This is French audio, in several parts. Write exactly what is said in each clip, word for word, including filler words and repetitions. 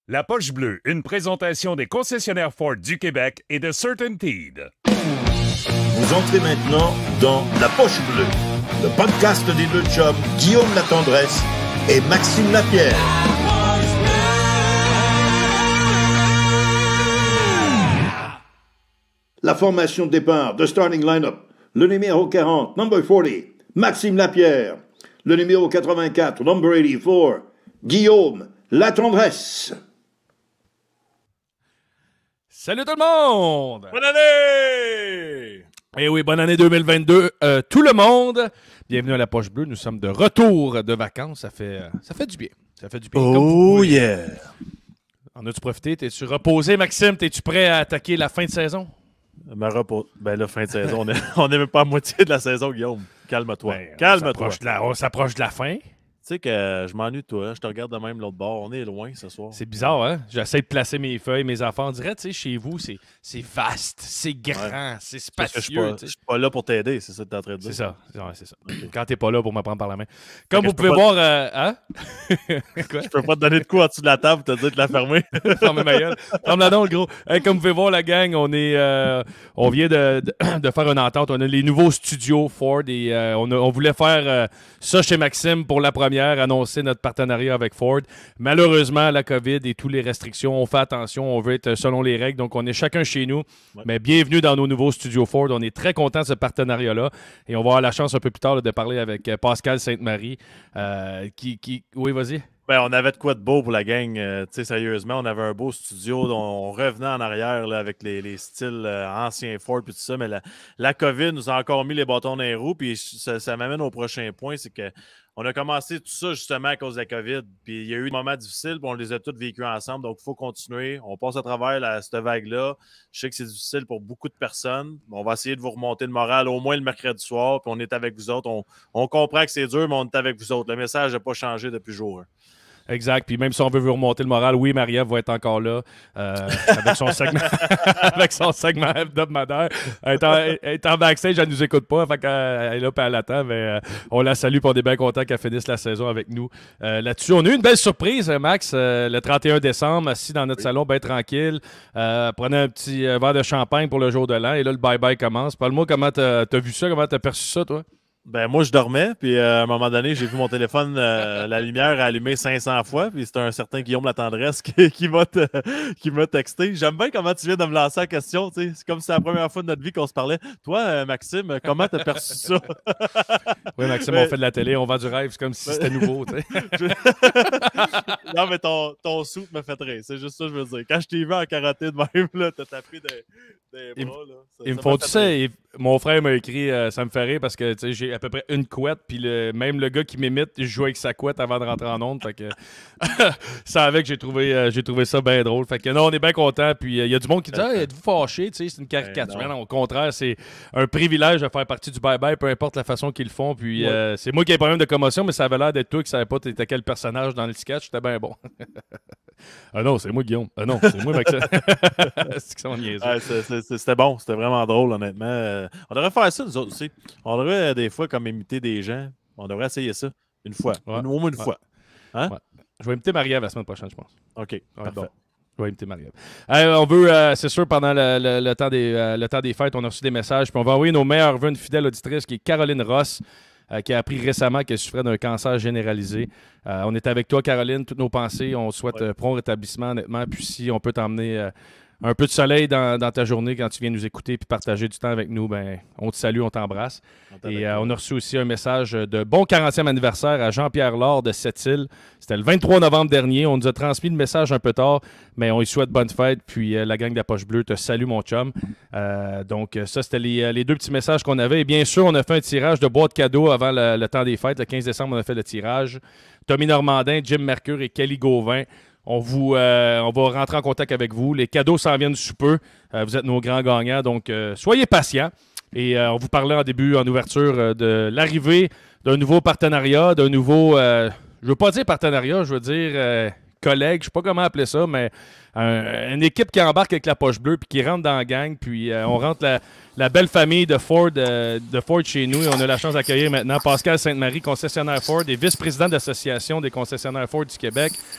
La Poche Bleue, une présentation des concessionnaires Ford du Québec et de CertainTeed. Vous entrez maintenant dans La Poche Bleue, le podcast des deux chums Guillaume Latendresse et Maxime Lapierre. La formation de départ, the starting line-up. Le numéro quarante, number forty, Maxime Lapierre. Le numéro quatre-vingt-quatre, number eighty-four, Guillaume Latendresse. Salut tout le monde! Bonne année! Eh oui, bonne année deux mille vingt-deux, euh, tout le monde! Bienvenue à la Poche Bleue, nous sommes de retour de vacances, ça fait, euh, ça fait du bien. Ça fait du bien. Oh yeah! En as-tu profité? T'es-tu reposé, Maxime? T'es-tu prêt à attaquer la fin de saison? Ma repos... Ben là, fin de saison, on n'est même pas à moitié de la saison, Guillaume. Calme-toi. Ben, Calme-toi. On s'approche de la fin. Tu sais que je m'ennuie de toi, hein? Je te regarde de même l'autre bord. On est loin ce soir. C'est bizarre, hein? J'essaie de placer mes feuilles, mes affaires. On dirait, tu sais, chez vous, c'est, c'est vaste, c'est grand, ouais. C'est spacieux. Je ne suis pas là pour t'aider, c'est ça que tu es en train de dire. C'est ça, ouais, c'est ça. Okay. Quand tu n'es pas là pour me prendre par la main. Comme vous pouvez pas... voir... Euh, hein? Quoi? Je peux pas te donner de coup en dessous de la table pour te dire de la fermer. Ferme ma gueule. Ferme-la donc, gros. Hey, comme vous pouvez voir, la gang, on est, euh, on vient de, de, de faire une entente. On a les nouveaux studios Ford et euh, on, a, on voulait faire euh, ça chez Maxime pour la première, annoncer notre partenariat avec Ford. Malheureusement, la COVID et toutes les restrictions, on fait attention, on veut être selon les règles, donc on est chacun chez nous. Ouais. Mais bienvenue dans nos nouveaux studios Ford. On est très contents de ce partenariat-là et on va avoir la chance un peu plus tard là, de parler avec Pascal Sainte-Marie euh, qui, qui... Oui, vas-y. Ben, on avait de quoi de beau pour la gang, euh, tu sais, sérieusement. On avait un beau studio, dont on revenait en arrière là, avec les, les styles euh, anciens Ford et tout ça, mais la, la COVID nous a encore mis les bâtons dans les roues, puis ça, ça m'amène au prochain point, c'est que on a commencé tout ça justement à cause de la COVID, puis il y a eu des moments difficiles, puis on les a tous vécus ensemble, donc il faut continuer. On passe à travers la, cette vague-là. Je sais que c'est difficile pour beaucoup de personnes. On va essayer de vous remonter le moral au moins le mercredi soir, puis on est avec vous autres. On, on comprend que c'est dur, mais on est avec vous autres. Le message n'a pas changé depuis jour un. Exact. Puis même si on veut vous remonter le moral, oui, Marie-Ève va être encore là euh, avec son segment avec son segment hebdomadaire. Elle est en, elle est en backstage, elle ne nous écoute pas. Fait qu'elle est là et elle attend. Mais euh, on la salue et on est bien content qu'elle finisse la saison avec nous. Euh, là-dessus, on a eu une belle surprise, Max, euh, le trente et un décembre, assis dans notre oui. salon, bien tranquille. Euh, prenait un petit verre de champagne pour le jour de l'an. Et là, le bye-bye commence. Parle-moi comment tu as vu ça, comment tu as perçu ça, toi? Ben moi, je dormais, puis euh, à un moment donné, j'ai vu mon téléphone, euh, la lumière allumée cinq cents fois, puis c'était un certain Guillaume Latendresse qui, qui m'a te, qui m'a texté. J'aime bien comment tu viens de me lancer la question, tu sais. C'est comme si c'est la première fois de notre vie qu'on se parlait. Toi, euh, Maxime, comment t'as perçu ça? Oui, Maxime, mais... on fait de la télé, on vend du rêve, c'est comme si c'était nouveau, tu sais. Non, mais ton, ton soupe me fait rire, c'est juste ça que je veux dire. Quand je t'ai vu en karaté de même, là, t'as tapé des, des bras, là. Ça, ils ça me font tout ça, et mon frère m'a écrit, euh, ça me fait rire parce que, tu sais, j'ai à peu près une couette, puis le, même le gars qui m'imite, je joue avec sa couette avant de rentrer en onde, fait que ça avec, j'ai trouvé, euh, j'ai trouvé ça bien drôle, fait que non, on est bien contents, puis il euh, y a du monde qui dit ah, êtes-vous fâché, tu sais, c'est une caricature, ben non. Non, au contraire, c'est un privilège de faire partie du bye-bye, peu importe la façon qu'ils le font, puis ouais. euh, c'est moi qui ai pas problème de commotion, mais ça avait l'air d'être toi qui savais pas t'étais quel personnage dans le sketch, c'était bien bon. Ah non, c'est moi Guillaume, ah non, c'est moi Maxime. C'est que ça, on ouais, c'est, c'est, c'était bon, c'était vraiment drôle, honnêtement. Euh, on devrait faire ça, nous autres aussi. On devrait, euh, des fois, comme imiter des gens, on devrait essayer ça. Une fois. Ouais. Une, au moins une ouais. fois. Hein? Ouais. Je vais imiter Marie-Ève la semaine prochaine, je pense. OK. Ouais, parfait. Bon. Je vais imiter Marie-Ève. Euh, on veut, euh, c'est sûr, pendant le, le, le, temps des, euh, le temps des fêtes, on a reçu des messages. Puis on va envoyer nos meilleurs vœux à une fidèle auditrice qui est Caroline Ross, euh, qui a appris récemment qu'elle souffrait d'un cancer généralisé. Euh, on est avec toi, Caroline. Toutes nos pensées. On souhaite ouais. euh, prompt rétablissement, honnêtement. Puis si on peut t'emmener euh, un peu de soleil dans, dans ta journée quand tu viens nous écouter puis partager du temps avec nous, ben, on te salue, on t'embrasse. On et euh, on a reçu aussi un message de bon quarantième anniversaire à Jean-Pierre Laure de Sept-Îles. C'était le vingt-trois novembre dernier. On nous a transmis le message un peu tard, mais on lui souhaite bonne fête. Puis euh, la gang de la Poche Bleue te salue, mon chum. Euh, donc ça, c'était les, les deux petits messages qu'on avait. Et bien sûr, on a fait un tirage de boîtes cadeaux avant le, le temps des fêtes. Le quinze décembre, on a fait le tirage. Tommy Normandin, Jim Mercure et Kelly Gauvin. On, vous, euh, on va rentrer en contact avec vous. Les cadeaux s'en viennent sous peu. Euh, vous êtes nos grands gagnants, donc euh, soyez patients. Et euh, on vous parlait en début, en ouverture, euh, de l'arrivée d'un nouveau partenariat, d'un nouveau... Euh, je veux pas dire partenariat, je veux dire euh, collègue. Je sais pas comment appeler ça, mais un, une équipe qui embarque avec la Poche Bleue puis qui rentre dans la gang. Puis euh, on rentre la, la belle famille de Ford, euh, de Ford chez nous. Et on a la chance d'accueillir maintenant Pascal Sainte-Marie, concessionnaire Ford et vice-président de l'Association des concessionnaires Ford du Québec.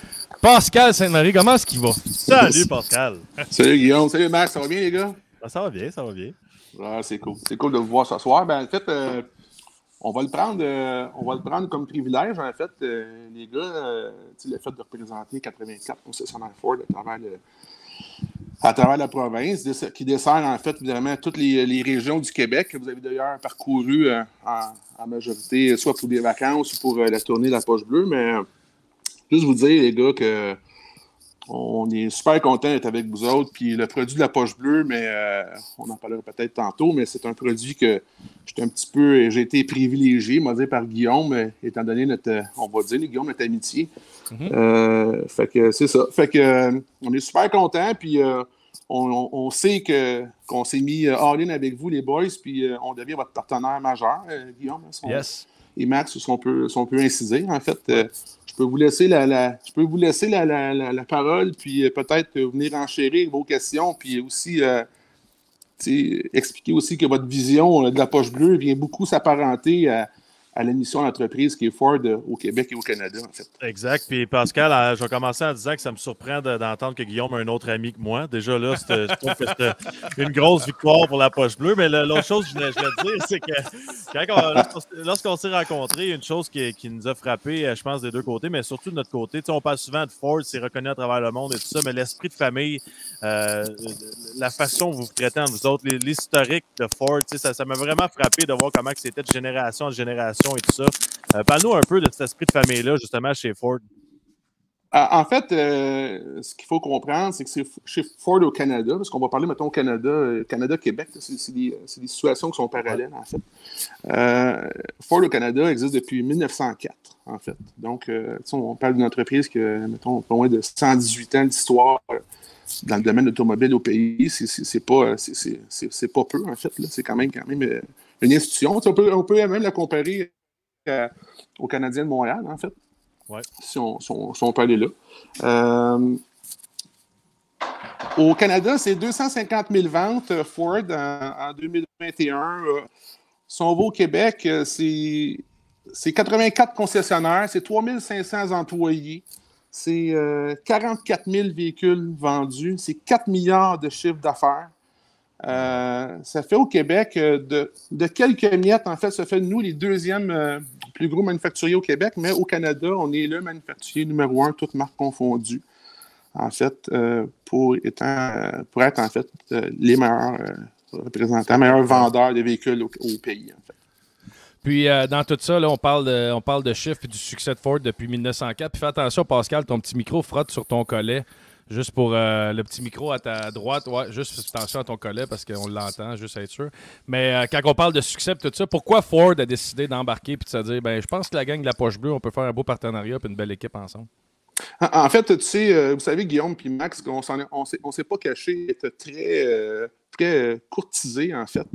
Pascal Sainte-Marie, comment est-ce qu'il va? Salut, Pascal. Salut, Guillaume. Salut, Max. Ça va bien, les gars? Ça va bien, ça va bien. Ah, c'est cool. C'est cool de vous voir ce soir. Ben, en fait, euh, on, va le prendre, euh, on va le prendre comme privilège, en fait, euh, les gars, euh, le fait de représenter quatre-vingt-quatre concessionnaires Ford à travers, le, à travers la province, qui dessert, en fait, évidemment, toutes les, les régions du Québec que vous avez d'ailleurs parcouru euh, en, en majorité, soit pour des vacances ou pour euh, la tournée de la Poche Bleue. Mais euh, juste vous dire, les gars, que on est super content d'être avec vous autres. Puis le produit de la Poche Bleue, mais euh, on en parlera peut-être tantôt, mais c'est un produit que j'étais un petit peu, j'ai été privilégié, m'a dit par Guillaume, étant donné notre, on va dire, Guillaume, notre amitié. Mm-hmm. Euh, fait que c'est ça. Fait que euh, on est super content. Puis euh, on, on, on sait que qu'on s'est mis all-in avec vous, les boys. Puis euh, on devient votre partenaire majeur, euh, Guillaume. Son, yes. Et Max, si on peut, si on peut inciser, en fait. Euh, Je peux vous laisser la, la, je peux vous laisser la, la, la, la parole, puis euh, peut-être euh, venir enchérir vos questions, puis aussi euh, expliquer aussi que votre vision euh, de la Poche Bleue vient beaucoup s'apparenter à, à la mission d'entreprise qui est Ford euh, au Québec et au Canada, en fait. Exact. Puis Pascal, euh, je vais commencer en disant que ça me surprend de, d'entendre que Guillaume a un autre ami que moi. Déjà là, je trouve que c'est une grosse victoire pour la Poche Bleue. Mais l'autre chose que je voulais, je voulais te dire, c'est que quand on, lorsqu'on, lorsqu'on s'est rencontrés, une chose qui, qui nous a frappé, je pense, des deux côtés, mais surtout de notre côté, on parle souvent de Ford, c'est reconnu à travers le monde et tout ça, mais l'esprit de famille, euh, la façon dont vous vous traitez entre vous autres, l'historique de Ford, ça, ça m'a vraiment frappé de voir comment c'était de génération en génération et tout ça. Euh, Parle-nous un peu de cet esprit de famille-là, justement, chez Ford. En fait, euh, ce qu'il faut comprendre, c'est que c'est chez Ford au Canada, parce qu'on va parler, mettons, au Canada, euh, Canada-Québec, c'est, c'est, des, c'est des situations qui sont parallèles, en fait. Euh, Ford au Canada existe depuis mille neuf cent quatre, en fait. Donc, euh, on parle d'une entreprise qui a, mettons, pas moins de cent dix-huit ans d'histoire euh, dans le domaine automobile au pays. C'est, c'est, c'est, pas, c'est, c'est, c'est, c'est pas peu, en fait. Là. C'est quand même, quand même euh, une institution. On peut, on peut même la comparer euh, aux Canadiens de Montréal, en fait. Ouais. Si, on, si, on, si on peut aller là. Euh, au Canada, c'est deux cent cinquante mille ventes Ford en, en deux mille vingt et un. Euh, si on va au Québec, c'est, c'est quatre-vingt-quatre concessionnaires, c'est trois mille cinq cents employés, c'est euh, quarante-quatre mille véhicules vendus, c'est quatre milliards de chiffre d'affaires. Euh, ça fait au Québec euh, de, de quelques miettes, en fait, ça fait nous les deuxièmes euh, plus gros manufacturiers au Québec, mais au Canada, on est le manufacturier numéro un, toutes marques confondues, en fait, euh, pour, étant, euh, pour être en fait euh, les meilleurs euh, représentants, meilleurs vendeurs de véhicules au, au pays, en fait. Puis, euh, dans tout ça, là, on parle de, on parle de chiffres et du succès de Ford depuis mille neuf cent quatre. Puis, fais attention, Pascal, ton petit micro frotte sur ton collet. Juste pour euh, le petit micro à ta droite, ouais, juste attention à ton collet parce qu'on l'entend, juste à être sûr. Mais euh, quand on parle de succès et tout ça, pourquoi Ford a décidé d'embarquer et de se dire, ben, je pense que la gang de la Poche Bleue, on peut faire un beau partenariat et une belle équipe ensemble? En, en fait, tu sais, euh, vous savez, Guillaume puis Max, on ne on s'est, on s'est pas caché, était très, euh, très courtisé, en fait,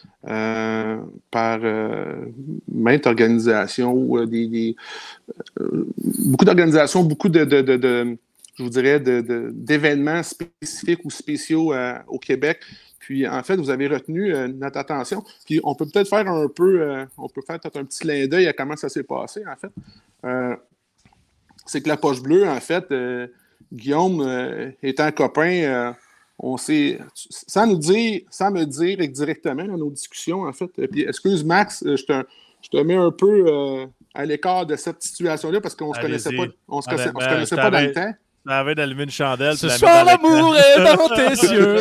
euh, par euh, maintes organisations, ou euh, des, des, euh, beaucoup d'organisations, beaucoup de, de, de, de je vous dirais, de, de, d'événements spécifiques ou spéciaux euh, au Québec. Puis, en fait, vous avez retenu euh, notre attention. Puis, on peut peut-être faire un peu, euh, on peut faire peut-être un petit clin d'œil à comment ça s'est passé, en fait. Euh, c'est que la Poche Bleue, en fait, euh, Guillaume, euh, étant copain, euh, on s'est, sans nous dire, sans me dire directement dans nos discussions, en fait, puis, excuse Max, je te, je te mets un peu euh, à l'écart de cette situation-là parce qu'on ne se connaissait pas, on se, Allez, on se connaissait pas dans le temps. Ça avait d'allumer une chandelle. Ce soir, l'amour est dans tes yeux.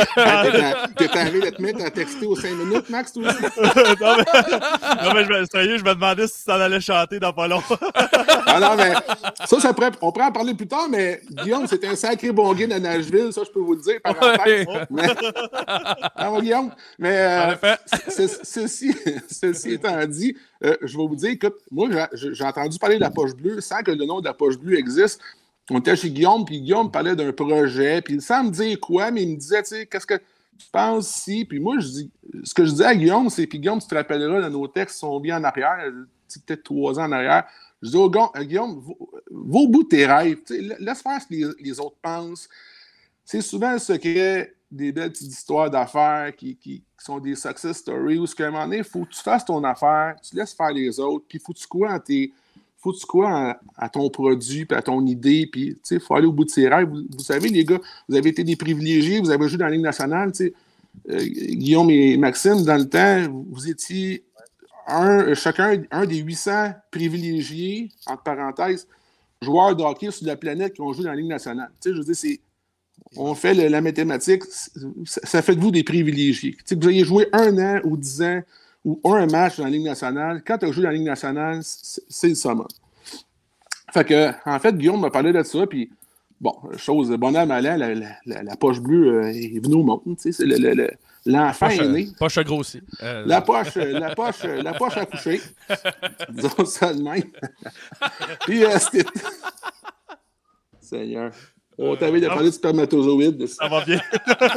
T'es arrivé de te mettre à texter aux cinq minutes, Max, toi aussi? non, mais, non, mais je me, sérieux, je me demandais si tu en allais chanter dans pas long. ah non, mais ça, ça pourrait, on pourrait en parler plus tard, mais Guillaume, c'était un sacré bon guide à Nashville, ça, je peux vous le dire, par ouais. mais... ah, bon, Guillaume, mais euh, ceci, ceci étant dit, euh, je vais vous dire, écoute, moi, j'ai, j'ai entendu parler de la Poche Bleue sans que le nom de la Poche Bleue existe. On était chez Guillaume, puis Guillaume parlait d'un projet, puis sans me dire quoi, mais il me disait, tu sais, qu'est-ce que tu penses si? Puis moi, je dis, ce que je dis à Guillaume, c'est, puis Guillaume, tu te rappelleras, là, nos textes sont bien en arrière, peut-être trois ans en arrière. Je dis, oh, Guillaume, va au bout de tes rêves, laisse faire ce que les, les autres pensent. C'est souvent le secret des belles petites histoires d'affaires qui, qui, qui sont des success stories, où, à un moment donné, il faut que tu fasses ton affaire, tu laisses faire les autres, puis il faut que tu crois en tes. faut que tu crois à, à ton produit, puis à ton idée, puis il faut aller au bout de ses rêves. Vous, vous savez, les gars, vous avez été des privilégiés, vous avez joué dans la Ligue nationale. Euh, Guillaume et Maxime, dans le temps, vous étiez un, chacun un des huit cents privilégiés, entre parenthèses, joueurs de hockey sur la planète qui ont joué dans la Ligue nationale. Tu sais, je veux dire, c'est, on fait le, la mathématique, ça, ça fait de vous des privilégiés. Tu sais, que vous ayez joué un an ou dix ans ou un match dans la Ligue nationale, quand tu as joué dans la Ligue nationale, c'est, c'est le summum. Fait que, en fait, Guillaume m'a parlé de ça, puis bon, chose bonne à malin, la, la, la, la poche bleue euh, est venue au monde. Tu sais, c'est le, le, le, l'enfant poche, est né. Poche a grossi. Euh... La poche, la poche, la poche a couché. Disons ça de même. Puis, euh, c'était. Seigneur. On t'avait de parler de spermatozoïdes. Ça va bien.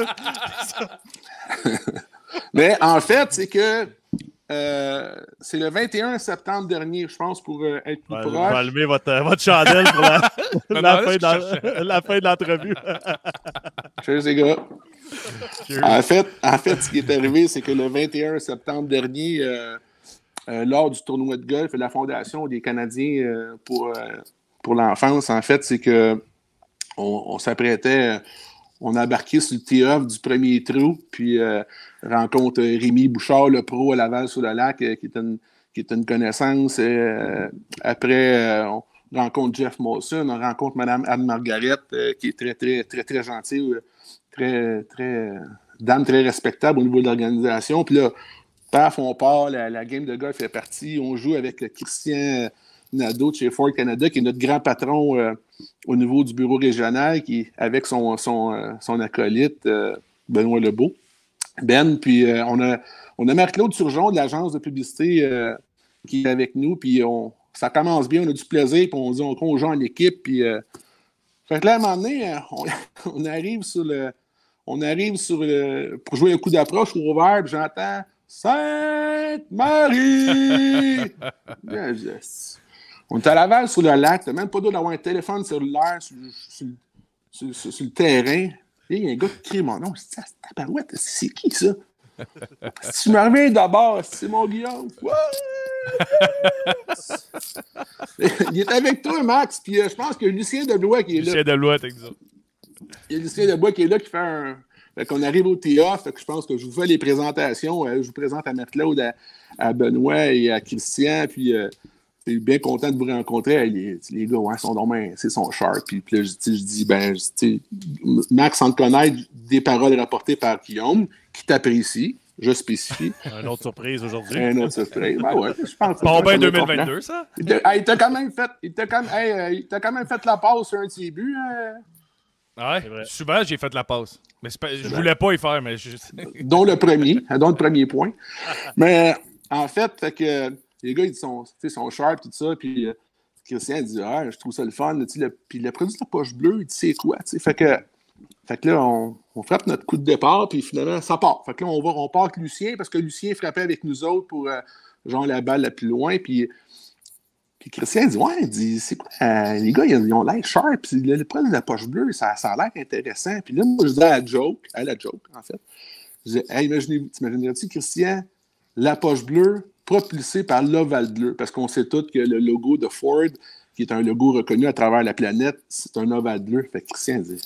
Mais en fait, c'est que euh, c'est le vingt et un septembre dernier, je pense, pour euh, être plus Ouais, proche. je vais allumer votre, votre chandelle pour la, la, fin, de la fin de l'entrevue. Cheers, les gars. Cheers. En fait, en fait, ce qui est arrivé, c'est que le vingt et un septembre dernier, euh, euh, lors du tournoi de golf et la Fondation des Canadiens euh, pour, euh, pour l'enfance, en fait, c'est que on, on s'apprêtait, on a embarqué sur le tee-off du premier trou, puis euh, rencontre Rémi Bouchard, le pro à Laval-sur-le-Lac, euh, qui, est une, qui est une connaissance. Euh, après, euh, on rencontre Jeff Molson, on rencontre Mme Anne-Margaret, euh, qui est très, très, très, très gentille, très, très, dame très respectable au niveau de l'organisation. Puis là, paf, on part, la, la game de golf est partie, on joue avec Christian Nadeau de chez Ford Canada, qui est notre grand patron euh, au niveau du bureau régional, qui avec son, son, euh, son acolyte, euh, Benoît Lebeau. Ben, puis euh, on a, on a Marc-Claude Turgeon de l'agence de publicité euh, qui est avec nous, puis on, ça commence bien, on a du plaisir, puis on dit on, on joue en équipe, puis euh, fait que là, à un moment donné, on, on arrive sur le on arrive sur le pour jouer un coup d'approche ouvert, puis j'entends Sainte-Marie! On est à Laval sur le lac, t'as même pas d'eau d'avoir un téléphone cellulaire sur, sur, sur, sur, sur le terrain. Il y a un gars qui crie mon nom. C'est tabarouette, c'est qui ça? Si tu me reviens d'abord, c'est mon Guillaume. Il est avec toi, Max. Puis euh, je pense qu'il y a Lucien Deblois qui est là. Lucien Deblois, exact. Il y a Lucien Deblois qui est là, qui fait un. Fait qu'on arrive au théâtre, fait que je pense que je vous fais les présentations. Euh, je vous présente à Marc-Claude, à, à Benoît et à Christian. Puis. Euh, Je suis bien content de vous rencontrer. Les, les gars, ouais, son nom, c'est son sharp. Puis, puis là, je, je dis, ben, je, Max, sans te connaître, des paroles rapportées par Guillaume, qui t'apprécie, je spécifie. Une autre surprise aujourd'hui. Une autre surprise. Ben ouais, je pense. Bon, ben deux mille vingt-deux, ça? Il t'a, hey, il t'a quand même fait, il t'a quand, hey, euh, il t'a quand même fait la passe sur un de ses buts. Hein? Ouais, souvent, j'ai fait la passe. Mais c'est pas, je voulais pas y faire, mais je... Dont le premier, dont le premier point. Mais en fait, fait que les gars, ils sont, sont sharp, tout ça, puis euh, Christian dit « Ah, je trouve ça le fun. » le, Puis le produit de la poche bleue, il dit « C'est quoi? » Fait que, fait que là, on, on frappe notre coup de départ, puis finalement, ça part. Fait que là, on, va, on part avec Lucien, parce que Lucien frappait avec nous autres pour, euh, genre, la balle la plus loin, puis, puis Christian dit « Ouais, il dit, c'est quoi? Euh, les gars, ils ont l'air sharp, puis le, le produit de la poche bleue, ça, ça a l'air intéressant. » Puis là, moi, je dis à la joke, à la joke, en fait, je dis « Hey, imaginez-vous, t'imaginerais-tu, Christian, la poche bleue, propulsé par l'ovale bleu, parce qu'on sait tous que le logo de Ford, qui est un logo reconnu à travers la planète, c'est un ovale bleu. Fait que Christian dit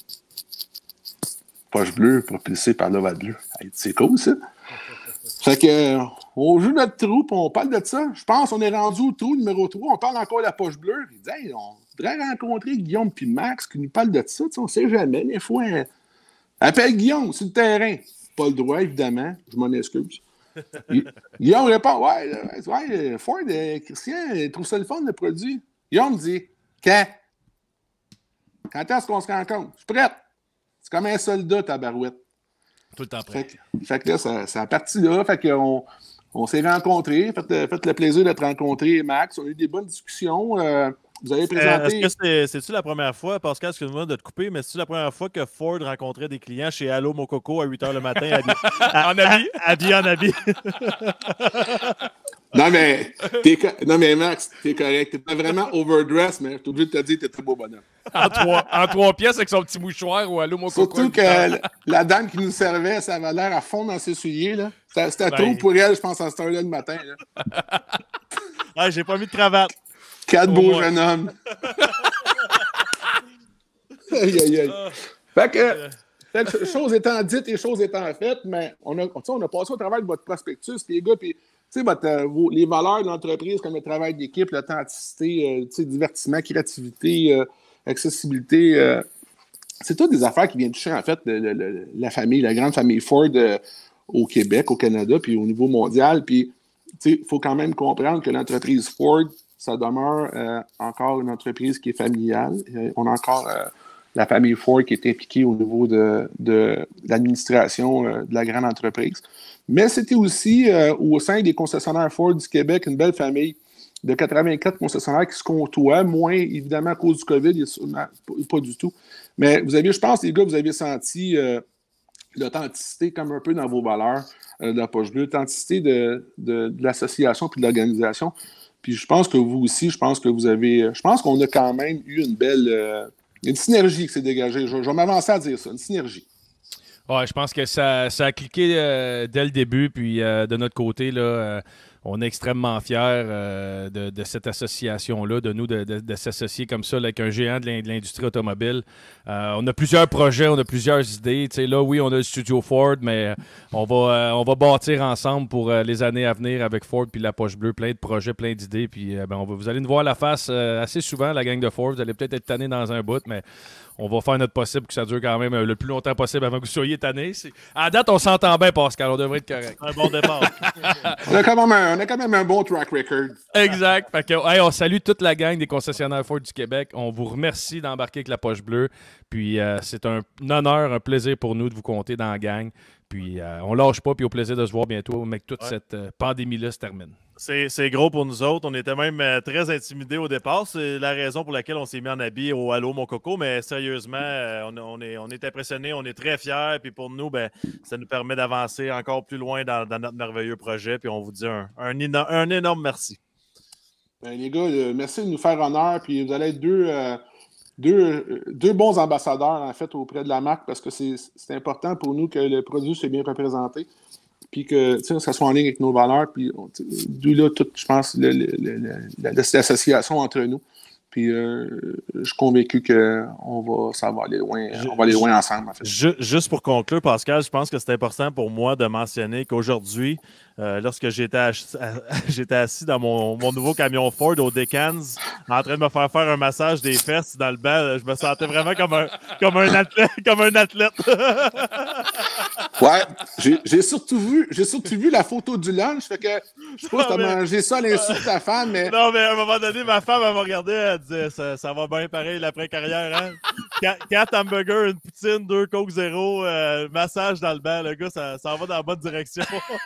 poche bleue propulsé par l'ovale bleu. Hey, c'est cool, ça. Fait que on joue notre trou, puis on parle de ça. Je pense qu'on est rendu au trou numéro trois, on parle encore de la poche bleue. Il dit hey, on voudrait rencontrer Guillaume puis Max qui nous parle de ça. T'sais, on ne sait jamais. Des fois, hein. Appelle Guillaume sur le terrain. Pas le droit, évidemment. Je m'en excuse. Guillaume répond ouais, ouais Ford, euh, Christian, il trouve ça le fun, le produit. Guillaume dit quand Quand est-ce qu'on se rencontre? Je suis prête. C'est comme un soldat, ta barouette. Tout le temps prêt. Fait que, fait que là, ça, ça a parti là. Fait qu'on on s'est rencontrés. Faites, faites le plaisir d'être rencontrés, Max. On a eu des bonnes discussions. Euh, vous avez présenté. Euh, est-ce que c'est, c'est-tu la première fois, Pascal, excuse-moi de te couper, mais c'est-tu la première fois que Ford rencontrait des clients chez Allo Mococo à huit heures le matin à, en habit? Habillé en habit. Non, mais, t'es, non, mais Max, t'es correct. T'étais vraiment overdressed, mais je suis obligé de te dire que t'es très beau bonhomme. En trois, en trois pièces avec son petit mouchoir ou Allo Mococo. Surtout que la, la dame qui nous servait, ça avait l'air à fond dans ses souliers. Là. C'était, c'était ben... trop pour elle, je pense, à cette heure-là le matin. Là. Ah, j'ai pas mis de cravate. Quatre Au beaux moins. jeunes hommes. Aïe, aïe, aïe. Fait que, fait que, choses étant dites et choses étant faites, mais on a, on a passé au travers de votre prospectus, les gars, puis votre, euh, vos, les valeurs de l'entreprise, comme le travail d'équipe, l'authenticité, euh, divertissement, créativité, euh, accessibilité. Euh, c'est toutes des affaires qui viennent toucher, en fait, le, le, le, la famille, la grande famille Ford euh, au Québec, au Canada, puis au niveau mondial. Puis, il faut quand même comprendre que l'entreprise Ford, ça demeure euh, encore une entreprise qui est familiale. Euh, on a encore euh, la famille Ford qui est impliquée au niveau de, de, de l'administration euh, de la grande entreprise. Mais c'était aussi, euh, au sein des concessionnaires Ford du Québec, une belle famille de quatre-vingt-quatre concessionnaires qui se côtoient, moins évidemment à cause du COVID, pas du tout. Mais vous avez, je pense, les gars, vous avez senti euh, l'authenticité comme un peu dans vos valeurs euh, de la poche bleue, l'authenticité de, de, de l'association puis de l'organisation. Puis je pense que vous aussi, je pense que vous avez, je pense qu'on a quand même eu une belle, euh, une synergie qui s'est dégagée. Je, je vais m'avancer à dire ça, une synergie. Ouais, je pense que ça, ça a cliqué euh, dès le début, puis euh, de notre côté, là, euh, on est extrêmement fiers euh, de, de cette association-là, de nous, de, de, de s'associer comme ça là, avec un géant de l'industrie automobile. Euh, on a plusieurs projets, on a plusieurs idées. Tu sais, là, oui, on a le studio Ford, mais on va, euh, on va bâtir ensemble pour euh, les années à venir avec Ford puis la poche bleue, plein de projets, plein d'idées. Puis euh, ben, on va, vous allez nous voir la face euh, assez souvent, la gang de Ford. Vous allez peut-être être tannés dans un bout, mais on va faire notre possible que ça dure quand même le plus longtemps possible avant que vous soyez tannés. À date, on s'entend bien, Pascal. On devrait être correct. Un bon départ. on, a quand même un, on a quand même un bon track record. Exact. Fait que, hey, on salue toute la gang des concessionnaires Ford du Québec. On vous remercie d'embarquer avec la poche bleue. Puis euh, c'est un honneur, un plaisir pour nous de vous compter dans la gang. Puis euh, on lâche pas, puis au plaisir de se voir bientôt, mais que toute ouais. cette euh, pandémie-là se termine. C'est, c'est gros pour nous autres. On était même euh, très intimidés au départ. C'est la raison pour laquelle on s'est mis en habit au Allô mon coco. Mais sérieusement, euh, on, on, est, on est impressionnés, on est très fiers. Puis pour nous, ben, ça nous permet d'avancer encore plus loin dans, dans notre merveilleux projet. Puis on vous dit un, un, éno- un énorme merci. Ben, les gars, euh, merci de nous faire honneur. Puis vous allez être deux, euh, deux, deux bons ambassadeurs, en fait, auprès de la marque parce que c'est, c'est important pour nous que le produit soit bien représenté. Puis que ça soit en ligne avec nos valeurs. Puis d'où là, tout, je pense, le, le, le, l'association entre nous. Puis euh, je suis convaincu que on va, ça va aller loin, je, on va aller loin ensemble. En fait. je, juste pour conclure, Pascal, je pense que c'est important pour moi de mentionner qu'aujourd'hui, euh, lorsque j'étais, ach- j'étais assis dans mon, mon nouveau camion Ford au Decans, en train de me faire faire un massage des fesses dans le banc, je me sentais vraiment comme un, comme un athlète. Comme un athlète. Ouais, j'ai, j'ai, surtout vu, j'ai surtout vu la photo du lunch, fait que je sais pas si t'as mais... mangé ça à l'insu de ta femme, mais... Non, mais à un moment donné, ma femme, elle m'a regardé, elle disait, ça, ça va bien pareil l'après-carrière, hein? Quatre, quatre hamburgers, une poutine, deux Coke zéro, euh, massage dans le banc, le gars, ça, ça va dans la bonne direction.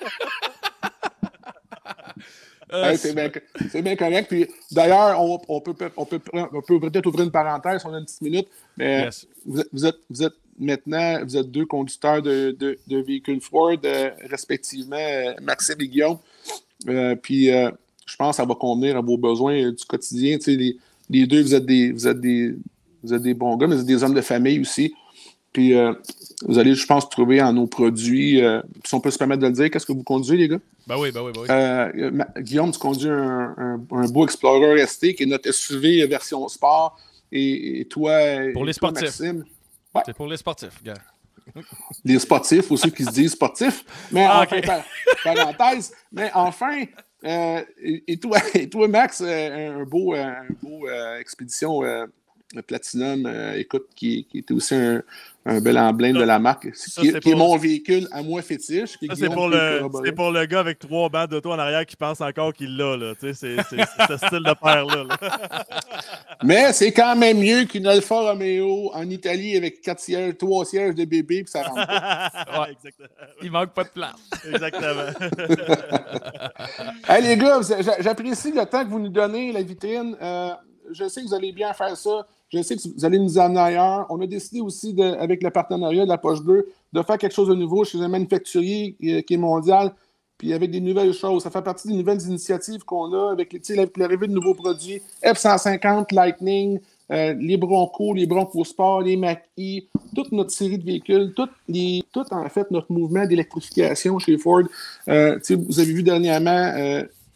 Hey, c'est, bien, c'est bien correct. Puis, d'ailleurs, on, on, peut, on, peut, on peut peut-être ouvrir une parenthèse, on a une petite minute, mais yes. vous, êtes, vous, êtes, vous êtes maintenant, vous êtes deux conducteurs de, de, de véhicules Ford, euh, respectivement, euh, Maxime et Guillaume. Euh, puis, euh, je pense que ça va convenir à vos besoins euh, du quotidien. Tu sais, les, les deux, vous êtes, des, vous, êtes des, vous êtes des bons gars, mais vous êtes des hommes de famille aussi. Puis, euh, vous allez, je pense, trouver en nos produits, euh, si on peut se permettre de le dire, qu'est-ce que vous conduisez, les gars? Ben oui, ben oui, ben oui. Euh, Guillaume, tu conduis un, un, un beau Explorer S T qui est notre S U V version sport. Et, et toi, pour les et toi, sportifs. Maxime, ouais. C'est pour les sportifs, gars. Les sportifs, ou ceux qui se disent sportifs. Mais ah, enfin, okay. par, parenthèse, mais enfin, euh, et, et, toi, et toi, Max, euh, un beau, un beau euh, expédition euh, Platinum, euh, écoute, qui, qui était aussi un, un bel emblème ça, de la marque, ça, qui, c'est qui pour... est mon véhicule à moi fétiche. Qui ça, c'est, pour le, c'est pour le gars avec trois bancs d'auto en arrière qui pense encore qu'il l'a. Là. C'est, c'est, c'est ce style de père-là. Là. Mais c'est quand même mieux qu'une Alfa Romeo en Italie avec quatre sièges, trois sièges de bébé, puis ça rentre pas. Ouais, exactement. Il manque pas de place. Exactement. Hey, les gars, j'apprécie le temps que vous nous donnez, la vitrine. Euh, je sais que vous allez bien faire ça. Je sais que vous allez nous amener ailleurs. On a décidé aussi, de, avec le partenariat de la Poche Bleue, de faire quelque chose de nouveau chez un manufacturier qui, qui est mondial, puis avec des nouvelles choses. Ça fait partie des nouvelles initiatives qu'on a avec, les, avec l'arrivée de nouveaux produits. F cent cinquante, Lightning, euh, les Bronco, les Bronco Sport, les Mach-E, toute notre série de véhicules, tout, les, tout en fait notre mouvement d'électrification chez Ford. Euh, vous avez vu dernièrement... Euh,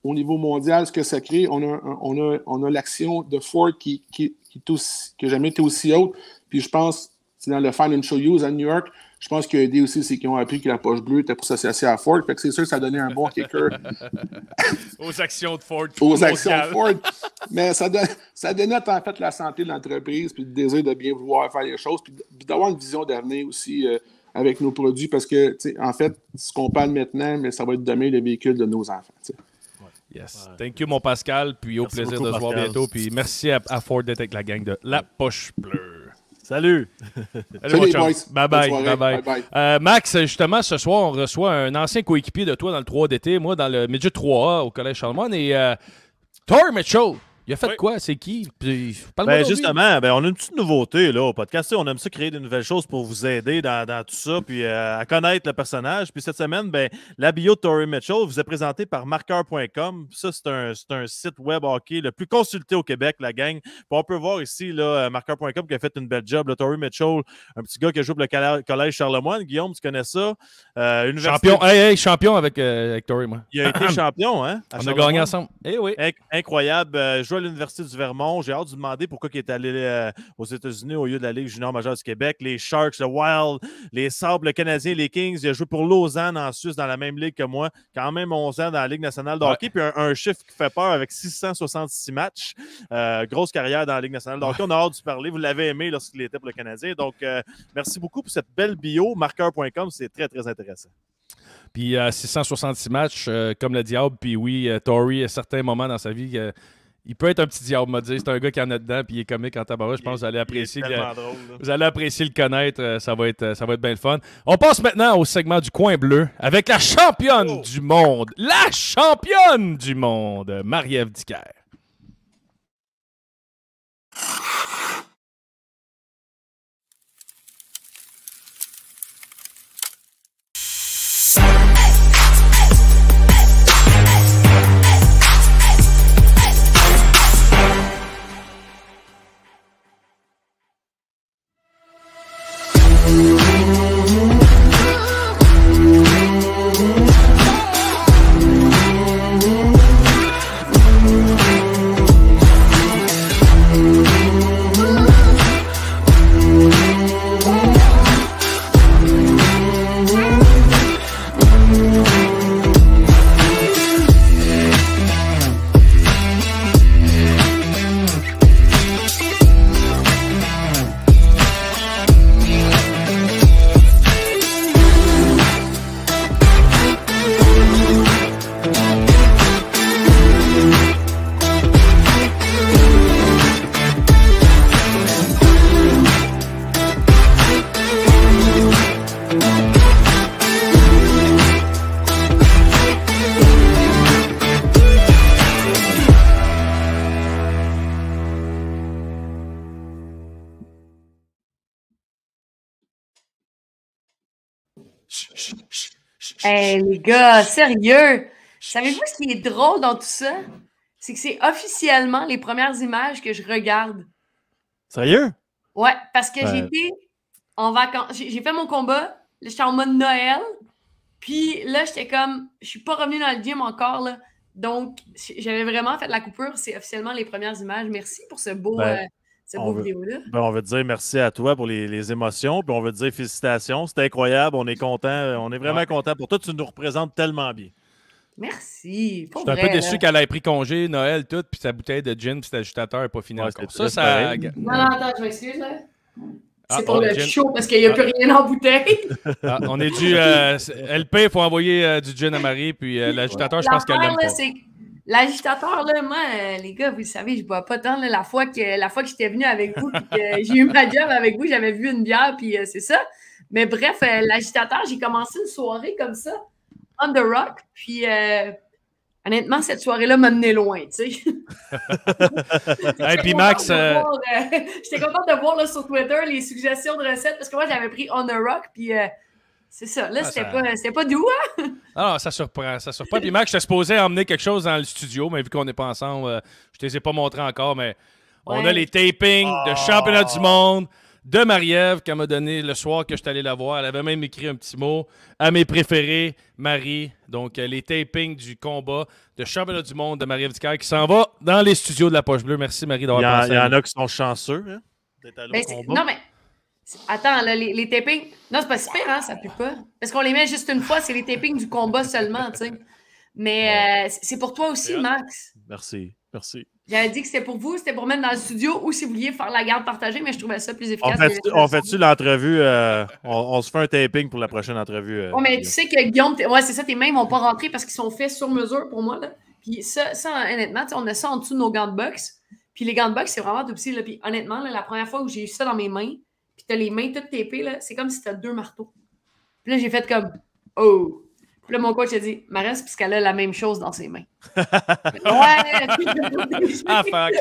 au niveau mondial, ce que ça crée. On a, on a, on a l'action de Ford qui, qui, qui n'a jamais été aussi haute. Puis je pense, c'est dans le Financial News à New York, je pense qu'il y a aidé aussi, c'est qu'ils ont appris que la poche bleue était pour s'associer à Ford. Fait que c'est sûr que ça a donné un bon kicker. Aux actions de Ford. Aux mondial. actions de Ford. Mais ça, donne, ça dénote en fait la santé de l'entreprise, puis le désir de bien vouloir faire les choses, puis d'avoir une vision d'avenir aussi euh, avec nos produits, parce que, en fait, ce qu'on parle maintenant, mais ça va être demain le véhicule de nos enfants. T'sais. Yes. Ouais. Thank you, mon Pascal. Puis au merci plaisir beaucoup, de se voir Pascal. bientôt. Puis merci à, à Ford d'être avec la gang de La Poche Bleue. Salut! Salut, mon chum. boys. Bye bye. Bye bye, bye. bye. bye. Euh, Max, justement, ce soir, on reçoit un ancien coéquipier de toi dans le trois D T, moi dans le Midget trois A au Collège Charlemagne. Et euh, Tori Mitchell, il a fait oui. quoi? C'est qui? Puis, ben, justement, ben, on a une petite nouveauté là, au podcast. T'sais, on aime ça créer de nouvelles choses pour vous aider dans, dans tout ça, puis euh, à connaître le personnage. Puis cette semaine, ben, la bio de Tori Mitchell vous est présentée par marqueur point com. Ça, c'est un, c'est un site web hockey le plus consulté au Québec, la gang. Puis on peut voir ici là, marqueur point com qui a fait une belle job. Là, Tori Mitchell, un petit gars qui a joué pour le Collège Charlemagne. Guillaume, tu connais ça? Euh, université... Champion, hey, hey, champion avec, euh, avec Tori, moi. Il a été champion, hein? On a gagné ensemble. Eh oui. Inc- incroyable. Euh, je joue à l'Université du Vermont. J'ai hâte de lui demander pourquoi il est allé euh, aux États-Unis au lieu de la Ligue junior majeure du Québec. Les Sharks, le Wild, les Sabres, le Canadien, les Kings. Il a joué pour Lausanne en Suisse dans la même ligue que moi. Quand même onze ans dans la Ligue nationale de hockey. Ouais. Puis un, un chiffre qui fait peur avec six cent soixante-six matchs. Euh, grosse carrière dans la Ligue nationale de hockey. On a hâte de parler. Vous l'avez aimé lorsqu'il était pour le Canadien. Donc, euh, merci beaucoup pour cette belle bio. marqueur point com, c'est très, très intéressant. Puis euh, six cent soixante-six matchs, euh, comme le diable. Puis oui, euh, Tori, à certains moments dans sa vie... Euh, il peut être un petit diable, m'a dit. C'est un gars qui en a dedans, puis il est comique en tabarouche. Je pense que vous allez apprécier, le, drôle, vous allez apprécier le connaître. Ça va être, ça va être bien le fun. On passe maintenant au segment du coin bleu avec la championne oh. du monde. La championne du monde, Marie-Ève Dicker. Hey, les gars, sérieux! Savez-vous ce qui est drôle dans tout ça? C'est que c'est officiellement les premières images que je regarde. Sérieux? Ouais, parce que ouais. j'étais en vacances. J'ai fait mon combat, là, j'étais en mode Noël. Puis là, j'étais comme, je suis pas revenue dans le gym encore, là. Donc, j'avais vraiment fait la coupure. C'est officiellement les premières images. Merci pour ce beau, ben, euh, ce beau veut, vidéo-là. Ben, on veut te dire merci à toi pour les, les émotions. Puis on veut te dire félicitations. C'était incroyable. On est content. On est vraiment ouais. content pour toi. Tu nous représentes tellement bien. Merci. Je suis un peu déçu qu'elle ait pris congé, Noël, tout, puis sa bouteille de gin, puis cet ajutateur n'est pas fini ouais, encore. Ça, ça... Non, non, attends, je m'excuse, là. C'est ah, pour oh, le gin. Show, parce qu'il n'y a ah. plus rien en bouteille. Ah, on est dû... Euh, L P, il faut envoyer euh, du gin à Marie, puis euh, l'agitateur, ouais. je pense qu'elle l'aime pas. C'est... L'agitateur, là, moi, euh, les gars, vous le savez, je bois pas tant. Là, la, fois que, la fois que j'étais venue avec vous, puis que j'ai eu ma job avec vous, j'avais vu une bière, puis euh, c'est ça. Mais bref, euh, l'agitateur, j'ai commencé une soirée comme ça, on the rock, puis euh, honnêtement, cette soirée-là m'a mené loin, tu sais. Et puis Max... Euh... Euh, j'étais contente de voir là, sur Twitter les suggestions de recettes, parce que moi, j'avais pris on the rock, puis... Euh, c'est ça. Là, ah, c'était, ça... Pas, c'était pas doux, hein? Ah non, ça surprend, ça surprend. Puis Max, je te supposais emmener quelque chose dans le studio, mais vu qu'on n'est pas ensemble, euh, je ne te les ai pas montré encore, mais on ouais. a les tapings oh. de championnat du monde de Marie-Ève qu'elle m'a donné le soir que je suis allé la voir. Elle avait même écrit un petit mot à mes préférés, Marie. Donc, euh, les tapings du combat de championnat du monde de Marie-Ève Dicker qui s'en va dans les studios de la Poche Bleue. Merci, Marie, d'avoir Il y, en, pensé. il y à en nous. a qui sont chanceux hein, d'être allés Ben, au c'est- combat. non, mais c'est- attends, là, les, les tapings. Non, c'est pas super, hein, ça pue pas. Parce qu'on les met juste une fois, c'est les tapings du combat seulement, tu sais. Mais euh, c'est c'est pour toi aussi, Max. Merci, merci. J'avais dit que c'était pour vous, c'était pour mettre dans le studio ou si vous vouliez faire la garde partagée, mais je trouvais ça plus On efficace. fait, de- on fait-tu l'entrevue? euh, on, on se fait un taping pour la prochaine entrevue. euh, Ouais, mais tu Guillaume. sais que Guillaume, t'es- ouais, c'est ça, tes mains vont pas rentrer parce qu'ils sont faits sur mesure pour moi. Là. Puis ça, ça honnêtement, tu sais, on a ça en dessous de nos gants de boxe. Puis les gants de boxe, c'est vraiment tout petit. Là. Puis honnêtement, là, la première fois où j'ai eu ça dans mes mains, puis t'as les mains toutes tapées, là, c'est comme si t'as deux marteaux. Puis là, j'ai fait comme oh. Puis là, mon coach a dit Marie, c'est parce qu'elle a la même chose dans ses mains. Ouais! Ah, fuck.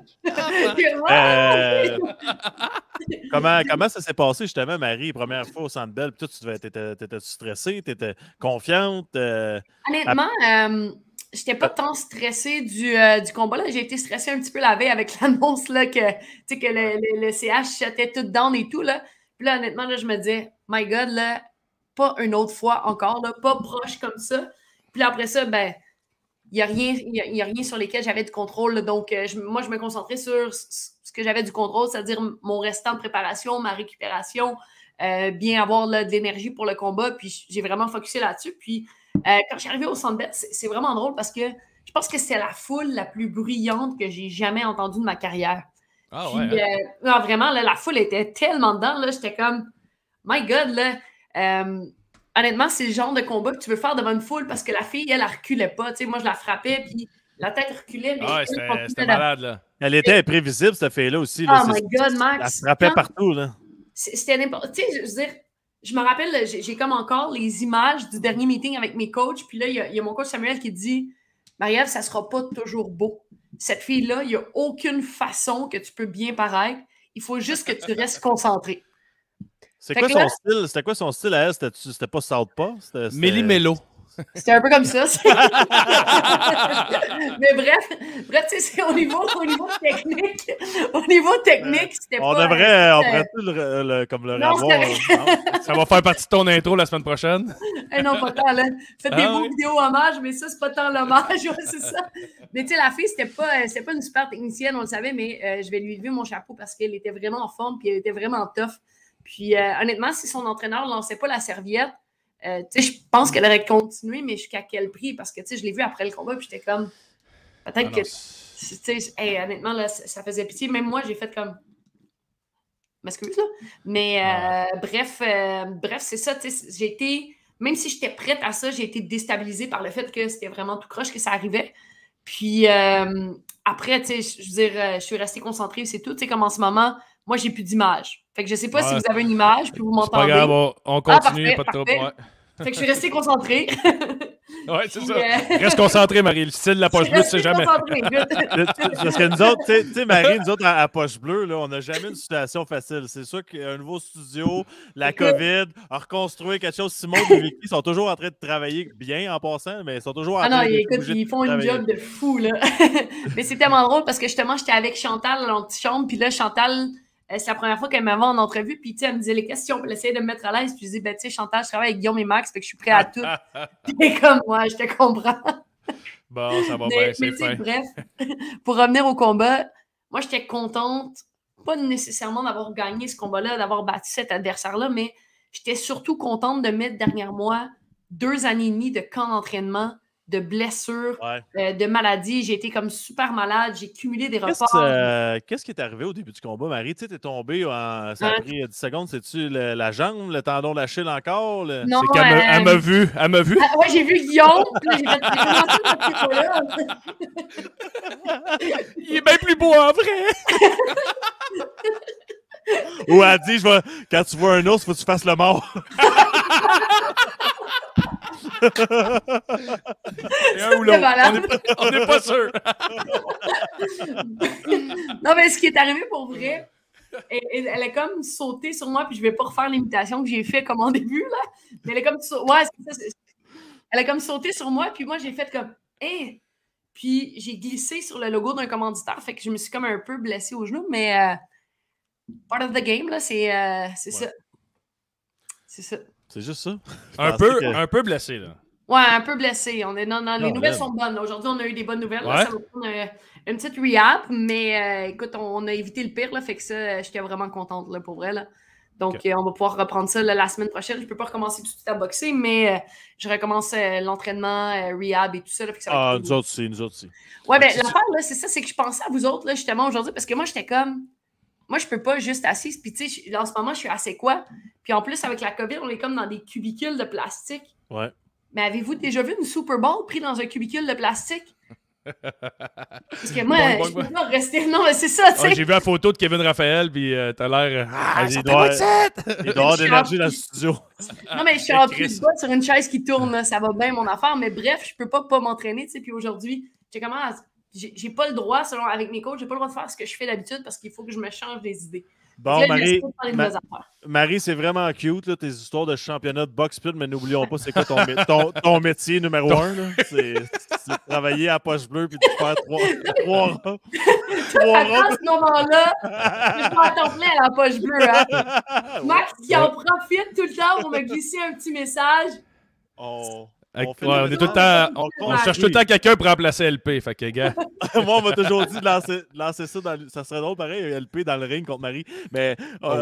Euh, comment, comment ça s'est passé justement, Marie, première fois au Centre Bell? Puis toi, tu devais, t'étais, t'étais-tu stressée? T'étais confiante? Euh, Honnêtement, euh, j'étais pas tant stressée du, euh, du combat. Là. J'ai été stressée un petit peu la veille avec l'annonce là, que, tu sais, que le, le, le C H était tout down et tout. Là. Puis là, honnêtement, là, je me disais, my God, là, pas une autre fois encore, là, pas proche comme ça. Puis là, après ça, ben, il n'y a, y a, a rien sur lesquels j'avais du contrôle. Là. Donc, euh, je, moi, je me concentrais sur ce que j'avais du contrôle, c'est-à-dire mon restant de préparation, ma récupération, euh, bien avoir là, de l'énergie pour le combat. Puis j'ai vraiment focusé là-dessus. Puis euh, quand je suis arrivée au Centre Bell, c'est vraiment drôle parce que je pense que c'est la foule la plus bruyante que j'ai jamais entendue de ma carrière. Ah Puis, ouais. hein? euh, non, vraiment, là, la foule était tellement dedans. Là, j'étais comme, my God, là. Euh, honnêtement, c'est le genre de combat que tu veux faire devant une foule parce que la fille, elle, elle reculait pas. Tu sais, moi, je la frappais, puis la tête reculait. Mais Ah ouais, elle, c'était elle continuait c'était de- malade, là. elle était imprévisible, cette fille-là aussi. Là. Oh C'est- my God, Elle Max. se frappait Quand- partout. Là. c'est- C'était n'importe. Tu sais, je veux dire, je me rappelle, j'ai j'ai comme encore les images du dernier meeting avec mes coachs. Puis là, il y, a- il y a mon coach Samuel qui dit Marie-Ève, ça sera pas toujours beau. Cette fille-là, il n'y a aucune façon que tu peux bien paraître. Il faut juste que tu restes concentré. C'est Fait quoi que son là- style? C'était quoi son style à elle? C'était-tu- C'était pas Southpaw? C'était- c'était- Méli-mélo. C'était un peu comme ça. Mais bref, bref, tu sais, c'est au niveau, au niveau technique. Au niveau technique, c'était On pas. devrait, on euh, devrait tout le, le- comme le Non, revoir. c'est non? Ça va faire partie de ton intro la semaine prochaine. Eh non, pas tant, là. Faites des Ah beaux oui. vidéos hommages, mais ça, c'est pas tant l'hommage, ouais, c'est ça. Mais tu sais, la fille, c'était pas, euh, c'était pas une super technicienne, on le savait, mais euh, je vais lui lever mon chapeau parce qu'elle était vraiment en forme, puis elle était vraiment tough. Puis euh, honnêtement, si son entraîneur ne lançait pas la serviette, euh, tu sais, je pense qu'elle aurait continué, mais jusqu'à quel prix? Parce que, tu sais, je l'ai vu après le combat, puis j'étais comme, peut-être Ah non, que, c'est- tu sais, hey, honnêtement, là, ça, ça faisait pitié. Même moi, j'ai fait comme, m'excuse, là. Mais euh, bref, euh, bref, c'est ça, tu sais, j'ai été, même si j'étais prête à ça, j'ai été déstabilisée par le fait que c'était vraiment tout croche que ça arrivait. Puis euh, après, tu sais, je veux dire, euh, je suis restée concentrée, c'est tout. Tu sais, comme en ce moment, moi, j'ai plus d'image. Fait que je sais pas si Ouais. vous avez une image, puis vous C'est pas m'entendez. grave, on, on Ah, continue, parfait, pas de trouble. parfait. Fait que je suis restée concentrée. Ouais, ouais c'est Puis, ça. euh, Reste concentré, Marie. Le style de la je poche suis bleue, tu sais restée jamais. concentrée, good. Parce que nous autres, tu sais- tu sais, Marie, nous autres, à, à Poche Bleue, là, on n'a jamais une situation facile. C'est sûr qu'un nouveau studio, la Écoute. COVID, à reconstruire quelque chose. Simon et Vicky sont toujours en train de travailler bien en passant, mais ils sont toujours en Ah non, train de écoute, bouger ils de font une travailler. job de fou, là. Mais c'est tellement drôle parce que justement, j'étais avec Chantal dans l'antichambre, puis là, Chantal, euh, c'est la première fois qu'elle m'avait en entrevue, puis tu sais, elle me disait les questions, puis elle essayait de me mettre à l'aise, puis je disais, ben tu sais, Chantal, je travaille avec Guillaume et Max, fait que je suis prêt à tout. Puis elle est comme, moi, je te comprends. Bon, ça va bien, Mais, mais c'est tu sais, fin. bref, pour revenir au combat, moi, j'étais contente, pas nécessairement d'avoir gagné ce combat-là, d'avoir battu cet adversaire-là, mais j'étais surtout contente de mettre derrière moi deux années et demie de camp d'entraînement, de blessures, Ouais. euh, de maladies. J'ai été comme super malade, j'ai cumulé des Qu'est-ce, reports. euh, qu'est-ce qui est arrivé au début du combat, Marie? Tu sais, t'es tombé, en, ça a Hein? pris dix secondes. C'est-tu le- la jambe, le tendon d'Achille encore? le- Non, C'est qu'elle me- euh, elle m'a vu. Elle m'a vu. ah, ouais, j'ai vu Guillaume, puis là, j'ai fait j'ai commencé à ce là Il est bien plus beau en vrai. Ou elle dit, je vais, quand tu vois un ours, faut que tu fasses le mort. Et un ou l'autre. malade. On n'est pas, on n'est pas sûr. Non, mais ce qui est arrivé pour vrai, elle, elle- elle a comme sauté sur moi, puis je vais pas refaire l'imitation que j'ai fait comme en début, là. Mais elle a comme sau- ouais, c'est ça, c'est- elle a comme sauté sur moi, puis moi j'ai fait comme Hein? Puis j'ai glissé sur le logo d'un commanditaire, fait que je me suis comme un peu blessée au genou, mais euh, part of the game, là, c'est euh, c'est Ouais. ça. C'est ça. C'est juste ça. Je Un pensais peu, que- un peu blessé, là. Ouais, un peu blessé. On est dans, dans- les Non, nouvelles là. sont bonnes. Aujourd'hui, on a eu des bonnes nouvelles. là. Ouais. Ça va prendre euh, une petite re-app, mais euh, écoute, on, on a évité le pire, là, fait que ça, euh, j'étais vraiment contente là, pour vrai. Là. Donc, Ok. euh, on va pouvoir reprendre ça là, la semaine prochaine. Je ne peux pas recommencer tout de suite à boxer, mais euh, je recommence euh, l'entraînement, euh, rehab et tout ça. Là, fait que ça va Ah, être cool. nous autres aussi, nous autres aussi. Ouais, ben, C'est- l'affaire, là, c'est ça, c'est que je pensais à vous autres, là, justement, aujourd'hui, parce que moi, j'étais comme. Moi, je peux pas juste assise. Puis, tu sais, je- en ce moment, je suis assez quoi. Puis, en plus, avec la COVID, on est comme dans des cubicules de plastique. Ouais. Mais avez-vous déjà vu une Super Bowl pris dans un cubicule de plastique? Parce que moi, Boing, boing, je peux boing. pas rester. Non, mais c'est ça, tu Ouais, sais. j'ai vu la photo de Kevin Raphaël, puis euh, t'as l'air. Ah, Ah, il ça doit- pas de set! Il doit y avoir Je suis d'énergie en- dans le studio. Non, mais je suis en plus de bas sur une chaise qui tourne, là. Ça va bien, mon affaire. Mais bref, je peux pas pas m'entraîner, tu sais. Puis aujourd'hui, j'ai comment. J'ai j'ai pas le droit, selon avec mes coachs, j'ai pas le droit de faire ce que je fais d'habitude parce qu'il faut que je me change des idées. Bon, Fait que là, Marie, j'essaie de parler de Ma- mes affaires. Marie, c'est vraiment cute, là, tes histoires de championnat de boxe pit, mais n'oublions pas, c'est quoi ton, mé- ton, ton métier numéro un? là? C'est c'est de travailler à poche bleue puis de faire trois, trois, ronds- trois À ronds. ce moment-là, je vais en temps plein à la poche bleue. Hein. Max qui en profite tout le temps pour me glisser un petit message. On, Avec- on fait ouais, des- on est tout le temps. On, on- on cherche tout le temps quelqu'un pour remplacer L P. Fait que, gars. Moi, on m'a toujours dit de lancer, de lancer ça dans l- ça serait drôle, pareil, L P dans le ring contre Marie, mais euh,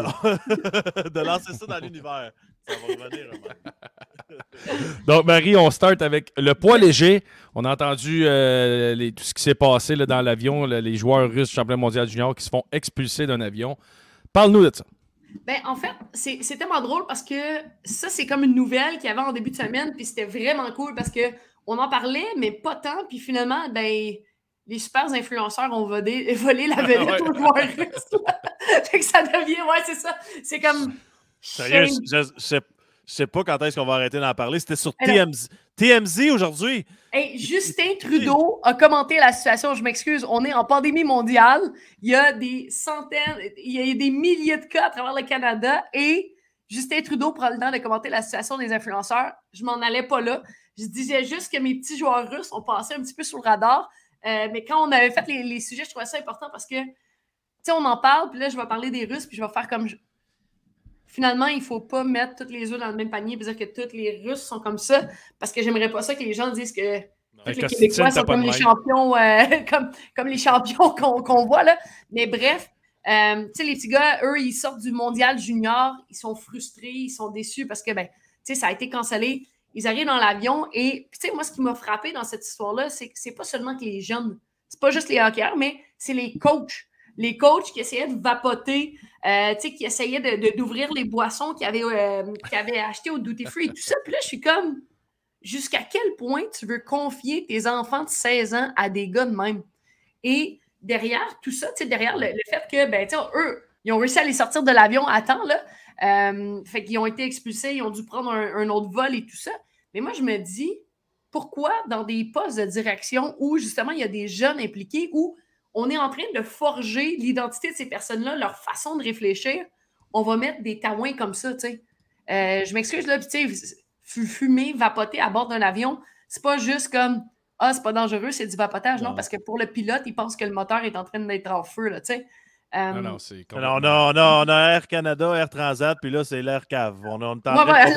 de lancer ça dans l'univers. Ça va revenir. vraiment. Donc, Marie, on start avec le poids léger. On a entendu euh, les- tout ce qui s'est passé là, dans l'avion, là, les joueurs russes championnat mondial junior qui se font expulser d'un avion. Parle-nous de ça. Ben, en fait, c'est c'est tellement drôle parce que ça, c'est comme une nouvelle qu'il y avait en début de semaine, puis c'était vraiment cool parce que on en parlait, mais pas tant, puis finalement, ben, les super influenceurs ont volé, volé la vedette Ouais. aux joueurs russes. Fait que ça devient, ouais, c'est ça. C'est comme. Sérieux, shame. je, je, je sais, je sais pas quand est-ce qu'on va arrêter d'en parler. C'était sur Alors- T M Z. T M Z aujourd'hui. Hey, Justin Trudeau a commenté la situation. Je m'excuse, on est en pandémie mondiale. Il y a des centaines, il y a des milliers de cas à travers le Canada et Justin Trudeau prend le temps de commenter la situation des influenceurs. Je m'en allais pas là. Je disais juste que mes petits joueurs russes ont passé un petit peu sous le radar. Euh, mais quand on avait fait les, les sujets, je trouvais ça important parce que, tu sais, on en parle, puis là, je vais parler des Russes, puis je vais faire comme. je- Finalement, il ne faut pas mettre toutes les œufs dans le même panier et dire que tous les Russes sont comme ça, parce que j'aimerais pas ça que les gens disent que Avec tous les la Québécois Stine, t'as sont pas comme de les même. champions, euh, comme, comme les champions qu'on qu'on voit là. Mais bref, euh, tu sais, les petits gars, eux, ils sortent du mondial junior, ils sont frustrés, ils sont déçus parce que, ben, tu sais, ça a été cancellé. Ils arrivent dans l'avion et, puis, tu sais, moi, ce qui m'a frappé dans cette histoire-là, c'est que c'est pas seulement que les jeunes, c'est pas juste les hockeyeurs, mais c'est les coachs. Les coachs qui essayaient de vapoter, euh, tu sais, qui essayaient de- de- d'ouvrir les boissons qu'ils avaient, euh, qu'ils avaient achetées au duty free et tout ça. Puis là, je suis comme, jusqu'à quel point tu veux confier tes enfants de seize ans à des gars de même? Et derrière tout ça, tu sais, derrière le, le fait que, ben, tu sais, eux, ils ont réussi à les sortir de l'avion à temps, là. Euh, fait qu'ils ont été expulsés, ils ont dû prendre un, un autre vol et tout ça. Mais moi, je me dis, pourquoi dans des postes de direction où, justement, il y a des jeunes impliqués, où on est en train de forger l'identité de ces personnes-là, leur façon de réfléchir, on va mettre des taouins comme ça, tu sais. Euh, je m'excuse, là, puis tu sais, fu- fumer, vapoter à bord d'un avion, c'est pas juste comme « Ah, c'est pas dangereux, c'est du vapotage ». Non, Non. parce que pour le pilote, il pense que le moteur est en train d'être en feu, là, tu sais. Euh, Non, non, c'est Alors, on, a, on, a, on a Air Canada, Air Transat, puis là, c'est l'Air Cave. On, on est en ouais, train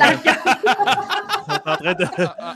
ouais, de- la- on est en train de.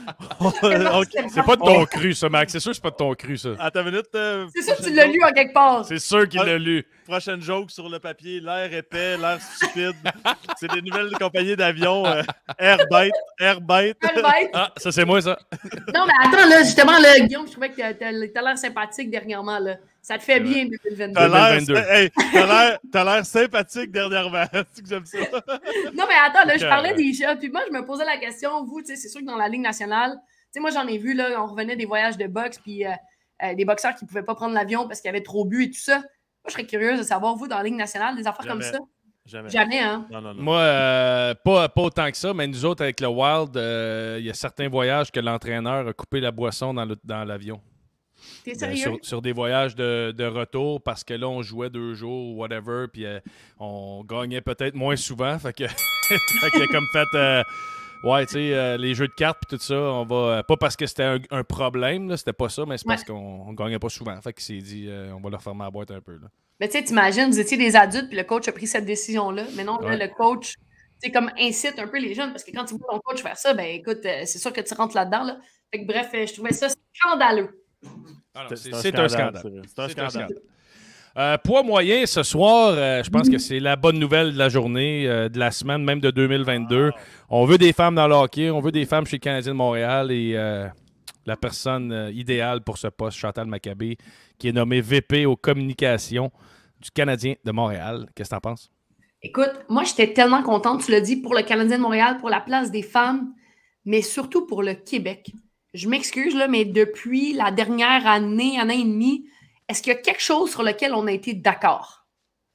c'est C'est pas de ton cru, ça, Max. C'est sûr que c'est pas de ton cru, ça. Attends une minute. euh, C'est sûr que tu prochaine l'as joke- lu en quelque part. C'est sûr qu'il l'a lu. Prochaine joke sur le papier. L'air épais, l'air stupide. C'est des nouvelles compagnies d'avions. euh, Airbite, Airbite. Albert. Ah, ça, c'est moi, ça. Non, mais attends, là, justement, là, Guillaume, je trouvais que t'as- t'as t'as l'air sympathique dernièrement, là. Ça te fait bien, deux mille vingt-deux. T'as l'air, deux mille vingt-deux. hey, t'as l'air, t'as l'air sympathique dernièrement. C'est que j'aime ça. Non, mais attends, là, je Ok, parlais ouais. des jeunes, puis moi, je me posais la question, vous, tu sais, c'est sûr que dans la Ligue nationale, tu sais, moi, j'en ai vu, là, on revenait des voyages de boxe, puis euh, euh, des boxeurs qui ne pouvaient pas prendre l'avion parce qu'ils avaient trop bu et tout ça. Moi, je serais curieuse de savoir, vous, dans la Ligue nationale, des affaires comme Jamais. ça. Jamais. Jamais, hein? Non, non, non. Moi, euh, pas, pas autant que ça, mais nous autres, avec le Wild, euh, il y a certains voyages que l'entraîneur a coupé la boisson dans le- dans l'avion. T'es Ben, sérieux? sur, sur des voyages de, de retour parce que là, on jouait deux jours ou whatever, puis euh, on gagnait peut-être moins souvent. Fait que, fait qu'il a comme fait, euh, ouais, tu sais, euh, les jeux de cartes puis tout ça, on va, euh, pas parce que c'était un, un problème, là, c'était pas ça, mais c'est parce Ouais. qu'on on gagnait pas souvent. Fait qu'il s'est dit, euh, on va leur fermer la boîte un peu. Là. Mais tu sais, t'imagines, vous étiez des adultes, puis le coach a pris cette décision-là. Mais non, Ouais. là, le coach, tu sais, comme incite un peu les jeunes, parce que quand tu vois ton coach faire ça, ben écoute, euh, c'est sûr que tu rentres là-dedans. Là. Fait que bref, euh, je trouvais ça scandaleux. Ah non, C'est- c'est c'est un c'est un scandale, scandale. c'est- c'est un C'est un scandale. scandale. Euh, poids moyen ce soir, euh, je pense que c'est la bonne nouvelle de la journée, euh, de la semaine, même de deux mille vingt-deux. On veut des femmes dans le hockey, on veut des femmes chez le Canadien de Montréal et euh, la personne euh, idéale pour ce poste, Chantal Maccabé, qui est nommée V P aux communications du Canadien de Montréal. Qu'est-ce que t'en penses? Écoute, moi, j'étais tellement contente, tu l'as dit, pour le Canadien de Montréal, pour la place des femmes, mais surtout pour le Québec. Je m'excuse, là, mais depuis la dernière année, année et demie, est-ce qu'il y a quelque chose sur lequel on a été d'accord?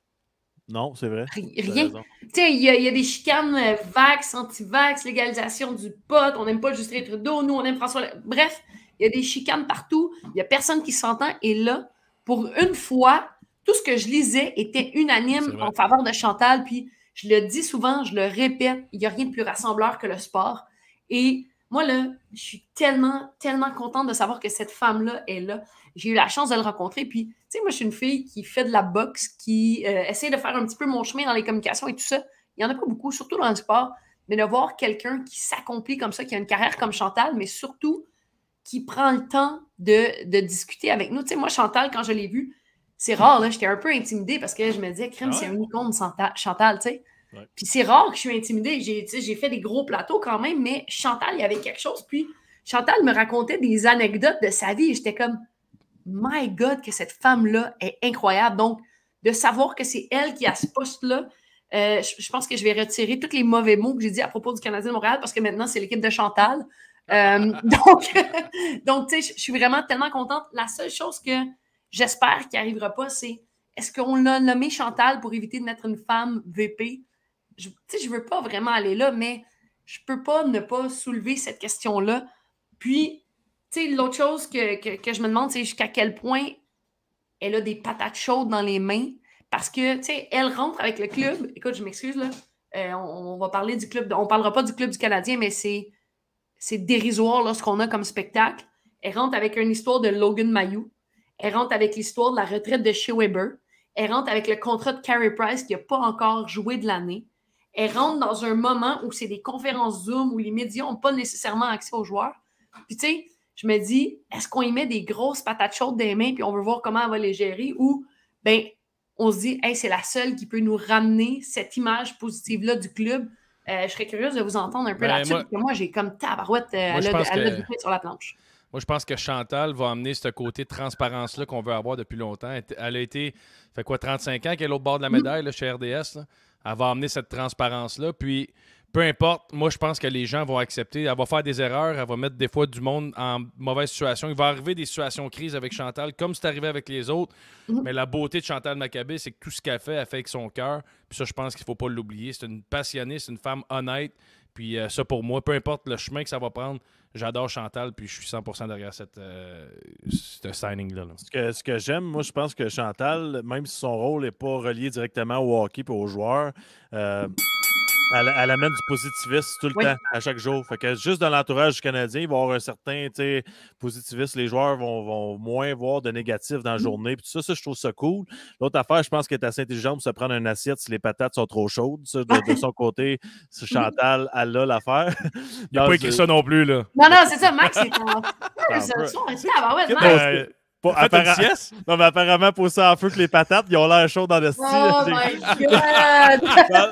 Non, c'est vrai. Ri- T'as Rien. raison. Tu sais, il y, a- il y a des chicanes euh, vax, anti-vax, légalisation du pot, on n'aime pas Justin Trudeau, nous, on aime François... Le- Bref, il y a des chicanes partout, il n'y a personne qui s'entend, et là, pour une fois, tout ce que je lisais était C'est unanime vrai. en faveur de Chantal, puis je le dis souvent, je le répète, il n'y a rien de plus rassembleur que le sport. Et moi, là, je suis tellement, tellement contente de savoir que cette femme-là est là. J'ai eu la chance de le rencontrer. Puis, tu sais, moi, je suis une fille qui fait de la boxe, qui euh, essaie de faire un petit peu mon chemin dans les communications et tout ça. Il n'y en a pas beaucoup, surtout dans le sport. Mais de voir quelqu'un qui s'accomplit comme ça, qui a une carrière comme Chantal, mais surtout qui prend le temps de, de discuter avec nous. Tu sais, moi, Chantal, quand je l'ai vue, c'est rare, là, j'étais un peu intimidée parce que je me disais, crème, Ah ouais? c'est un icône, Santa- Chantal, tu sais. Ouais. Puis c'est rare que je suis intimidée. J'ai, tu sais, j'ai fait des gros plateaux quand même, mais Chantal, il y avait quelque chose. Puis Chantal me racontait des anecdotes de sa vie et j'étais comme, my God, que cette femme-là est incroyable. Donc, de savoir que c'est elle qui a ce poste-là, euh, je, je pense que je vais retirer tous les mauvais mots que j'ai dit à propos du Canadien de Montréal parce que maintenant, c'est l'équipe de Chantal. Euh, donc, donc tu sais, je, je suis vraiment tellement contente. La seule chose que j'espère qu'il n'arrivera pas, c'est est-ce qu'on l'a nommé Chantal pour éviter de mettre une femme V P? Je ne veux pas vraiment aller là, mais je peux pas ne pas soulever cette question-là. Puis, tu sais, l'autre chose que, que, que je me demande, c'est jusqu'à quel point elle a des patates chaudes dans les mains. Parce que, tu sais, elle rentre avec le club. Écoute, je m'excuse, là. Euh, on, on va parler du club. De, on parlera pas du club du Canadien, mais c'est, c'est dérisoire, là, ce qu'on a comme spectacle. Elle rentre avec une histoire de Logan Mayou. Elle rentre avec l'histoire de la retraite de Shea Weber. Elle rentre avec le contrat de Carey Price qui n'a pas encore joué de l'année. Elle rentre dans un moment où c'est des conférences Zoom où les médias n'ont pas nécessairement accès aux joueurs. Puis, tu sais, je me dis, est-ce qu'on y met des grosses patates chaudes des mains puis on veut voir comment elle va les gérer ou, ben, on se dit, hey, c'est la seule qui peut nous ramener cette image positive-là du club. Euh, je serais curieuse de vous entendre un peu Ben, là-dessus moi- parce que moi, j'ai comme tabarouette, euh, Moi, je elle a, pense elle a que- du pain sur la planche. Moi, je pense que Chantal va amener ce côté de transparence-là qu'on veut avoir depuis longtemps. Elle- Elle a été, fait quoi, trente-cinq ans qu'elle est l'autre bord de la médaille là, chez R D S. Là. Elle va amener cette transparence-là. Puis, peu importe, moi, je pense que les gens vont accepter. Elle va faire des erreurs. Elle va mettre des fois du monde en mauvaise situation. Il va arriver des situations crises avec Chantal, comme c'est arrivé avec les autres. Mhm. Mais la beauté de Chantal Maccabé, c'est que tout ce qu'elle fait, elle fait avec son cœur. Puis ça, je pense qu'il ne faut pas l'oublier. C'est une passionnée, c'est une femme honnête. Puis euh, ça, pour moi, peu importe le chemin que ça va prendre, j'adore Chantal, puis je suis cent pour cent derrière cette, euh, ce signing-là. là. Ce que, ce que j'aime, moi, je pense que Chantal, même si son rôle n'est pas relié directement au hockey et aux joueurs, euh, elle, elle amène du positivisme tout le Oui. temps, à chaque jour. Fait que juste dans l'entourage du Canadien, il va y avoir un certain tu sais, positivisme. Les joueurs vont, vont moins voir de négatif dans la journée. Puis tout ça, ça, je trouve ça cool. L'autre affaire, je pense qu'elle est assez intelligente pour se prendre une assiette si les patates sont trop chaudes. Ça, de, de son côté, c'est Chantal, elle a l'affaire. Il n'a Dans pas écrit le- ça non plus, là. Non, non, c'est ça, Max, c'est en. un Ça, peu. ça, on dit, ah, bah ouais, Ben, Max. euh, Pas- Faites une appara- sieste? Non, mais apparemment, pour ça en feu que les patates, ils ont l'air chauds dans le style. Oh my God!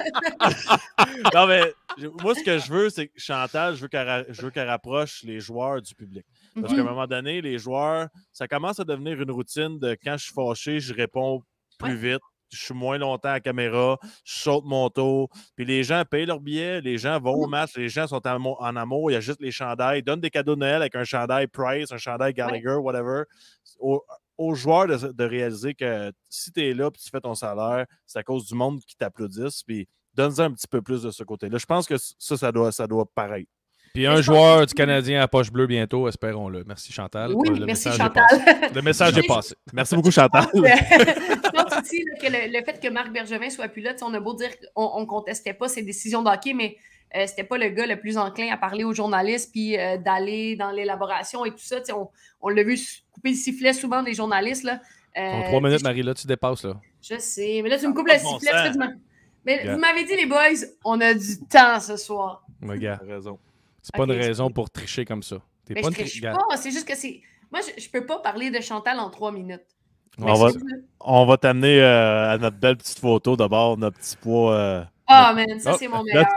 Non, mais j'ai- moi, ce que je veux, c'est que Chantal, je veux qu'elle ra- je veux qu'elle rapproche les joueurs du public. Parce qu'à un moment donné, les joueurs, ça commence à devenir une routine de quand je suis fâché, je réponds plus Ouais. vite. Je suis moins longtemps à la caméra, je saute mon tour. Puis les gens payent leur billet, les gens vont au match, les gens sont en, amo- en amour, il y a juste les chandails. Ils donnent des cadeaux de Noël avec un chandail Price, un chandail Gallagher, whatever. Aux, aux joueurs de, de réaliser que si tu es là et tu fais ton salaire, c'est à cause du monde qui t'applaudisse. Puis donne-en un petit peu plus de ce côté-là. Je pense que ça, ça doit, ça doit paraître. Puis un je joueur pense du Canadien à poche bleue bientôt, espérons-le. Merci Chantal. Oui, Le merci message est Chantal. passé. Le message est Je- passé. Merci beaucoup, Chantal. Je pense aussi là, que le, le fait que Marc Bergevin soit plus là, tu sais, on a beau dire qu'on ne contestait pas ses décisions d'hockey, mais euh, c'était pas le gars le plus enclin à parler aux journalistes puis euh, d'aller dans l'élaboration et tout ça. Tu sais, On, on l'a vu couper le sifflet souvent des journalistes. Là. En trois minutes, Marie, là, tu dépasses, là. Je sais, mais là, tu me coupes le bon sifflet. sens. tu fais du... Mais Yeah. vous m'avez dit, les boys, on a du temps ce soir. Regarde, T'as raison. c'est pas Ok, une raison c'est- pour tricher comme ça. T'es Mais pas je une tri- triche regarde. pas, c'est juste que c'est... Moi, je, je peux pas parler de Chantal en trois minutes. Ouais, On va, c'est ça. on va t'amener euh, à notre belle petite photo d'abord, notre petit poids. euh, Ah, man, ça, Oh, c'est mon meilleur.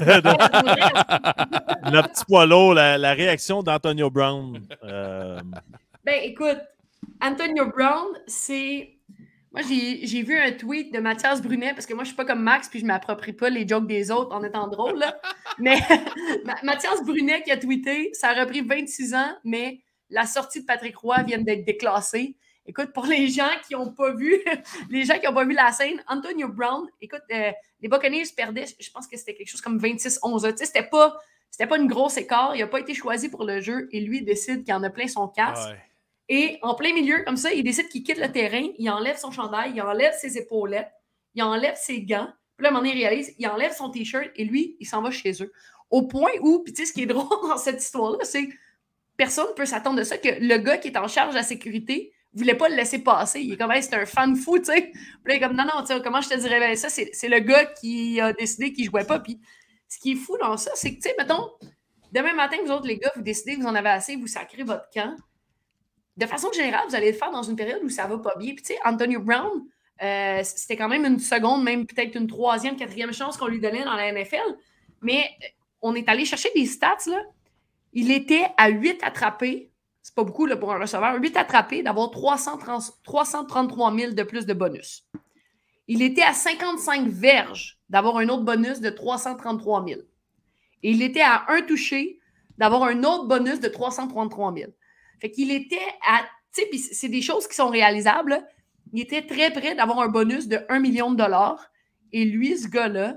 notre petit poids lourd, la, la réaction d'Antonio Brown. Euh, Ben, écoute, Antonio Brown, c'est... Moi, j'ai j'ai vu un tweet de Mathias Brunet, parce que moi, je suis pas comme Max, puis je m'approprie pas les jokes des autres en étant drôle, là. Mais Ma- Mathias Brunet qui a tweeté, ça aurait pris vingt-six ans, mais la sortie de Patrick Roy vient d'être déclassée. Écoute, pour les gens qui n'ont pas vu, les gens qui n'ont pas vu la scène, Antonio Brown, écoute, euh, les Buccaneers perdaient, je pense que c'était quelque chose comme vingt-six onze. Tu sais, c'était pas, c'était pas une grosse écart. Il n'a pas été choisi pour le jeu et lui décide qu'il en a plein son casque. Ouais. Et en plein milieu, comme ça, il décide qu'il quitte le terrain, il enlève son chandail, il enlève ses épaulettes, il enlève ses gants. Puis là, à un moment donné, il réalise, il enlève son T-shirt et lui, il s'en va chez eux. Au point où, puis tu sais, ce qui est drôle dans cette histoire-là, c'est que personne ne peut s'attendre de ça, que le gars qui est en charge de la sécurité ne voulait pas le laisser passer. Il est comme, hey, c'est un fan fou, tu sais. Puis là, il est comme, non, non, tu sais, comment je te dirais, ben, ça, c'est c'est le gars qui a décidé qu'il ne jouait pas. Puis ce qui est fou dans ça, c'est que, tu sais, mettons, demain matin, vous autres, les gars, vous décidez que vous en avez assez, vous sacrez votre camp. De façon générale, vous allez le faire dans une période où ça va pas bien. Puis, tu sais, Antonio Brown, euh, c'était quand même une seconde, même peut-être une troisième, quatrième chance qu'on lui donnait dans la N F L. Mais euh, on est allé chercher des stats, là. Il était à huit attrapés. C'est pas beaucoup là, pour un receveur. huit attrapés, d'avoir trois cent trente-trois mille de plus de bonus. Il était à cinquante-cinq verges, d'avoir un autre bonus de trois cent trente-trois mille. Et il était à un touché, d'avoir un autre bonus de trois cent trente-trois mille. Fait qu'il était à... Tu sais, puis c'est des choses qui sont réalisables. Là. Il était très près d'avoir un bonus de un million de dollars. Et lui, ce gars-là,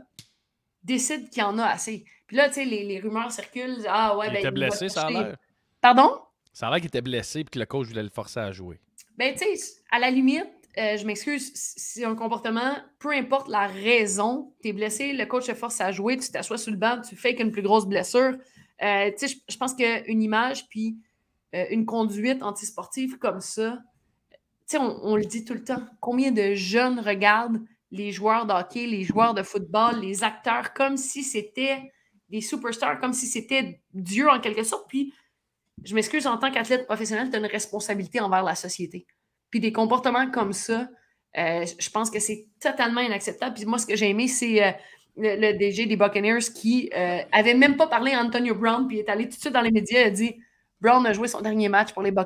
décide qu'il en a assez. Puis là, tu sais, les, les rumeurs circulent. Ah ouais, Il ben... était il va blessé, ça a toucher. l'air. Pardon? Ça a l'air qu'il était blessé et que le coach voulait le forcer à jouer. Ben, tu sais, à la limite, euh, je m'excuse, c'est un comportement, peu importe la raison, tu es blessé, le coach te force à jouer, tu t'assois sur le banc, tu fais qu'une plus grosse blessure. Euh, tu sais, je, je pense qu'une image puis euh, une conduite antisportive comme ça, tu sais, on, on le dit tout le temps. Combien de jeunes regardent les joueurs de hockey, les joueurs de football, les acteurs, comme si c'était des superstars, comme si c'était Dieu en quelque sorte. Puis, je m'excuse, en tant qu'athlète professionnel, tu as une responsabilité envers la société. Puis des comportements comme ça, euh, je pense que c'est totalement inacceptable. Puis moi, ce que j'ai aimé, c'est euh, le, le D G des Buccaneers qui euh, avait même pas parlé à Antonio Brown, puis est allé tout de suite dans les médias et a dit « Brown a joué son dernier match pour les Buccaneers. »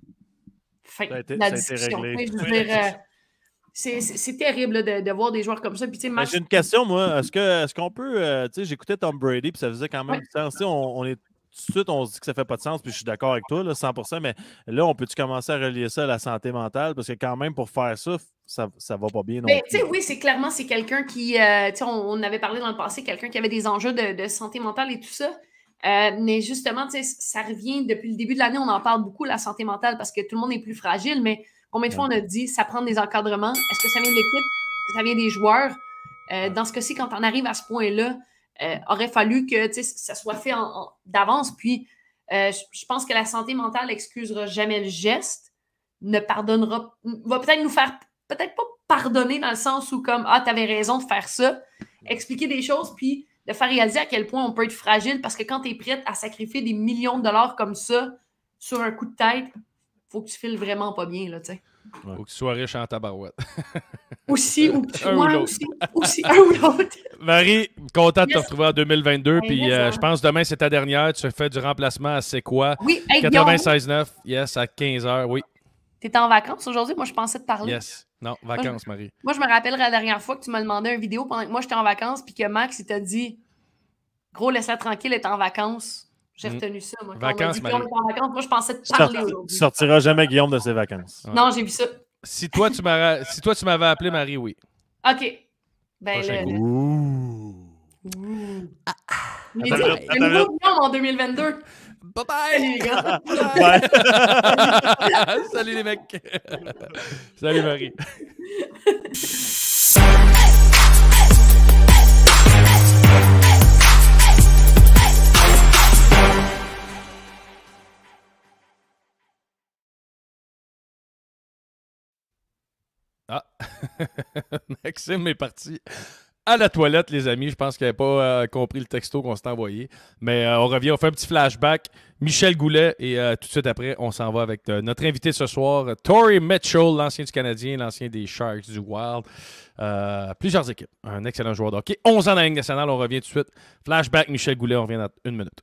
Fin Ça a été- de la ça a été discussion. réglé. Je veux dire, euh, c'est- c'est c'est terrible là, de, de voir des joueurs comme ça. Puis, tu sais, Mais match- j'ai une question, moi. Est-ce que est-ce qu'on peut. euh, tu sais, j'écoutais Tom Brady, puis ça faisait quand même Ouais. du sens. Tu sais, On, on est tout de suite, on se dit que ça fait pas de sens, puis je suis d'accord avec toi, là, cent pour cent. Mais là, on peut-tu commencer à relier ça à la santé mentale? Parce que quand même, pour faire ça, ça, ça va pas bien non Ben, plus. tu sais, oui, c'est clairement, c'est quelqu'un qui, euh, tu sais, on, on avait parlé dans le passé, quelqu'un qui avait des enjeux de, de santé mentale et tout ça. Euh, mais justement, tu sais, ça revient depuis le début de l'année, on en parle beaucoup, la santé mentale, parce que tout le monde est plus fragile. Mais combien de fois on a dit, ça prend des encadrements? Est-ce que ça vient de l'équipe? Est-ce que ça vient des joueurs? Euh, dans ce cas-ci, quand on arrive à ce point-là, euh, aurait fallu que, tu sais, ça soit fait en- en- d'avance. Puis, euh, je, je pense que la santé mentale n'excusera jamais le geste, ne pardonnera, va peut-être nous faire, peut-être pas pardonner dans le sens où comme, ah, t'avais raison de faire ça, expliquer des choses, puis de faire réaliser à quel point on peut être fragile, parce que quand tu es prête à sacrifier des millions de dollars comme ça sur un coup de tête, faut que tu files vraiment pas bien, là, tu sais. Faut que tu sois riche en tabarouette. Aussi, ou, Un ou ouais, l'autre. aussi, aussi, un ou l'autre. Marie, content de te Yes. retrouver en deux mille vingt-deux. Ben, Puis yes, euh, hein. je pense demain, c'est ta dernière. Tu fais du remplacement à C'est quoi? Oui, hey, Guillaume, quatre-vingt-seize neuf. Yes, à quinze heures. Oui. t'es en vacances aujourd'hui? Moi, je pensais te parler. Yes. Non, vacances, Marie. Moi, je me rappelle la dernière fois que tu m'as demandé une vidéo pendant que moi, j'étais en vacances, puis que Max, il t'a dit « Gros, laisse-la tranquille, elle est en vacances. » J'ai Mm. retenu ça, moi. Quand Vacances, on m'a dit Marie. qu'on était en vacances, moi, je pensais te Tu parler sort- aujourd'hui. tu sortiras jamais Guillaume de ses vacances. Ouais. Non, j'ai vu ça. Si toi, tu m'aurais si toi, tu m'avais appelé, Marie, oui. OK. Ben, Prochain le... coup. Ouh. Il dit, Attends, le attends, nouveau Guillaume en deux mille vingt-deux. Bye-bye! Salut, les gars. Ouais. Salut les mecs! Salut Marie! Ah, Maxime est parti à la toilette, les amis. Je pense qu'il n'avait pas euh, compris le texto qu'on s'est envoyé. Mais euh, on revient, on fait un petit flashback. Michel Goulet, et euh, tout de suite après, on s'en va avec euh, notre invité ce soir, Torrey Mitchell, l'ancien du Canadien, l'ancien des Sharks du Wild. Euh, plusieurs équipes. Un excellent joueur de hockey. onze ans dans la Ligue nationale, on revient tout de suite. Flashback, Michel Goulet, on revient dans une minute.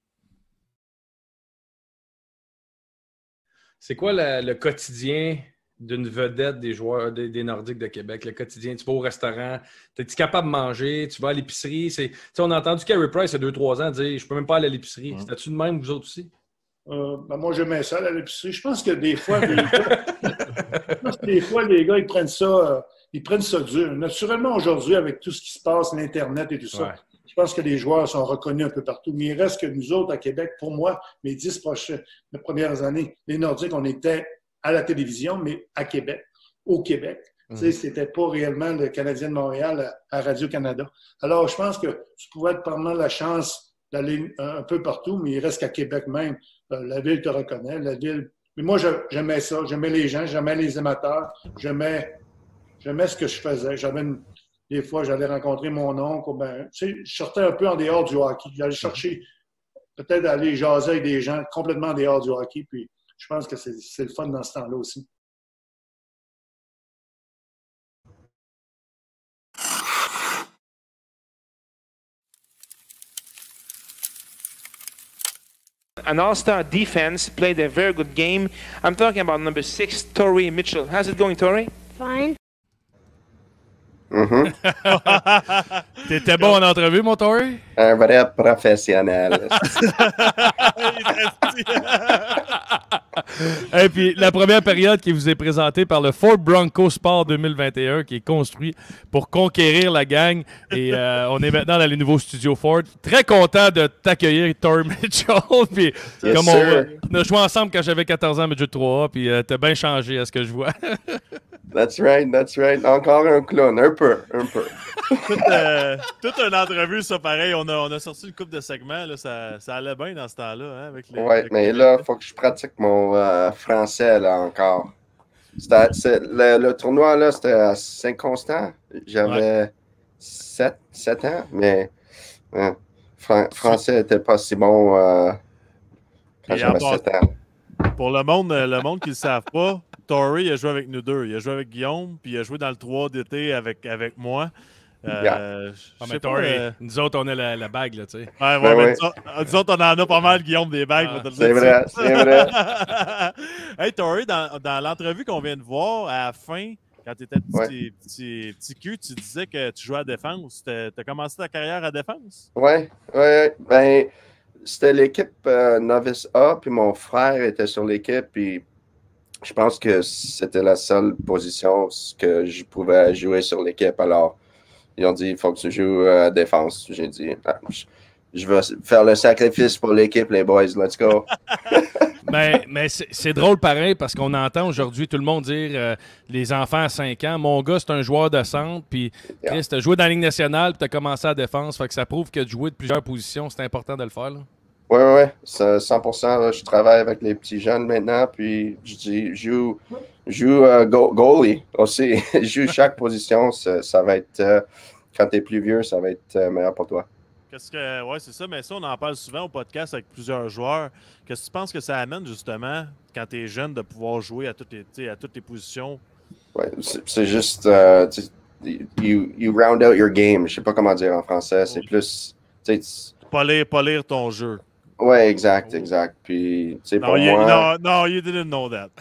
C'est quoi le, le quotidien d'une vedette des joueurs des, des Nordiques de Québec? Le quotidien, tu vas au restaurant, es-tu capable de manger, tu vas à l'épicerie? C'est, on a entendu Carey Price il y a deux trois ans dire « Je peux même pas aller à l'épicerie. Mmh. » C'était-tu de même, vous autres aussi? Euh, ben moi, je mets ça à l'épicerie. Je pense que des fois, les gars, je pense que des fois, les gars, ils prennent ça, euh, ils prennent ça dur. Naturellement, aujourd'hui, avec tout ce qui se passe, l'Internet et tout ça, ouais. Je pense que les joueurs sont reconnus un peu partout. Mais il reste que nous autres, à Québec, pour moi, mes dix prochaines, les premières années, les Nordiques, on était à la télévision, mais à Québec, au Québec. Mmh. Tu sais, c'était pas réellement le Canadien de Montréal à, à Radio-Canada. Alors, je pense que tu pouvais te prendre la chance d'aller un, un peu partout, mais il reste qu'à Québec même. Euh, la ville te reconnaît, la ville... Mais moi, je, j'aimais ça. J'aimais les gens, j'aimais les amateurs, j'aimais, j'aimais ce que je faisais. J'avais une... Des fois, j'allais rencontrer mon oncle. Ben, tu sais, je sortais un peu en dehors du hockey. J'allais chercher, peut-être aller jaser avec des gens complètement en dehors du hockey. Puis je pense que c'est, c'est le fun dans ce temps-là aussi. An all-star defense, played a very good game. I'm talking about number six, Torrey Mitchell. How's it going, Torrey? Fine. Mm-hmm. T'étais bon en entrevue, mon Torrey? Un vrai professionnel. Et puis, la première période qui vous est présentée par le Ford Bronco Sport deux mille vingt et un, qui est construit pour conquérir la gang. Et euh, on est maintenant dans les nouveaux studios Ford. Très content de t'accueillir, Torrey Mitchell. Puis, yes, comme on, on a joué ensemble quand j'avais quatorze ans, mais jeu de trois A. Puis, euh, t'as bien changé à ce que je vois. That's right, that's right. Encore un clown, un peu, un peu. toute, euh, toute une entrevue, ça, pareil. On a, on a sorti une couple de segments. Là, ça, ça allait bien dans ce temps-là. Hein, avec les, ouais, avec mais les... là, il faut que je pratique mon euh, français là encore. C'était, c'est, le, le tournoi, là, c'était assez constant. J'avais ouais. sept ans, mais euh, fran- français n'était pas si bon euh, quand Et j'avais sept ans. Pour le monde, le monde qui ne le savent pas, Torrey, il a joué avec nous deux. Il a joué avec Guillaume, puis il a joué dans le trois d'été avec, avec moi. Euh, yeah. ah, mais Torrey, euh... nous autres, on a la, la bague, là, tu sais. Ouais, ouais, ben mais oui. nous, autres, nous autres, on en a pas mal, Guillaume, des bagues. Ah, c'est vrai, c'est vrai. Hey, Torrey, dans, dans l'entrevue qu'on vient de voir, à la fin, quand tu étais petit, ouais. petit, petit, petit cul, tu disais que tu jouais à défense. Tu as commencé ta carrière à défense? Oui, oui. Ben, c'était l'équipe euh, Novice A, puis mon frère était sur l'équipe, puis je pense que c'était la seule position que je pouvais jouer sur l'équipe. Alors, ils ont dit, il faut que tu joues à euh, défense. J'ai dit, ah, je, je vais faire le sacrifice pour l'équipe, les boys, let's go. mais mais c'est, c'est drôle pareil, parce qu'on entend aujourd'hui tout le monde dire, euh, les enfants à cinq ans, mon gars, c'est un joueur de centre, puis yeah. Chris, t'as joué dans la Ligue nationale, puis t'as commencé à défense, fait que ça prouve que de jouer de plusieurs positions, c'est important de le faire, là. Oui, oui, oui, cent pour cent. Là, je travaille avec les petits jeunes maintenant, puis je dis, joue, joue uh, go, goalie aussi. Joue chaque position, ça, ça va être, uh, quand tu es plus vieux, ça va être uh, meilleur pour toi. Qu'est-ce que, ouais, c'est ça, mais ça, on en parle souvent au podcast avec plusieurs joueurs. Qu'est-ce que tu penses que ça amène, justement, quand tu es jeune, de pouvoir jouer à toutes les, à toutes les positions? Oui, c'est, c'est juste, uh, you, you round out your game. Je sais pas comment dire en français, c'est plus, tu sais, pas lire, pas lire ton jeu. Oui, exact, exact. Puis, tu sais, pour you, moi... No, no, you didn't know that.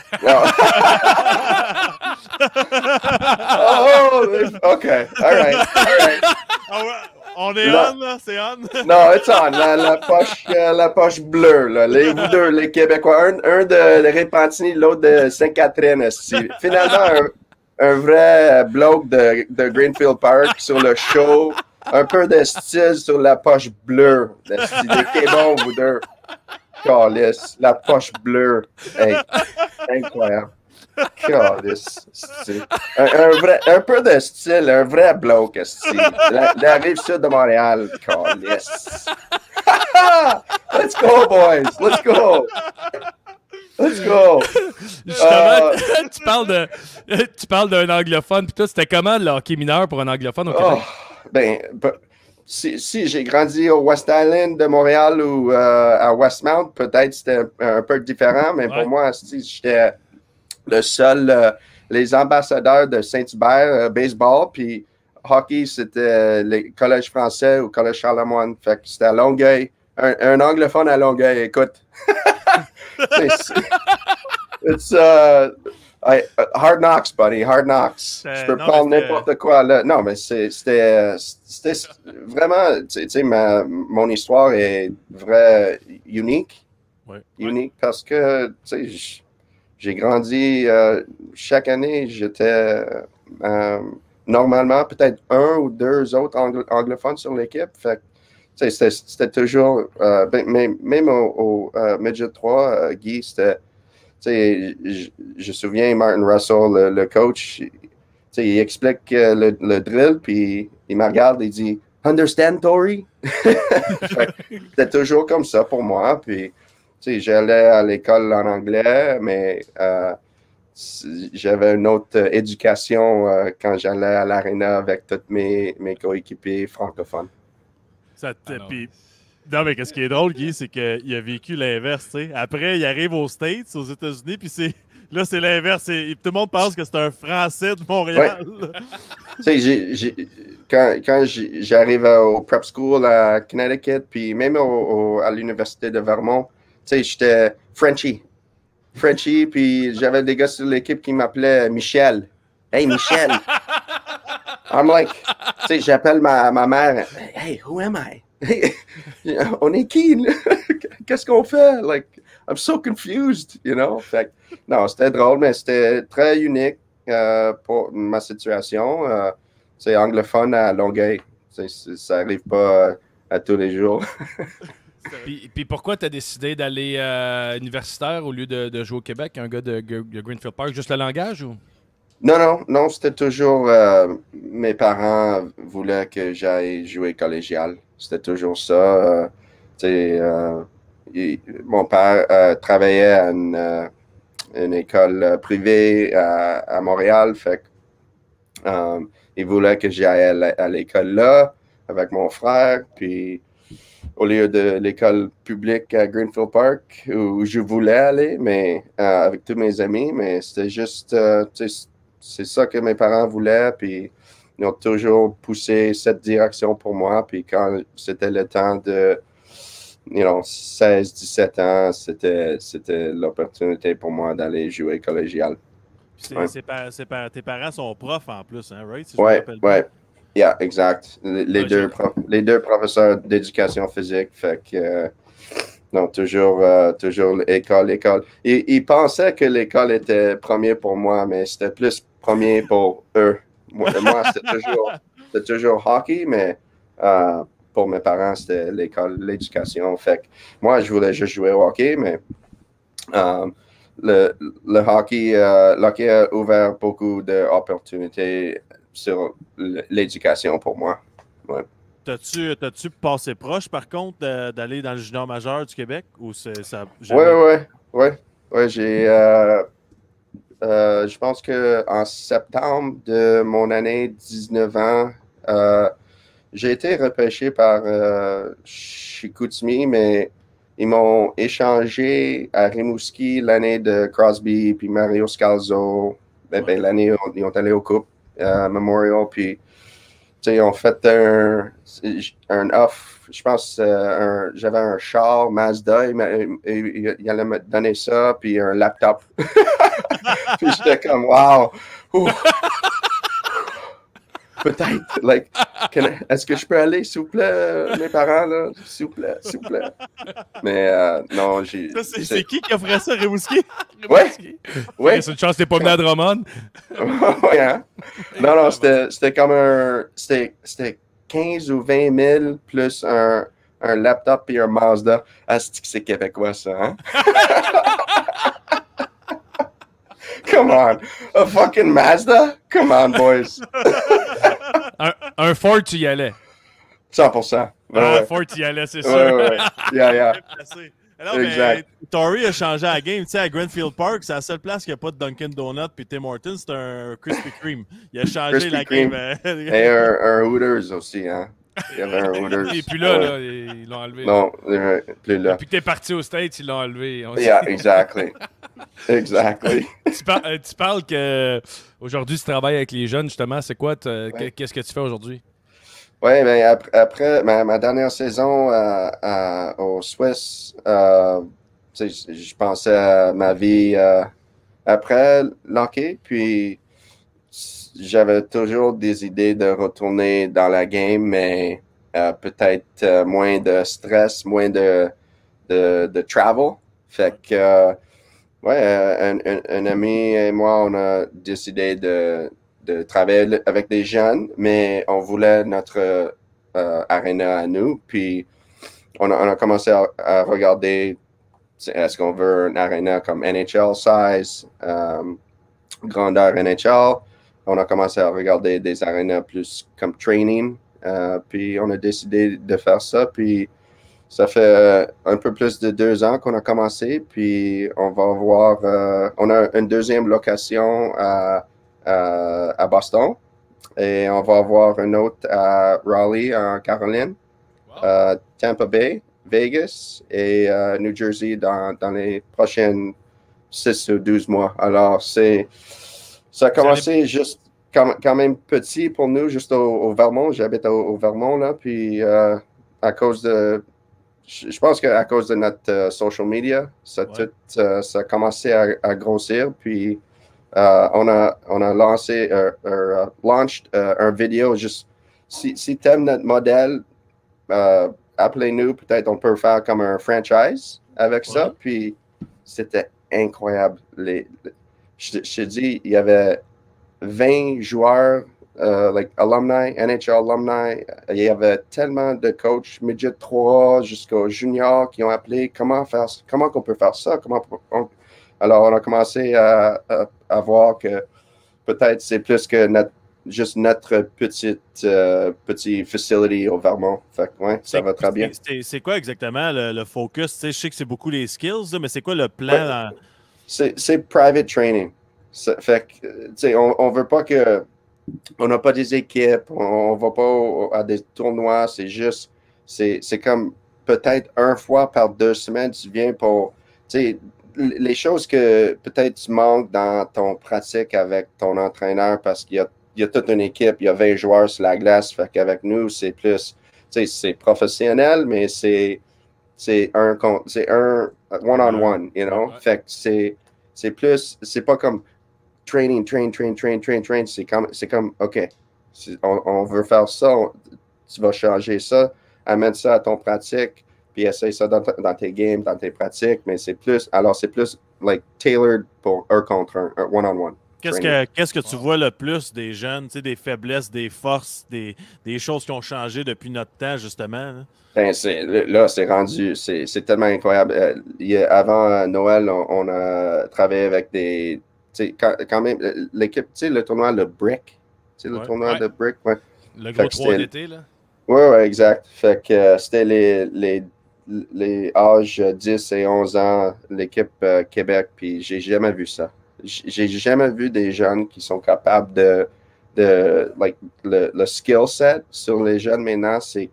oh, OK. All right. All right. On est là. on, là? C'est on? Non, it's on. La, la, poche, euh, la poche bleue, là. Les, vous deux, les Québécois. Un, un de Repentigny, l'autre de Sainte-Catherine. Finalement, un, un vrai bloke de, de Greenfield Park sur le show. Un peu de style sur la poche bleue. Des Québons, vous deux. Calice. La poche bleue. Hey, incroyable. Calice. Un, un, vrai, un peu de style, un vrai bloke. La, la rive sud de Montréal. Calice. Let's go, boys. Let's go. Let's go! Justement, Uh, tu parles de, tu parles d'un anglophone, puis toi, c'était comment le hockey mineur pour un anglophone au Québec? Oh, ben, ben, si, si j'ai grandi au West Island de Montréal ou euh, à Westmount, peut-être c'était un, un peu différent, mais Ouais. pour moi, si j'étais le seul, euh, les ambassadeurs de Saint-Hubert, euh, baseball, puis hockey, c'était les collèges français ou collège Charlemagne. Fait que c'était à Longueuil. Un, un anglophone à Longueuil, écoute. c'est, it's, uh, I, uh, hard knocks, buddy, hard knocks. Euh, Je peux non, prendre mais n'importe quoi là. Non, mais c'est, c'était, c'était vraiment, tu sais, ma, mon histoire est vraie, unique. Ouais. Unique parce que, tu sais, j- j'ai grandi, euh, chaque année, j'étais euh, normalement peut-être un ou deux autres anglo- anglophones sur l'équipe. Fait que, tu sais, c'était, c'était toujours, euh, ben, même, même au, au euh, Midget trois, euh, Guy, c'était, tu sais, je je me souviens, Martin Russell, le, le coach, tu sais, il explique euh, le, le drill, puis il me regarde et il dit « Understand, Tori? » C'était toujours comme ça pour moi, puis tu sais, j'allais à l'école en anglais, mais euh, j'avais une autre euh, éducation euh, quand j'allais à l'aréna avec tous mes, mes coéquipiers francophones. Ça te- Ah non. puis- non, mais qu'est-ce qui est drôle, Guy, c'est qu'il a vécu l'inverse, tu sais. Après, il arrive aux States, aux États-Unis, puis c'est là, c'est l'inverse. C'est- Tout le monde pense que c'est un Français de Montréal. Tu sais, j'ai- j'ai- quand, quand j'ai- j'arrive au prep school à Connecticut, puis même au, au- à l'université de Vermont, tu sais, j'étais Frenchie. Frenchie, puis j'avais des gars sur l'équipe qui m'appelaient Michel. Hey, Michel! I'm like, tu sais, j'appelle ma, ma mère. Hey, who am I? On est qui, là? Qu'est-ce qu'on fait? Like, I'm so confused, you know? Fait que, non, c'était drôle, mais c'était très unique euh, pour ma situation. Euh, c'est anglophone à Longueuil. Tu sais, c'est- ça arrive pas euh, à tous les jours. Puis, puis pourquoi tu as décidé d'aller euh, universitaire au lieu de, de jouer au Québec, un gars de, de Greenfield Park? Juste le langage ou? Non, non, non, c'était toujours. Euh, mes parents voulaient que j'aille jouer collégial. C'était toujours ça. Euh, tu sais, euh, il- mon père euh, travaillait à une, euh, une école euh, privée à, à Montréal. Fait que, euh, il voulait que j'aille à la- à l'école là avec mon frère. Puis, au lieu de l'école publique à Greenfield Park, où je voulais aller, mais euh, avec tous mes amis, mais c'était juste. Euh, tu sais, c'est ça que mes parents voulaient, puis ils ont toujours poussé cette direction pour moi. Puis quand c'était le temps de, you know, seize dix-sept ans, c'était, c'était l'opportunité pour moi d'aller jouer collégial. C'est- Ouais. c'est par- c'est par- tes parents sont profs en plus, hein, right? Si je me Ouais, rappelle bien. ouais. Yeah, exact. Les, les Ouais, deux, j'ai- prof- les deux professeurs d'éducation physique, fait que, euh, non, toujours, euh, toujours l'école, l'école. Ils, ils pensaient que l'école était premier pour moi, mais c'était plus premier pour eux. Moi, moi c'était toujours, c'était toujours hockey, mais euh, pour mes parents, c'était l'école, l'éducation. Fait que moi, je voulais juste jouer au hockey, mais euh, le, le hockey, euh, le hockey a ouvert beaucoup d'opportunités sur l- l'éducation pour moi. Ouais. T'as-tu, t'as-tu passé proche, par contre, de- d'aller dans le junior majeur du Québec? Ou c'est, ça a Oui, jamais- oui, oui. Ouais, j'ai. euh, euh, je pense qu'en septembre de mon année dix-neuf ans, euh, j'ai été repêché par euh, Chicoutimi, mais ils m'ont échangé à Rimouski l'année de Crosby puis Mario Scalzo. Ben, ben, l'année où ils ont allé au Coupe euh, Memorial, puis tu sais, ils ont fait un, un off. Je pense euh, un- j'avais un char Mazda. Il, m'a- il, il- il allait me donner ça, puis un laptop. Puis j'étais comme, wow. Ouh. Peut-être. Like, can I- est-ce que je peux aller, s'il vous plaît, euh, mes parents, là? S'il vous plaît, s'il vous plaît. Mais euh, non, j'ai. Ça, c'est, c'est qui qui offrait ça, Rimouski? Ouais. Ouais. C'est une chance que t'es pas venu à Drummond. Ouais, hein? Non, non, c'était, c'était comme un. C'était, c'était quinze ou vingt mille plus un, un laptop et un Mazda. Ah, c'est que c'est québécois, ça, hein? Come on. A fucking Mazda? Come on, boys. Un, un Ford, tu y allais. cent pour cent. Ouais, Ah, ouais. un Ford, tu y allais, c'est sûr. Ouais, ouais, ouais. Yeah, yeah. Bien placé. Non, mais Torrey a changé la game. Tu sais, à Greenfield Park, c'est la seule place qui n'a pas de Dunkin' Donut puis Tim Hortons, c'est un Krispy Kreme. Il a changé Krispy la Kreme. game. Et un, un Hooters aussi, hein. Il y avait un Hooters. Et puis là, là, ils l'ont enlevé. Non, là. plus là. Depuis que t'es parti aux States, ils l'ont enlevé. On yeah, exactly. exactly. tu, par euh, tu parles que aujourd'hui tu travailles avec les jeunes, justement. C'est quoi? Ouais. Qu'est-ce que tu fais aujourd'hui? Oui, bien, après, après ma, ma dernière saison euh, euh, au Suisse, euh, je pensais à ma vie euh, après l'hockey, puis j'avais toujours des idées de retourner dans la game, mais euh, peut-être euh, moins de stress, moins de, de, de travel. Fait que, euh, ouais, un, un, un ami et moi, on a décidé de, de travailler avec des jeunes, mais on voulait notre euh, arena à nous. Puis, on a, on a commencé à, à regarder, est-ce qu'on veut une arena comme N H L size, euh, grandeur N H L. On a commencé à regarder des arénas plus comme training. Euh, puis on a décidé de faire ça. Puis ça fait un peu plus de deux ans qu'on a commencé. Puis on va voir, euh, on a une deuxième location à, à, à Boston. Et on va avoir une autre à Raleigh, en Caroline, wow. euh, Tampa Bay, Vegas et euh, New Jersey dans, dans les prochaines six ou douze mois. Alors, c'est... Ça a commencé allez... juste quand, quand même petit pour nous, juste au, au Vermont. J'habite au, au Vermont, là, puis euh, à cause de... Je, je pense qu'à cause de notre uh, social media, ça, ouais. tout, uh, ça a commencé à, à grossir, puis uh, on, a, on a lancé, uh, uh, launched uh, un vidéo juste... Si, si tu aimes notre modèle, uh, appelez-nous, peut-être on peut faire comme un franchise avec ouais. ça, puis c'était incroyable. Les, les Je, je te dis, il y avait vingt joueurs, uh, like alumni, N H L alumni. Il y avait tellement de coachs, midget trois jusqu'au junior, qui ont appelé comment faire, comment qu'on peut faire ça. Comment on... Alors, on a commencé à, à, à voir que peut-être c'est plus que notre, juste notre petite uh, petit facility au Vermont. Fait que, ouais, ça va très bien. C'est quoi exactement le, le focus? T'sais, je sais que c'est beaucoup les skills, là, mais c'est quoi le plan? Ouais. Dans... C'est private training. Ça fait que, tu sais, on ne veut pas que. On n'a pas des équipes, on ne va pas au, à des tournois, c'est juste. C'est comme peut-être une fois par deux semaines, tu viens pour. Tu sais, les choses que peut-être tu manques dans ton pratique avec ton entraîneur parce qu'il y a, il y a toute une équipe, il y a vingt joueurs sur la glace. Fait qu'avec nous, c'est plus. Tu sais, c'est professionnel, mais c'est. C'est un, c'est un one-on-one, you know? Fait que c'est. C'est plus, c'est pas comme training, train, train, train, train, train. C'est comme, c'est comme, OK, on, on veut faire ça, on, tu vas changer ça, amène ça à ton pratique, puis essaye ça dans, dans tes games, dans tes pratiques, mais c'est plus, alors c'est plus, like, tailored pour un contre un, un one-on-one. Qu'est-ce que, qu'est-ce que tu vois le plus des jeunes, tu sais, des faiblesses, des forces, des, des choses qui ont changé depuis notre temps, justement? Là? Ben, là, c'est rendu, c'est tellement incroyable. Euh, il y a, avant euh, Noël, on, on a travaillé avec des, tu sais, quand, quand même, l'équipe, tu sais, le tournoi, le Brick, tu sais, le ouais, tournoi ouais. de Brick, ouais. Le gros trois d'été, là? Oui, oui, exact. Fait que euh, c'était les, les, les âges dix et onze ans, l'équipe euh, Québec, puis j'ai jamais vu ça. J'ai jamais vu des jeunes qui sont capables de, de like, le, le skill set sur les jeunes maintenant, c'est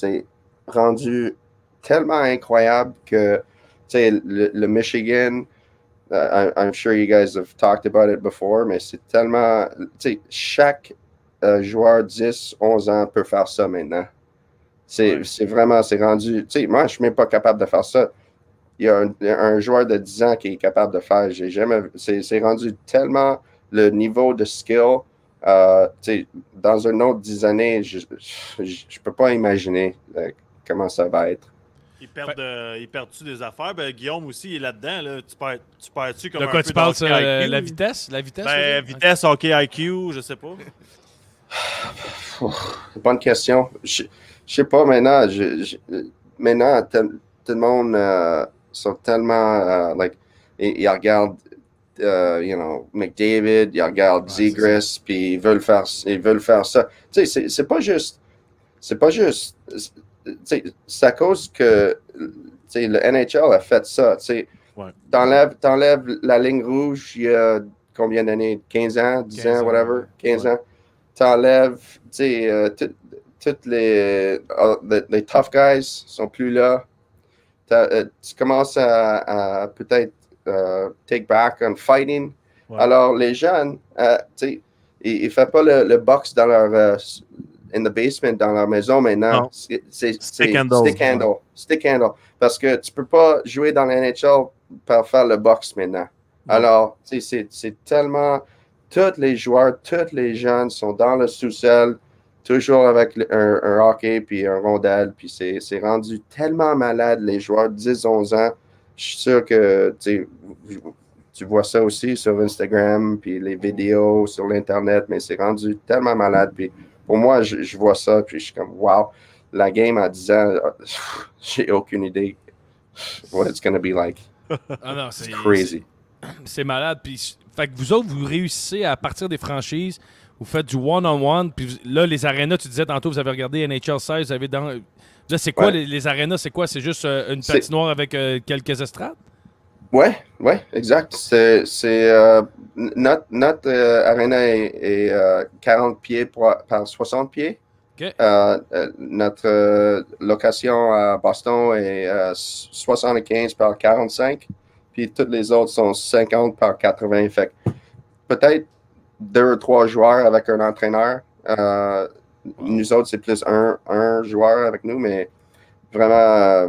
rendu tellement incroyable que, tu sais, le, le Michigan, uh, I, I'm sure you guys have talked about it before, mais c'est tellement, tu sais, chaque uh, joueur dix, onze ans peut faire ça maintenant. C'est ouais. vraiment, c'est rendu, tu sais, moi, je suis même pas capable de faire ça. Il y a un, un joueur de dix ans qui est capable de faire. J'ai jamais. C'est rendu tellement le niveau de skill. Euh, dans un autre dix années, je ne peux pas imaginer euh, comment ça va être. Ils perdent, euh, ils perdent-tu des affaires? Ben, Guillaume aussi, il est là-dedans. Là. Tu perds, tu perds-tu comme de un quoi peu tu parles, euh, la vitesse? La vitesse, ben, vitesse, hockey I Q, je sais pas. Bonne question. Je ne sais pas maintenant. Je, je, maintenant, tout le monde... Euh, sont tellement, uh, like, ils, ils regardent, uh, you know, McDavid, ils regardent ouais, Zegras, puis ils veulent faire, ils veulent faire ça. Tu sais, c'est pas juste, c'est pas juste, tu sais, c'est à cause que sais, le N H L a fait ça. Tu Ouais. t'enlèves, t'enlèves la ligne rouge il y a combien d'années? quinze ans, dix quinze ans, ans, whatever, quinze ouais. ans. T'enlèves, tu sais, euh, toutes les, uh, les, les tough guys sont plus là. Uh, tu commences à, à peut-être uh, take back on fighting. Ouais. Alors, les jeunes, uh, tu sais, ils ne font pas le, le box dans leur... Uh, in the basement, dans leur maison maintenant. C'est, c'est, stick, c'est handle. stick handle. Stick handle. Parce que tu ne peux pas jouer dans la N H L pour faire le box maintenant. Ouais. Alors, tu sais, c'est, c'est tellement... Tous les joueurs, tous les jeunes sont dans le sous-sol, toujours avec le, un, un hockey puis un rondelle. Puis c'est, c'est rendu tellement malade, les joueurs de dix onze ans. Je suis sûr que tu tu vois ça aussi sur Instagram, puis les vidéos sur l'Internet, mais c'est rendu tellement malade. Puis pour moi, je, je vois ça, puis je suis comme, wow, la game à dix ans, j'ai aucune idée what it's going to be like. Ah non, c'est It's crazy. C'est, c'est malade. Puis, fait que vous autres, vous réussissez à partir des franchises, vous faites du one-on-one, puis là, les arénas, tu disais tantôt, vous avez regardé N H L seize, vous avez dans... Là, c'est quoi, ouais. les, les arénas, c'est quoi? C'est juste euh, une patinoire avec euh, quelques estrades? Oui, oui, exact. C'est, c'est, euh, notre notre euh, arena est, est euh, quarante pieds pour, par soixante pieds. Okay. Euh, euh, notre euh, location à Boston est euh, soixante-quinze par quarante-cinq. Puis toutes les autres sont cinquante par quatre-vingts. Fait peut-être deux ou trois joueurs avec un entraîneur. Euh, nous autres, c'est plus un, un joueur avec nous, mais vraiment... Euh,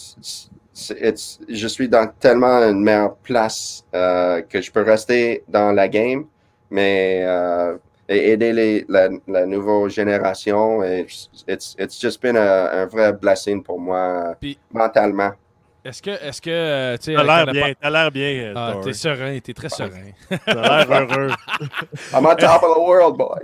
It's, je suis dans tellement une meilleure place euh, que je peux rester dans la game, mais euh, et aider les, la, la nouvelle génération. It's, it's, it's just been a, un vrai blessing pour moi. Puis, mentalement. Est-ce que, est-ce que euh, tu sais, t'as l'air bien, t'as l'air bien. Ah, t'es serein, t'es très serein. T'as l'air heureux. I'm on top of the world, boy.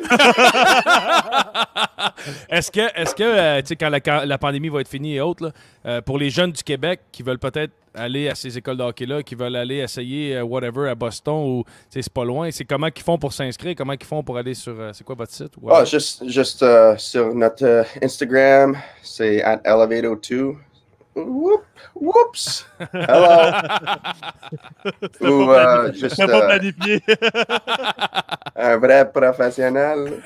Est-ce que, est-ce que euh, tu sais, quand la, quand la pandémie va être finie et autres, là, euh, pour les jeunes du Québec qui veulent peut-être aller à ces écoles de hockey-là, qui veulent aller essayer euh, whatever à Boston ou c'est pas loin, c'est comment qu'ils font pour s'inscrire, comment ils font pour aller sur, euh, c'est quoi votre site? Wow. Ah, juste juste uh, sur notre uh, Instagram, c'est at elevator two. Whoop, whoops! Hello! Ou pas, uh, juste, pas planifié. Un vrai professionnel.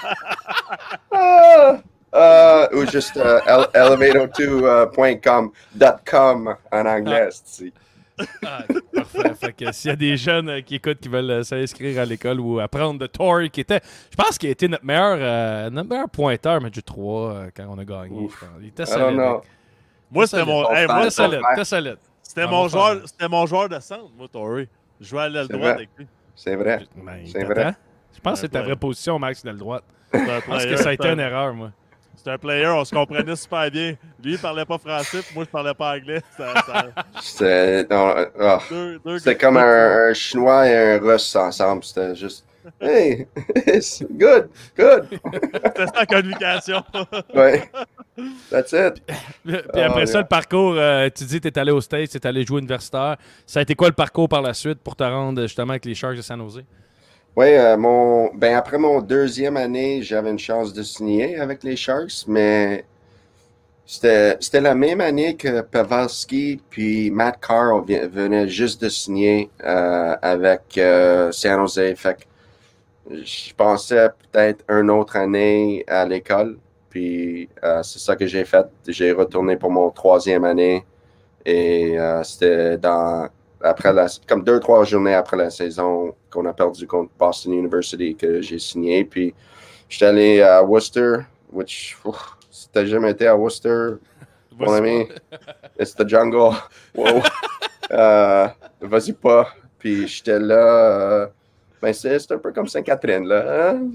ah, uh, ou juste uh, elevator two point com en anglais. Ah, parfait. Fait que s'il y a des jeunes qui écoutent qui veulent s'inscrire à l'école ou apprendre de Torrey, qui était, je pense qu'il a été notre meilleur, euh, notre meilleur pointeur, match trois euh, quand on a gagné. Il était solide. Moi, c'était mon. Hey, moi, c'était solide. C'était solide. C'était mon, joueur, c'était mon joueur de centre, moi, Torrey. Je jouais à l'aile droite avec lui. C'est vrai. Ben, c'est vrai. Je pense que c'est ta vraie position, Max, d'aile droite. Je pense que ça a été une erreur, moi. C'était un player, on se comprenait super bien. Lui, il parlait pas français, puis moi, je parlais pas anglais. Ça, ça... C'était non, oh. deux, deux C'était comme un, un Chinois et un Russe ensemble. C'était juste. Hey, it's good, good. C'était ça la communication. Oui. That's it. Puis après oh, ça, yeah. le parcours, euh, tu dis que tu es allé aux States, tu es allé jouer universitaire. Ça a été quoi le parcours par la suite pour te rendre justement avec les Sharks de San Jose? Oui, euh, mon, ben après mon deuxième année, j'avais une chance de signer avec les Sharks, mais c'était, c'était la même année que Pavelski puis Matt Carr venaient juste de signer euh, avec euh, San Jose. Fait que je pensais peut-être une autre année à l'école, puis euh, c'est ça que j'ai fait. J'ai retourné pour mon troisième année et euh, c'était dans après la comme deux trois journées après la saison qu'on a perdu contre Boston University que j'ai signé. Puis j'étais allé à Worcester, which ouf, si t'as jamais été à Worcester, mon ami, it's the jungle. Wow. euh, vas-y pas. Puis j'étais là. Euh, Ben, c'est, c'est un peu comme Sainte-Catherine, là. Hein?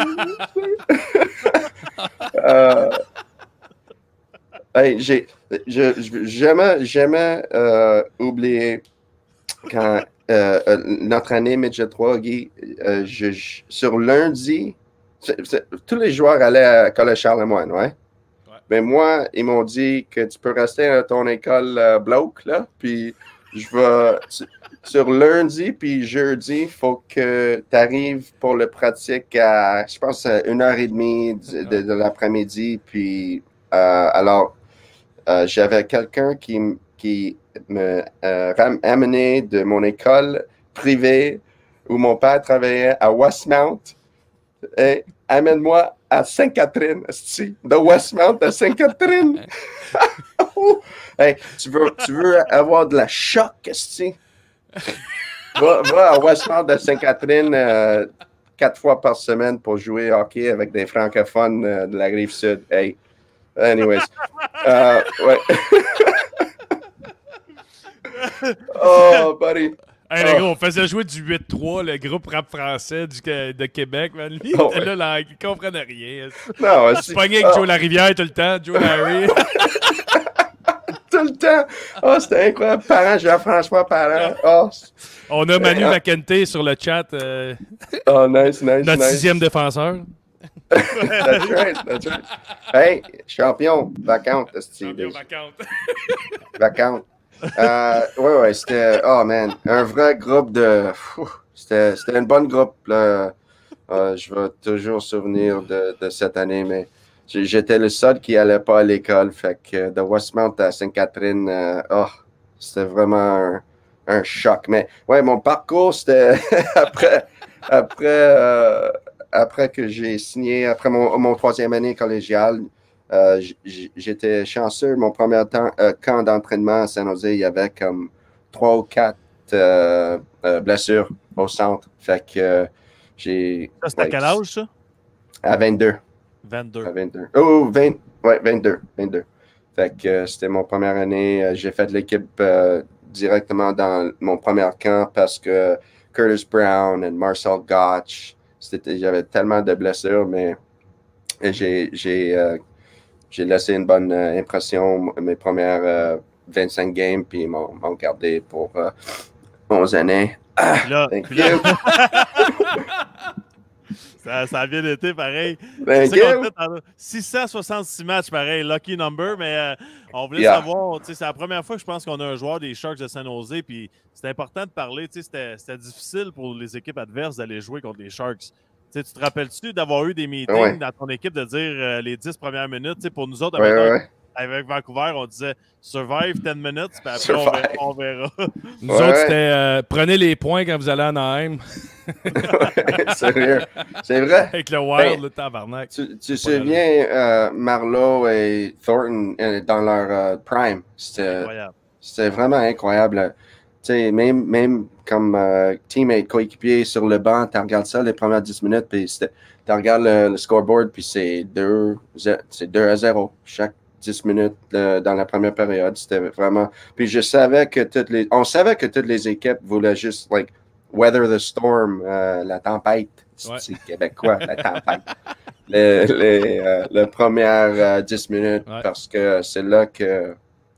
euh, hey, j'ai, je, je, jamais, jamais euh, oublié quand euh, euh, notre année Midget trois, Guy, euh, je, je, sur lundi, c'est, c'est, tous les joueurs allaient à Collège Charlemagne, ouais? Ouais. Mais moi, ils m'ont dit que tu peux rester à ton école euh, bloke, là, puis je vais... Sur lundi puis jeudi, il faut que tu arrives pour le pratique à, je pense, à une heure et demie de, de, de l'après-midi. Puis, euh, alors, euh, j'avais quelqu'un qui, qui me euh, ram- amenait de mon école privée où mon père travaillait à Westmount et amène-moi à Sainte-Catherine, esti, de Westmount à Sainte-Catherine. Hey, tu veux, tu veux avoir de la choc, esti? Va, va à Westmount de Sainte-Catherine euh, quatre fois par semaine pour jouer au hockey avec des francophones euh, de la Rive-Sud. Hey. Anyways. Euh, ouais. Oh, buddy. Hey, les Oh. gars, on faisait jouer du huit trois, le groupe rap français du, de Québec. Man. Lui, il Oh, était ouais. là, là, il comprenait rien. Non, Il se pognait avec oh, Joe Larivière tout le temps, Joe Larry. tout le temps. Oh, c'était incroyable. Parents, Jean-François Parent. Oh, On a Manu McKenty sur le chat, euh, oh nice, nice, notre nice. sixième défenseur. That's right, that's right. Hey, champion, vacante, Champion vacante. vacante. Euh, ouais, ouais, c'était, oh man, un vrai groupe de, c'était, c'était une bonne groupe, là. Euh, je vais toujours souvenir de, de cette année, mais j'étais le seul qui allait pas à l'école, fait que de Westmount à Sainte-Catherine, euh, oh, c'était vraiment un, un choc. Mais ouais, mon parcours, c'était après, après, euh, après que j'ai signé, après mon, mon troisième année collégiale, euh, j'étais chanceux. Mon premier temps, euh, camp d'entraînement à San-Jose, il y avait comme trois ou quatre euh, euh, blessures au centre. Fait que euh, j'ai. Ça, c'était à quel âge, ça? À vingt-deux. vingt-deux. À vingt-deux. Oh, vingt, ouais, vingt-deux. vingt-deux. Fait que euh, c'était mon première année. Euh, j'ai fait l'équipe euh, directement dans mon premier camp parce que Curtis Brown et Marcel Gotch, j'avais tellement de blessures, mais j'ai, j'ai, euh, j'ai laissé une bonne euh, impression mes premières euh, vingt-cinq games, puis ils m'ont, m'ont gardé pour euh, onze années. Ah, Là, thank là... you. ça, ça a bien été pareil. Thank C'est you. fait en six cent soixante-six matchs, pareil, lucky number, mais euh, on voulait Yeah. savoir, c'est la première fois que je pense qu'on a un joueur des Sharks de San Jose, puis c'est important de parler, c'était, c'était difficile pour les équipes adverses d'aller jouer contre les Sharks. T'sais, tu te rappelles-tu d'avoir eu des meetings Ouais. dans ton équipe de dire euh, les dix premières minutes, t'sais, pour nous autres, Ouais, avec, ouais, ouais. avec Vancouver, on disait survive dix minutes, puis après Survive. on verra. On verra. Nous Ouais, autres, ouais. c'était euh, prenez les points quand vous allez à Anaheim. Sérieux. C'est vrai. Avec le Wild, Ben, le tabarnak. Tu te souviens, euh, Marleau et Thornton euh, dans leur euh, prime, c'était, Incroyable. c'était vraiment incroyable. Tu sais, même, même comme euh, teammate, coéquipier sur le banc, tu regardes ça les premières dix minutes, puis tu regardes le, le scoreboard, puis c'est deux à zéro chaque dix minutes euh, dans la première période. C'était vraiment. Puis je savais que toutes les. On savait que toutes les équipes voulaient juste, like, weather the storm, euh, la tempête. Ouais. C'est québécois, la tempête. Les, les, euh, les premières euh, dix minutes, Ouais. parce que c'est là que.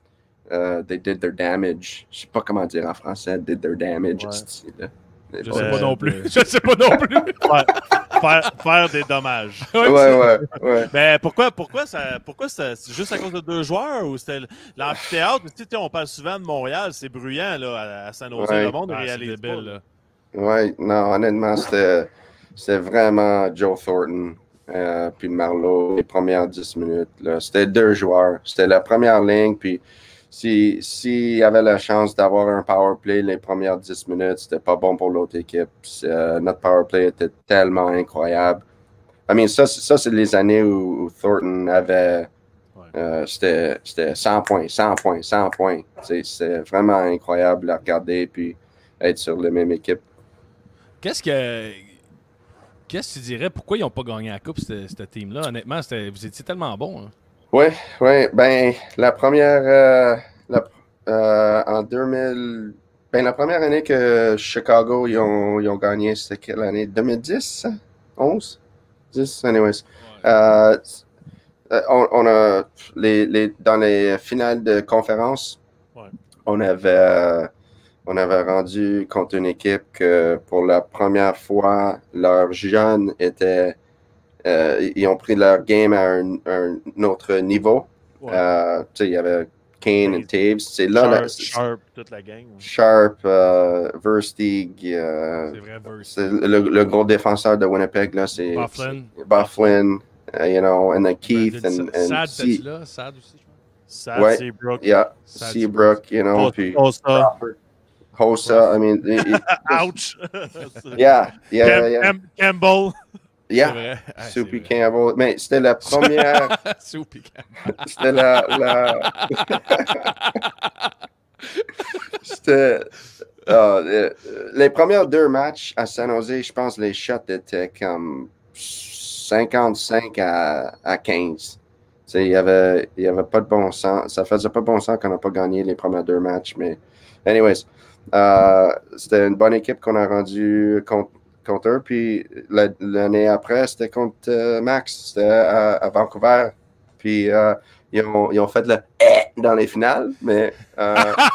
Uh, they did their damage. Je sais pas comment dire en français, did their damage. Ouais. C'est- là. Je Ouais, sais pas non plus. Je sais pas non plus. faire, faire, faire des dommages. ouais, ouais, ouais. Mais pourquoi, pourquoi, ça, pourquoi ça, c'est juste à cause de deux joueurs ou c'était l'amphithéâtre? Tu sais, on parle souvent de Montréal, c'est bruyant là, à, à San Jose. Ouais. Le monde Ah, c'est réalise débile, pas. là. Ouais, non, honnêtement, c'était, c'était vraiment Joe Thornton euh, puis Marleau, les premières dix minutes. Là. C'était deux joueurs. C'était la première ligne, puis si, s'il y avait la chance d'avoir un power play les premières dix minutes, c'était pas bon pour l'autre équipe. Euh, notre power play était tellement incroyable. I mean, ça, ça c'est les années où, où Thornton avait... Euh, c'était, c'était cent points, cent points, cent points. C'est, c'est vraiment incroyable à regarder puis être sur la même équipe. Qu'est-ce que. Qu'est-ce que tu dirais? Pourquoi ils n'ont pas gagné la coupe, cette, cette team-là? Honnêtement, c'était, vous étiez tellement bons. Hein. Oui, oui. Ben, la première. Euh, la, euh, en deux mille. Ben, la première année que Chicago ils ont, ils ont gagné, c'était quelle année? deux mille dix? onze? dix? Anyways. Euh, on, on a. Les, les, dans les finales de conférence, Ouais. on avait. Euh, on avait rendu contre une équipe que pour la première fois, leurs jeunes étaient. Euh, ils ont pris leur game à un, un autre niveau. Ouais. Euh, tu sais, il y avait Kane et Taves. C'est là, Sharp, là, c'est- Sharp, toute la gang. ouais. Sharp, euh, Verstig, euh, C'est vrai, Burst. c'est le, le gros défenseur de Winnipeg, là, c'est Bufflin. c'est Bufflin, uh, you know, and then Keith and, and Sad, si- t'as-tu là? Sad aussi, je pense. Sad ouais, Seabrook. Yeah, Sad Seabrook, you know, puis Hossa. Hossa, I mean... It, it, Ouch! Yeah, yeah, Cam yeah. Cam Campbell. Yeah, Soupy Campbell. Mais c'était la première... Soupy Campbell. C'était la... la... c'était... Uh, les, les premiers deux matchs à San Jose, je pense les shots étaient comme cinquante-cinq à, à quinze. Il n'y avait, y avait pas de bon sens. Ça faisait pas bon sens qu'on n'a pas gagné les premiers deux matchs. Mais, anyways, uh, c'était une bonne équipe qu'on a rendue contre, contre eux. Puis l'année après, c'était contre uh, Max. C'était à, à Vancouver. Puis uh, ils, ont, ils ont fait le eh dans les finales. Mais. Uh,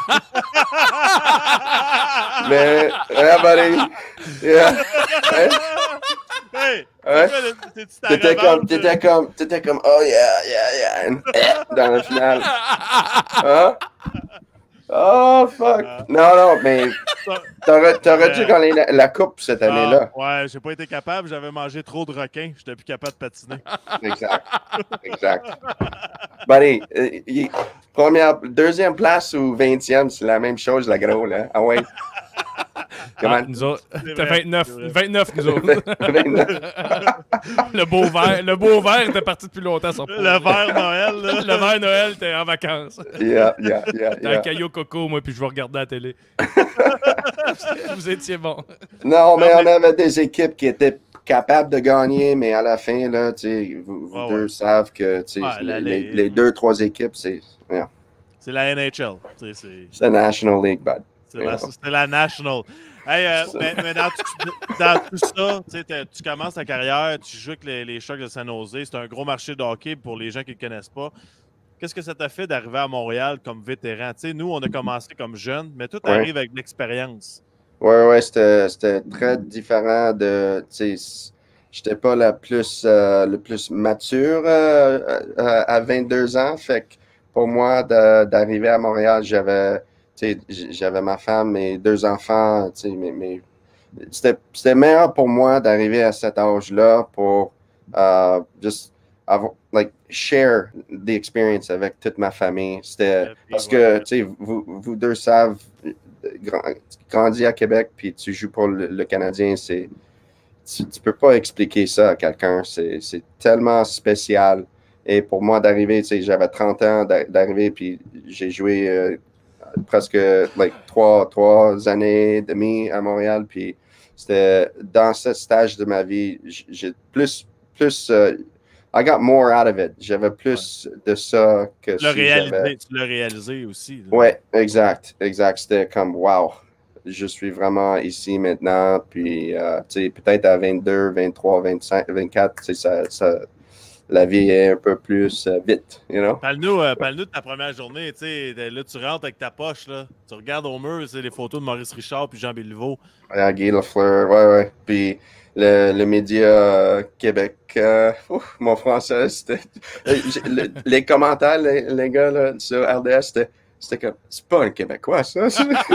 mais, yeah, buddy. Yeah. Hey. Hey, ouais. T'étais comme, t'étais comme, t'étais comme, oh yeah, yeah, yeah, and, eh, dans la finale. Hein? Oh, fuck. Uh, non, non, mais t'aurais, t'aurais dû gagner la, la coupe cette année-là. Uh, ouais, j'ai pas été capable, j'avais mangé trop de requins, j'étais plus capable de patiner. Exact, exact. Buddy, euh, première, deuxième place ou vingtième, c'est la même chose, la gros, là. Ah ouais. Comment? Ah, nous autres, t'as vingt-neuf, vingt-neuf, nous autres. le beau vert, le beau vert était parti depuis longtemps. Son le vert Noël, là. Le vert Noël, t'es en vacances. Yeah, yeah, yeah. Dans yeah. un caillou coco, moi, puis je vais regarder la télé. Vous étiez bon. Non, mais on avait des équipes qui étaient capables de gagner, mais à la fin, là, tu sais, vous, vous oh, deux ouais. savent que ouais, les, les, les deux, trois équipes, c'est. Yeah. C'est la N H L. C'est la National League, bud. C'était la National. Hey, euh, mais, mais dans, tout, dans tout ça, tu commences ta carrière, tu joues avec les, les Sharks de San Jose. C'est un gros marché de hockey pour les gens qui ne connaissent pas. Qu'est-ce que ça t'a fait d'arriver à Montréal comme vétéran? T'sais, nous, on a commencé comme jeunes, mais tout ouais. arrive avec de l'expérience. Oui, oui, c'était très différent de. J'étais pas la plus, euh, le plus mature euh, à vingt-deux ans. Fait que pour moi, d'arriver à Montréal, j'avais. J'avais ma femme, mes deux enfants, mais, mais c'était meilleur pour moi d'arriver à cet âge-là pour uh, just avoir, like, share the experience avec toute ma famille. C'était parce que, tu sais, vous, vous deux savez, grandi à Québec puis tu joues pour le, le Canadien, c'est tu, tu peux pas expliquer ça à quelqu'un. C'est tellement spécial. Et pour moi d'arriver, tu sais, j'avais trente ans d'arriver puis j'ai joué euh, presque like, trois, trois années et demie à Montréal. Puis c'était dans ce stage de ma vie, j'ai plus, plus uh, I got more out of it. J'avais plus ouais. de ça que tu l'as si réalisé, tu l'as réalisé aussi. Oui, exact, exact. C'était comme wow, je suis vraiment ici maintenant. Puis uh, tu sais, peut-être à vingt-deux, vingt-trois, vingt-cinq, vingt-quatre, tu sais, ça, ça la vie est un peu plus uh, vite, you know? Parle-nous euh, parle de ta première journée, tu sais, là, tu rentres avec ta poche, là, tu regardes au mur, c'est les photos de Maurice Richard puis Jean Béliveau. Ah, Guy Lafleur, ouais, ouais. Puis le, le média euh, Québec, euh, ouf, mon français, c'était... le, les commentaires, les, les gars, là, sur R D S, c'était comme, c'est pas un Québécois, ça.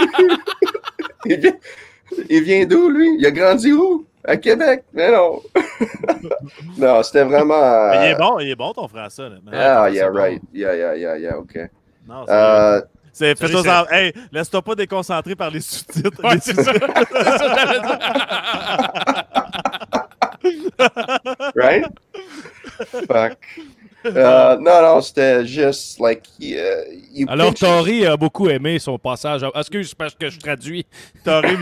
il vient, il vient d'où, lui? Il a grandi où? À Québec, mais non. non, c'était vraiment. Euh... Il est bon, il est bon ton français. Là. Ah, yeah, right. Bon. Yeah, yeah, yeah, yeah, OK. Non, c'est. Uh... Fais-toi en... Hey, laisse-toi pas déconcentrer par les sous-titres. Ouais, c'est ça. Right? Fuck. Uh, non, non, c'était juste, like, uh, you alors, Tori a beaucoup aimé son passage. Excuse, parce que je traduis. Tori,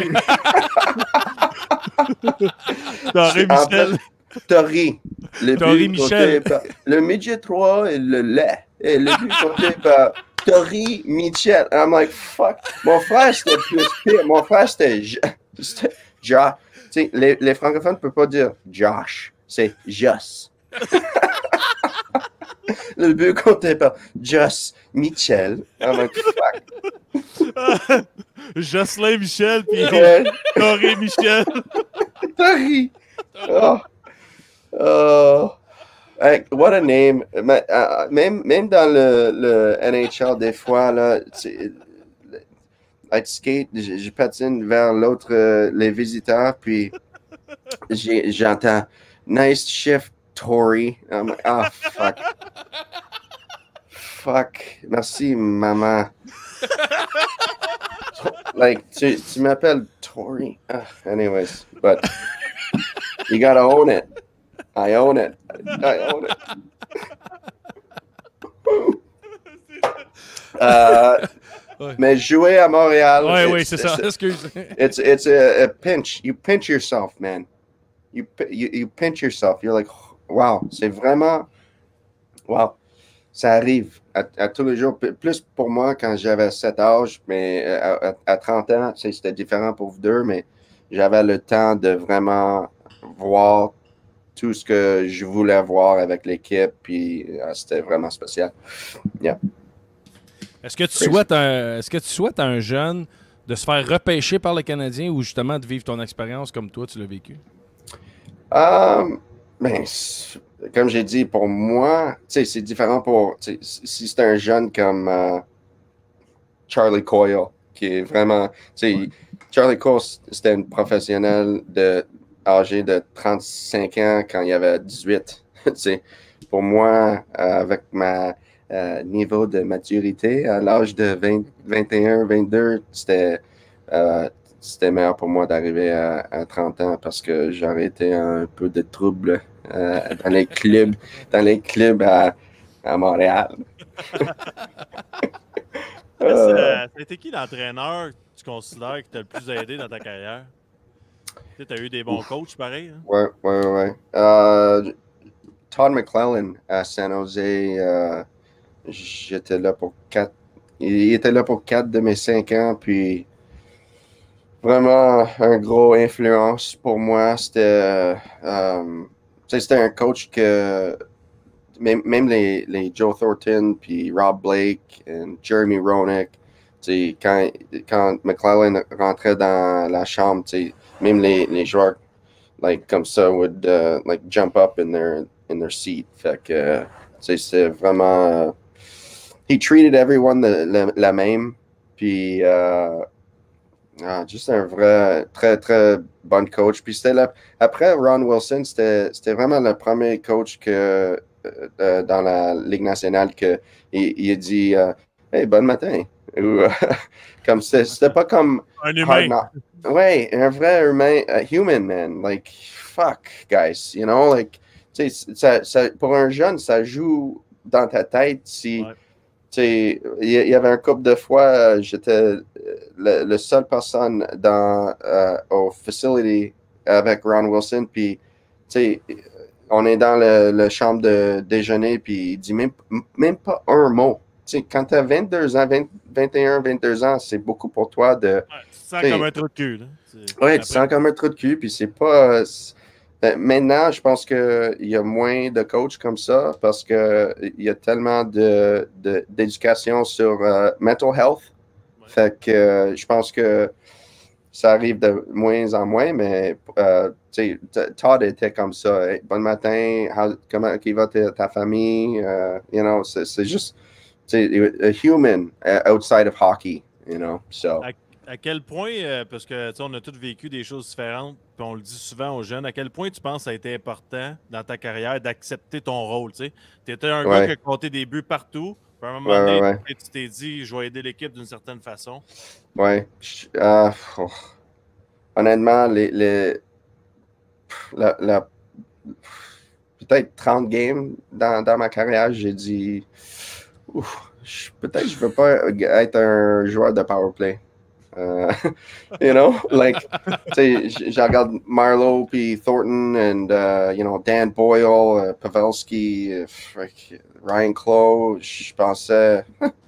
Tori Michel. Tori. Le Tori Michel. Par, le midget trois et le lait. Et le but compté par Tori Michel. I'm like, fuck. Mon frère, c'était plus pire. Mon frère, c'était Josh. Tu sais, les, les francophones ne peuvent pas dire Josh. C'est Joss. Le but compté par Joss Michel. I'm like, fuck. Jocelyn Michel, puis Tori Michel. Tori. Oh. Oh. Hey, what a name. Même, même dans le, le N H L, des fois, là, I skate, je, je patine vers l'autre, euh, les visiteurs, puis j'entends nice shift, Tori. I'm like, oh, fuck. fuck. Merci, maman. Like, tu, tu m'appelles Tori. Uh, anyways, but you gotta own it. I own it. I own it. uh, mais jouer à Montréal. Oui, oui, c'est ça. Excuse. It's it's a, a pinch. You pinch yourself, man. You you you pinch yourself. You're like, wow, c'est vraiment, wow. Ça arrive à, à tous les jours. Plus pour moi quand j'avais cet âge, mais à, à trente ans, c'était différent pour vous deux, mais j'avais le temps de vraiment voir tout ce que je voulais voir avec l'équipe, puis uh, c'était vraiment spécial. Yeah. Est-ce que tu souhaites un, est-ce que tu souhaites à un jeune de se faire repêcher par le Canadien ou justement de vivre ton expérience comme toi, tu l'as vécu? Um, ben, comme j'ai dit, pour moi, c'est différent pour... Si c'est un jeune comme uh, Charlie Coyle, qui est vraiment... Charlie Coyle, c'était un professionnel de, âgé de trente-cinq ans quand il avait dix-huit. Pour moi, euh, avec ma euh, niveau de maturité, à l'âge de vingt, vingt et un, vingt-deux, c'était... Euh, C'était meilleur pour moi d'arriver à, à trente ans parce que j'aurais été un peu de trouble euh, dans les clubs, dans les clubs à, à Montréal. euh, C'était qui l'entraîneur que tu considères qui t'a le plus aidé dans ta carrière? Tu as eu des bons coachs pareil? Hein? Ouais, ouais, ouais. Euh, Todd McClellan à San Jose, euh, j'étais là pour quatre. Il était là pour quatre de mes cinq ans, puis vraiment un gros influence pour moi. C'était euh, c'était un coach que même, même les, les Joe Thornton puis Rob Blake et Jeremy Roenick, quand, quand McClellan rentrait dans la chambre, même les, les joueurs like, comme ça would uh, like jump up in their in their seat. Fait que c'est vraiment uh, he treated everyone the, la, la même. Puis uh, Ah, juste un vrai, très, très bon coach. Puis c'était là, après Ron Wilson, c'était vraiment le premier coach que, euh, dans la Ligue nationale que il, il a dit euh, hey, bon matin. Ou, euh, comme c'était pas comme. Un humain. Ouais, un vrai humain, a human man. Like, fuck, guys. You know, like, tu sais, ça, ça, pour un jeune, ça joue dans ta tête si. Ouais. Il y avait un couple de fois, j'étais le, le seul personne dans euh, au facility avec Ron Wilson, puis on est dans le, le chambre de déjeuner, puis il dit même, même pas un mot. T'sais, quand tu as vingt-deux ans, vingt, vingt et un, vingt-deux ans, c'est beaucoup pour toi de... Ouais, tu te sens comme un trou de cul. Oui, tu te sens comme un trou de cul, puis c'est pas... Maintenant, je pense qu'il y a moins de coachs comme ça parce qu'il y a tellement d'éducation de, de, sur uh, mental health. Ouais. Fait que euh, je pense que ça arrive de moins en moins, mais euh, Todd était comme ça. Hey, bon matin, how, comment qui va ta, ta famille? Uh, you know, c'est juste a human outside of hockey, you know. So. À, à quel point, euh, parce que on a tous vécu des choses différentes, puis on le dit souvent aux jeunes, à quel point tu penses que ça a été important dans ta carrière d'accepter ton rôle? Tu étais un ouais. gars qui a compté des buts partout. À un moment ouais, donné, ouais, ouais. tu t'es dit, je vais aider l'équipe d'une certaine façon. Oui. Uh, oh. Honnêtement, les, les, la, la, peut-être trente games dans, dans ma carrière, j'ai dit, peut-être je ne veux pas être un joueur de power play. Uh, you know, like, tu sais, je regarde Marleau puis Thornton and, uh, you know, Dan Boyle, uh, Pavelski, uh, Ryan Clough. Je pensais,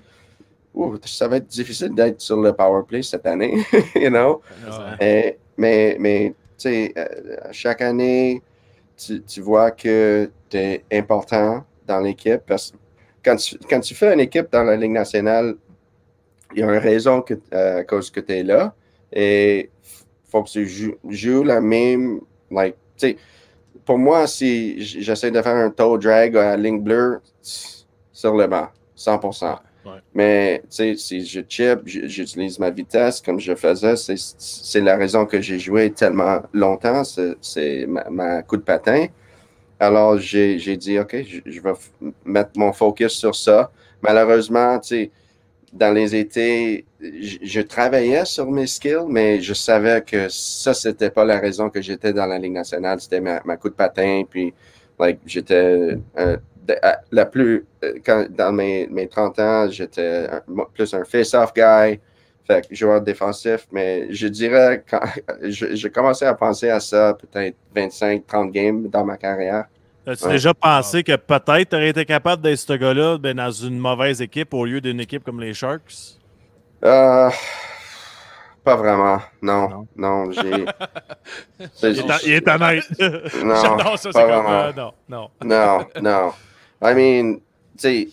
ouh, ça va être difficile d'être sur le power play cette année, you know. Et, mais, mais tu sais, chaque année, tu, tu vois que tu es important dans l'équipe. Parce que quand tu, quand tu fais une équipe dans la Ligue nationale, il y a une raison que, euh, à cause que tu es là. Et il faut que tu joues, joues la même. Like, pour moi, si j'essaie de faire un toe drag à la ligne bleue, sur le banc, cent pour cent. Ouais. Mais si je chip, j'utilise ma vitesse comme je faisais. C'est la raison que j'ai joué tellement longtemps. C'est ma, ma coup de patin. Alors, j'ai, j'ai dit, OK, je, je vais f- mettre mon focus sur ça. Malheureusement, tu sais, dans les étés, je, je travaillais sur mes skills, mais je savais que ça, c'était pas la raison que j'étais dans la Ligue nationale. C'était ma, ma coup de patin, puis like, j'étais euh, de- à- la plus... euh, Quand, dans mes, mes trente ans, j'étais un- plus un face-off guy, fait que joueur défensif, mais je dirais, quand je- j'ai commencé à penser à ça peut-être vingt-cinq trente games dans ma carrière. As-tu Ouais. déjà pensé que peut-être tu aurais été capable d'être ce gars-là ben, dans une mauvaise équipe au lieu d'une équipe comme les Sharks? Euh, pas vraiment. Non, non, j'ai. Il est, en- il est honnête. Non, J'adore ça, pas c'est comme. vraiment. euh, non, non. Non, non. I mean, tu sais,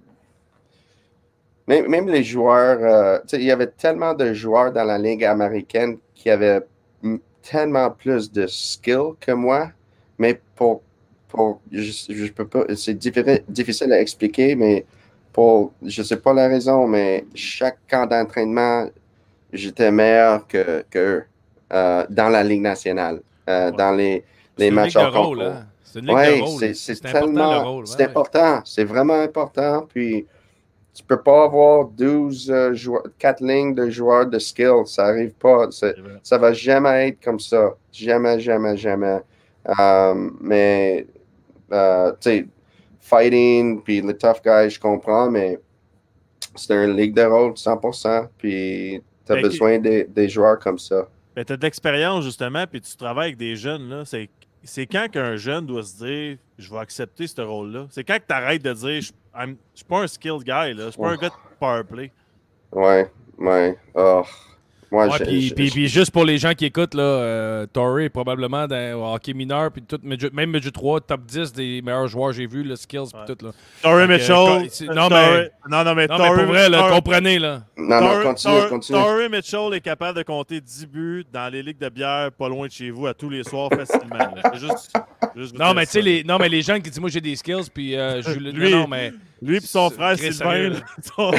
même, même les joueurs, euh, tu sais, il y avait tellement de joueurs dans la Ligue américaine qui avaient m- tellement plus de skill que moi, mais pour, pour je, je peux pas, c'est diffi- difficile à expliquer, mais pour, je sais pas la raison, mais chaque camp d'entraînement, j'étais meilleur que, que eux, euh, dans la Ligue nationale, euh, Ouais. dans les, C'est les une matchs ligue de en rôle, concours. hein? C'est une ligue Oui, de rôle. c'est, c'est, C'est important, tellement, le rôle. c'est Ouais, ouais. important, c'est vraiment important. Puis, tu peux pas avoir douze euh, joueurs, quatre lignes de joueurs de skill, ça arrive pas. C'est- C'est vrai. ça va jamais être comme ça. Jamais, jamais, jamais. Euh, mais, euh, tu sais, fighting, puis le tough guy, je comprends, mais c'est une ligue de rôle cent pour cent. Puis, tu as Ben, besoin des, des joueurs comme ça. Ben, tu as de l'expérience, justement, puis tu travailles avec des jeunes. Là. C'est, c'est quand qu'un jeune doit se dire je vais accepter ce rôle-là. C'est quand que tu arrêtes de dire je ne suis pas un skilled guy, là. Je suis pas un Ouf. gars de power play. Ouais, ouais. Oh. Moi, Ouais, je- puis, je- puis- je- puis juste pour les gens qui écoutent, là, euh, Torrey est probablement dans au hockey mineur, puis tout, midget- même Midget trois, top dix des meilleurs joueurs que j'ai vus, le skills, puis Ouais. tout. Là. Torrey Fait que, Mitchell. co- c'est- non, mais- non, non, mais Non, mais pour vrai, là, Torrey- comprenez, là. Non, non, Torrey- continue, Torrey- continue. Torrey Mitchell est capable de compter dix buts dans les ligues de bière pas loin de chez vous à tous les soirs facilement. là. C'est juste, juste vous Non, dire mais tu ça, sais, là. les, non, mais les gens qui disent, moi, j'ai des skills, puis euh, je le- Lui- non, non, mais. Lui et son C'est- frère très Sylvain. sérieux, là, là. sont-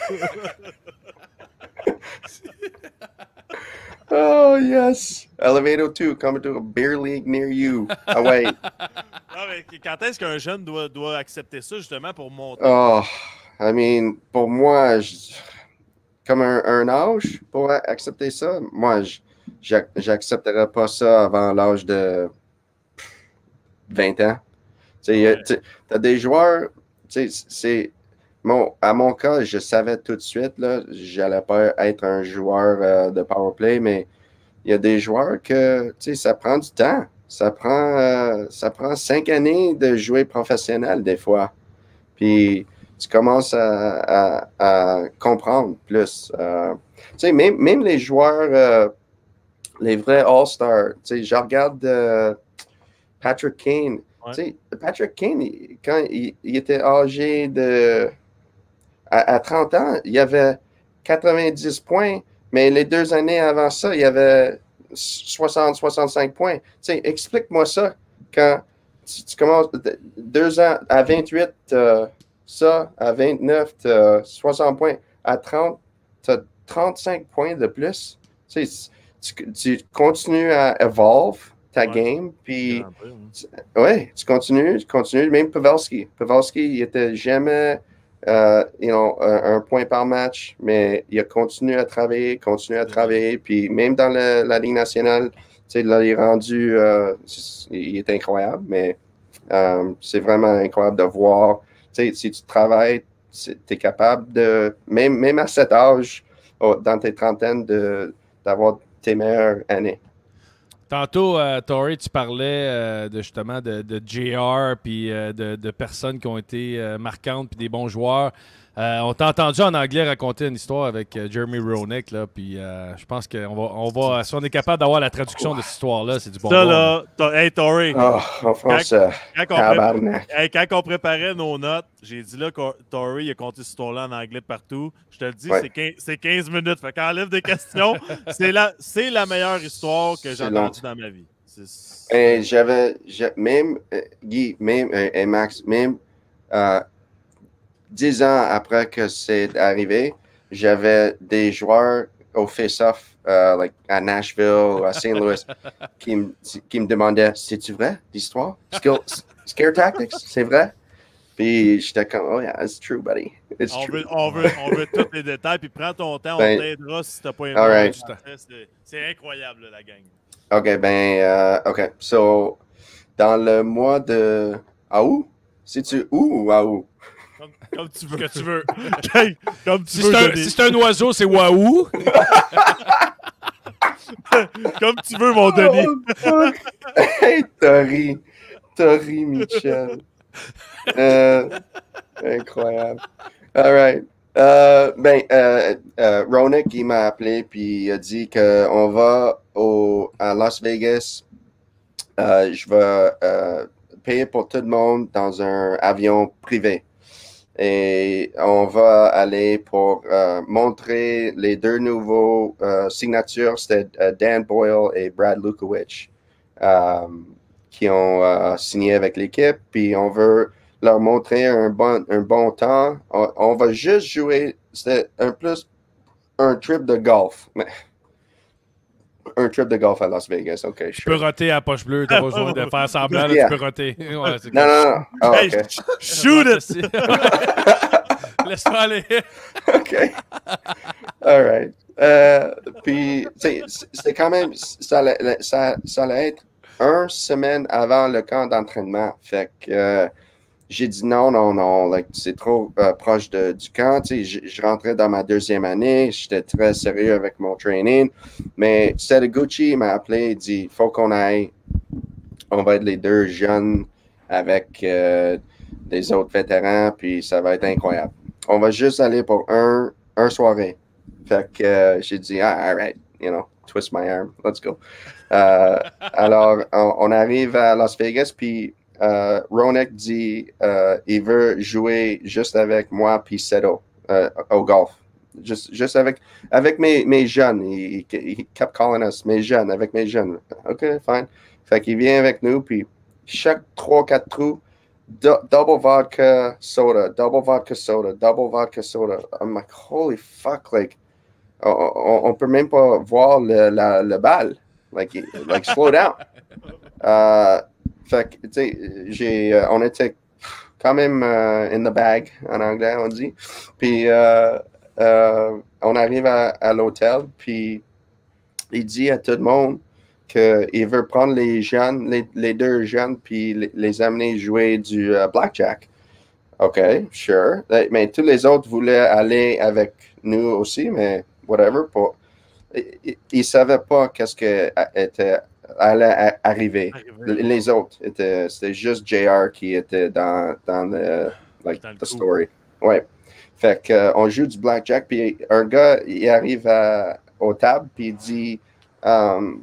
Oh, yes. Elevator two coming to a beer league near you. Ah ouais. Non, mais quand est-ce qu'un jeune doit, doit accepter ça justement pour monter? Oh, I mean, pour moi, je- comme un, un âge pour a- accepter ça, moi, je- j'ac- j'accepterais pas ça avant l'âge de vingt ans. Tu sais, Ouais. tu as des joueurs, tu sais, c'est. Mon, à mon cas, je savais tout de suite, là, j'allais pas être un joueur euh, de power play, mais il y a des joueurs que, tu sais, ça prend du temps. Ça prend, euh, ça prend cinq années de jouer professionnel, des fois. Puis, tu commences à, à- à comprendre plus. Euh, tu sais, même, même les joueurs, euh, les vrais All-Stars, tu sais, je regarde euh, Patrick Kane. Ouais. Tu sais, Patrick Kane, il- quand il, il était âgé de... À, à trente ans, il avait quatre-vingt-dix points, mais les deux années avant ça, il avait soixante soixante-cinq points. Tu sais, explique-moi ça. Quand tu, tu commences de- deux ans à vingt-huit, euh, ça, à vingt-neuf, tu as soixante points. À trente, tu as trente-cinq points de plus. Tu sais, tu, tu continues à evolve ta Ouais. game, puis Un peu, hein. oui, tu continues, tu continues. Même Pavelski. Pavelski, il était jamais euh, you know, un, un point par match, mais il a continué à travailler, continué à travailler. Puis même dans le- la Ligue nationale, tu sais, là, il est rendu, euh, c'est- il est incroyable, mais euh, c'est vraiment incroyable de voir. Tu sais, si tu travailles, tu es capable de, même, même à cet âge, oh, dans tes trentaines, de, d'avoir tes meilleures années. Tantôt, euh, Torrey, tu parlais euh, de, justement de, de J R puis euh, de, de personnes qui ont été euh, marquantes puis des bons joueurs. Euh, on t'a entendu en anglais raconter une histoire avec euh, Jeremy Roenick, là, puis euh, je pense qu'on va, on va, si on est capable d'avoir la traduction de cette histoire-là, c'est du bon Ça, bon, là, t'as- hey, Torrey, Oh, en français, quand, on pré- tabarnak. hey, quand on préparait nos notes, j'ai dit là que Torrey il a compté cette histoire-là en anglais partout. Je te le dis, Ouais. c'est quinze, c'est quinze minutes. Fait qu'enlève des questions. c'est, la, c'est la meilleure histoire que j'ai C'est long. entendue dans ma vie. C'est- c'est- Et j'avais, j'ai- même, euh, Guy, même, euh, et Max, même euh, dix ans après que c'est arrivé, j'avais des joueurs au face-off euh, like, à Nashville ou à Saint Louis qui, me- qui me demandaient c'est-tu vrai l'histoire? Skill- Scare Tactics, c'est vrai? Puis j'étais comme, oh yeah, it's true, buddy. It's On true. veut, on, veut, on veut tous les détails, puis prends ton temps, Ben, on t'aidera si t'as pas aimé. all right. C'est c'est incroyable, là, la gang. OK, ben, euh, OK. So, dans le mois de août, c'est-tu août ou août? Comme, comme tu veux. Que tu veux. Hey, comme tu Si veux, c'est un, Denis. si c'est un oiseau, c'est waouh. Comme tu veux, mon Denis. Oh, fuck. Hey, Tori. Tori Michel. Euh, incroyable. All right. Euh, ben, euh, euh, Ronak, il m'a appelé puis il a dit qu'on va au, à Las Vegas. Euh, je vais euh, payer pour tout le monde dans un avion privé. Et on va aller pour euh, montrer les deux nouveaux euh, signatures. C'était euh, Dan Boyle et Brad Lukowicz euh, qui ont euh, signé avec l'équipe. Puis on veut leur montrer un bon, un bon temps. On, on va juste jouer. C'était un plus un trip de golf. Mais un trip de golf à Las Vegas. OK, Tu peux roter à poche bleue, t'as pas besoin de faire semblant, là, Yeah. tu peux roter. Ouais, c'est Non, cool. non, non. Ah, Hey, OK. shoot it! Laisse-toi aller. OK. All right. Euh, puis, tu sais, c'était quand même, ça allait, ça, ça allait être une semaine avant le camp d'entraînement. Fait que euh, j'ai dit non, non, non, like, c'est trop euh, proche de, du camp. Tu sais, je, je rentrais dans ma deuxième année, j'étais très sérieux avec mon training. Mais Setaguchi m'a appelé, il dit, faut qu'on aille. On va être les deux jeunes avec euh, des autres vétérans, puis ça va être incroyable. On va juste aller pour un, un soirée. Fait que euh, j'ai dit, ah, all right, you know, twist my arm, let's go. Euh, alors, on, on arrive à Las Vegas, puis euh, Ronak dit, euh, il veut jouer juste avec moi puis Seto euh, au golf. Juste, juste avec, avec mes, mes jeunes. Il, il kept calling us mes jeunes, avec mes jeunes. OK, fine. Fait qu'il vient avec nous, puis chaque trois quatre trous, du- double vodka soda, double vodka soda, double vodka soda. I'm like, holy fuck, like, on, on, on peut même pas voir le, la, le bal. Like, like, slow down. Euh, fait que, tu sais, j'ai, euh, on était quand même euh, in the bag, en anglais, on dit. Puis, euh, euh, on arrive à, à l'hôtel, puis il dit à tout le monde qu'il veut prendre les jeunes, les, les deux jeunes, puis les, les amener jouer du euh, blackjack. OK, sure. Mais tous les autres voulaient aller avec nous aussi, mais whatever. Pour... Ils ne savaient pas qu'est-ce qui était, allait a- arriver. Arrivé. Les autres, étaient- c'était juste J R qui était dans, dans le, like, Dans le the coup. story. Ouais. Fait qu'on joue du blackjack, puis un gars, il arrive à, aux tables, puis il dit... Um,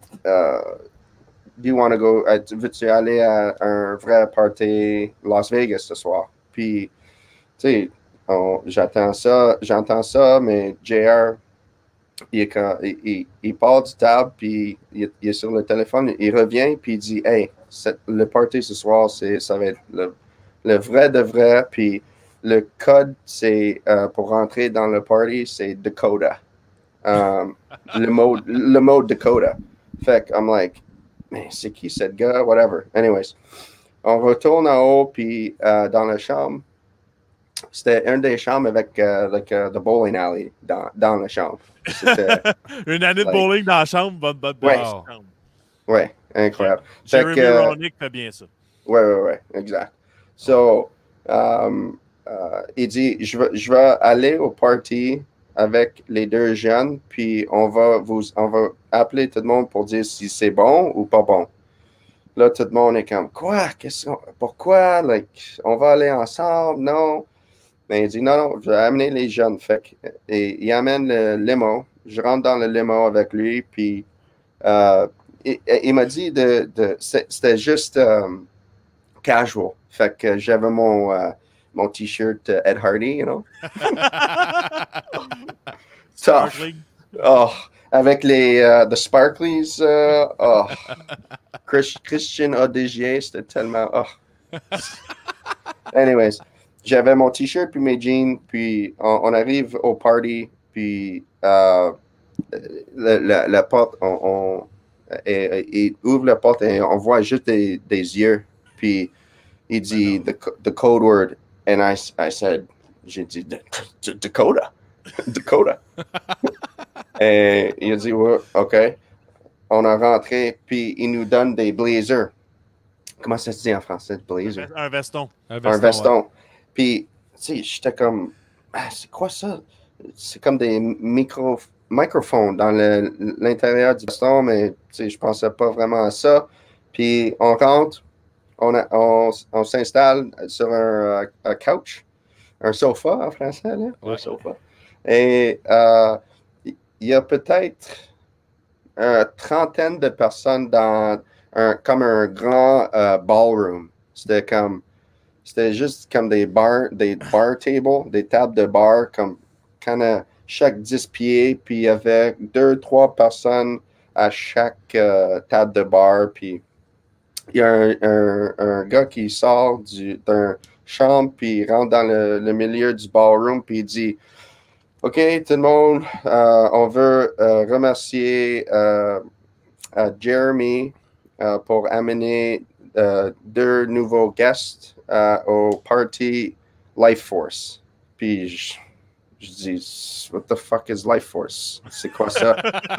Uh, do you want to go, uh, veux-tu aller à un vrai party Las Vegas ce soir? Puis, tu sais, on- j'attends ça, j'entends ça, mais J R, il, est quand- il, il, il part du table, puis il, il est sur le téléphone, il revient, puis il dit, hey, c'est- le party ce soir, c'est, ça va être le, le vrai de vrai, puis le code, c'est, euh, pour rentrer dans le party, c'est Dakota. Um, le mode, le mode Dakota. Fait que I'm like, mais c'est qui ce gars? Whatever. Anyways, on retourne en haut, puis euh, dans la chambre. C'était une des chambres avec uh, like, uh, the bowling alley dans, dans la chambre. C'était, Une année de like- bowling dans la chambre, bonne bonne bonne Ouais. chambre. ouais, incroyable. Fait Jeremy que, euh, Roenick fait bien ça. Ouais, ouais, ouais, exact. So, um, uh, il dit, je vais, je vais aller au party avec les deux jeunes, puis on va vous, on va appeler tout le monde pour dire si c'est bon ou pas bon. Là, tout le monde est comme, quoi? Qu'est-ce qu'on- pourquoi? Like, on va aller ensemble? Non. Mais il dit, non, non, je vais amener les jeunes. Fait que, et il amène le limo. Je rentre dans le limo avec lui, puis euh, il, il m'a dit de, de c'est- c'était juste um, casual. Fait que j'avais mon, euh, mon t-shirt euh, Ed Hardy, you know? Tough. Sparkling. Oh, avec les euh, the sparklies. euh, oh. Chris- Christian Audigier, c'était tellement. Oh. Anyways, j'avais mon t-shirt puis mes jeans, puis on, on arrive au party, puis euh, la, la, la porte, on, on et, et, il ouvre la porte et on voit juste des, des yeux. Puis il dit the, the code word. And I, I said, j'ai dit Dakota. Dakota. Et il a dit, ouais, OK. On a rentré, puis il nous donne des blazers. Comment ça se dit en français, blazer? Un veston. Un veston. Un veston. Ouais. Puis, tu sais, j'étais comme, ah, c'est quoi ça? C'est comme des micro, microphones dans le, l'intérieur du veston, mais tu sais, je pensais pas vraiment à ça. Puis, on rentre, on, a, on, on s'installe sur un, un couch, un sofa en français, là. Ouais. Un sofa. Et euh, il y a peut-être une trentaine de personnes dans un, comme un grand euh, ballroom. C'était comme, c'était juste comme des bars, des bar tables, des tables de bar, comme kind chaque dix pieds, puis il y avait deux, trois personnes à chaque euh, table de bar, puis il y a un, un, un gars qui sort du, d'un chambre, puis il rentre dans le, le milieu du ballroom, puis il dit OK, tout le monde, euh, on veut euh, remercier euh, euh, Jeremy euh, pour amener euh, deux nouveaux guests euh, au party Life Force. Puis je, je dis, what the fuck is Life Force? C'est quoi ça?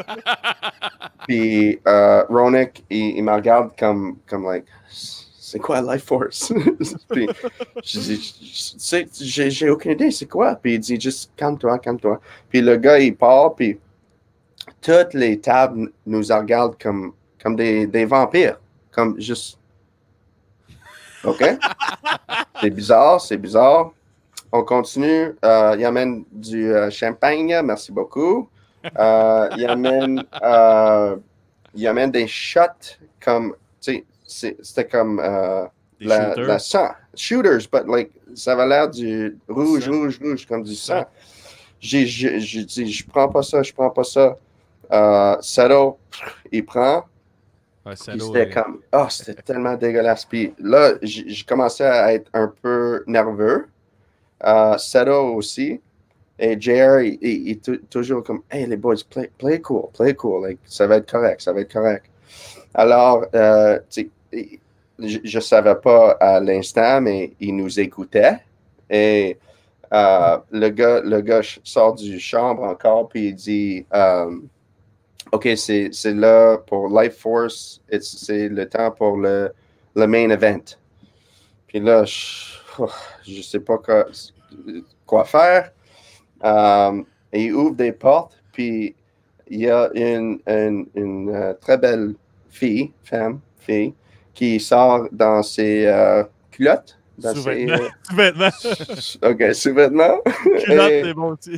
Puis euh, Ronick, il, il me regarde comme, comme like, c'est quoi Life Force? Puis je dis, j'ai, j'ai aucune idée, c'est quoi? Puis il dit, juste calme-toi, calme-toi. Puis le gars, il part, puis toutes les tables nous regardent comme, comme des, des vampires. Comme juste. OK? C'est bizarre, c'est bizarre. On continue. Euh, il amène du euh, champagne, merci beaucoup. Euh, il amène, euh, il amène des shots comme, tu sais, c'était comme euh, la, la sang. Shooters, but like, ça avait l'air du rouge, rouge, rouge, comme du sang. J'ai, j'ai, j'ai dit, je prends pas ça, je prends pas ça. Euh, Sato, il prend. Ouais, c'était ouais. comme, oh, c'était tellement dégueulasse. Puis là, j'ai commencé à être un peu nerveux. Uh, Sato aussi. Et J R, il, il, il est toujours comme, hey, les boys, play, play cool, play cool. Like, ça va être correct, ça va être correct. Alors, euh, je ne savais pas à l'instant, mais il nous écoutait. Et euh, le gars, le gars sort du chambre encore, puis il dit, um, OK, c'est, c'est là pour Life Force, c'est le temps pour le, le main event. Puis là, je ne sais pas quoi, quoi faire. Um, et il ouvre des portes, puis il y a une, une, une uh, très belle fille, femme, fille, qui sort dans ses uh, culottes. Dans sous-vêtements. Ses, uh... sous-vêtements. OK, sous-vêtements. Culottes, et... c'est bon aussi.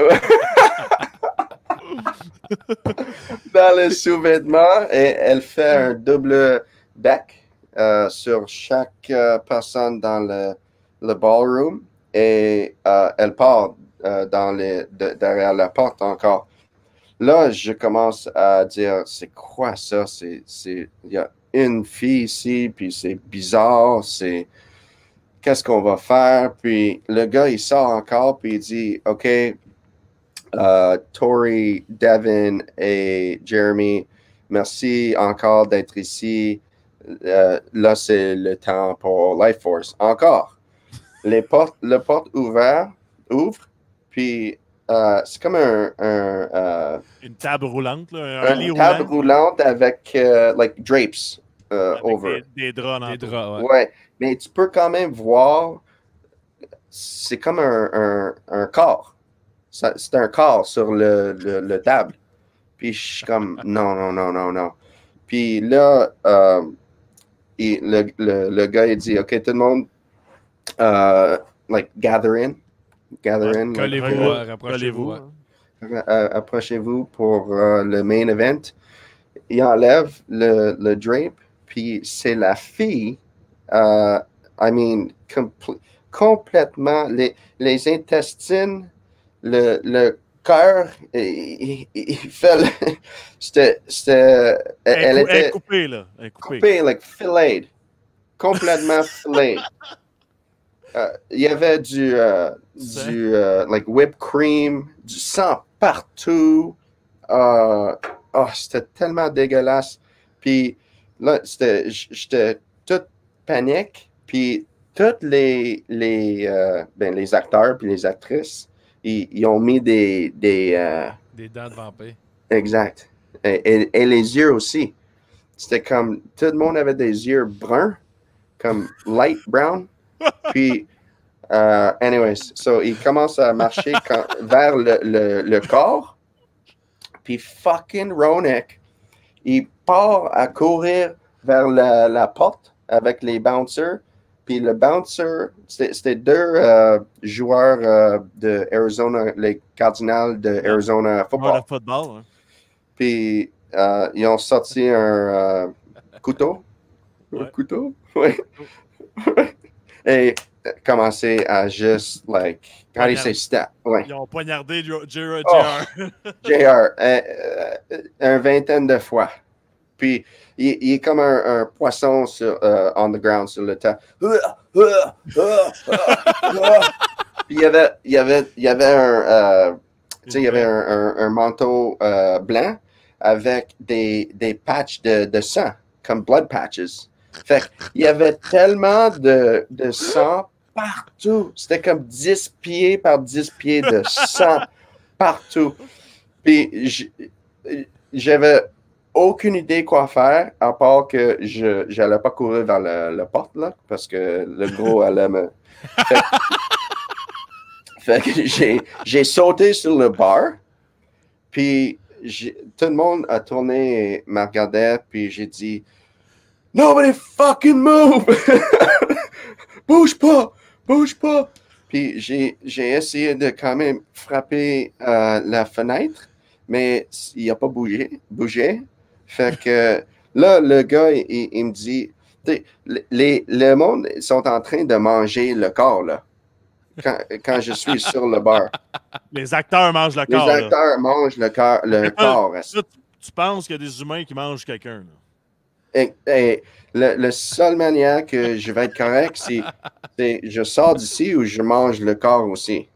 Dans le sous-vêtement, et elle fait un double deck uh, sur chaque uh, personne dans le, le ballroom, et uh, elle part uh, dans les, de, derrière la porte encore. Là, je commence à dire, c'est quoi ça? C'est, c'est, il y a une fille ici, puis c'est bizarre, c'est, qu'est-ce qu'on va faire? Puis le gars, il sort encore, puis il dit, OK, uh, Tori, Devin et Jeremy, merci encore d'être ici. Uh, là, c'est le temps pour Life Force. Encore. Les portes, le porte ouvert, ouvre, puis uh, c'est comme un, un uh, une table roulante, là, un une lit table roulant. roulante avec uh, like drapes uh, avec over. Des, des draps, des draps, ouais. ouais. Mais tu peux quand même voir, c'est comme un, un, un corps. Ça, c'est un corps sur le, le, le table. Puis je suis comme, non, non, non, non, non. Puis là, euh, il, le, le, le gars, il dit, OK, tout le monde, uh, like, gather in. Gather ouais, in. Collez-vous, like, euh, rapprochez-vous. Ouais. Uh, approchez-vous pour uh, le main event. Il enlève le, le drape, puis c'est la fille, uh, I mean, compl- complètement, les, les intestines, le, le cœur, il, il, il fait, le, c'était, c'était, elle, elle, était elle est coupée, là. Elle est coupée. coupée, like filleted, complètement filleted. Uh, il y avait du, uh, du uh, like whipped cream, du sang partout. euh, oh, c'était tellement dégueulasse. Puis là, c'était, j'étais toute panique. Puis tous les, les, euh, ben, les acteurs puis les actrices, ils, ils ont mis des... Des, euh, des dents de vampire. Exact. Et, et, et les yeux aussi. C'était comme... Tout le monde avait des yeux bruns, comme light brown. Puis, uh, anyways, so il commence à marcher quand, vers le, le, le corps. Puis fucking Ronak, il part à courir vers la, la porte avec les bouncers. Puis le bouncer, c'était deux euh, joueurs euh, de Arizona, les Cardinals de Arizona Football. football hein. Puis euh, ils ont sorti un euh, couteau. Ouais. Un couteau? Oui. Et commencé à juste, like, how do you say step? Ouais. Ils ont poignardé J R. Oh, J R, euh, euh, un vingtaine de fois. Puis, il, il est comme un, un poisson sur, uh, on the ground, sur le tas. Uh, uh, uh, uh, uh. Puis, il y avait, il y avait, il y avait un, euh, tu sais, il y avait un, un, un manteau euh, blanc avec des, des patchs de, de sang, comme blood patches. Fait qu'il y avait tellement de, de sang partout. C'était comme dix pieds par dix pieds de sang partout. Puis, j'avais aucune idée quoi faire, à part que je n'allais pas courir vers la, la porte, là, parce que le gros allait me... Fait, fait que j'ai, j'ai sauté sur le bar, puis tout le monde a tourné et m'a regardé, puis j'ai dit « Nobody fucking move! Bouge pas! Bouge pas! » Puis j'ai, j'ai essayé de quand même frapper euh, la fenêtre, mais il n'a pas bougé, bougé. Fait que là, le gars, il, il me dit, les, le monde sont en train de manger le corps, là, quand, quand je suis sur le bar. Les acteurs mangent le les corps. Les acteurs là. mangent le, corps, le corps. Là, tu, tu penses qu'il y a des humains qui mangent quelqu'un, là? Et, et le, le seule manière que je vais être correct, c'est, c'est je sors d'ici ou je mange le corps aussi.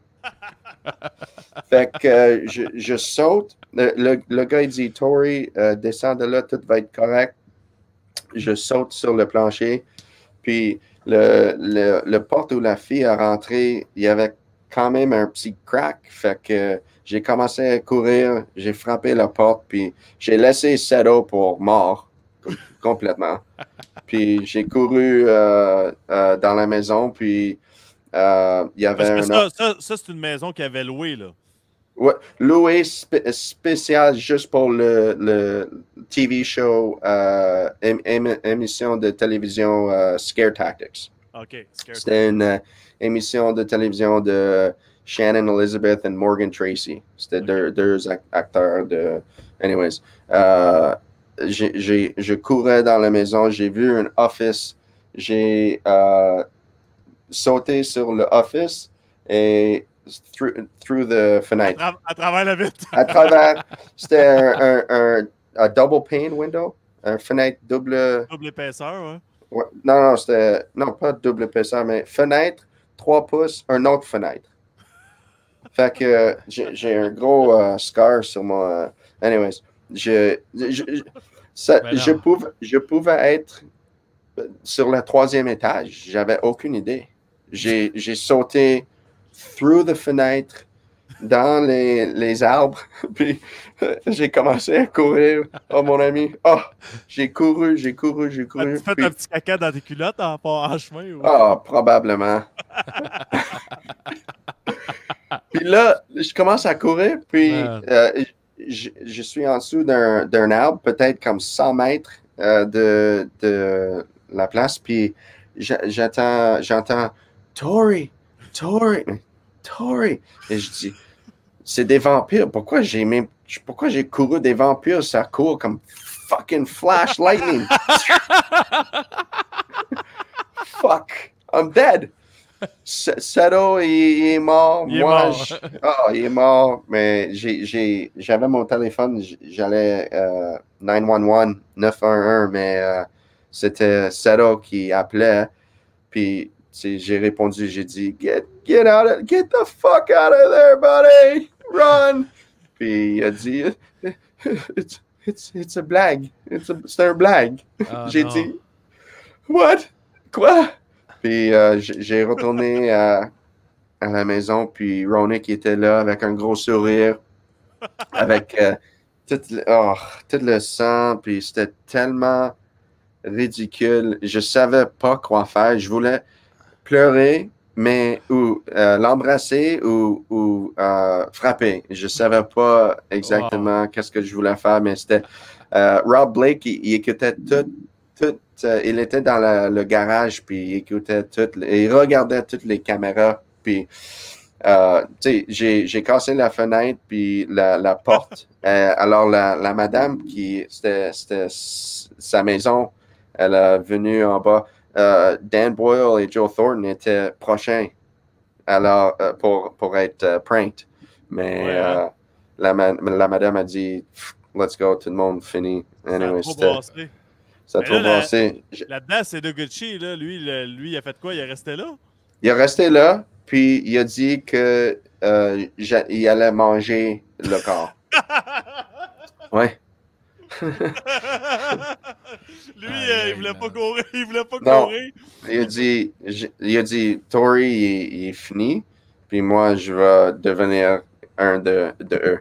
Fait que euh, je, je saute. Le, le, le gars, il dit, Tori, euh, descends de là, tout va être correct. Je saute sur le plancher. Puis le, le, le porte où la fille a rentré, il y avait quand même un petit crack. Fait que j'ai commencé à courir, j'ai frappé la porte, puis j'ai laissé Seto pour mort. Complètement. Puis j'ai couru euh, euh, dans la maison, puis euh, il y avait un... Ça, ça, ça c'est une maison qu'il avait louée, là. Ouais, loué spé spécial juste pour le, le T V show, euh, ém ém émission de télévision uh, Scare Tactics. OK. C'était une uh, émission de télévision de Shannon Elizabeth et Morgan Tracy. C'était okay. deux, deux acteurs de... Anyways. Uh, j'ai, je courais dans la maison, j'ai vu un office, j'ai uh, sauté sur le office et through, through the fenêtre. À, tra à travers la vitre. À travers, c'était un, un, un, un double pane window, un fenêtre double... Double épaisseur, ouais. ouais. Non, non, c'était... Non, pas double épaisseur, mais fenêtre, trois pouces, un autre fenêtre. Fait que euh, j'ai un gros uh, scar sur mon... Uh, anyways, je... je, je Ça, ben je, pouvais, je pouvais être sur le troisième étage. J'avais aucune idée. J'ai sauté through the fenêtre, dans les, les arbres, puis j'ai commencé à courir. Oh, mon ami. Oh, j'ai couru, j'ai couru, j'ai couru. As-tu fait puis... un petit caca dans tes culottes en, en chemin? Ou... Oh, probablement. Puis là, je commence à courir, puis... Euh, Je, je suis en dessous d'un arbre, peut-être comme cent mètres euh, de, de la place, puis j'entends j'entends Tori, Tori, Tori. Et je dis, c'est des vampires. Pourquoi j'ai même pourquoi j'ai couru des vampires? Ça court comme fucking flash lightning. Fuck, I'm dead. Seto, il, il est mort. Il Moi, est mort. Je, oh, il est mort. Mais j'avais mon téléphone, j'allais euh, neuf un un, neuf un un, mais euh, c'était Seto qui appelait. Puis j'ai répondu, j'ai dit, get, get out of, get the fuck out of there, buddy, run. Puis il a dit, it's, it's, it's a blague. It's a, c'est un blague. Ah, j'ai non. dit, what? Quoi? Puis euh, j'ai retourné à, à la maison, puis Ronick était là avec un gros sourire, avec euh, tout, le, oh, tout le sang, puis c'était tellement ridicule. Je savais pas quoi faire. Je voulais pleurer, mais ou euh, l'embrasser ou, ou euh, frapper. Je savais pas exactement wow. qu'est-ce que je voulais faire, mais c'était euh, Rob Blake, il, il écoutait tout, tout euh, il était dans la, le garage, puis il écoutait tout, il regardait toutes les caméras, puis euh, tu sais, j'ai, j'ai cassé la fenêtre, puis la, la porte. euh, alors la, la madame qui, c'était, c'était sa maison, elle est venue en bas. Uh, Dan Boyle et Joe Thornton étaient prochains alors, uh, pour, pour être uh, pranked. Mais ouais, uh, la, ma la madame a dit « Let's go, tout le monde finit. » Anyway, ça a trop brassé. Ça a trop là, brassé. Là-dedans, c'est Deguchi. Là. Lui, le, lui, il a fait quoi? Il est resté là? Il est resté là, puis il a dit que uh, il allait manger le corps. Ouais. Lui, euh, il voulait pas courir. Il voulait pas non, courir. Il a dit, il a dit, Tori, il, il est fini, puis moi, je vais devenir un de, de eux.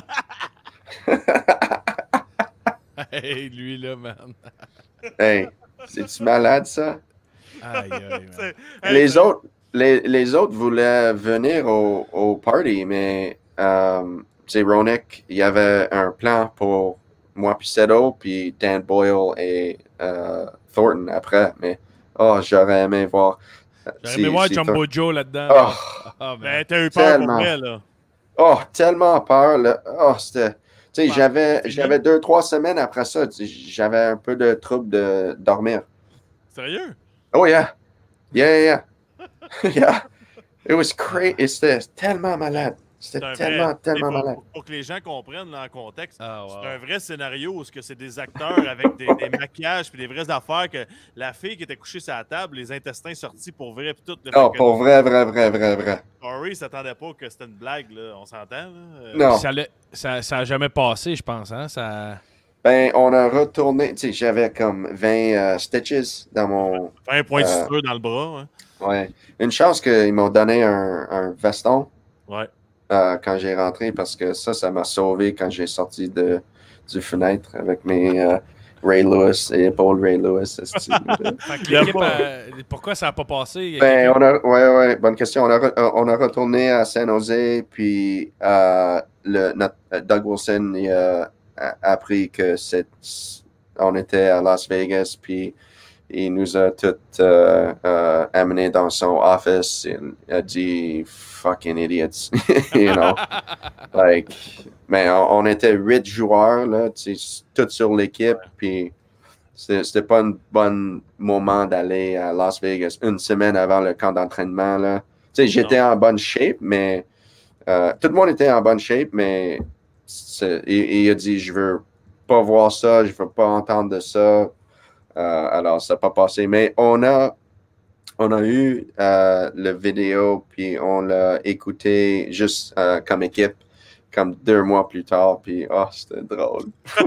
Hey, lui là, man. Hey, c'est-tu malade, ça? Aïe, aïe, les, autres, les, les autres voulaient venir au, au party, mais euh, c'est Ronick, il y avait un plan pour moi puis Seto, puis Dan Boyle et euh, Thornton après, mais oh, j'aurais aimé voir. J'aurais si, aimé voir si Jumbo Joe là-dedans. Oh, oh, mais t'as eu peur tellement, pour vrai, là. Oh, tellement peur, là. Oh, c'était... Tu sais, j'avais, j'avais deux, trois semaines après ça, j'avais un peu de trouble de dormir. Sérieux? Oh, yeah. Yeah, yeah, yeah. Yeah. It was crazy. C'était tellement malade. C'était tellement, vrai, tellement pour, malade. Pour, pour que les gens comprennent là, en contexte, ah, wow. c'est un vrai scénario où c'est des acteurs avec des, des maquillages et des vraies affaires que la fille qui était couchée sur la table, les intestins sortis pour vrai. Puis tout, oh, pour vrai, vrai, vrai, vrai, vrai. Corey ne s'attendait pas que c'était une blague, là. On s'entend. Là. Non. Ça, ça, ça a jamais passé, je pense. Hein? Ça... Ben, on a retourné. Tu sais, j'avais comme vingt uh, stitches dans mon. vingt points de suture dans le bras. Hein. Ouais. Une chance qu'ils m'ont donné un, un veston. Ouais. Euh, quand j'ai rentré, parce que ça, ça m'a sauvé quand j'ai sorti de, du fenêtre avec mes uh, Ray Lewis et Paul Ray Lewis. a, pourquoi ça n'a pas passé? Ben, on a, ouais, ouais, bonne question. On a, on a retourné à San Jose, puis euh, le, notre, Doug Wilson il a, a appris que c'est, on était à Las Vegas, puis il nous a tous euh, euh, amenés dans son office. Il a dit fucking idiots, you know. Like, mais on, on était huit joueurs là, tous sur l'équipe, puis c'était pas un bon moment d'aller à Las Vegas une semaine avant le camp d'entraînement là. Tu sais, j'étais en bonne shape, mais euh, tout le monde était en bonne shape, mais il, il a dit je veux pas voir ça, je veux pas entendre de ça. Euh, alors, ça n'a pas passé. Mais on a, on a eu euh, le vidéo, puis on l'a écouté juste euh, comme équipe, comme deux mois plus tard, puis oh, c'était drôle.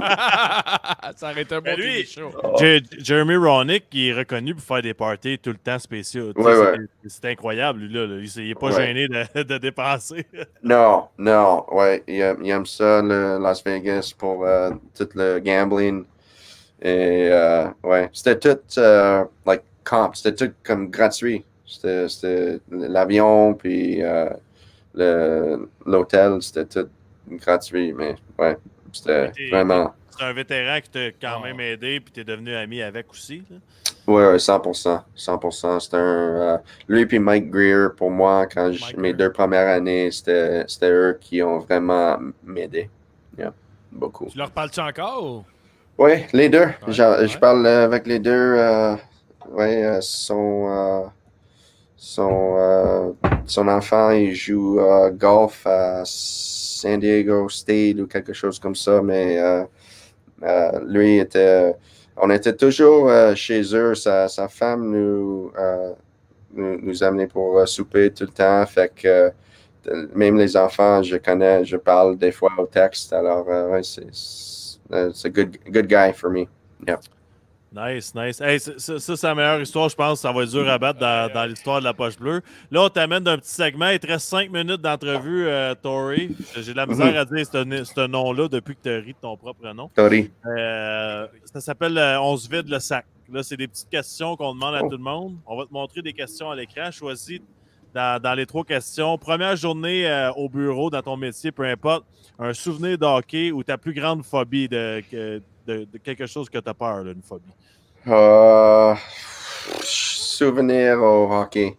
Ça aurait été un bon lui, show. Oh. Jeremy Roenick, il est reconnu pour faire des parties tout le temps spéciaux. Ouais, ouais. C'est incroyable, lui, là. Il n'est pas ouais. gêné de, de dépenser. Non, non, ouais. Il, il aime ça, le Las Vegas, pour euh, tout le gambling. Et euh, ouais, c'était tout euh, like comp, c'était tout comme gratuit. C'était, c'était l'avion, puis euh, le, l'hôtel, c'était tout gratuit, mais ouais, c'était vraiment. C'est un vétéran qui t'a quand même aidé, puis t'es devenu ami avec aussi. Là. Ouais, ouais, cent pour cent. cent pour cent. C'était un. Euh, lui puis Mike Greer, pour moi, quand je, mes deux premières années, c'était, c'était eux qui ont vraiment m'aidé. Yeah, beaucoup. Tu leur parles-tu encore? Ou? Oui, les deux. Ouais, je, ouais. je parle avec les deux. Euh, oui, euh, son, euh, son, euh, son enfant, il joue euh, golf à San Diego State ou quelque chose comme ça, mais euh, euh, lui était. On était toujours euh, chez eux. Sa, sa femme nous, euh, nous, nous amenait pour euh, souper tout le temps. Fait que même les enfants, je connais, je parle des fois au texte. Alors, euh, ouais, c'est c'est un good, good guy for me. Yeah. Nice, nice. Hey, ça, ça c'est la meilleure histoire, je pense. Ça va être dur à battre dans, dans l'histoire de la poche bleue. Là, on t'amène d'un petit segment. Il te reste cinq minutes d'entrevue, euh, Tori. J'ai de la misère à dire ce, ce nom-là depuis que tu as ri de ton propre nom. Tori. Euh, ça s'appelle euh, On se vide le sac. Là, c'est des petites questions qu'on demande à Oh. tout le monde. On va te montrer des questions à l'écran. Choisis dans, dans les trois questions. Première journée euh, au bureau, dans ton métier, peu importe, un souvenir de hockey ou ta plus grande phobie de, de, de, de quelque chose que tu as peur, là, une phobie. Uh, souvenir au hockey.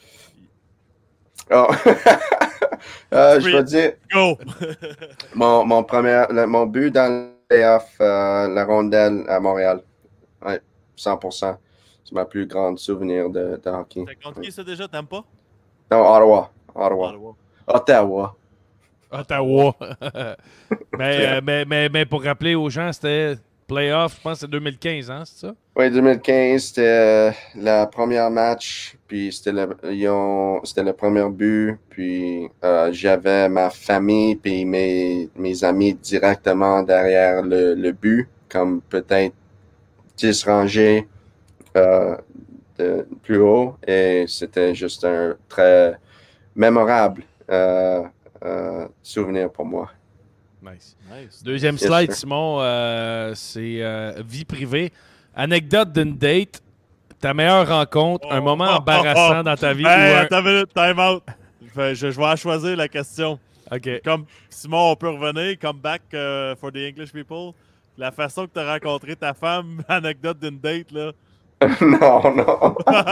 Oh. euh, je veux dire, Go! mon, mon, premier, le, mon but dans le playoff, euh, la rondelle à Montréal. Ouais, cent pour cent. C'est ma plus grande souvenir de, de hockey. T'as contre qui ça déjà? T'aimes pas? Non, Ottawa. Ottawa. Ottawa. Ottawa. Ottawa. mais, euh, mais, mais, mais pour rappeler aux gens, c'était playoff, je pense que c'est deux mille quinze, hein, c'est ça? Oui, deux mille quinze, c'était euh, la première match, puis c'était le, ils ont- c'était le premier but, puis euh, j'avais ma famille puis mes, mes amis directement derrière le, le but, comme peut-être dix rangées euh, de, plus haut, et c'était juste un très mémorable euh, euh, souvenir pour moi. Nice. Nice. Deuxième Yes, slide, sir. Simon, euh, c'est euh, vie privée. Anecdote d'une date, ta meilleure rencontre, un moment Oh, oh, embarrassant oh. dans ta vie. Hey, ou un- attends une minute, time out. Je, je, je vais choisir la question. OK. Comme Simon, on peut revenir. Come back uh, for the English people. La façon que tu as rencontré ta femme, anecdote d'une date, là. non, non.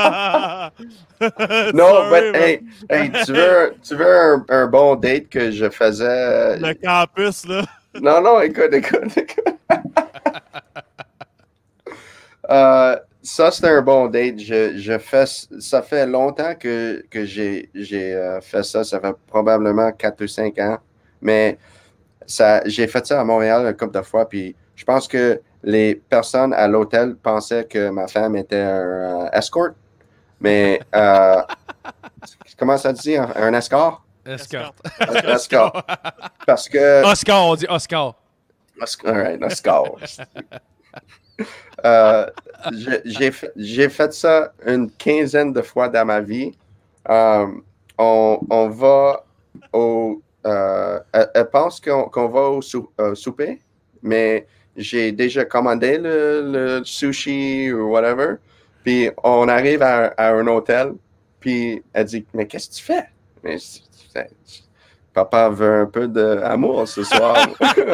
Non, Sorry, mais man. hey, hey, tu veux, tu veux un, un bon date que je faisais? Le campus, là. Non, non, écoute, écoute, écoute. Euh, ça, c'est un bon date. Je, je fais, ça fait longtemps que, que j'ai, j'ai euh, fait ça. Ça fait probablement quatre ou cinq ans. Mais ça, j'ai fait ça à Montréal un couple de fois. Puis je pense que les personnes à l'hôtel pensaient que ma femme était un euh, escort. Mais euh, comment ça dit? Un, un escort? Escort. Un escort. Parce que. Oscar, on dit Oscar. Oscar, all right, Oscar. Euh, je- j'ai, fait, j'ai fait ça une quinzaine de fois dans ma vie. Euh, on, on va au. Euh, elle, elle pense qu'on, qu'on va au sou- euh, souper, mais j'ai déjà commandé le, le sushi ou whatever. Puis on arrive à, à un hôtel, puis elle dit: Mais qu'est-ce que tu fais? Mais c'est- c'est- papa veut un peu d'amour ce soir.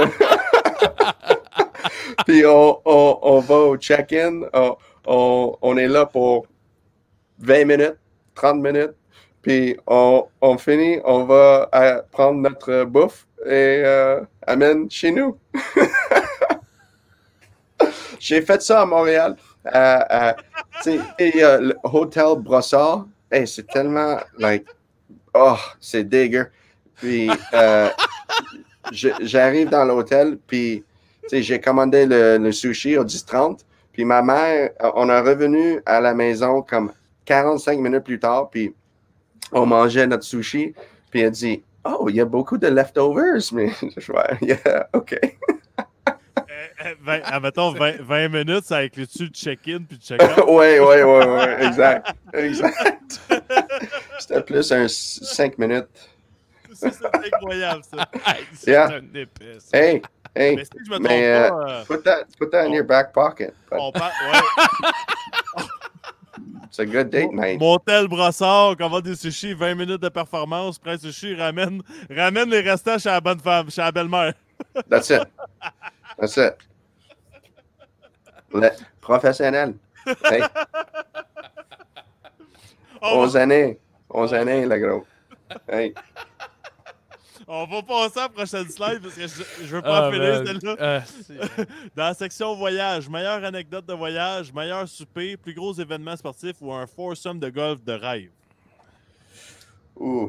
Puis on, on, on va au check-in, on, on, on est là pour vingt minutes, trente minutes, puis on, on finit, on va euh, prendre notre bouffe et euh, amène chez nous. J'ai fait ça à Montréal. Euh, euh, tu sais, et euh, le Hôtel Brossard, hey, c'est tellement, like, oh, c'est dégueu. Puis euh, je- j'arrive dans l'hôtel, puis tu sais, j'ai commandé le, le sushi au dix trente, puis ma mère, on est revenu à la maison comme quarante-cinq minutes plus tard, puis on mangeait notre sushi, puis elle dit: Oh, il y a beaucoup de leftovers, mais je vois, yeah, OK. Euh, euh, vingt, admettons, vingt, vingt minutes, ça inclut-tu le check-in puis le check-out? Oui, oui, oui, oui, exact, exact. C'était plus un cinq minutes. Ça, c'est incroyable, ça. C'est Yeah. un épice. Hey, hey, Mais si je me trompe mais euh, pas, euh, put that, put that in on- your back pocket. But on parle... Ouais. it's a good date night. Montel Brossard, commande des sushis, vingt minutes de performance, prends le sushi, ramène, ramène les restants chez la bonne femme, chez la belle-mère. That's it. That's it. Le professionnel. Hey, On onze va, années. onze années, le gros. Hey. on va passer à la prochaine slide parce que je, je veux pas Ah, en finir man. celle-là. Euh, c'est- Dans la section voyage, meilleure anecdote de voyage, meilleur souper, plus gros événement sportif ou un foursome de golf de rêve. Ouh.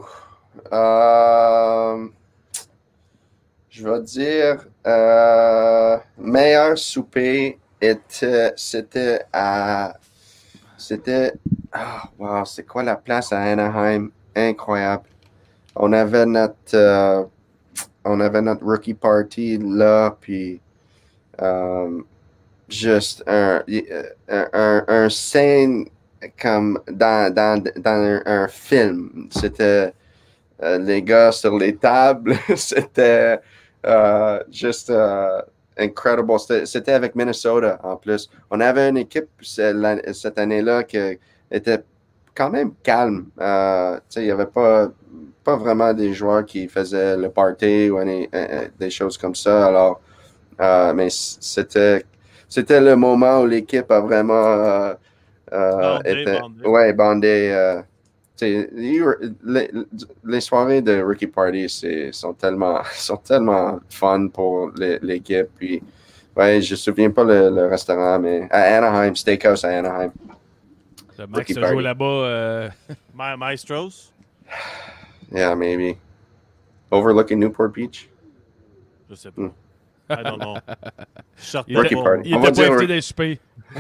Euh, je vais dire euh, meilleur souper était c'était à c'était ah wow, c'est quoi la place à Anaheim? Incroyable. on avait notre, euh, on avait notre rookie party là, puis euh, juste un, un, un, un scène comme dans, dans, dans un, un film. C'était euh, les gars sur les tables. C'était euh, juste euh, incredible. C'était, c'était avec Minnesota en plus. On avait une équipe cette année-là qui était quand même calme. Euh, il n'y avait pas, pas vraiment des joueurs qui faisaient le party ou any, euh, des choses comme ça. Alors, euh, mais c'était, c'était le moment où l'équipe a vraiment euh, euh, Bandé, été bandé. ouais, bandé. Euh, les, les soirées de Rookie Party c'est, sont, tellement, sont tellement fun pour l'équipe. Puis, ouais, je ne me souviens pas le, le restaurant, mais à Anaheim, Steakhouse à Anaheim. Le Max a joué là-bas. Euh... Ma Maestros? Yeah, maybe. Overlooking Newport Beach? Je sais pas. Mm. I don't know. Rookie Party. Il était pas invité des soupers.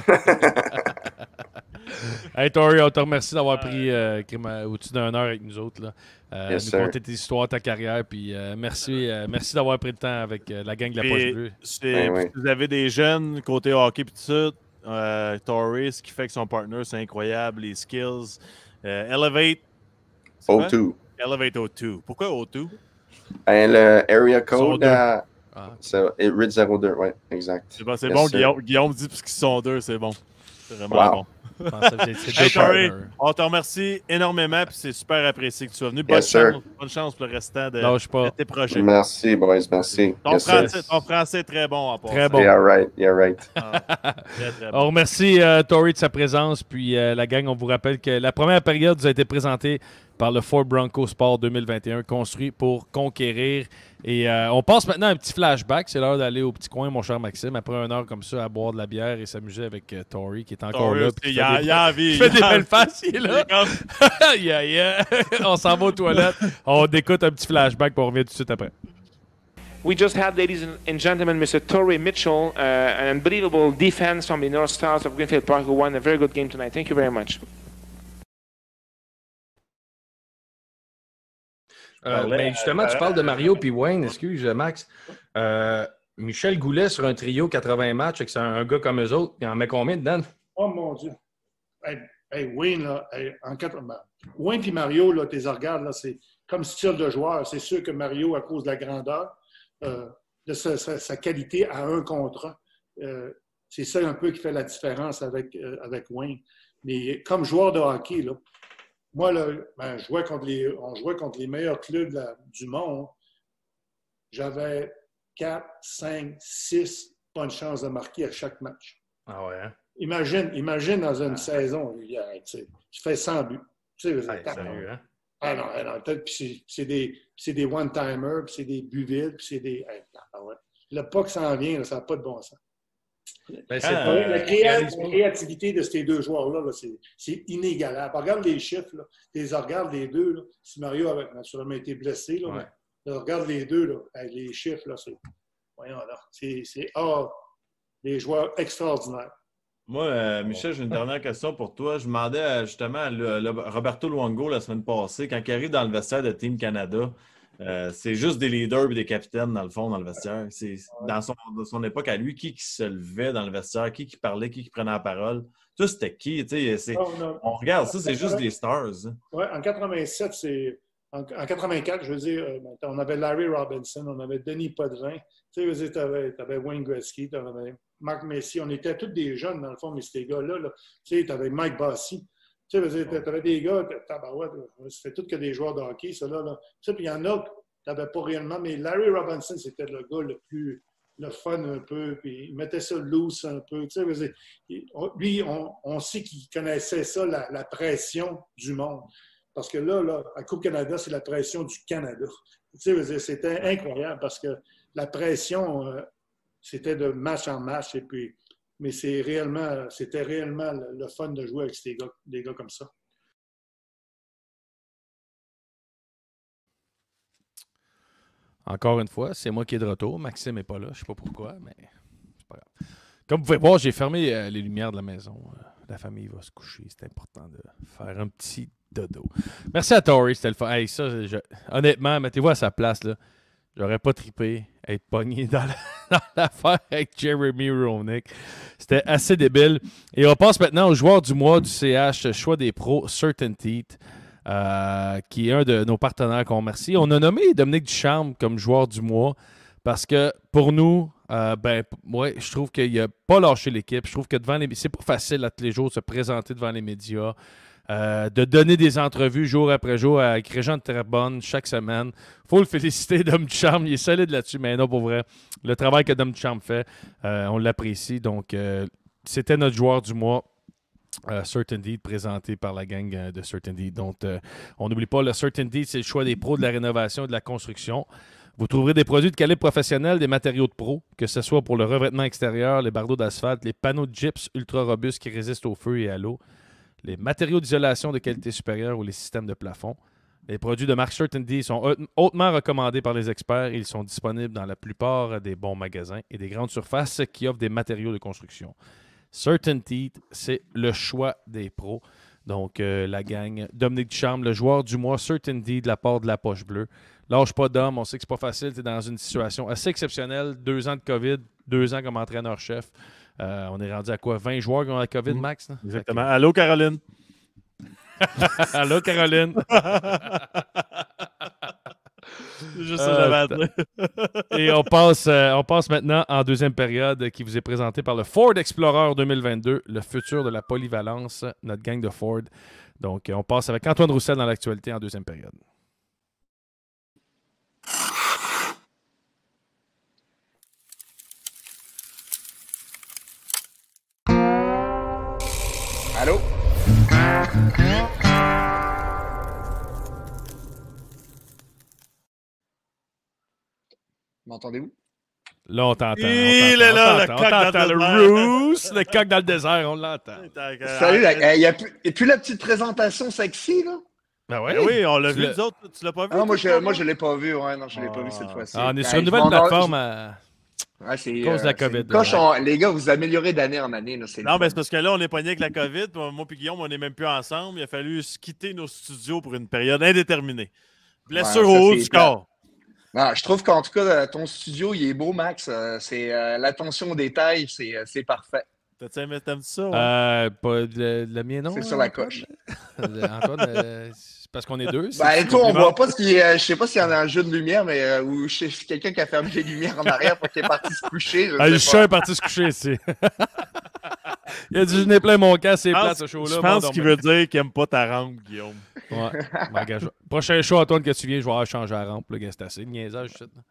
Hey, Tori, on te remercie d'avoir pris euh, au-dessus d'une heure avec nous autres. Là. Euh, yes, nous conter tes histoires, ta carrière. Puis euh, merci, euh, merci d'avoir pris le temps avec euh, la gang de la Poche Bleue. Ben oui. Vous avez des jeunes côté hockey et tout ça. Euh, Tori, ce qui fait que son partner, c'est incroyable. Les skills. Euh, Elevate. O deux. Elevate O deux. Pourquoi O deux? Ben, le area code, euh, ah. c'est R I D zéro deux, oui, exact. C'est bon, c'est yes, bon Guillaume, Guillaume dit parce qu'ils sont deux, c'est bon. C'est vraiment wow. bon. C'est hey, Tori, on te remercie énormément puis c'est super apprécié que tu sois venu. Bonne, yes, chance, bonne chance pour le restant de, de tes projets. Merci, boys, merci. Ton, yes, français, ton français est très bon en passant. Très bon. Yeah, right, yeah, right. Ah, très, très bon. On remercie euh, Tori de sa présence. Puis euh, la gang, on vous rappelle que la première période vous a été présentée par le Ford Bronco Sport deux mille vingt et un, construit pour conquérir. Et euh, on passe maintenant à un petit flashback. C'est l'heure d'aller au petit coin, mon cher Maxime, après une heure comme ça à boire de la bière et s'amuser avec euh, Tori, qui est encore Tori, là. Il y a, des, y a envie. Il fait des belles faces, il est là. yeah, yeah. On s'en va aux toilettes. On écoute un petit flashback pour revenir tout de suite après. We just had, ladies and gentlemen, Mister Torrey Mitchell, uh, an unbelievable defense from the North Stars of Greenfield Park, who won a very good game tonight. Thank you very much. Euh, ben justement, tu parles de Mario puis Wayne, excuse Max. Euh, Michel Goulet sur un trio quatre-vingts matchs avec un, un gars comme eux autres, il en met combien dedans? Oh mon Dieu! Hey, hey, Wayne, là, hey, en quatre-vingts. Wayne et Mario, là, tu les regardes, là, c'est comme style de joueur. C'est sûr que Mario, à cause de la grandeur, euh, de sa, sa, sa qualité à un contre un, euh, c'est ça un peu qui fait la différence avec, euh, avec Wayne. Mais comme joueur de hockey, là, moi, là, ben, je jouais contre les, on jouait contre les meilleurs clubs là, du monde. J'avais quatre, cinq, six bonnes chances de marquer à chaque match. Ah ouais, hein? Imagine, imagine dans une ah. saison, tu sais, tu fais cent buts. Tu sais, ah, sérieux, hein? Ah non, ah non, puis c'est des, des one-timers, puis c'est des buts vides, puis c'est des... Ah, ouais. Le puck s'en vient, là, ça n'a pas de bon sens. Ben, ah, euh, la, créa la créativité de ces deux joueurs-là, -là, c'est inégalable. Regarde les chiffres, là. Tu les regardes les deux. Là. Si Mario avait naturellement été blessé, là, ouais. mais, là, regarde les deux, là, avec les chiffres, là, c'est... Voyons là. C'est ah, des joueurs extraordinaires. Moi, euh, Michel, j'ai une dernière question pour toi. Je demandais justement à le, le Roberto Luongo la semaine passée, quand il arrive dans le vestiaire de Team Canada, euh, c'est juste des leaders et des capitaines, dans le fond, dans le vestiaire. C'est dans son, dans son époque à lui, qui, qui se levait dans le vestiaire, qui, qui parlait, qui, qui prenait la parole. Ça, c'était qui? Oh, on regarde ça, c'est juste des stars. Hein. Oui, en quatre-vingt-sept, c'est... En, en quatre-vingt-quatre, je veux dire, on avait Larry Robinson, on avait Denis Potvin, tu sais, tu avais, avais Wayne Gretzky, tu avais Marc Messier. On était tous des jeunes, dans le fond, mais ces gars-là, là, tu sais, tu avais Mike Bossy. Tu sais, tu avais des gars, c'était tout que des joueurs de hockey, ça là. là. Tu sais, puis il y en a que tu n'avais pas réellement, mais Larry Robinson, c'était le gars le plus, le fun un peu, puis il mettait ça loose un peu. Tu sais, lui, on, on sait qu'il connaissait ça, la, la pression du monde. Parce que là, là, à Coupe Canada, c'est la pression du Canada. Tu sais, c'était incroyable parce que la pression, euh, c'était de match en match. Et puis, mais c'est réellement, c'était réellement le, le fun de jouer avec ces gars, des gars comme ça. Encore une fois, c'est moi qui est de retour. Maxime n'est pas là. Je ne sais pas pourquoi, mais c'est pas grave. Comme vous pouvez voir, j'ai fermé euh, les lumières de la maison. Euh. la famille va se coucher. C'est important de faire un petit dodo. Merci à Tori, c'était le fun. Hey, ça, je... Honnêtement, mettez-vous à sa place, là. J'aurais pas trippé être pogné dans l'affaire avec Jeremy Roenick. C'était assez débile. Et on passe maintenant au joueur du mois du C H, choix des pros, Certainty, euh, qui est un de nos partenaires qu'on remercie. On a nommé Dominique Ducharme comme joueur du mois parce que pour nous, euh, ben, ouais, je trouve qu'il n'a pas lâché l'équipe. Je trouve que devant les c'est pas facile à tous les jours de se présenter devant les médias. Euh, de donner des entrevues jour après jour avec Régent Terrebonne chaque semaine. Il faut le féliciter, Dom Ducharme. Il est solide là-dessus, mais non, pour vrai. Le travail que Dom Ducharme fait, euh, on l'apprécie. Donc, euh, c'était notre joueur du mois, euh, Certainty, présenté par la gang euh, de Certainty. Donc, euh, on n'oublie pas, le Certainty, c'est le choix des pros de la rénovation et de la construction. Vous trouverez des produits de calibre professionnel, des matériaux de pro, que ce soit pour le revêtement extérieur, les bardeaux d'asphalte, les panneaux de gyps ultra robustes qui résistent au feu et à l'eau, les matériaux d'isolation de qualité supérieure ou les systèmes de plafond. Les produits de marque Certainty sont hautement recommandés par les experts et ils sont disponibles dans la plupart des bons magasins et des grandes surfaces qui offrent des matériaux de construction. Certainty, c'est le choix des pros. Donc, euh, la gang, Dominique Ducharme, le joueur du mois, Certainty de la part de la Poche Bleue. Lâche pas d'homme, on sait que c'est pas facile, tu es dans une situation assez exceptionnelle. Deux ans de COVID, deux ans comme entraîneur-chef. Euh, on est rendu à quoi? vingt joueurs qui ont la COVID, Max? Là? Exactement. Okay. Allô, Caroline. Allô, Caroline. C'est juste ça que j'avais à dire. Et on passe, euh, on passe maintenant en deuxième période qui vous est présentée par le Ford Explorer deux mille vingt-deux, le futur de la polyvalence, notre gang de Ford. Donc, on passe avec Antoine Roussel dans l'actualité en deuxième période. Allô? M'entendez-vous? Là, on t'entend. Il est là, le coq dans le désert. Le Roos, le coq dans le désert, on l'entend. Salut, il n'y a, a plus la petite présentation sexy, là? Ben ouais. Ben oui, on l'a tu vu, nous autres. Tu l'as pas vu? Ah, moi, je, moi, je l'ai pas vu. Ouais, non, je l'ai ah. pas vu cette fois-ci. Ah, on est ben, sur une nouvelle plateforme à... Ouais, c'est, à cause de la euh, COVID. Coche, on, les gars, vous améliorez d'année en année. Là, non, mais c'est parce que là, on est pogné avec la COVID. Moi et Guillaume, on n'est même plus ensemble. Il a fallu quitter nos studios pour une période indéterminée. Blessure ouais, au haut du corps. Non, je trouve qu'en tout cas, ton studio, il est beau, Max. C'est euh, l'attention aux détails, c'est, c'est parfait. T'aimes ça? Ouais? Euh, pas le, le mien, non. C'est sur la coche. Antoine, euh, c'est parce qu'on est deux. Ben, toi, on voit pas ce qui est. Je sais pas s'il y en a un jeu de lumière, mais euh, ou je sais quelqu'un qui a fermé les lumières en arrière pour qu'il est parti se coucher. Je ah, le sais chat est parti se coucher ici. Il a dit je n'ai plein mon cas, c'est plat ce show-là. Je pense qu'il veut dire qu'il aime pas ta rampe, Guillaume. Ouais. M'engage. Prochain show, Antoine, que tu viens, je vais avoir changé la rampe. C'est assez de niaisage.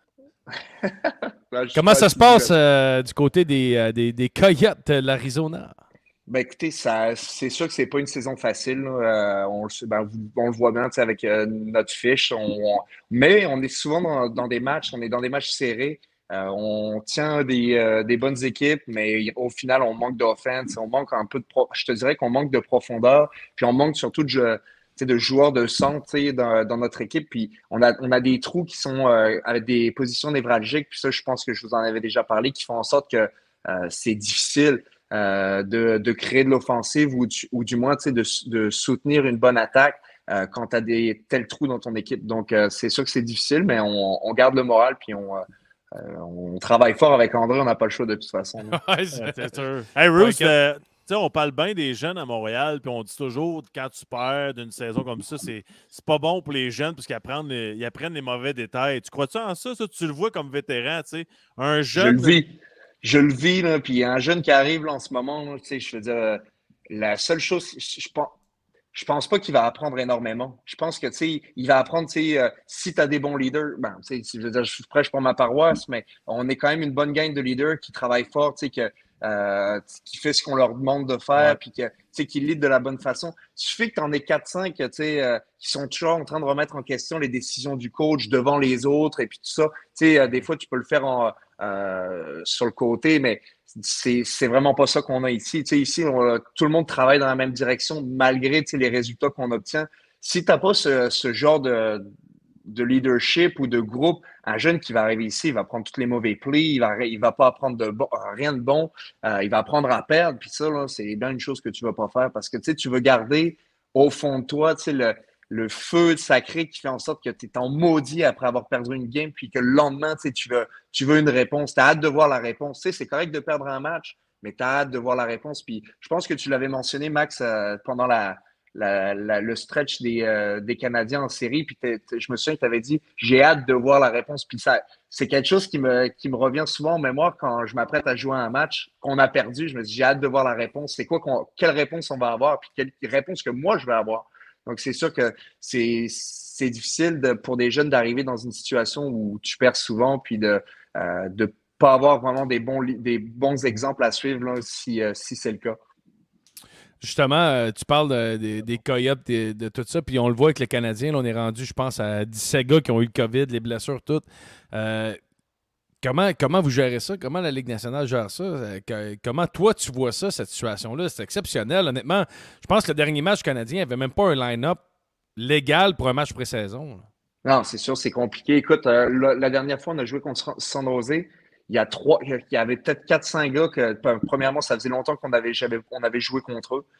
Ben, comment ça se passe euh, du côté des, euh, des, des Coyotes de l'Arizona? Ben écoutez, ça, c'est sûr que c'est pas une saison facile. Euh, on, ben, on le voit bien avec euh, notre fiche. On, on, mais on est souvent dans, dans des matchs, on est dans des matchs serrés. Euh, on tient des, euh, des bonnes équipes, mais au final, on manque d'offense. On manque un peu de pro, je te dirais qu'on manque de profondeur. Puis on manque surtout de, de joueurs de centre dans, dans notre équipe. Puis on a, on a des trous qui sont euh, avec des positions névralgiques. Puis ça, je pense que je vous en avais déjà parlé, qui font en sorte que euh, c'est difficile euh, de, de créer de l'offensive ou du, ou du moins de, de soutenir une bonne attaque euh, quand tu as des tels trous dans ton équipe. Donc, euh, c'est sûr que c'est difficile, mais on, on garde le moral puis on, euh, on travaille fort avec André. On n'a pas le choix de toute façon. Ouais, c'est sûr. Hey, Bruce, euh, on parle bien des jeunes à Montréal, puis on dit toujours quand tu perds d'une saison comme ça, c'est pas bon pour les jeunes parce qu'ils apprennent les, ils apprennent les mauvais détails. Tu crois-tu en ça, ça? Tu le vois comme vétéran, tu sais? Un jeune. Je le vis. Je le vis, là, puis un jeune qui arrive là, en ce moment, là, je veux dire, la seule chose, je, je pense. Je pense pas qu'il va apprendre énormément. Je pense que, tu sais, il va apprendre, tu sais, euh, si tu as des bons leaders, ben, tu sais, je veux dire, je prêche pour ma paroisse, mais on est quand même une bonne gang de leaders qui travaillent fort, tu sais, que, euh, qui fait ce qu'on leur demande de faire, puis que, tu sais, qui lead de la bonne façon. Il suffit que tu en aies quatre cinq, tu sais, euh, qui sont toujours en train de remettre en question les décisions du coach devant les autres, et puis tout ça. Tu sais, euh, des fois, tu peux le faire en, euh, sur le côté, mais c'est, c'est vraiment pas ça qu'on a ici. Tu sais, ici, on, tout le monde travaille dans la même direction malgré tu sais, les résultats qu'on obtient. Si tu n'as pas ce, ce genre de, de leadership ou de groupe. Un jeune qui va arriver ici, il va prendre tous les mauvais plays, il va, il va pas apprendre de bon, rien de bon, euh, il va apprendre à perdre. Puis ça, là, c'est bien une chose que tu vas pas faire parce que tu sais, tu veux garder au fond de toi, tu sais, le, le feu sacré qui fait en sorte que tu es en maudit après avoir perdu une game, puis que le lendemain, tu sais, tu veux, tu veux une réponse. Tu as hâte de voir la réponse. Tu sais, c'est correct de perdre un match, mais tu as hâte de voir la réponse. Puis je pense que tu l'avais mentionné, Max, euh, pendant la, la, la, le stretch des, euh, des Canadiens en série. Puis je me souviens que tu avais dit « j'ai hâte de voir la réponse ». Puis ça, c'est quelque chose qui me, qui me revient souvent en mémoire quand je m'apprête à jouer un match qu'on a perdu. Je me dis « j'ai hâte de voir la réponse ». C'est quoi qu'on, quelle réponse on va avoir, puis quelle réponse que moi je vais avoir. Donc, c'est sûr que c'est, c'est difficile de, pour des jeunes d'arriver dans une situation où tu perds souvent, puis de euh, de pas avoir vraiment des bons, des bons exemples à suivre là, si, euh, si c'est le cas. Justement, euh, tu parles de, de, des coyotes, de, de tout ça, puis on le voit avec les Canadiens. Là, on est rendu, je pense, à dix-sept gars qui ont eu le COVID, les blessures, toutes. Euh, comment, comment vous gérez ça? Comment la Ligue nationale gère ça? Euh, que, comment toi, tu vois ça, cette situation-là? C'est exceptionnel. Honnêtement, je pense que le dernier match canadien n'avait même pas un line-up légal pour un match pré-saison. Non, c'est sûr, c'est compliqué. Écoute, euh, la, la dernière fois, on a joué contre San Jose. Il y a trois, il y avait peut-être quatre cinq gars que, premièrement, ça faisait longtemps qu'on avait, j'avais, on avait joué contre eux.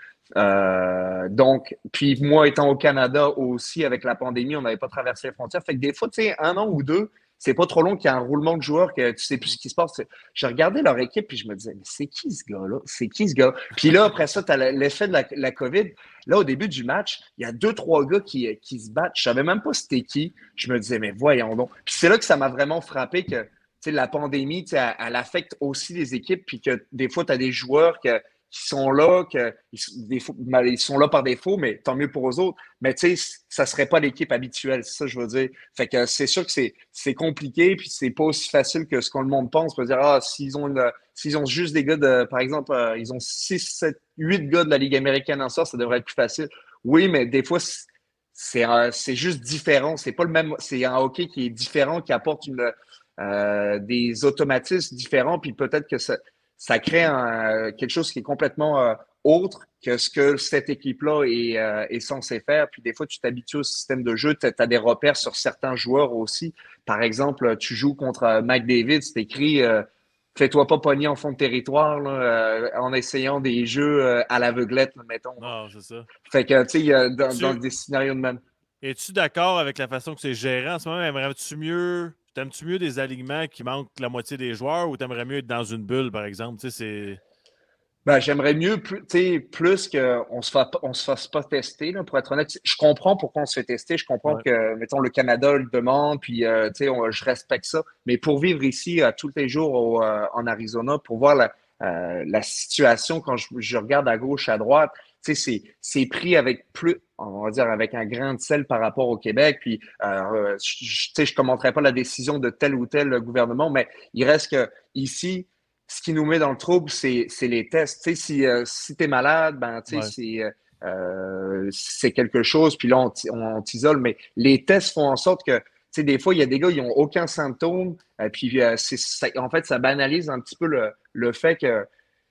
Euh, donc, puis moi, étant au Canada aussi, avec la pandémie, on n'avait pas traversé les frontières. Fait que des fois, tu sais, un an ou deux, c'est pas trop long qu'il y a un roulement de joueurs que tu sais plus ce qui se passe. Je regardais leur équipe puis je me disais, mais c'est qui ce gars-là? C'est qui ce gars? Puis là, après ça, tu as l'effet de la, la COVID. Là, au début du match, il y a deux, trois gars qui, qui se battent. Je savais même pas c'était qui. Je me disais, mais voyons donc. Puis c'est là que ça m'a vraiment frappé que tu sais, la pandémie, tu sais, elle, elle affecte aussi les équipes, puis que des fois, tu as des joueurs que, qui sont là, que, des fois, ben, ils sont là par défaut, mais tant mieux pour eux autres. Mais tu sais, ça ne serait pas l'équipe habituelle, c'est ça que je veux dire. Fait que c'est sûr que c'est, c'est compliqué, puis c'est pas aussi facile que ce qu'on le monde pense. On peut dire, ah, s'ils ont, une, s'ils ont juste des gars de, par exemple, euh, ils ont six, sept, huit gars de la Ligue américaine en sort, ça devrait être plus facile. Oui, mais des fois, c'est, euh, c'est juste différent. C'est pas le même, c'est un hockey qui est différent, qui apporte une. Euh, des automatismes différents, puis peut-être que ça, ça crée un, quelque chose qui est complètement euh, autre que ce que cette équipe-là est, euh, est censée faire. Puis des fois, tu t'habitues au système de jeu, tu as des repères sur certains joueurs aussi. Par exemple, tu joues contre McDavid, c'est écrit euh, « Fais-toi pas pogner en fond de territoire là, euh, en essayant des jeux euh, à l'aveuglette, mettons. » Non, c'est ça. Fait que, tu sais, dans, tu... dans des scénarios de même. Es-tu d'accord avec la façon que c'est géré en ce moment? Aimerais-tu mieux... T'aimes-tu mieux des alignements qui manquent la moitié des joueurs ou t'aimerais mieux être dans une bulle, par exemple? Tu sais, c'est... Ben, j'aimerais mieux, plus, plus qu'on ne se fasse, on se fasse pas tester, là, pour être honnête. Je comprends pourquoi on se fait tester. Je comprends ouais. que, mettons, le Canada le demande, puis euh, on, je respecte ça. Mais pour vivre ici euh, tous les jours au, euh, en Arizona, pour voir la, euh, la situation quand je, je regarde à gauche, à droite, c'est, c'est pris avec plus, on va dire, avec un grain de sel par rapport au Québec. Puis, euh, je ne commenterai pas la décision de tel ou tel gouvernement, mais il reste que ici, ce qui nous met dans le trouble, c'est, c'est les tests. Tu sais, si, euh, si tu es malade, ben, tu sais, ouais. c'est, euh, c'est quelque chose, puis là, on, on t'isole. Mais les tests font en sorte que, tu sais, des fois, il y a des gars, ils n'ont aucun symptôme. Euh, puis, euh, c'est, ça, en fait, ça banalise un petit peu le, le fait que,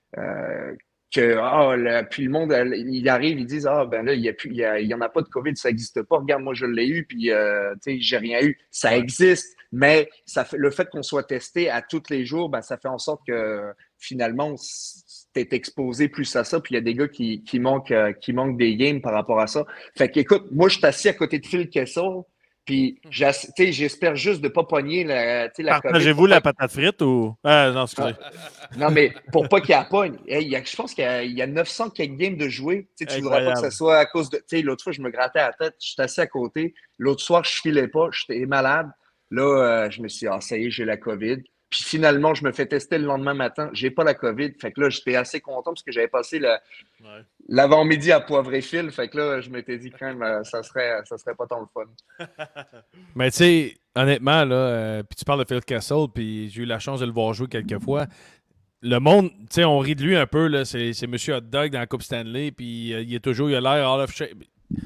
euh, que ah, le, puis le monde, il arrive, ils disent ah ben là, il y a plus, il y, a, il y en a pas de COVID, ça n'existe pas. Regarde, moi je l'ai eu, puis euh, tu sais, j'ai rien eu. Ça existe, mais ça fait le fait qu'on soit testé à tous les jours, ben ça fait en sorte que finalement t'es exposé plus à ça. Puis il y a des gars qui, qui manquent, euh, qui manquent des games par rapport à ça. Fait qu'écoute, moi je suis assis à côté de Phil Kessel. Puis, j'espère juste de ne pas pogner la, la Partagez-vous la patate frite ou. Ah, non, excusez. Non, mais pour pas qu'il y ait pogne. Hey, y a, je pense qu'il y a, il y a neuf cents quelques games de jouer. Tu ne voudrais pas que ce soit à cause de. Tu sais, l'autre fois, je me grattais la tête, je suis assis à côté. L'autre soir, je filais pas, j'étais malade. Là, euh, je me suis dit, ah, ça y est, j'ai la COVID. Puis finalement, je me fais tester le lendemain matin. J'ai pas la COVID. Fait que là, j'étais assez content parce que j'avais passé le, ouais. l'avant-midi à poivre et fil. Fait que là, je m'étais dit quand même, ça serait, ça serait pas tant le fun. Mais tu sais, honnêtement, là, euh, puis tu parles de Phil Kessel, puis j'ai eu la chance de le voir jouer quelques fois. Le monde, tu sais, on rit de lui un peu, là. C'est, c'est Monsieur Hot Dog dans la Coupe Stanley, puis euh, il est toujours, il a l'air all of shape.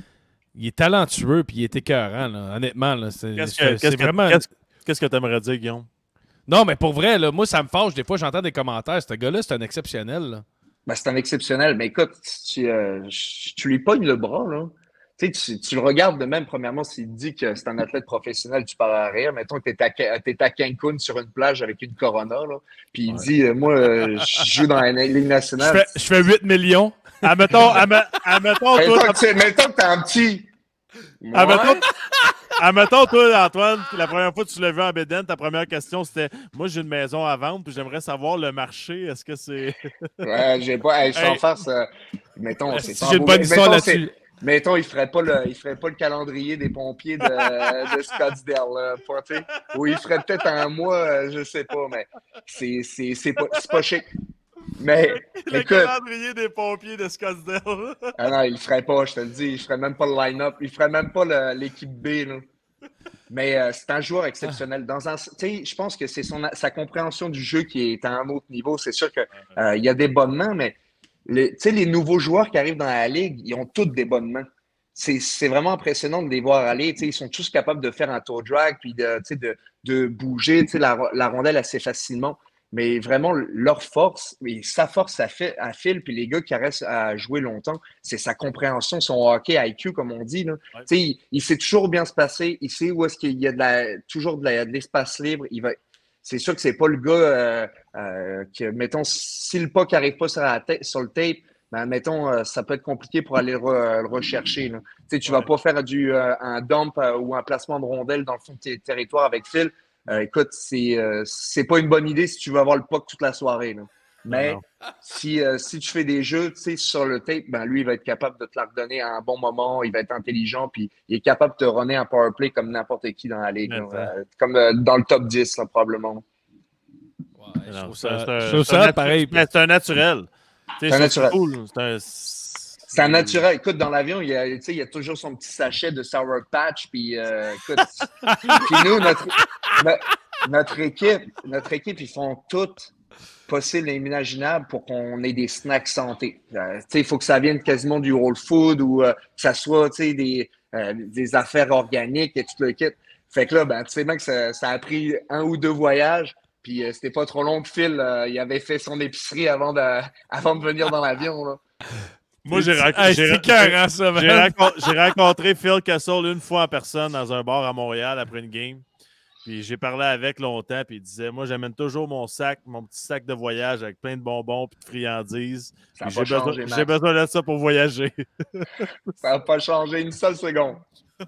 Il est talentueux, puis il est écœurant, là. Honnêtement, là. C'est, qu'est-ce c'est, que, c'est qu'est-ce vraiment. Que, qu'est-ce, qu'est-ce que tu aimerais dire, Guillaume? Non, mais pour vrai, là, moi, ça me fâche. Des fois, j'entends des commentaires. Ce gars-là, c'est un exceptionnel. Là. Ben, c'est un exceptionnel. Mais écoute, tu, euh, tu lui pognes le bras, là. Tu, tu, tu le regardes de même, premièrement, s'il dit que c'est un athlète professionnel, tu parles à rire. Mettons que tu es à Cancun sur une plage avec une Corona, là, puis il ouais. dit euh, moi, euh, je joue dans la Ligue nationale. Je fais, je fais huit millions. Admettons, admettons, toi. Mettons que tu es un petit. Admettons, admettons, toi, Antoine, la première fois que tu l'as vu en Bédène, ta première question, c'était moi, j'ai une maison à vendre, puis j'aimerais savoir le marché. Est-ce que c'est. Ouais, j'ai pas. Hey, sans hey. faire ça. Mettons, c'est si j'ai une bonne histoire là-dessus. Mettons, il ne ferait, ferait pas le calendrier des pompiers de, de Scottsdale. Là, pour, ou il ferait peut-être un mois, je ne sais pas, mais c'est pas, pas chic. Mais, le écoute, calendrier des pompiers de Scottsdale. Ah non, il ne ferait pas, je te le dis. Il ne ferait même pas le line-up. Il ne ferait même pas l'équipe B. Là. Mais euh, c'est un joueur exceptionnel. Dans un, je pense que c'est sa compréhension du jeu qui est à un autre niveau. C'est sûr qu'il euh, y a des bonnes mains, mais les, les nouveaux joueurs qui arrivent dans la ligue, ils ont tous des bonnes mains. C'est vraiment impressionnant de les voir aller. Ils sont tous capables de faire un toe drag puis de, de, de bouger la, la rondelle assez facilement. Mais vraiment, leur force, et sa force à, fait, à fil, puis les gars qui restent à jouer longtemps, c'est sa compréhension, son hockey I Q, comme on dit. Là. Ouais. Il, il sait toujours bien se passer, il sait où est-ce qu'il y a de la, toujours de l'espace libre. C'est sûr que c'est pas le gars euh, euh, que, mettons, si le puck n'arrive pas sur, la sur le tape, ben, mettons, euh, ça peut être compliqué pour aller le, re, le rechercher. Là. Tu ouais. vas pas faire du, euh, un dump euh, ou un placement de rondelle dans le fond de tes territoires avec Phil. Euh, écoute, c'est euh, c'est pas une bonne idée si tu veux avoir le puck toute la soirée. Là. Mais non, non. Si, euh, si tu fais des jeux sur le tape, ben lui, il va être capable de te la redonner à un bon moment, il va être intelligent, puis il est capable de te runner un powerplay comme n'importe qui dans la ligue. Euh, comme euh, dans le top dix, là, probablement. Ouais, je trouve ça, je trouve ça, ça pareil. C'est un naturel. C'est un naturel. Cool. C'est un... C'est un naturel. Écoute, dans l'avion, il, il y a toujours son petit sachet de Sour Patch. Puis, euh, écoute, puis nous, notre, notre, notre équipe, notre équipe, ils font tout possible et inimaginable pour qu'on ait des snacks santé. Euh, il faut que ça vienne quasiment du whole food ou euh, que ça soit des, euh, des affaires organiques et tout le kit. Fait que là, ben, tu sais bien que ça, ça a pris un ou deux voyages. Puis euh, c'était pas trop long que Phil, euh, il avait fait son épicerie avant de, avant de venir dans l'avion. Moi, j'ai rencontré, rencontré, rencontré Phil Kessel une fois en personne dans un bar à Montréal après une game. Puis j'ai parlé avec longtemps, puis il disait, moi, j'amène toujours mon sac, mon petit sac de voyage avec plein de bonbons et de friandises. J'ai besoin, besoin de ça pour voyager. Ça n'a pas changé une seule seconde.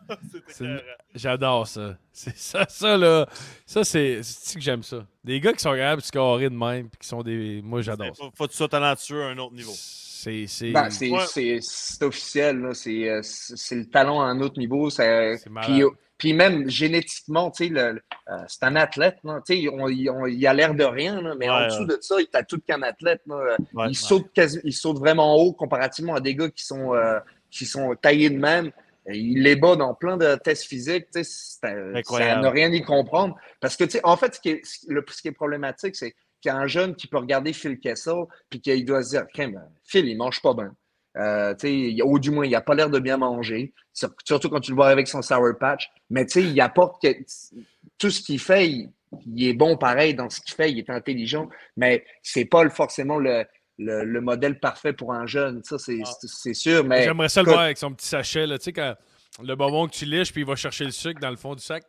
J'adore ça. C'est ça, ça, là. Ça, c'est que j'aime ça. Des gars qui sont capables de scorer de même, puis qui sont des. Moi, j'adore ça. Faut que tu sois talentueux à un autre niveau. C'est ben, ouais. officiel. C'est le talent à un autre niveau. Puis, puis même génétiquement, tu sais, le, euh, c'est un athlète. Là, on, on, il a l'air de rien, là, mais ouais, en dessous ouais. de ça, il t'a tout qu'un athlète. Là. Ouais, il, ouais. Saute quasi, il saute vraiment haut comparativement à des gars qui sont, euh, qui sont taillés de même. Il les bat dans plein de tests physiques. Ça ne rien y comprendre. Parce que, en fait, ce qui est, le, ce qui est problématique, c'est qu'il y a un jeune qui peut regarder Phil Kessel puis qu'il doit se dire okay, ben, Phil, il mange pas bien. Euh, ou du moins, il n'a pas l'air de bien manger. Surtout quand tu le vois avec son Sour Patch. Mais il apporte que, tout ce qu'il fait, il, il est bon pareil dans ce qu'il fait, il est intelligent. Mais c'est pas forcément le. Le, le modèle parfait pour un jeune, ça, c'est ah. sûr. Mais j'aimerais ça le voir avec son petit sachet, là, tu sais, quand le bonbon que tu liches, puis il va chercher le sucre dans le fond du sac.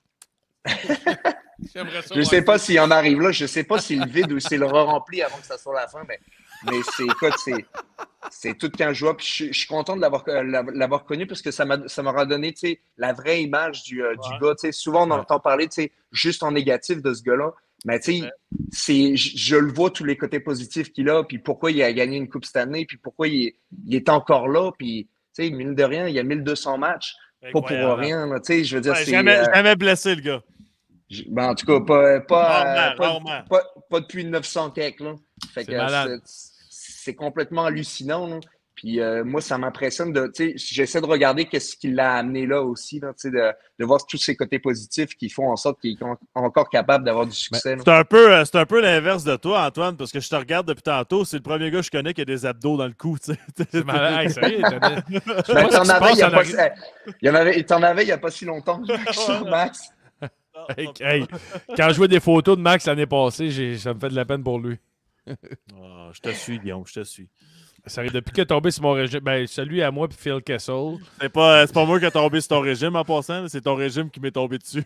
Je ne sais pas s'il en arrive là, je ne sais pas s'il le vide ou s'il le remplit avant que ça soit la fin, mais, mais c'est écoute, c'est tout qu'un joueur. Puis je, je suis content de l'avoir connu parce que ça m'aura donné la vraie image du, euh, ouais. du gars. T'sais, souvent, on entend parler juste en négatif de ce gars-là. Mais tu sais, ouais. je, je le vois tous les côtés positifs qu'il a, puis pourquoi il a gagné une coupe cette année, puis pourquoi il est, il est encore là, puis tu sais, mine de rien, il y a mille deux cents matchs, incroyable. Pas pour rien, tu sais, je veux dire, ouais, c'est... Jamais, euh, jamais blessé, le gars. Ben, en tout cas, pas, pas, rarement, pas, rarement. pas, pas depuis neuf cents quelques, là. Fait que c'est complètement hallucinant, là. Puis euh, moi, ça m'impressionne de, tu sais, j'essaie de regarder qu'est-ce qui l'a amené là aussi, là, tu sais, de, de voir tous ces côtés positifs qui font en sorte qu'il est encore capable d'avoir du succès. C'est un peu, c'est un peu l'inverse de toi, Antoine, parce que je te regarde depuis tantôt, c'est le premier gars que je connais qui a des abdos dans le cou, tu sais. C'est malade, hey, sérieux, ben, t'en avais, il y a pas, il y en avait, t'en avais il y a pas si longtemps, Max. Hey, hey, quand je vois des photos de Max l'année passée, ça me fait de la peine pour lui. Oh, je te suis, Guillaume, je te suis. Ça arrive depuis qu'il est tombé sur mon régime. Ben, celui à moi puis Phil Kessel. C'est pas, c'est pas moi qui est tombé sur ton régime en passant, c'est ton régime qui m'est tombé dessus.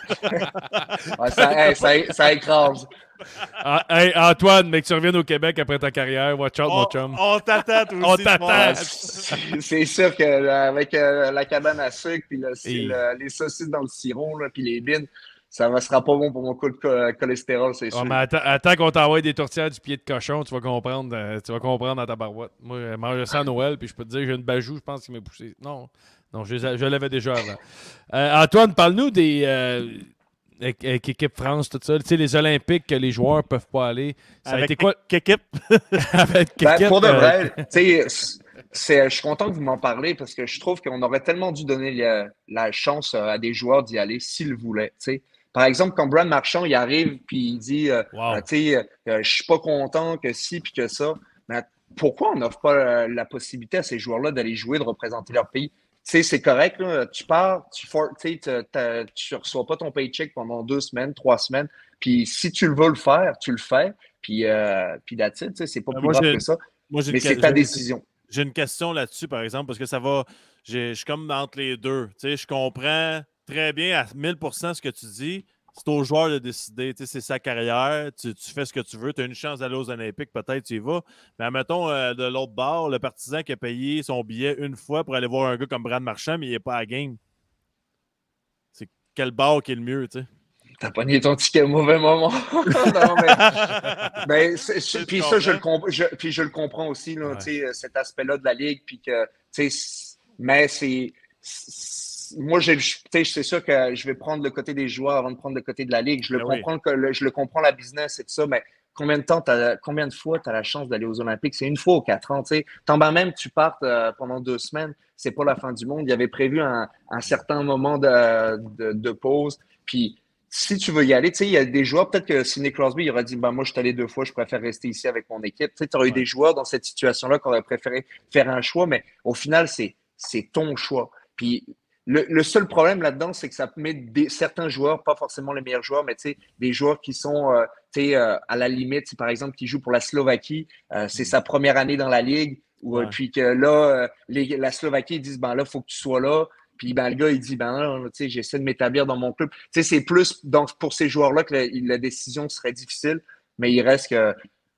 Ouais, ça, hey, ça, ça écrase. Ah, hey, Antoine, mais que tu reviennes au Québec après ta carrière. Watch out, on, mon chum. On t'attend, toi aussi. On t'attend. C'est sûr qu'avec euh, la cabane à sucre puis le, Et... le, les saucisses dans le sirop là, puis les bines, ça ne sera pas bon pour mon coup de co cholestérol, c'est sûr. Oh, mais attends, attends qu'on t'envoie des tourtières du pied de cochon, tu vas comprendre, euh, tu vas comprendre dans ta barouette. Moi, je mange ça à Noël, puis je peux te dire, j'ai une bajou, je pense qu'il m'a poussé. Non, non, je, je l'avais déjà avant. Euh, Antoine, parle-nous des euh, avec équipe France, tout ça. Tu sais, les Olympiques que les joueurs peuvent pas aller. Ça avec a été quoi? Qu'équipe? Avec ben, pour de vrai, euh... tu sais, je suis content que vous m'en parlez parce que je trouve qu'on aurait tellement dû donner la, la chance à des joueurs d'y aller s'ils le voulaient, tu sais. Par exemple, quand Brad Marchand il arrive puis il dit euh, wow. euh, tu sais, euh, je suis pas content que ci puis que ça. Mais pourquoi on n'offre pas euh, la possibilité à ces joueurs-là d'aller jouer, de représenter leur pays? Tu sais, c'est correct, là, tu pars, tu ne reçois pas ton paycheck pendant deux semaines, trois semaines. Puis si tu le veux le faire, tu le fais. Puis, euh, puis that's it, c'est pas plus moi, grave que ça. Moi, mais c'est ta décision. J'ai une question là-dessus, par exemple, parce que ça va. Je suis comme entre les deux. Tu sais, je comprends très bien à mille pour cent ce que tu dis. C'est au joueur de décider. C'est sa carrière. Tu, tu fais ce que tu veux. Tu as une chance d'aller aux Olympiques. Peut-être tu y vas. Mais admettons, euh, de l'autre bord, le partisan qui a payé son billet une fois pour aller voir un gars comme Brad Marchand, mais il n'est pas à la game. C'est quel bord qui est le mieux, tu sais? T'as pogné ton ticket au mauvais moment. Non, mais, ben, puis ça, je le, je, puis je le comprends aussi, là, ouais. Cet aspect-là de la Ligue. Puis que, mais c'est... Moi, c'est sûr que je vais prendre le côté des joueurs avant de prendre le côté de la Ligue. Je le, oui. comprends, que le, je le comprends, la business et tout ça, mais combien de temps, as, combien de fois tu as la chance d'aller aux Olympiques? C'est une fois ou quatre ans. Tant bien même tu partes euh, pendant deux semaines, c'est pas la fin du monde. Il y avait prévu un, un certain moment de, de, de pause. Puis, si tu veux y aller, il y a des joueurs, peut-être que Sidney Crosby il aurait dit ben, moi, je suis allé deux fois, je préfère rester ici avec mon équipe. Tu aurais ouais. eu des joueurs dans cette situation-là qui auraient préféré faire un choix, mais au final, c'est ton choix. Puis, Le, le seul problème là-dedans, c'est que ça met des, certains joueurs, pas forcément les meilleurs joueurs, mais des joueurs qui sont euh, euh, à la limite, par exemple, qui jouent pour la Slovaquie, euh, c'est sa première année dans la Ligue, ou, ouais. puis que là, euh, les, la Slovaquie, ils disent, ben là, il faut que tu sois là. Puis ben, le gars, il dit, ben là, j'essaie de m'établir dans mon club. C'est plus donc, pour ces joueurs-là que la, la décision serait difficile, mais il reste que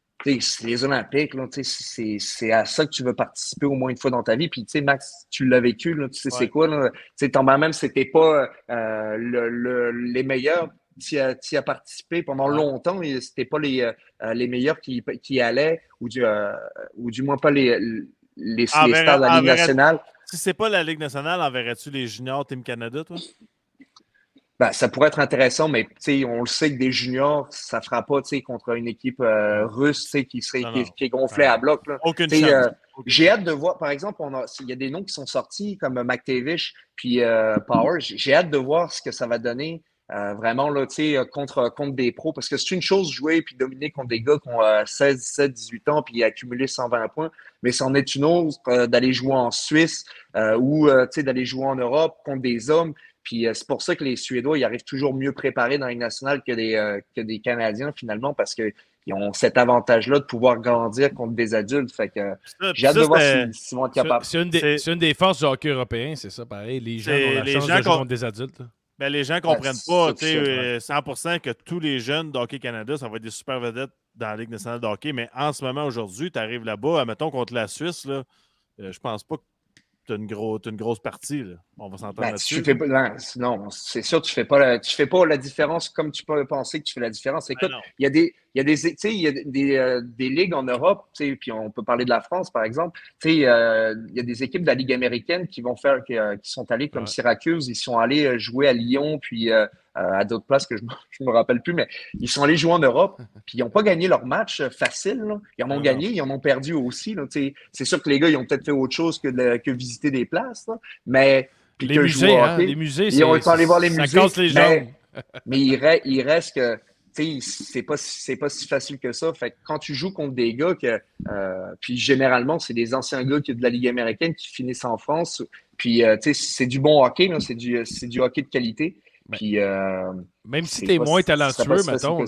les Olympiques, c'est à ça que tu veux participer au moins une fois dans ta vie. Puis, tu sais, Max, tu l'as vécu, là, tu sais, ouais. c'est quoi, là? Tu sais, même, c'était pas euh, le, le, les meilleurs. Tu as, as participé pendant ouais. longtemps et c'était pas les, euh, les meilleurs qui, qui allaient, ou du, euh, ou du moins pas les, les, ah, les stars de la Ligue nationale. Si c'est pas la Ligue nationale, enverrais-tu les juniors Team Canada, toi? Ben, ça pourrait être intéressant, mais on le sait que des juniors, ça ne fera pas contre une équipe euh, russe qui, serait, non, qui, qui est gonflée non. à bloc. Là. Aucune chance. Euh, J'ai hâte de voir, par exemple, il y a des noms qui sont sortis comme McTavish puis euh, Power. J'ai hâte de voir ce que ça va donner euh, vraiment là, contre, contre des pros. Parce que c'est une chose jouer puis dominer contre des gars qui ont euh, seize, dix-sept, dix-huit ans puis accumuler cent vingt points. Mais c'en est une autre euh, d'aller jouer en Suisse euh, ou euh, d'aller jouer en Europe contre des hommes. Puis euh, c'est pour ça que les Suédois, ils arrivent toujours mieux préparés dans la Ligue nationale que des, euh, que des Canadiens, finalement, parce qu'ils ont cet avantage-là de pouvoir grandir contre des adultes. Fait que euh, j'ai hâte de voir s'ils si vont être capables. C'est une, une des forces du hockey européen, c'est ça, pareil. Les gens ont la chance de jouer contre des adultes. Ben, les gens ne comprennent ben, pas, tu sais, cent pour cent que tous les jeunes de Hockey Canada, ça va être des super vedettes dans la Ligue nationale de hockey. Mais en ce moment, aujourd'hui, tu arrives là-bas, mettons contre la Suisse, là, euh, je pense pas que tu as une, gros, une grosse partie. Là. On va s'entendre ben, là-dessus. Non, c'est sûr, tu ne fais, pas la, tu fais pas la différence comme tu peux penser que tu fais la différence. Écoute, il y a des, il y a des, il y a des, euh, des ligues en Europe, puis on peut parler de la France, par exemple. Il euh, y a des équipes de la Ligue américaine qui vont faire, qui, euh, qui sont allées comme ouais. Syracuse, ils sont allés jouer à Lyon, puis euh, à d'autres places que je ne me rappelle plus, mais ils sont allés jouer en Europe, puis ils n'ont pas gagné leur match facile. Là. Ils en ont non, gagné, non. ils en ont perdu aussi. C'est sûr que les gars, ils ont peut-être fait autre chose que, de, que visiter des places, là, mais... Puis les, musées, hein, les musées, ils ont été allés voir les ça musées. Casse les mais, mais il, reste, il reste que c'est pas, pas si facile que ça. Fait que quand tu joues contre des gars que euh, puis généralement, c'est des anciens gars qui, de la Ligue américaine qui finissent en France. Puis euh, c'est du bon hockey, c'est du, du hockey de qualité. Mais, puis, euh, même si tu es moins talentueux, mettons. Là.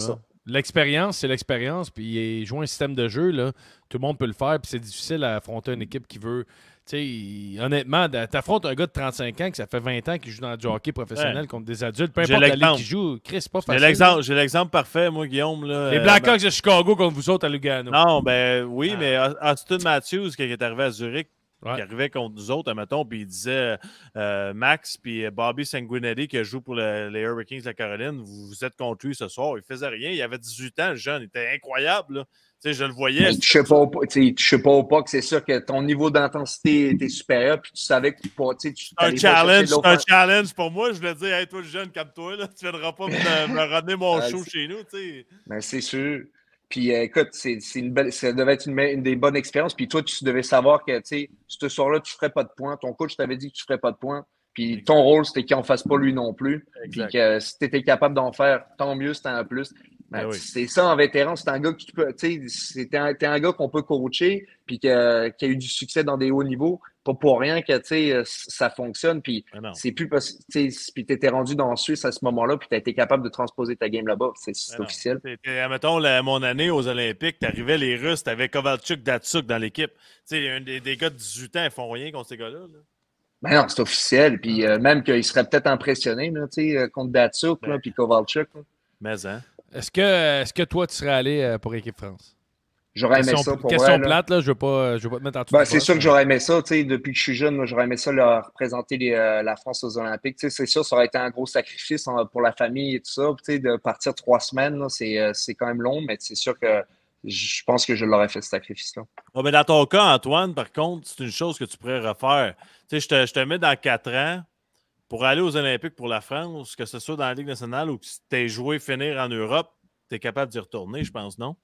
l'expérience, c'est l'expérience. Puis il joue un système de jeu, là. Tout le monde peut le faire. Puis c'est difficile à affronter une équipe qui veut. Tu sais, honnêtement, t'affrontes un gars de trente-cinq ans qui ça fait vingt ans qu'il joue dans du hockey professionnel ouais. contre des adultes. Peu importe la ligue qu'il joue, Chris, c'est pas facile. J'ai l'exemple parfait, moi, Guillaume. Là, les Blackhawks euh, ben... de Chicago contre vous autres à Lugano. Non, ben oui, ah. mais Austin Matthews, qui est arrivé à Zurich, ouais. qui arrivait contre nous autres, admettons, puis il disait euh, Max puis Bobby Sanguinetti, qui joue pour le, les Hurricanes de la Caroline, vous, vous êtes contre lui ce soir. Il faisait rien. Il avait dix-huit ans, le jeune. Il était incroyable, là. Tu sais, je le voyais. Tu sais pas, tu sais pas pas que c'est sûr que ton niveau d'intensité était supérieur, puis tu savais que tu tu un challenge, c'est un challenge pour moi. Je voulais dire, hey, toi le jeune, calme-toi, là, tu viendras pas me, me ramener mon show chez nous, tu sais. Ben, c'est sûr. Puis euh, écoute, c'est, c'est une belle, ça devait être une, une des bonnes expériences. Puis toi, tu devais savoir que, tu sais, ce soir-là, tu ne ferais pas de points. Ton coach t'avait dit que tu ne ferais pas de points. Puis exact. Ton rôle, c'était qu'il n'en fasse pas lui non plus. Exact. Puis que euh, si tu étais capable d'en faire, tant mieux, c'était un plus. Ben, ben oui. C'est ça en vétéran, c'est un gars que tu peux, tu sais, t'es un, t'es un gars qu'on peut coacher, puis qui a, qui a eu du succès dans des hauts niveaux, pas pour rien que, tu sais, ça fonctionne, puis c'est plus possible, tu sais, puis t'étais rendu dans la Suisse à ce moment-là, puis t'as été capable de transposer ta game là-bas, c'est, c'est officiel. Mettons, la, mon année aux Olympiques, t'arrivais les Russes, t'avais Kovalchuk, Datsuk dans l'équipe, tu sais, des, des gars de dix-huit ans, ils font rien contre ces gars-là, là. Ben non, c'est officiel, puis euh, même qu'ils seraient peut-être impressionnés, là, tu sais, contre Datsuk, ben. puis Kovalchuk. Là. Mais, hein. Est-ce que, est-ce que toi, tu serais allé pour l'équipe France? J'aurais question, aimé ça. Pour question vrai, plate, là, je ne veux, pas, je veux pas te mettre en tout. Ben, c'est sûr que j'aurais aimé ça. Depuis que je suis jeune, moi, j'aurais aimé ça leur représenter les, euh, la France aux Olympiques. T'sais, c'est sûr, ça aurait été un gros sacrifice hein, pour la famille et tout ça. De partir trois semaines, là, c'est, euh, c'est quand même long, mais c'est sûr que je pense que je l'aurais fait, ce sacrifice-là. Oh, mais dans ton cas, Antoine, par contre, c'est une chose que tu pourrais refaire. Je te, je te mets dans quatre ans. Pour aller aux Olympiques pour la France, que ce soit dans la Ligue nationale ou que tu aies joué finir en Europe, tu es capable d'y retourner, je pense, non?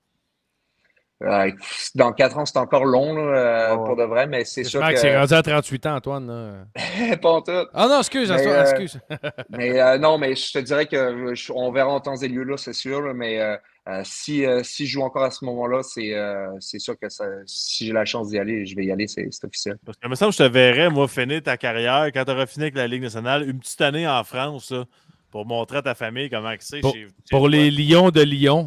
Euh, dans quatre ans, c'est encore long là, euh, oh, pour de vrai, mais c'est sûr que... c'est rendu à trente-huit ans, Antoine. Pas en tout. Ah non, excuse, mais, Antoine, euh, excuse. mais euh, non, mais je te dirais qu'on verra en temps et lieu, là, c'est sûr, là, mais euh, euh, si, euh, si je joue encore à ce moment-là, c'est, euh, c'est sûr que ça, si j'ai la chance d'y aller, je vais y aller, c'est, c'est officiel. Parce que, il me semble que je te verrais, moi, finir ta carrière, quand tu auras fini avec la Ligue nationale, une petite année en France, là, pour montrer à ta famille comment c'est. Pour, chez, chez pour les Lions de Lyon.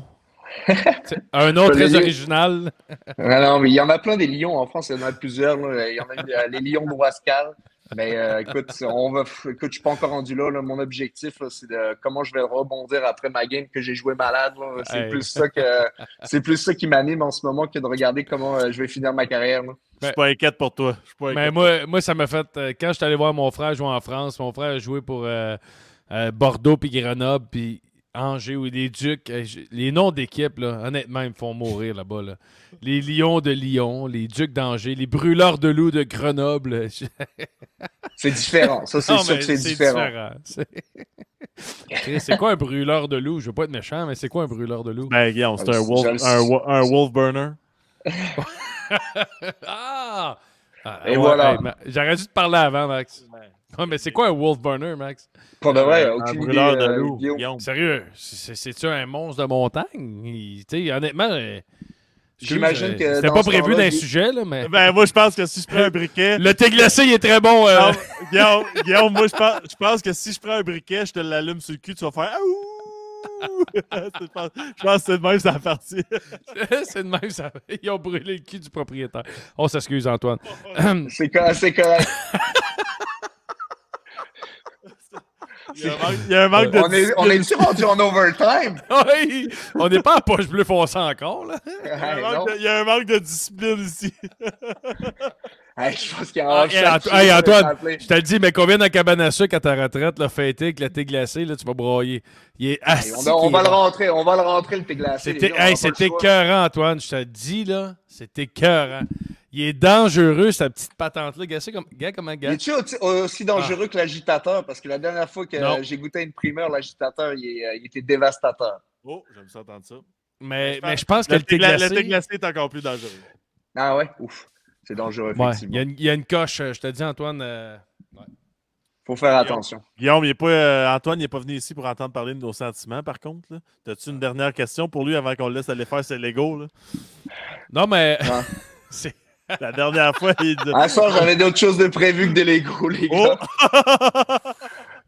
Un nom très les... original. Non, non, mais il y en a plein des lions en France, il y en a plusieurs. Là. Il y en a les lions de Wascal. Mais euh, écoute, on va, écoute, je ne suis pas encore rendu là. là. Mon objectif, là, c'est de comment je vais rebondir après ma game que j'ai joué malade. Là. C'est, hey. plus ça que, c'est plus ça qui m'anime en ce moment que de regarder comment euh, je vais finir ma carrière. Là. Je suis pas inquiète pour toi. Je suis pas mais moi, moi, ça m'a fait. Euh, quand je suis allé voir mon frère jouer en France, mon frère a joué pour euh, euh, Bordeaux puis Grenoble. Puis Angers ou les Ducs, les noms d'équipes, là, honnêtement, ils me font mourir là-bas. Là. Les Lions de Lyon, les Ducs d'Angers, les Brûleurs de loup de Grenoble. C'est différent. Ça, c'est non, sûr que c'est, c'est différent. différent. C'est... c'est quoi un brûleur de loup? Je veux pas être méchant, mais c'est quoi un brûleur de loup? Ben, Guillaume, c'est un wolf, un, un wolf burner. ah! ah! Et ouais, voilà. Hey, ma... J'aurais dû te parler avant, Max. Ouais. Oh, mais c'est quoi un wolf burner, Max? Pour de vrai, un, aucune un idée. Brûleur de loup. Euh, Sérieux? C'est, c'est-tu un monstre de montagne? Il, honnêtement, j'imagine je, que. C'était pas prévu d'un sujet, là, mais. Ben, moi, je pense que si je prends un briquet. Le thé glacé, il est très bon. Euh... Non, Guillaume, Guillaume, moi, je pense, je pense que si je prends un briquet, je te l'allume sur le cul, tu vas faire. je, pense, je pense que c'est de même, ça a parti. C'est de même, ça. Ils ont brûlé le cul du propriétaire. On s'excuse, Antoine. c'est, correct, c'est correct. Il y a un manque, il y a un manque de on est, on est-tu rendu en overtime? Oui, on n'est pas à poche bleue foncée encore, là. Il y, a de, il y a un manque de discipline ici. Hey, je pense qu'il y a un ah, hey, hey, Antoine, je te le dis, mais combien de cabane à sucre à ta retraite, là, fêté avec le thé glacé, là, tu vas broyer. Il est assis. Hey, on, a, on va le rentrer, on va le rentrer, le thé glacé. C'était, gars, hey, c'était écœurant, Antoine, je te le dis, là, c'était écœurant. Il est dangereux, sa petite patente-là. Gars, comme, gars, comment gars? Il est-tu aussi, aussi dangereux ah. que l'agitateur? Parce que la dernière fois que non. j'ai goûté une primeur, l'agitateur, il, est, il était dévastateur. Oh, j'aime ça entendre ça. Mais, mais je pense que le thé glacé... Le thé glacé est encore plus dangereux. Ah ouais? Ouf. C'est dangereux, effectivement. Ouais, il, y a une, il y a une coche, je te dis, Antoine. Euh... Ouais. Faut faire Guillaume, attention. Guillaume, il est pas, euh, Antoine n'est pas venu ici pour entendre parler de nos sentiments, par contre. Là. As-tu une dernière question pour lui avant qu'on le laisse aller faire ses Legos? Là? Non, mais... c'est... La dernière fois, il dit... Ah ça, j'avais d'autres choses de prévues que des Legos, les gars. Oh!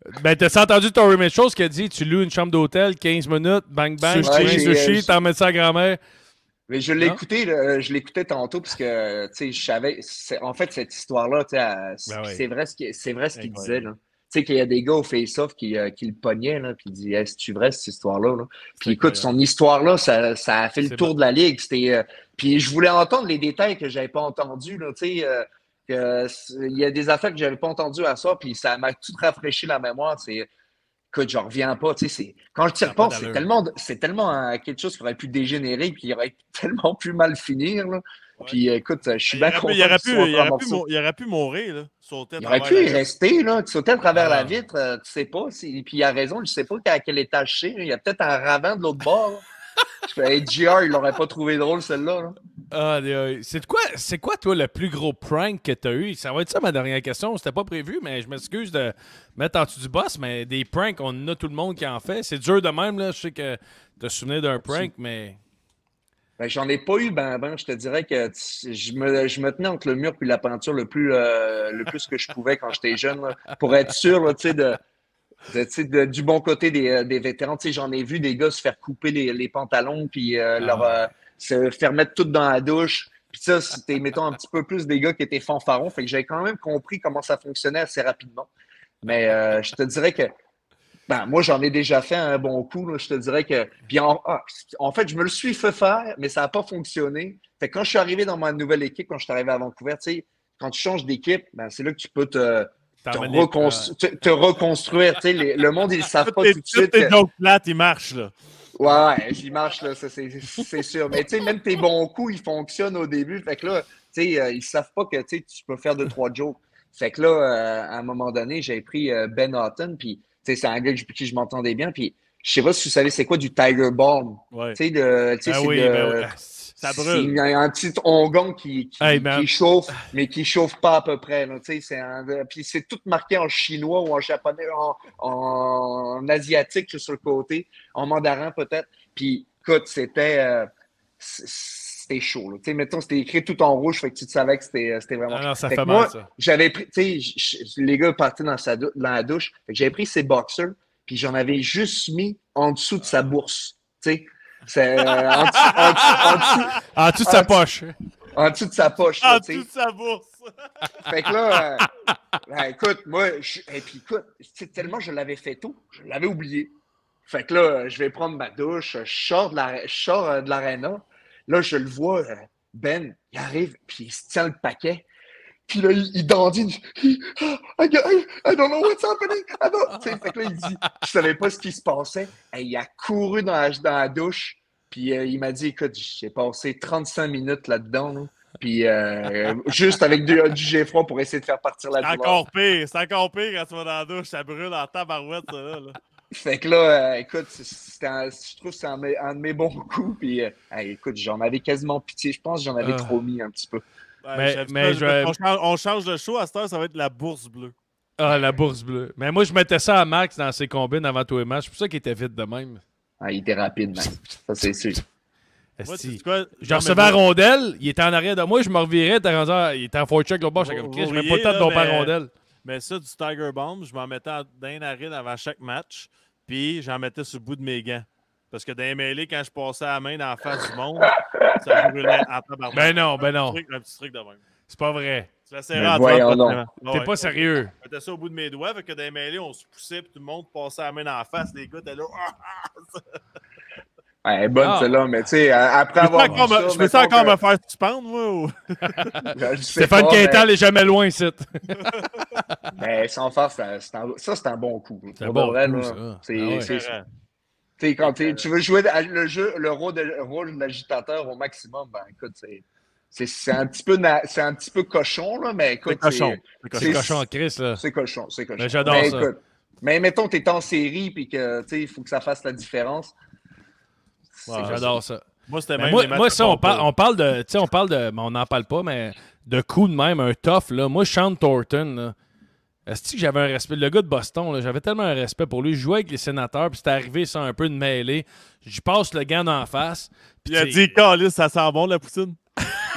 Ben, t'as entendu Torrey Mitchell, ce qu'il a dit? Tu loues une chambre d'hôtel, quinze minutes, bang bang, Ouais, tu j'ai- sushi, j'ai- t'en mets ça à grand-mère. Mais je l'ai écouté, là, je l'écoutais tantôt parce que, tu sais, je savais, c'est- en fait, cette histoire-là, tu sais, elle- Ben oui. c'est vrai ce qu'il c'est vrai ce qu'il disait, Incroyable. là. Tu sais, qu'il y a des gars au face-off qui, euh, qui le pognaient, là, puis il dit, est-ce que tu vrai cette histoire-là, là? Puis écoute, son histoire-là, ça, ça a fait le C'est tour bon. de la ligue. C'était, euh, puis je voulais entendre les détails que j'avais pas entendus, là, tu sais, euh, que c'est- il y a des affaires que j'avais pas entendues à ça, puis ça m'a tout rafraîchi la mémoire. C'est, écoute, je reviens pas. Tu sais, c'est- quand je t'y Ça a pas repense, c'est d'allure. tellement, c'est tellement euh, quelque chose qui aurait pu dégénérer puis qui aurait tellement pu mal finir. Là. Puis écoute, je suis Il bien aurait pu- content il aurait qu'il pu- soit il pas en aurait pu morceaux. mou- il aurait pu mourir, là. Sauter à Il aurait travers pu la y vitre. rester, là. Tu sautais à travers Ah. la vitre, euh, tu sais pas. si- Puis il a raison, je sais pas à quel étage c'est. Il y a peut-être un ravin de l'autre bord. là. Je fais, hey, J R, il l'aurait pas trouvé drôle, celle-là. là. Ah, aïe, aïe. c'est quoi, c'est quoi, toi, le plus gros prank que t'as eu? Ça va être ça, ma dernière question. C'était pas prévu, mais je m'excuse de mettre en dessous du boss, mais des pranks, on en a tout le monde qui en fait. C'est dur de même, là. Je sais que t'as souvenir d'un prank, mais... Ben, j'en ai pas eu, ben, ben, je te dirais que t- je me, je me tenais entre le mur puis la peinture le plus, euh, le plus que je pouvais quand j'étais jeune, là, pour être sûr, là, tu sais, de, de, tu sais, de- du bon côté des, euh, des vétérans. Tu sais, j'en ai vu des gars se faire couper les, les pantalons puis euh, leur, euh, se faire mettre tout dans la douche. Puis ça, c'était, mettons, un petit peu plus des gars qui étaient fanfarons. Fait que j'avais quand même compris comment ça fonctionnait assez rapidement. Mais euh, je te dirais que ben, moi, j'en ai déjà fait un bon coup, là, je te dirais que. Puis en, ah, en fait, je me le suis fait faire, mais ça n'a pas fonctionné. Fait que quand je suis arrivé dans ma nouvelle équipe, quand je suis arrivé à Vancouver, tu sais, quand tu changes d'équipe, ben, c'est là que tu peux te, te, T'emmener- reconstru- te, te reconstruire. Tu sais, les- le monde, ils ne savent pas Toutes tout les- de suite. toutes les que- jokes plates, ils marchent, là. Ouais, ouais, j'y marche, là, ça, c'est c'est sûr. Mais tu sais, même tes bons coups, ils fonctionnent au début. Fait que là, tu sais, euh, ils savent pas que tu sais, tu peux faire deux, trois jokes. Fait que là, euh, à un moment donné, j'ai pris euh, Ben Houghton, puis tu sais, c'est un gars avec qui je m'entendais bien, puis je sais pas si vous savez c'est quoi du Tiger Balm. Ouais. Tu sais, de- tu sais, Ben c'est oui, de- ben oui. Ça brûle. c'est un, un petit onguent qui, qui, Hey, man. qui chauffe, mais qui chauffe pas à peu près. Là, tu sais, c'est un- puis c'est tout marqué en chinois ou en japonais, en, en asiatique sur le côté, en mandarin peut-être. Puis, écoute, c'était euh, c- c'était chaud. Là. Tu sais, mettons, c'était écrit tout en rouge, fait que tu savais que c'était c'était vraiment Ah non, ça Fait fait que mal, moi, ça. j'avais pris, tu sais, j- j- les gars partaient dans, sa dou- dans la douche, fait que j'avais pris ses boxers, puis j'en avais juste mis en dessous de sa bourse. Tu sais, c'est euh, en dessous, en dessous, en dessous, En dessous de sa poche. en dessous de sa poche. là, En tu sais. dessous de sa bourse. Fait que là, euh, ben, écoute, moi, je, et puis écoute, tu sais, tellement je l'avais fait tôt, je l'avais oublié. Fait que là, euh, je vais prendre ma douche, je sors de la- je sors, euh, de l'aréna. Là, je le vois, euh, Ben, il arrive, puis il se tient le paquet. Puis là, il, il dandine. Il- I, I, I don't know what's happening. I don't- Tu sais, fait que là, il dit, je savais pas ce qui se passait. Et il a couru dans la, dans la douche. Puis euh, il m'a dit, écoute, j'ai passé trente-cinq minutes là-dedans. là. Puis euh, juste avec du, du jet froid pour essayer de faire partir la C'est douleur. encore pire. C'est encore pire quand tu vas dans la douche. Ça brûle en tabarouette, ça, là. là. Fait que là, euh, écoute, c'est- c'est un- je trouve que c'est un, de mes- un de mes bons coups. Puis euh, hey, écoute, j'en avais quasiment pitié. Je pense que j'en avais Ah. trop mis un petit peu. Ouais, Mais- j'aime mais ça. je vais- on, change, on change de show. À cette heure, ça va être la bourse bleue. Ah, la bourse bleue. Mais moi, je mettais ça à Max dans ses combines avant tous les matchs. C'est pour ça qu'il était vite de même. Ah, il était rapide, man. Ça, c'est sûr. Moi, Esti. c'est quoi? Je recevais la rondelle, il était en arrière de moi, je me revirais, t'as rendu à- il était en forecheck l'autre bord, j'étais comme, Vous- Chris, vous j'ai même pas le riez, temps de là, domper la mais- rondelle. Mais ça, du Tiger Bomb, je m'en mettais en- dans les narines avant chaque match, puis j'en mettais sur le bout de mes gants. Parce que dans les mêlées, quand je passais la main dans la face du monde, ça brûlait en tabarnak. Ben non, ben non. Un petit truc, un petit truc de même. C'est pas vrai. Tu la serrais Mais en voyons trente, donc. vraiment. Ah T'es ouais. pas sérieux. Je mettais ça au bout de mes doigts, fait que dans les mêlées, on se poussait, puis tout le monde passait la main dans la face. Les gars étaient là. Ouais, elle est bonne Ah. celle-là, mais tu sais, après Je peux avoir encore vu me- ça, je peux-tu mettons encore que- me faire suspendre, moi? Ou... Je sais Stéphane pas, Quintal est jamais loin, ici. mais, mais sans faire, ça, c'est un, ça, c'est un bon coup. C'est un Pour bon de vrai, coup, là, ça. c'est- Ah ouais. c'est- Carré. tu sais, quand t'es- tu veux jouer le jeu, le rôle de, le rôle de l'agitateur au maximum, ben écoute, c'est. C'est c'est un petit peu na- c'est un petit peu cochon, là, mais écoute. C'est cochon. c'est- C'est cochon en Chris, là. C'est cochon, c'est cochon. Mais j'adore mais, ça. écoute, mais mettons, t'es en série puis que tu sais, il faut que ça fasse la différence. C'est Ouais, comme J'adore ça. Moi, c'était Mais même moi, les matchs moi, ça, de on, par- concours. on parle de. Tu sais, on parle de. Mais on n'en parle pas, mais de coups de même, un tough, là. Moi, Sean Thornton, là. Est-ce que j'avais un respect? Le gars de Boston, là, j'avais tellement un respect pour lui. Je jouais avec les sénateurs, puis c'était arrivé ça un peu de mêlée. J'y passe le gars d'en face. puis Il a tu sais- dit, Calis, ça sent bon, la poutine.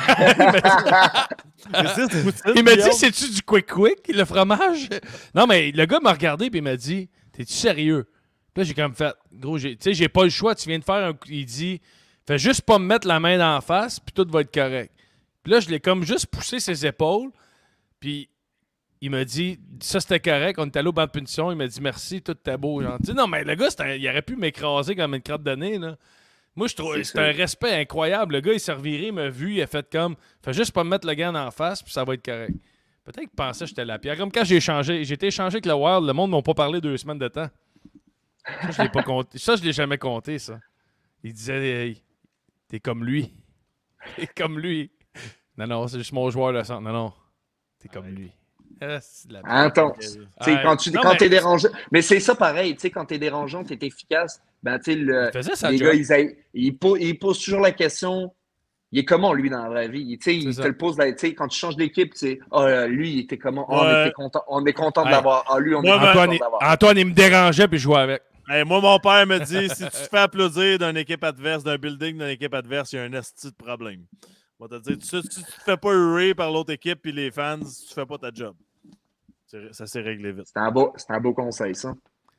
Il m'a dit, c'est-tu du Quick Quick, le fromage? Non, mais le gars m'a regardé et il m'a dit, t'es-tu sérieux? Puis là, j'ai comme fait, gros, tu sais, j'ai pas le choix. Tu viens de faire un. Il dit, fais juste pas me mettre la main d'en face, puis tout va être correct. Puis là, je l'ai comme juste poussé ses épaules, puis il m'a dit, ça c'était correct, on est allé au banc de punition, il m'a dit merci, tout était beau. Genre. Non, mais le gars, un, il aurait pu m'écraser comme une crotte de nez, là. Moi, je trouve c'est un respect incroyable. Le gars, il s'est reviré, il m'a vu, il a fait comme, fais juste pas me mettre le gant en face, puis ça va être correct. Peut-être qu'il pensait que j'étais la pierre. Comme quand j'ai échangé, j'ai été échangé avec le Wild, le monde ne m'a pas parlé deux semaines de temps. Ça, je l'ai pas compté. Ça, je l'ai jamais compté, ça. Il disait, hey, t'es comme lui. T'es comme lui. Non, non, c'est juste mon joueur de centre. Non, non, t'es comme lui. Ah, la Attends, ah, quand tu non, quand mais... t'es dérangeant, mais c'est ça pareil, tu sais, quand t'es dérangeant, t'es efficace, ben tu sais, le, les gars, ils, ils, ils, posent, ils posent toujours la question, il est comment lui dans la vraie vie, tu sais, ils te le posent, tu sais, quand tu changes d'équipe, tu sais, oh, lui, il était comment, oh, ouais. on était content, on est content de l'avoir, ah, lui, on moi, est content Antoine, de l'avoir. Antoine, il me dérangeait puis je jouais avec. Hey, moi, mon père me dit, si tu te fais applaudir d'une équipe adverse, d'un building d'une équipe adverse, il y a un esti de problème. On va te dire, si tu ne te fais pas hurler par l'autre équipe et les fans, tu fais pas ta job. Ça s'est réglé vite. C'est un beau, c'est un beau conseil, ça.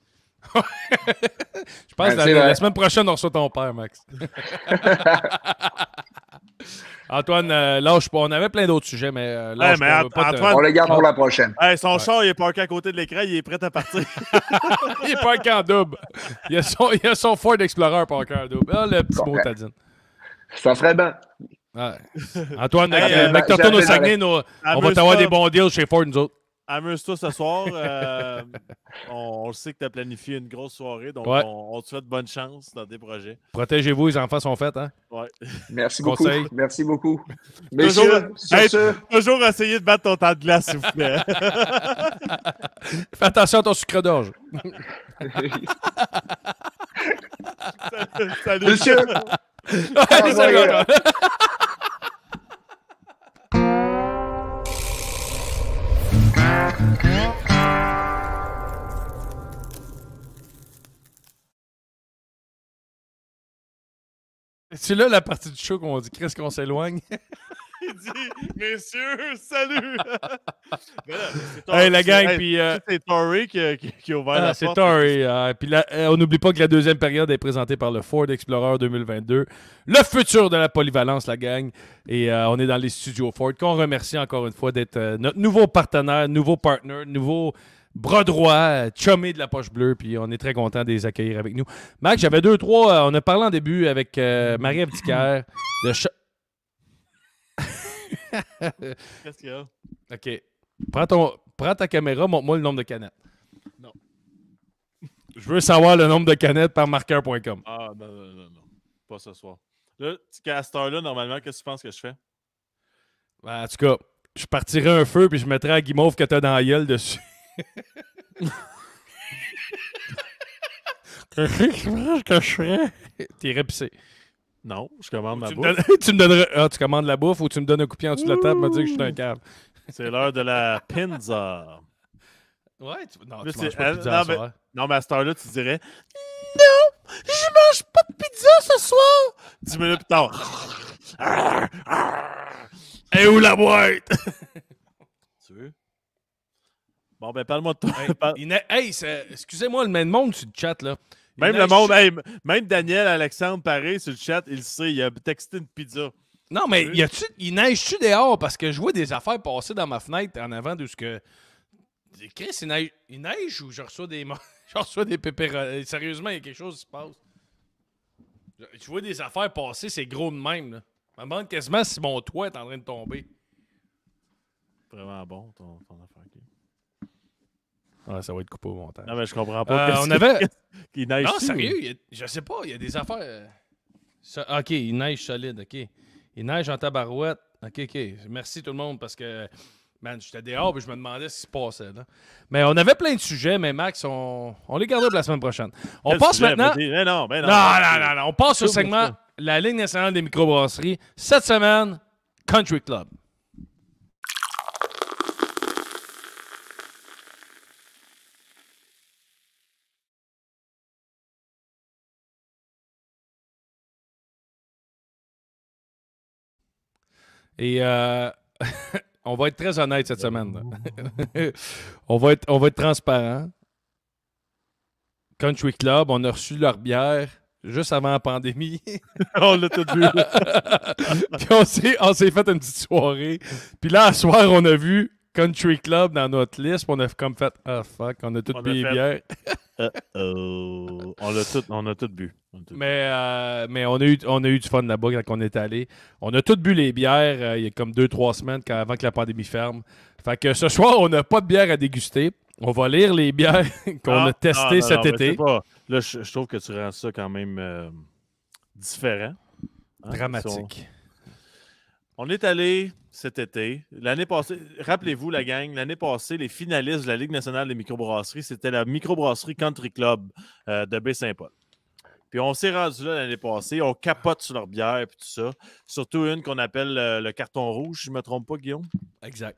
Je pense que ouais, la, la semaine prochaine, on reçoit ton père, Max. Antoine, euh, lâche pas. On avait plein d'autres sujets, mais euh, lâche hey, mais pas, Ant pas Antoine, te... On les garde pour la prochaine. Hey, son hey. char, il est parké à côté de l'écran, il est prêt à partir. Il est parké en double. Il a son, il a son Ford Explorer parké en double. Ah, le petit beau Tadine. Ça ferait bien. Ouais. Antoine, hey, euh, mec, tu retournes au Saguenay, nous, on va t'avoir des bons deals chez Ford, nous autres. Amuse-toi ce soir. Euh, on, on sait que tu as planifié une grosse soirée, donc ouais. on, on te souhaite bonne chance dans tes projets. Protégez-vous, les enfants sont faits, hein? Ouais. Merci beaucoup. Conseil. Merci beaucoup. Toujours, hey, toujours essayer de battre ton temps de glace, s'il vous plaît. Fais attention à ton sucre d'orge. Salut. Monsieur. Ouais, salut. C'est là la partie du show qu'on dit Chris qu'on s'éloigne. Il dit messieurs, salut! Ben là, hey, la gang, hey, puis. Euh... C'est Torrey qui, qui, qui a ouvert ah, la c'est porte. C'est Torrey. Euh, puis là, on n'oublie pas que la deuxième période est présentée par le Ford Explorer deux mille vingt-deux. Le futur de la polyvalence, la gang. Et euh, on est dans les studios Ford, qu'on remercie encore une fois d'être euh, notre nouveau partenaire, nouveau partner, nouveau. Bras droit, chumé de la poche bleue, puis on est très content de les accueillir avec nous. Max, j'avais deux, trois. Euh, on a parlé en début avec euh, Marie-Ève Dicker de ch... Qu'est-ce qu'il y a? OK. Prends, ton... Prends ta caméra, montre-moi le nombre de canettes. Non. Je veux savoir le nombre de canettes par marqueur point com. Ah, non, non, non, non. Pas ce soir. Là, à cette heure-là, normalement, qu'est-ce que tu penses que je fais? Ben, en tout cas, je partirais un feu, puis je mettrais la guimauve que t'as dans la gueule dessus. Qu'est-ce que je ferais? T'irais pisser. Non, je commande ou ma tu bouffe. Me donnes, tu me donnerais, ah, tu commandes la bouffe ou tu me donnes un coup de pied en dessous de la table et me dire que je suis un câble. C'est l'heure de la pizza. Ouais, tu, non, là, tu manges pas de pizza non, ce mais, soir. Non, mais à cette heure-là, tu dirais non, je mange pas de pizza ce soir. Dix minutes plus tard. Et où la boîte? Tu veux? Bon, ben, parle-moi de toi. Hey, Parle... hey excusez-moi, le même monde sur le chat, là. Il même neige... le monde, hey, même Daniel Alexandre, pareil, sur le chat, il sait, il a texté une pizza. Non, mais y a-tu, il neige-tu dehors? Parce que je vois des affaires passer dans ma fenêtre en avant de ce que... Chris, il neige, il neige ou je reçois des... je reçois des pépéronis? Sérieusement, il y a quelque chose qui se passe. Je vois des affaires passer, c'est gros de même, là. Je me demande quasiment si mon toit est en train de tomber. Vraiment bon, ton, ton affaire. Ouais, ça va être coupé au montage. Non, mais je comprends pas. Euh, on avait... Il neige. Non, sérieux, il y a... je sais pas, il y a des affaires... Euh... Ça... OK, il neige solide, OK. Il neige en tabarouette. OK, OK. Merci tout le monde parce que, man, j'étais dehors et je me demandais ce qui se passait, là. Mais on avait plein de sujets, mais Max, on, on les gardera pour la semaine prochaine. On Quel passe sujet? maintenant... Mais non, mais non, non, non, non, non. On passe au segment ça. La Ligue nationale des microbrasseries. Cette semaine, Country Club. Et euh, on va être très honnête cette semaine. on, va être, on va être transparent. Country Club, on a reçu leur bière juste avant la pandémie. On l'a tout vu. Puis on s'est, on s'est fait une petite soirée. Puis là, à soir, on a vu Country Club dans notre liste. Puis on a comme fait « Ah, fuck, on a toutes On a payé fait- bières. Uh-oh. On l'a tout, on a tout bu. On a tout bu. Mais, euh, mais on, a eu, on a eu du fun là-bas quand on est allé. On a tous bu les bières euh, il y a comme deux, trois semaines quand- avant que la pandémie ferme. Fait que ce soir, on n'a pas de bière à déguster. On va lire les bières qu'on Ah, a testées non, non, cet non, mais été. c'est pas- Là, je, je trouve que tu rends ça quand même euh, différent. Hein, Dramatique. On, on est allé cet été. L'année passée, rappelez-vous, la gang, l'année passée, les finalistes de la Ligue nationale des microbrasseries, c'était la microbrasserie Country Club euh, de Baie-Saint-Paul. Puis on s'est rendu là l'année passée, on capote sur leur bière et tout ça. Surtout une qu'on appelle euh, le carton rouge, si je ne me trompe pas, Guillaume. Exact.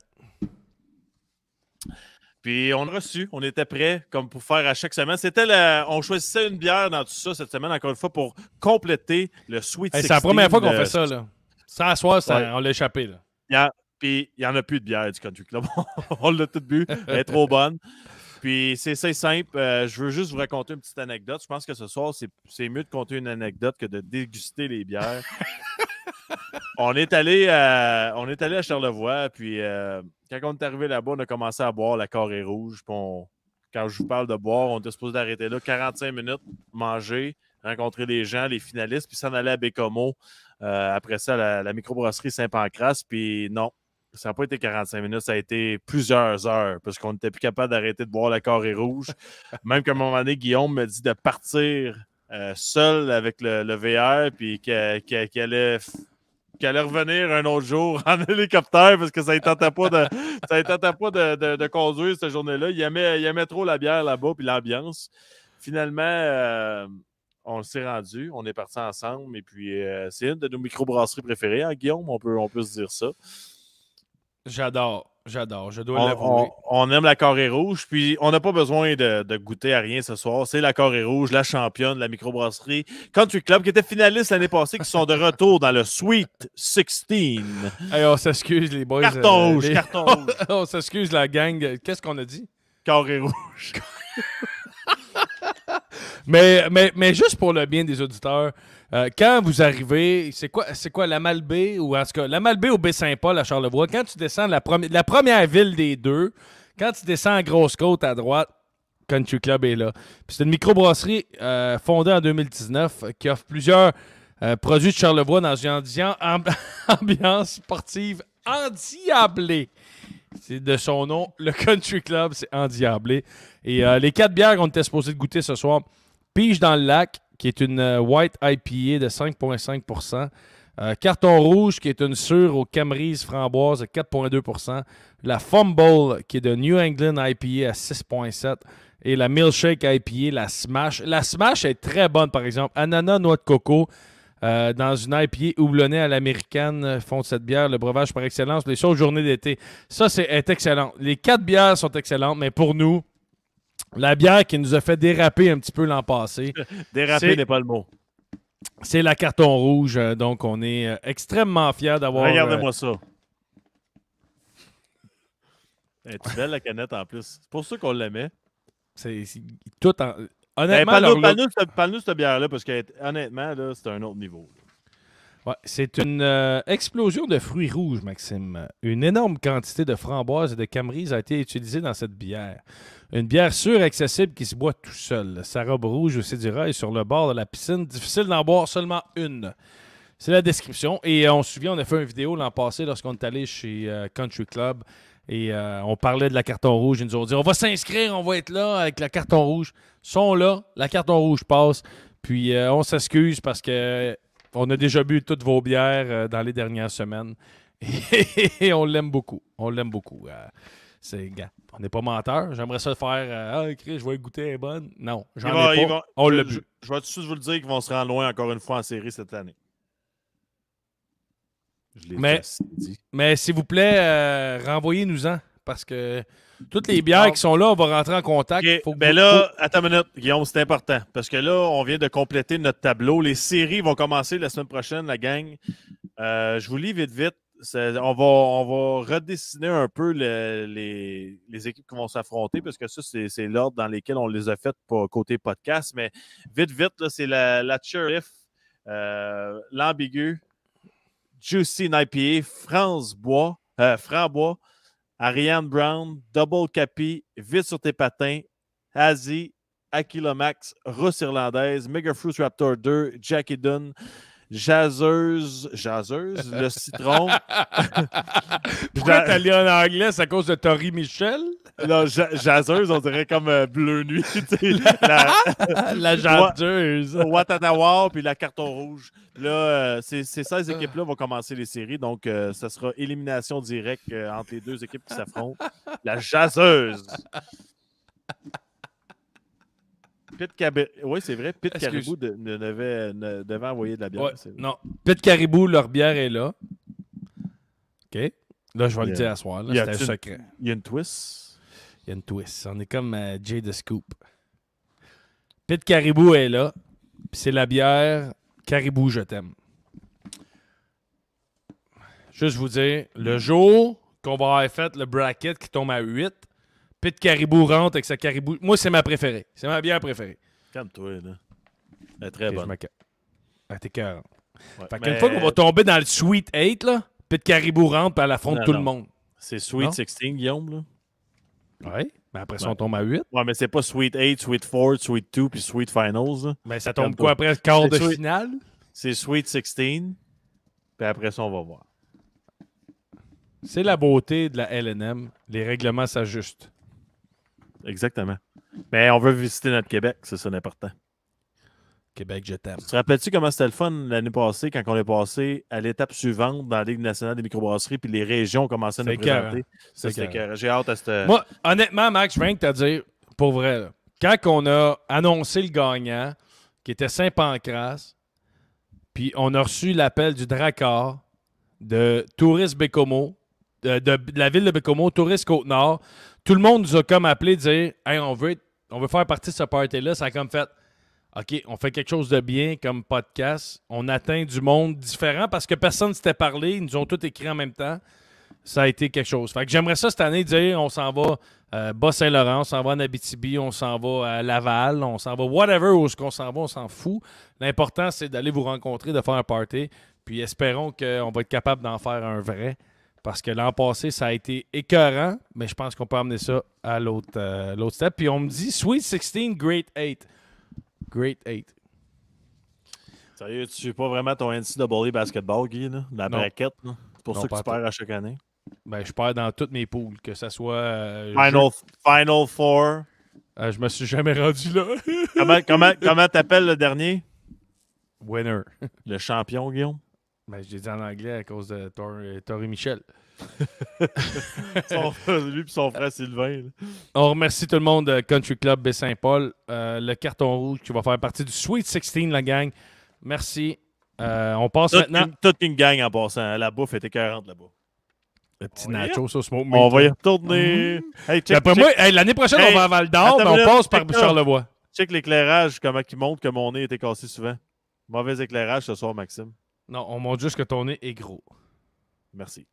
Puis on a reçu, on était prêts comme pour faire à chaque semaine. C'était la, on choisissait une bière dans tout ça cette semaine, encore une fois, pour compléter le Sweet Hey, sixteen. c'est la première fois qu'on de- fait ça. Là. Sans soir, ça, Ouais. on l'a échappé. Là. Il y a- Puis il n'y en a plus de bière du Country Club. On l'a tout bu. Elle est trop bonne. Puis c'est c'est simple. Euh, je veux juste vous raconter une petite anecdote. Je pense que ce soir, c'est c'est mieux de compter une anecdote que de déguster les bières. on, est allé à, on est allé à Charlevoix. Puis euh, quand on est arrivé là-bas, on a commencé à boire la Carré Rouge. Puis on- quand je vous parle de boire, on était supposé d'arrêter là quarante-cinq minutes, manger, rencontrer les gens, les finalistes, puis s'en aller à Bécomo. Euh, après ça, la, la microbrasserie Saint-Pancras. Puis non, ça n'a pas été quarante-cinq minutes, ça a été plusieurs heures parce qu'on n'était plus capable d'arrêter de boire la Carré Rouge. Même qu'à un moment donné, Guillaume me dit de partir euh, seul avec le, le V R puis qu'elle qu'elle- qu'elle allait, qu'elle allait revenir un autre jour en hélicoptère parce que ça ne tentait pas de, ça ne tentait pas de, de- de conduire cette journée-là. Il aimait, il aimait trop la bière là-bas puis l'ambiance. Finalement, euh, on s'est rendu, on est partis ensemble et puis euh, c'est une de nos microbrasseries préférées, hein, Guillaume, on peut, on peut se dire ça. J'adore. J'adore. Je dois On, l'avouer. on- on aime la Carré Rouge, puis on n'a pas besoin de, de goûter à rien ce soir. C'est la Carré Rouge, la championne de la microbrasserie Country Club, qui était finaliste l'année passée, qui sont de retour dans le Sweet sixteen. Hey, on s'excuse, les boys. Carton rouge, les- carton rouge. on s'excuse, la gang. Qu'est-ce qu'on a dit? Carré Rouge. mais, mais, mais juste pour le bien des auditeurs, euh, quand vous arrivez, c'est quoi, c'est quoi la Malbaie ou en tout cas la Malbaie au Baie-Saint-Paul à Charlevoix, quand tu descends de la, premi- la première ville des deux, quand tu descends à Grosse-Côte à droite, Country Club est là. Puis c'est une microbrasserie euh, fondée en deux mille dix-neuf euh, qui offre plusieurs euh, produits de Charlevoix dans une ambiance, ambiance sportive endiablée. C'est de son nom, le Country Club, c'est endiablé. Et euh, les quatre bières qu'on était supposé de goûter ce soir, Pige dans le lac, qui est une euh, White I P A de cinq virgule cinq pour cent. Euh, Carton rouge, qui est une sûre aux Camerise framboise de quatre virgule deux pour cent. La Fumble, qui est de New England I P A à six virgule sept. Et la Milkshake I P A, la Smash. La Smash est très bonne, par exemple. Ananas, noix de coco. Euh, dans une I P A houblonnée à l'américaine, euh, font de cette bière, le breuvage par excellence, les choses journées d'été. Ça, c'est est excellent. Les quatre bières sont excellentes, mais pour nous, la bière qui nous a fait déraper un petit peu l'an passé. Déraper c'est- n'est pas le mot. C'est la Carton rouge. euh, donc, on est euh, extrêmement fiers d'avoir. Regardez-moi euh, ça. Elle est belle la canette en plus. C'est pour ça qu'on l'aimait. C'est c'est tout en. Ben, Honnêtement, parle-nous leur look- parle-nous de cette- parle-nous de cette bière-là parce que honnêtement, là, c'est un autre niveau. Ouais, c'est une euh, explosion de fruits rouges, Maxime. Une énorme quantité de framboises et de camerise a été utilisée dans cette bière. Une bière sûre et accessible qui se boit tout seul. Sa robe rouge au cédira est sur le bord de la piscine. Difficile d'en boire seulement une. C'est la description. Et euh, on se souvient, on a fait une vidéo l'an passé lorsqu'on est allé chez euh, Country Club. Et euh, on parlait de la carton rouge. Ils nous ont dit, on va s'inscrire, on va être là avec la carton rouge. Ils sont là, la carton rouge passe. Puis euh, on s'excuse parce que on a déjà bu toutes vos bières euh, dans les dernières semaines. Et on l'aime beaucoup. On l'aime beaucoup. Euh, c'est, gars, on n'est pas menteur. J'aimerais ça faire euh, ah, Chris, je vais goûter, elle est bonne. Non, j'en Ils vont- ai ils pas. vont- On je, l'a je- bu. je vais tout de suite vous le dire qu'ils vont se rendre loin encore une fois en série cette année. Je l'ai Mais, déjà dit. mais s'il vous plaît, euh, renvoyez-nous-en. Parce que toutes les bières Ah. qui sont là, on va rentrer en contact. Ok, Faut que ben vous- là, attends une minute, Guillaume, c'est important. Parce que là, on vient de compléter notre tableau. Les séries vont commencer la semaine prochaine, la gang. Euh, je vous lis vite, vite. c'est- on, va, on va redessiner un peu le- les, les équipes qui vont s'affronter parce que ça, c'est c'est l'ordre dans lequel on les a faites pour côté podcast. Mais vite, vite, là, c'est la, la Sheriff, euh, l'Ambigu, Juicy I P A, France Bois, euh, Frambois, Ariane Brown, Double Capi, Vite sur tes patins, Hazy, Akilomax, Russe Irlandaise, Mega Fruit Raptor deux, Jackie Dunn, Jazzeuse, Jazzeuse, le citron. Pourquoi t'as lu en anglais? C'est à cause de Tori Michel? Non, ja- Jazzeuse, on dirait comme euh, Bleu Nuit. tu sais, la La jazzeuse. Wa- Watanawar, puis la carton rouge. Là, euh, ces, ces seize équipes-là vont commencer les séries, donc euh, ça sera élimination directe euh, entre les deux équipes qui s'affrontent. La Jazzeuse. Pete Caribou, oui, c'est vrai, Pete Excuse. Caribou de- ne devait, ne devait envoyer de la bière. Ouais, c'est vrai. non. Pete Caribou, leur bière est là. OK. Là, je vais Il y le a- dire à soir. il y a C'était un une- secret. Il y a une twist. Il y a une twist. On est comme euh, Jay the Scoop. Pete Caribou est là. Puis c'est la bière Caribou, je t'aime. Juste vous dire, le jour qu'on va avoir fait le bracket qui tombe à huit, Pete Caribou rentre avec sa Caribou. Moi, c'est ma préférée. C'est ma bière préférée. Calme-toi, là. Elle est très Ok, bonne. je me ca- Ah, t'es quarante. Ouais, Fait mais- qu'une fois qu'on va tomber dans le Sweet eight, là, Pete Caribou rentre et elle affronte Non, tout non. le monde. C'est Sweet Non? seize, Guillaume, là. Oui, mais après ça, Ouais. on tombe à huit. Ouais, mais c'est pas Sweet huit, Sweet quatre, Sweet deux puis Sweet Finals. là. Mais ça tombe Calme-toi. quoi après le quart C'est de Sweet- finale? C'est Sweet seize, puis après ça, on va voir. C'est la beauté de la L N M. Les règlements s'ajustent. Exactement. Mais on veut visiter notre Québec, c'est ça l'important. Québec, je t'aime. Tu te rappelles-tu comment c'était le fun l'année passée quand on est passé à l'étape suivante dans la Ligue nationale des microbrasseries puis les régions commençaient à nous C'est écœurant. présenter? Ça, C'est c'était écœurant. écœurant. J'ai hâte à cette... Moi, honnêtement, Max, je viens que te dire, pour vrai, là, quand on a annoncé le gagnant, qui était Saint-Pancras, puis on a reçu l'appel du Drakkar, de Tourisme Bécomo, de, de- de la ville de Bécomo, Tourisme Côte-Nord, tout le monde nous a comme appelé dire « Hey, on veut, être- on veut faire partie de ce party-là. » Ça a comme fait « OK, on fait quelque chose de bien comme podcast. On atteint du monde différent parce que personne ne s'était parlé. Ils nous ont tous écrit en même temps. Ça a été quelque chose. Fait que j'aimerais ça cette année dire on s'en va euh, Bas-Saint-Laurent, on s'en va en Abitibi, on s'en va à Laval, on s'en va whatever où est-ce qu'on s'en va, on s'en fout. L'important, c'est d'aller vous rencontrer, de faire un party. Puis espérons qu'on va être capable d'en faire un vrai. Parce que l'an passé, ça a été écœurant, mais je pense qu'on peut amener ça à l'autre euh, l'autre step. Puis on me dit Sweet seize, Great eight. Great eight. Sérieux, tu suis pas vraiment ton N C A A basketball, Guy, là? La Non. braquette, là? C'est pour Non, ça que pas tu à tout. perds à chaque année. Ben, je perds dans toutes mes poules, que ça soit. euh, Final, jeu- Final Four. Euh, je me suis jamais rendu là. Comment comment, comment t'appelles le dernier? Winner. Le champion, Guillaume? Ben, je l'ai dit en anglais à cause de Tor- euh, Tori Michel. Son- lui et son frère Sylvain. là. On remercie tout le monde de Country Club Baie-Saint-Paul. Euh, le carton rouge qui va faire partie du Sweet seize, la gang. Merci. Euh, on passe Toute maintenant. une, toute une gang en passant. La bouffe était écœurante là-bas. Le petit On va y- nacho, ça, smoke On meat, va y là. retourner. Hey, check, D'après check- moi, hey, l'année prochaine, Hey, on va à Val d'Or, attends mais une on minute, passe par check ça. Charlevoix. Check l'éclairage, comment il montre que mon nez était cassé souvent. Mauvais éclairage ce soir, Maxime. Non, on montre juste que ton nez est gros. Merci.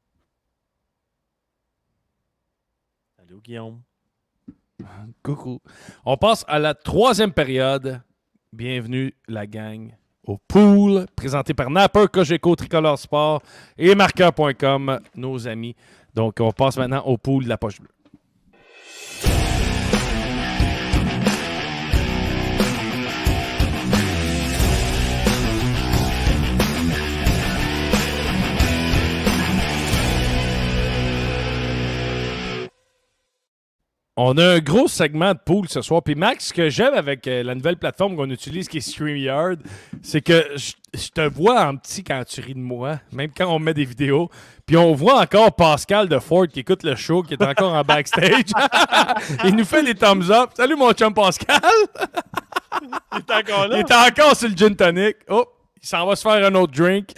Allô, Guillaume. Coucou. On passe à la troisième période. Bienvenue, la gang, au pool, présenté par Napper, Cogeco, Tricolore Sport et marqueur point com, nos amis. Donc, on passe maintenant au pool de la poche bleue. On a un gros segment de pool ce soir. Puis Max, ce que j'aime avec euh, la nouvelle plateforme qu'on utilise qui est StreamYard, c'est que je je te vois en petit quand tu ris de moi, même quand on met des vidéos. Puis on voit encore Pascal de Ford qui écoute le show, qui est encore en backstage. Il nous fait des thumbs up. Salut mon chum Pascal! Il est encore là? Il est encore sur le gin tonic. Oh, il s'en va se faire un autre drink.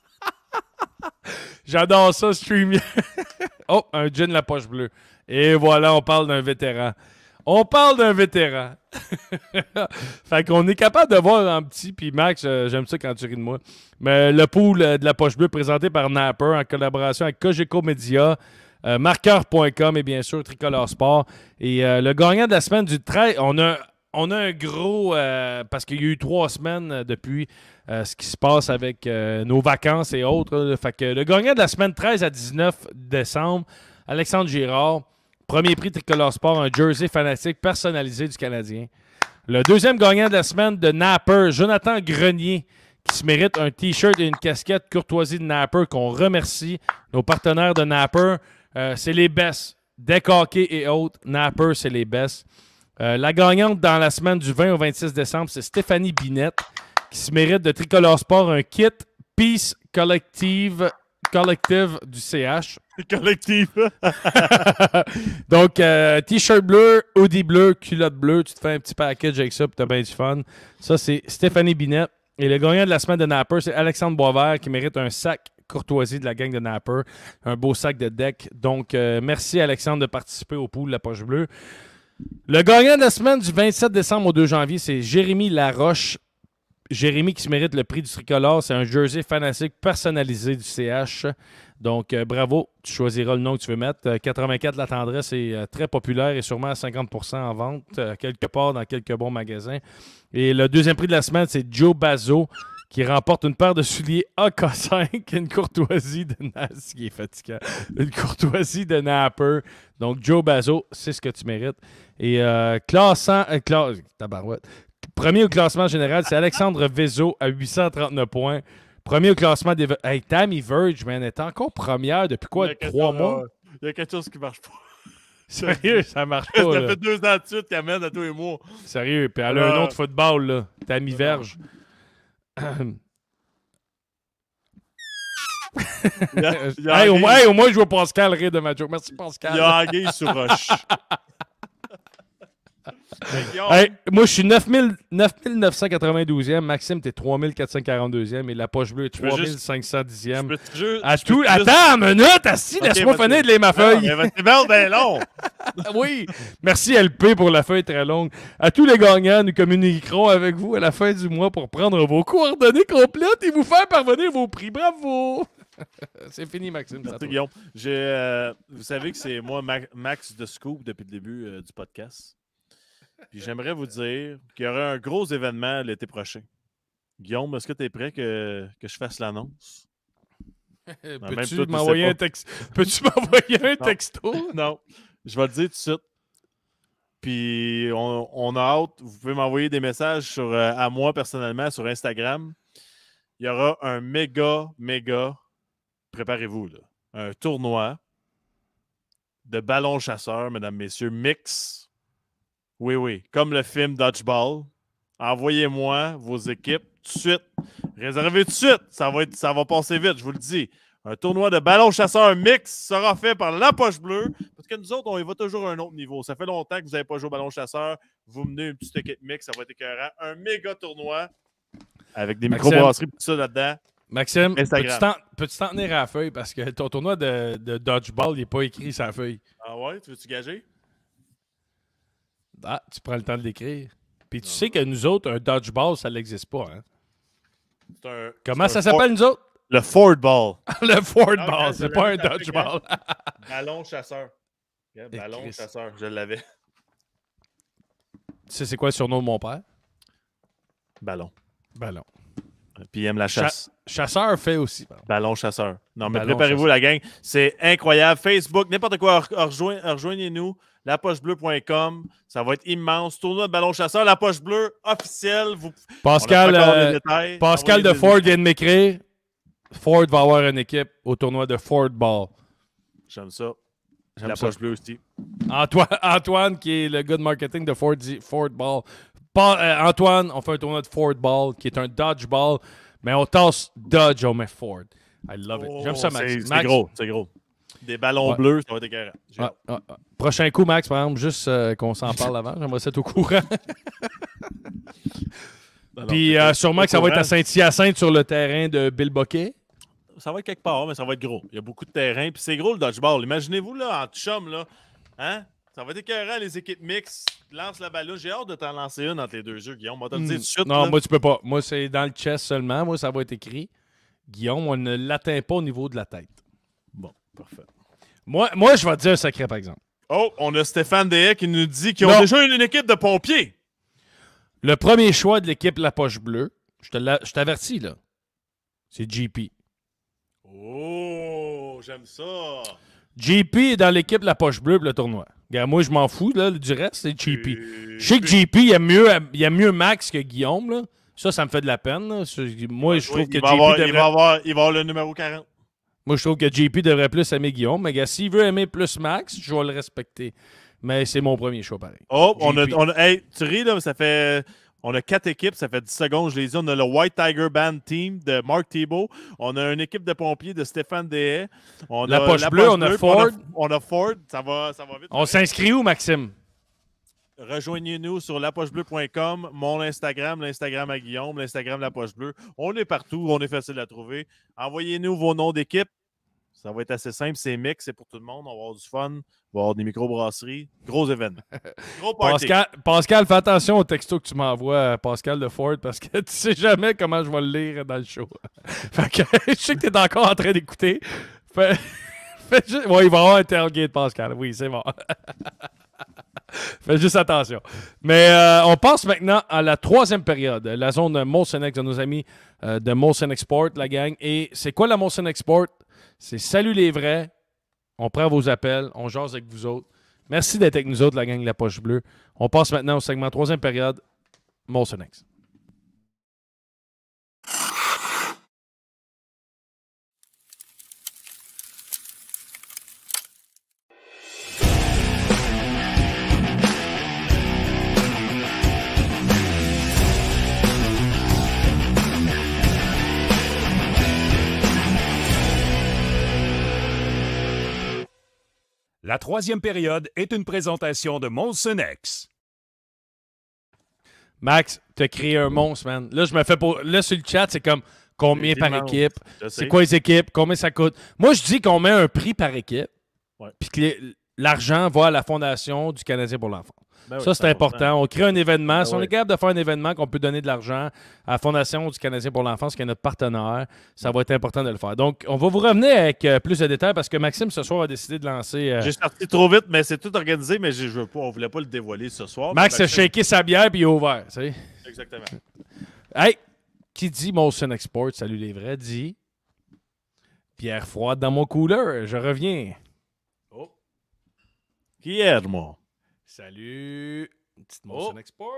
J'adore ça, StreamYard. Oh, un gin la poche bleue. Et voilà, on parle d'un vétéran. On parle d'un vétéran. Fait qu'on est capable de voir en petit, puis Max, euh, j'aime ça quand tu ris de moi. Mais le pool euh, de la poche bleue présenté par Napper en collaboration avec Cogeco Media, euh, marqueur point com et bien sûr Tricolore Sport. Et euh, le gagnant de la semaine du treize, on a, on a un gros, euh, parce qu'il y a eu trois semaines euh, depuis euh, ce qui se passe avec euh, nos vacances et autres. Là. Fait que le gagnant de la semaine treize à dix-neuf décembre, Alexandre Girard. Premier prix Tricolore Sport, un jersey fanatique personnalisé du Canadien. Le deuxième gagnant de la semaine de Napper, Jonathan Grenier, qui se mérite un T-shirt et une casquette courtoisie de Napper, qu'on remercie. Nos partenaires de Napper, euh, c'est les best. Deck hockey et autres, Napper, c'est les best. Euh, la gagnante dans la semaine du vingt au vingt-six décembre, c'est Stéphanie Binette, qui se mérite de Tricolore Sport un kit Peace Collective, Collective du C H. Collectif. Donc, euh, T-shirt bleu, hoodie bleu, culotte bleue. Tu te fais un petit package avec ça, puis t'as bien du fun. Ça, c'est Stéphanie Binette. Et le gagnant de la semaine de Napper, c'est Alexandre Boisvert, qui mérite un sac courtoisie de la gang de Napper. Un beau sac de deck. Donc, euh, merci Alexandre de participer au pool de la poche bleue. Le gagnant de la semaine du vingt-sept décembre au deux janvier, c'est Jérémy Laroche. Jérémy qui se mérite le prix du tricolore. C'est un jersey fanatique personnalisé du C H. Donc, euh, bravo. Tu choisiras le nom que tu veux mettre. Euh, quatre-vingt-quatre La Tendresse est euh, très populaire et sûrement à cinquante pour cent en vente, euh, quelque part dans quelques bons magasins. Et le deuxième prix de la semaine, c'est Joe Bazzo qui remporte une paire de souliers A K cinq, une courtoisie de Nas, qui est fatigant. Une courtoisie de Napper. Donc, Joe Bazzo, c'est ce que tu mérites. Et euh, classant... Euh, cla... Tabarouette. Premier au classement général, c'est Alexandre Vézo à huit cent trente-neuf points. Premier au classement des... Hey, Tammy Verge, man, elle est encore première depuis quoi? Trois mois? Il y a quelque chose qui marche pas. Sérieux, ça marche pas. Ça là. fait deux ans de suite qu'elle mène à tous les mois. Sérieux, puis elle a euh... un autre football, là. Tammy Verge. il y a, il y a hey, au, moins, hey, au moins, je vois Pascal rire de ma joke. Merci, Pascal. Il y a Anguille sur roche. Hey, moi, je suis neuf mille neuf cent quatre-vingt-douzième. Maxime, t'es trois mille quatre cent quarante-deuxième. Et la poche bleue est trois mille cinq cent dixième. Juste, à tout... Attends une minute, assis, okay, laisse-moi finir de lire ma feuille. C'est bien ben long. Oui, merci L P pour la feuille très longue. À tous les gagnants, nous communiquerons avec vous à la fin du mois pour prendre vos coordonnées complètes et vous faire parvenir vos prix. Bravo! C'est fini, Maxime. Merci, Guillaume. Euh, vous savez que c'est moi, Max de Scoop, depuis le début euh, du podcast. Puis j'aimerais vous dire qu'il y aura un gros événement l'été prochain. Guillaume, est-ce que tu es prêt que, que je fasse l'annonce? Peux-tu m'envoyer un, tex... Peux-tu m'envoyer un texto? Non, je vais le dire tout de suite. Puis on, on a hâte. Vous pouvez m'envoyer des messages sur, euh, à moi personnellement sur Instagram. Il y aura un méga, méga, préparez-vous, là, un tournoi de ballon chasseur, mesdames, messieurs, mix. Oui, oui. Comme le film Dodgeball. Envoyez-moi vos équipes tout de suite. Réservez tout de suite. Ça va, être, ça va passer vite, je vous le dis. Un tournoi de ballon chasseur mix sera fait par la poche bleue. Parce que nous autres, on y va toujours à un autre niveau. Ça fait longtemps que vous n'avez pas joué au ballon chasseur. Vous menez une petite équipe mix. Ça va être écœurant. Un méga tournoi avec des microbrasseries et tout ça là-dedans. Maxime, peux-tu t'en, peux-tu t'en tenir à la feuille? Parce que ton tournoi de, de Dodgeball, il n'est pas écrit sur la feuille. Ah ouais? Tu veux-tu gager? Ah, tu prends le temps de l'écrire. Puis tu non. sais que nous autres, un dodgeball, ça n'existe pas. Hein? C'est un, Comment c'est ça un s'appelle, Ford... nous autres? Le Ford Ball. Le Ford non, Ball, c'est pas un dodgeball. Ballon chasseur. Yeah, ballon Chris. chasseur, je l'avais. Tu sais c'est quoi le surnom de mon père? Ballon. Ballon. Puis il aime la chasse. Cha- chasseur fait aussi. Pardon. Ballon chasseur. Non, mais Ballon préparez-vous chasseur. la gang. C'est incroyable. Facebook, n'importe quoi, rejoignez, rejoignez-nous. la poche bleue point com. Ça va être immense. Tournoi de ballon chasseur. La Poche Bleue officielle. Vous... Pascal, euh, Pascal de Ford vient de m'écrire. Ford va avoir une équipe au tournoi de Ford Ball. J'aime ça. J'aime la ça. Poche Bleue aussi. Antoine, Antoine, qui est le gars de marketing de Ford, dit Ford Ball. Pas, euh, Antoine, on fait un tournoi de Ford Ball, qui est un Dodge Ball, mais on tasse Dodge, on met Ford. I love it. J'aime ça, Max. C'est, Max. c'est gros, c'est gros. Des ballons ouais. bleus, ça va être écœurant. Ah, ah, ah. Prochain coup, Max, par exemple, juste euh, qu'on s'en parle avant. J'aimerais ça être au courant. non, Puis non, euh, sûrement que ça va être à Saint-Hyacinthe sur le terrain de Bill Bocquet. Ça va être quelque part, mais ça va être gros. Il y a beaucoup de terrain. Puis c'est gros le dodgeball. Imaginez-vous, là, en chum, là. Hein? Ça va être écœurant, les équipes mixtes. Lance la balle. J'ai hâte de t'en lancer une entre les deux jeux, Guillaume. On va te le dire tout de suite. Non, là. moi, tu peux pas. Moi, c'est dans le chest seulement. Moi, ça va être écrit. Guillaume, on ne l'atteint pas au niveau de la tête. Bon, parfait. Moi, moi je vais te dire un secret, par exemple. Oh, on a Stéphane Deshaies qui nous dit qu'ils ont Non. déjà une, une équipe de pompiers. Le premier choix de l'équipe La Poche Bleue, je te l'a- je t'avertis, là, c'est J P. Oh, j'aime ça. J P est dans l'équipe La Poche Bleue pour le tournoi. Regarde, moi, je m'en fous là, du reste, c'est J P. Je sais que J P, il aime mieux, il aime mieux Max que Guillaume. Là. Ça, ça me fait de la peine. Là. Moi, je trouve Oui, que il va J P avoir, devrait... il, va avoir, il va avoir le numéro quarante. Moi, je trouve que J P devrait plus aimer Guillaume. Mais gars, s'il veut aimer plus Max, je vais le respecter. Mais c'est mon premier choix, pareil. Oh, on a, J P. on a- hey, tu ris, là, ça fait... On a quatre équipes, ça fait dix secondes, je les dis. On a le White Tiger Band Team de Mark Thibault. On a une équipe de pompiers de Stéphane Deshaies. On La a Poche Bleue, on a puis Ford. On a, on a Ford. Ça va, ça va vite. On s'inscrit où, Maxime? Rejoignez-nous sur la poche bleue point com, mon Instagram, l'Instagram à Guillaume, l'Instagram La Poche Bleue. On est partout, on est facile à trouver. Envoyez-nous vos noms d'équipe. Ça va être assez simple, c'est mix, c'est pour tout le monde. On va avoir du fun, on va avoir des microbrasseries. Gros événement. Gros party. Pascal, Pascal, fais attention au texto que tu m'envoies, Pascal de Ford, parce que tu sais jamais comment je vais le lire dans le show. Fait que je sais que tu es encore en train d'écouter. Fais, fais juste... Ouais, il va y avoir un tailgate, Pascal. Oui, c'est bon. Fais juste attention. Mais euh, on passe maintenant à la troisième période, la zone Molson X de nos amis euh, de Molson Export, la gang. Et c'est quoi la Molson Export? C'est salut les vrais. On prend vos appels, on jase avec vous autres. Merci d'être avec nous autres, la gang de La Poche Bleue. On passe maintenant au segment troisième période, Molson X. La troisième période est une présentation de Molson X. Max, t'as créé un monstre, man. Là, je me fais pour... Là, sur le chat, c'est comme combien C'est par immense. équipe? Je sais. C'est quoi les équipes? Combien ça coûte? Moi, je dis qu'on met un prix par équipe. Ouais. Puis que les- l'argent va à la Fondation du Canadien pour l'enfant. Ben oui, ça, c'est c'est important. important. On crée un événement. Ben si on oui. est capable de faire un événement qu'on peut donner de l'argent à la Fondation du Canadien pour l'enfance, qui est notre partenaire, ça va être important de le faire. Donc, on va vous revenir avec euh, plus de détails parce que Maxime, ce soir, a décidé de lancer... euh, J'ai sorti trop vite, mais c'est tout organisé, mais je, je veux pas, on voulait pas le dévoiler ce soir. Max mais a shaké sa bière puis il a ouvert. Tu sais. Exactement. Hey, qui dit Molson Export, salut les vrais, dit Pierre froide dans mon cooler, je reviens. Oh. Qui est, moi? Salut, une petite Molson Oh. Export.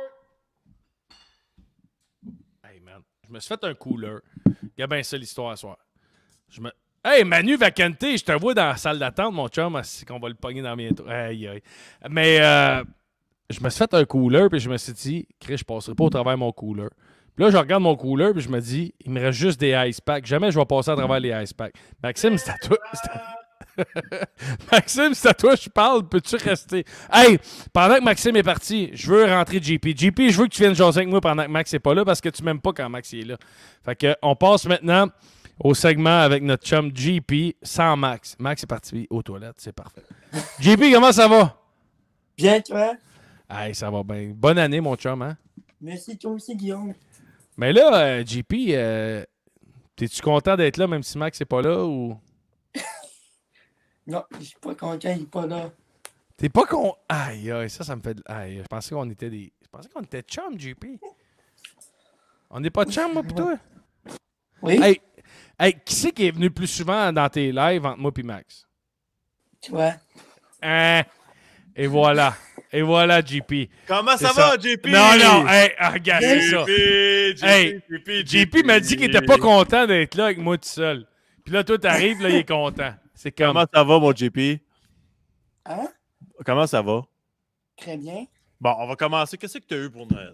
Hey man, je me suis fait un cooler. Regarde bien ça l'histoire ce soir. Je me... Hey Manu Vacante, je te vois dans la salle d'attente, mon chum, c'est qu'on va le pogner dans bientôt. Aïe aïe. Mais euh, je me suis fait un cooler, puis je me suis dit, Chris, je passerai pas au travers de mon cooler. Puis là, je regarde mon cooler, puis je me dis, il me reste juste des ice packs. Jamais je vais passer à travers les ice packs. Maxime, c'est à toi. c'est à- Maxime, c'est à toi je parle. Peux-tu rester? Hey, pendant que Maxime est parti, je veux rentrer J P. J P, je veux que tu viennes jaser avec moi pendant que Max n'est pas là parce que tu m'aimes pas quand Max est là. Fait que on passe maintenant au segment avec notre chum J P sans Max. Max est parti aux toilettes, c'est parfait. J P, comment ça va? Bien, toi? Hey, ça va bien. Bonne année, mon chum, hein? Merci, toi aussi, Guillaume. Mais là, euh, J P, euh, t'es-tu content d'être là même si Max n'est pas là ou. Non, je suis pas content, il est pas là. T'es pas con. Aïe, aïe, ça, ça me fait. de- Aïe, je pensais qu'on était des. Je pensais qu'on était chum, J P. On n'est pas chum, moi, pis toi? Oui? Hey, hey, qui c'est qui est venu plus souvent dans tes lives entre moi et Max? Toi? Hein? Et voilà. Et voilà, J P. Comment C'est ça va, J P? Non, non, hey, ah, regarde J ça. P, J P, Hey, J P, J P m'a dit qu'il était pas content d'être là avec moi tout seul. Puis là, toi, t'arrives, là, il est content. C'est comme. Comment ça va, mon J P? Hein? Comment ça va? Très bien. Bon, on va commencer. Qu'est-ce que tu as eu pour Noël?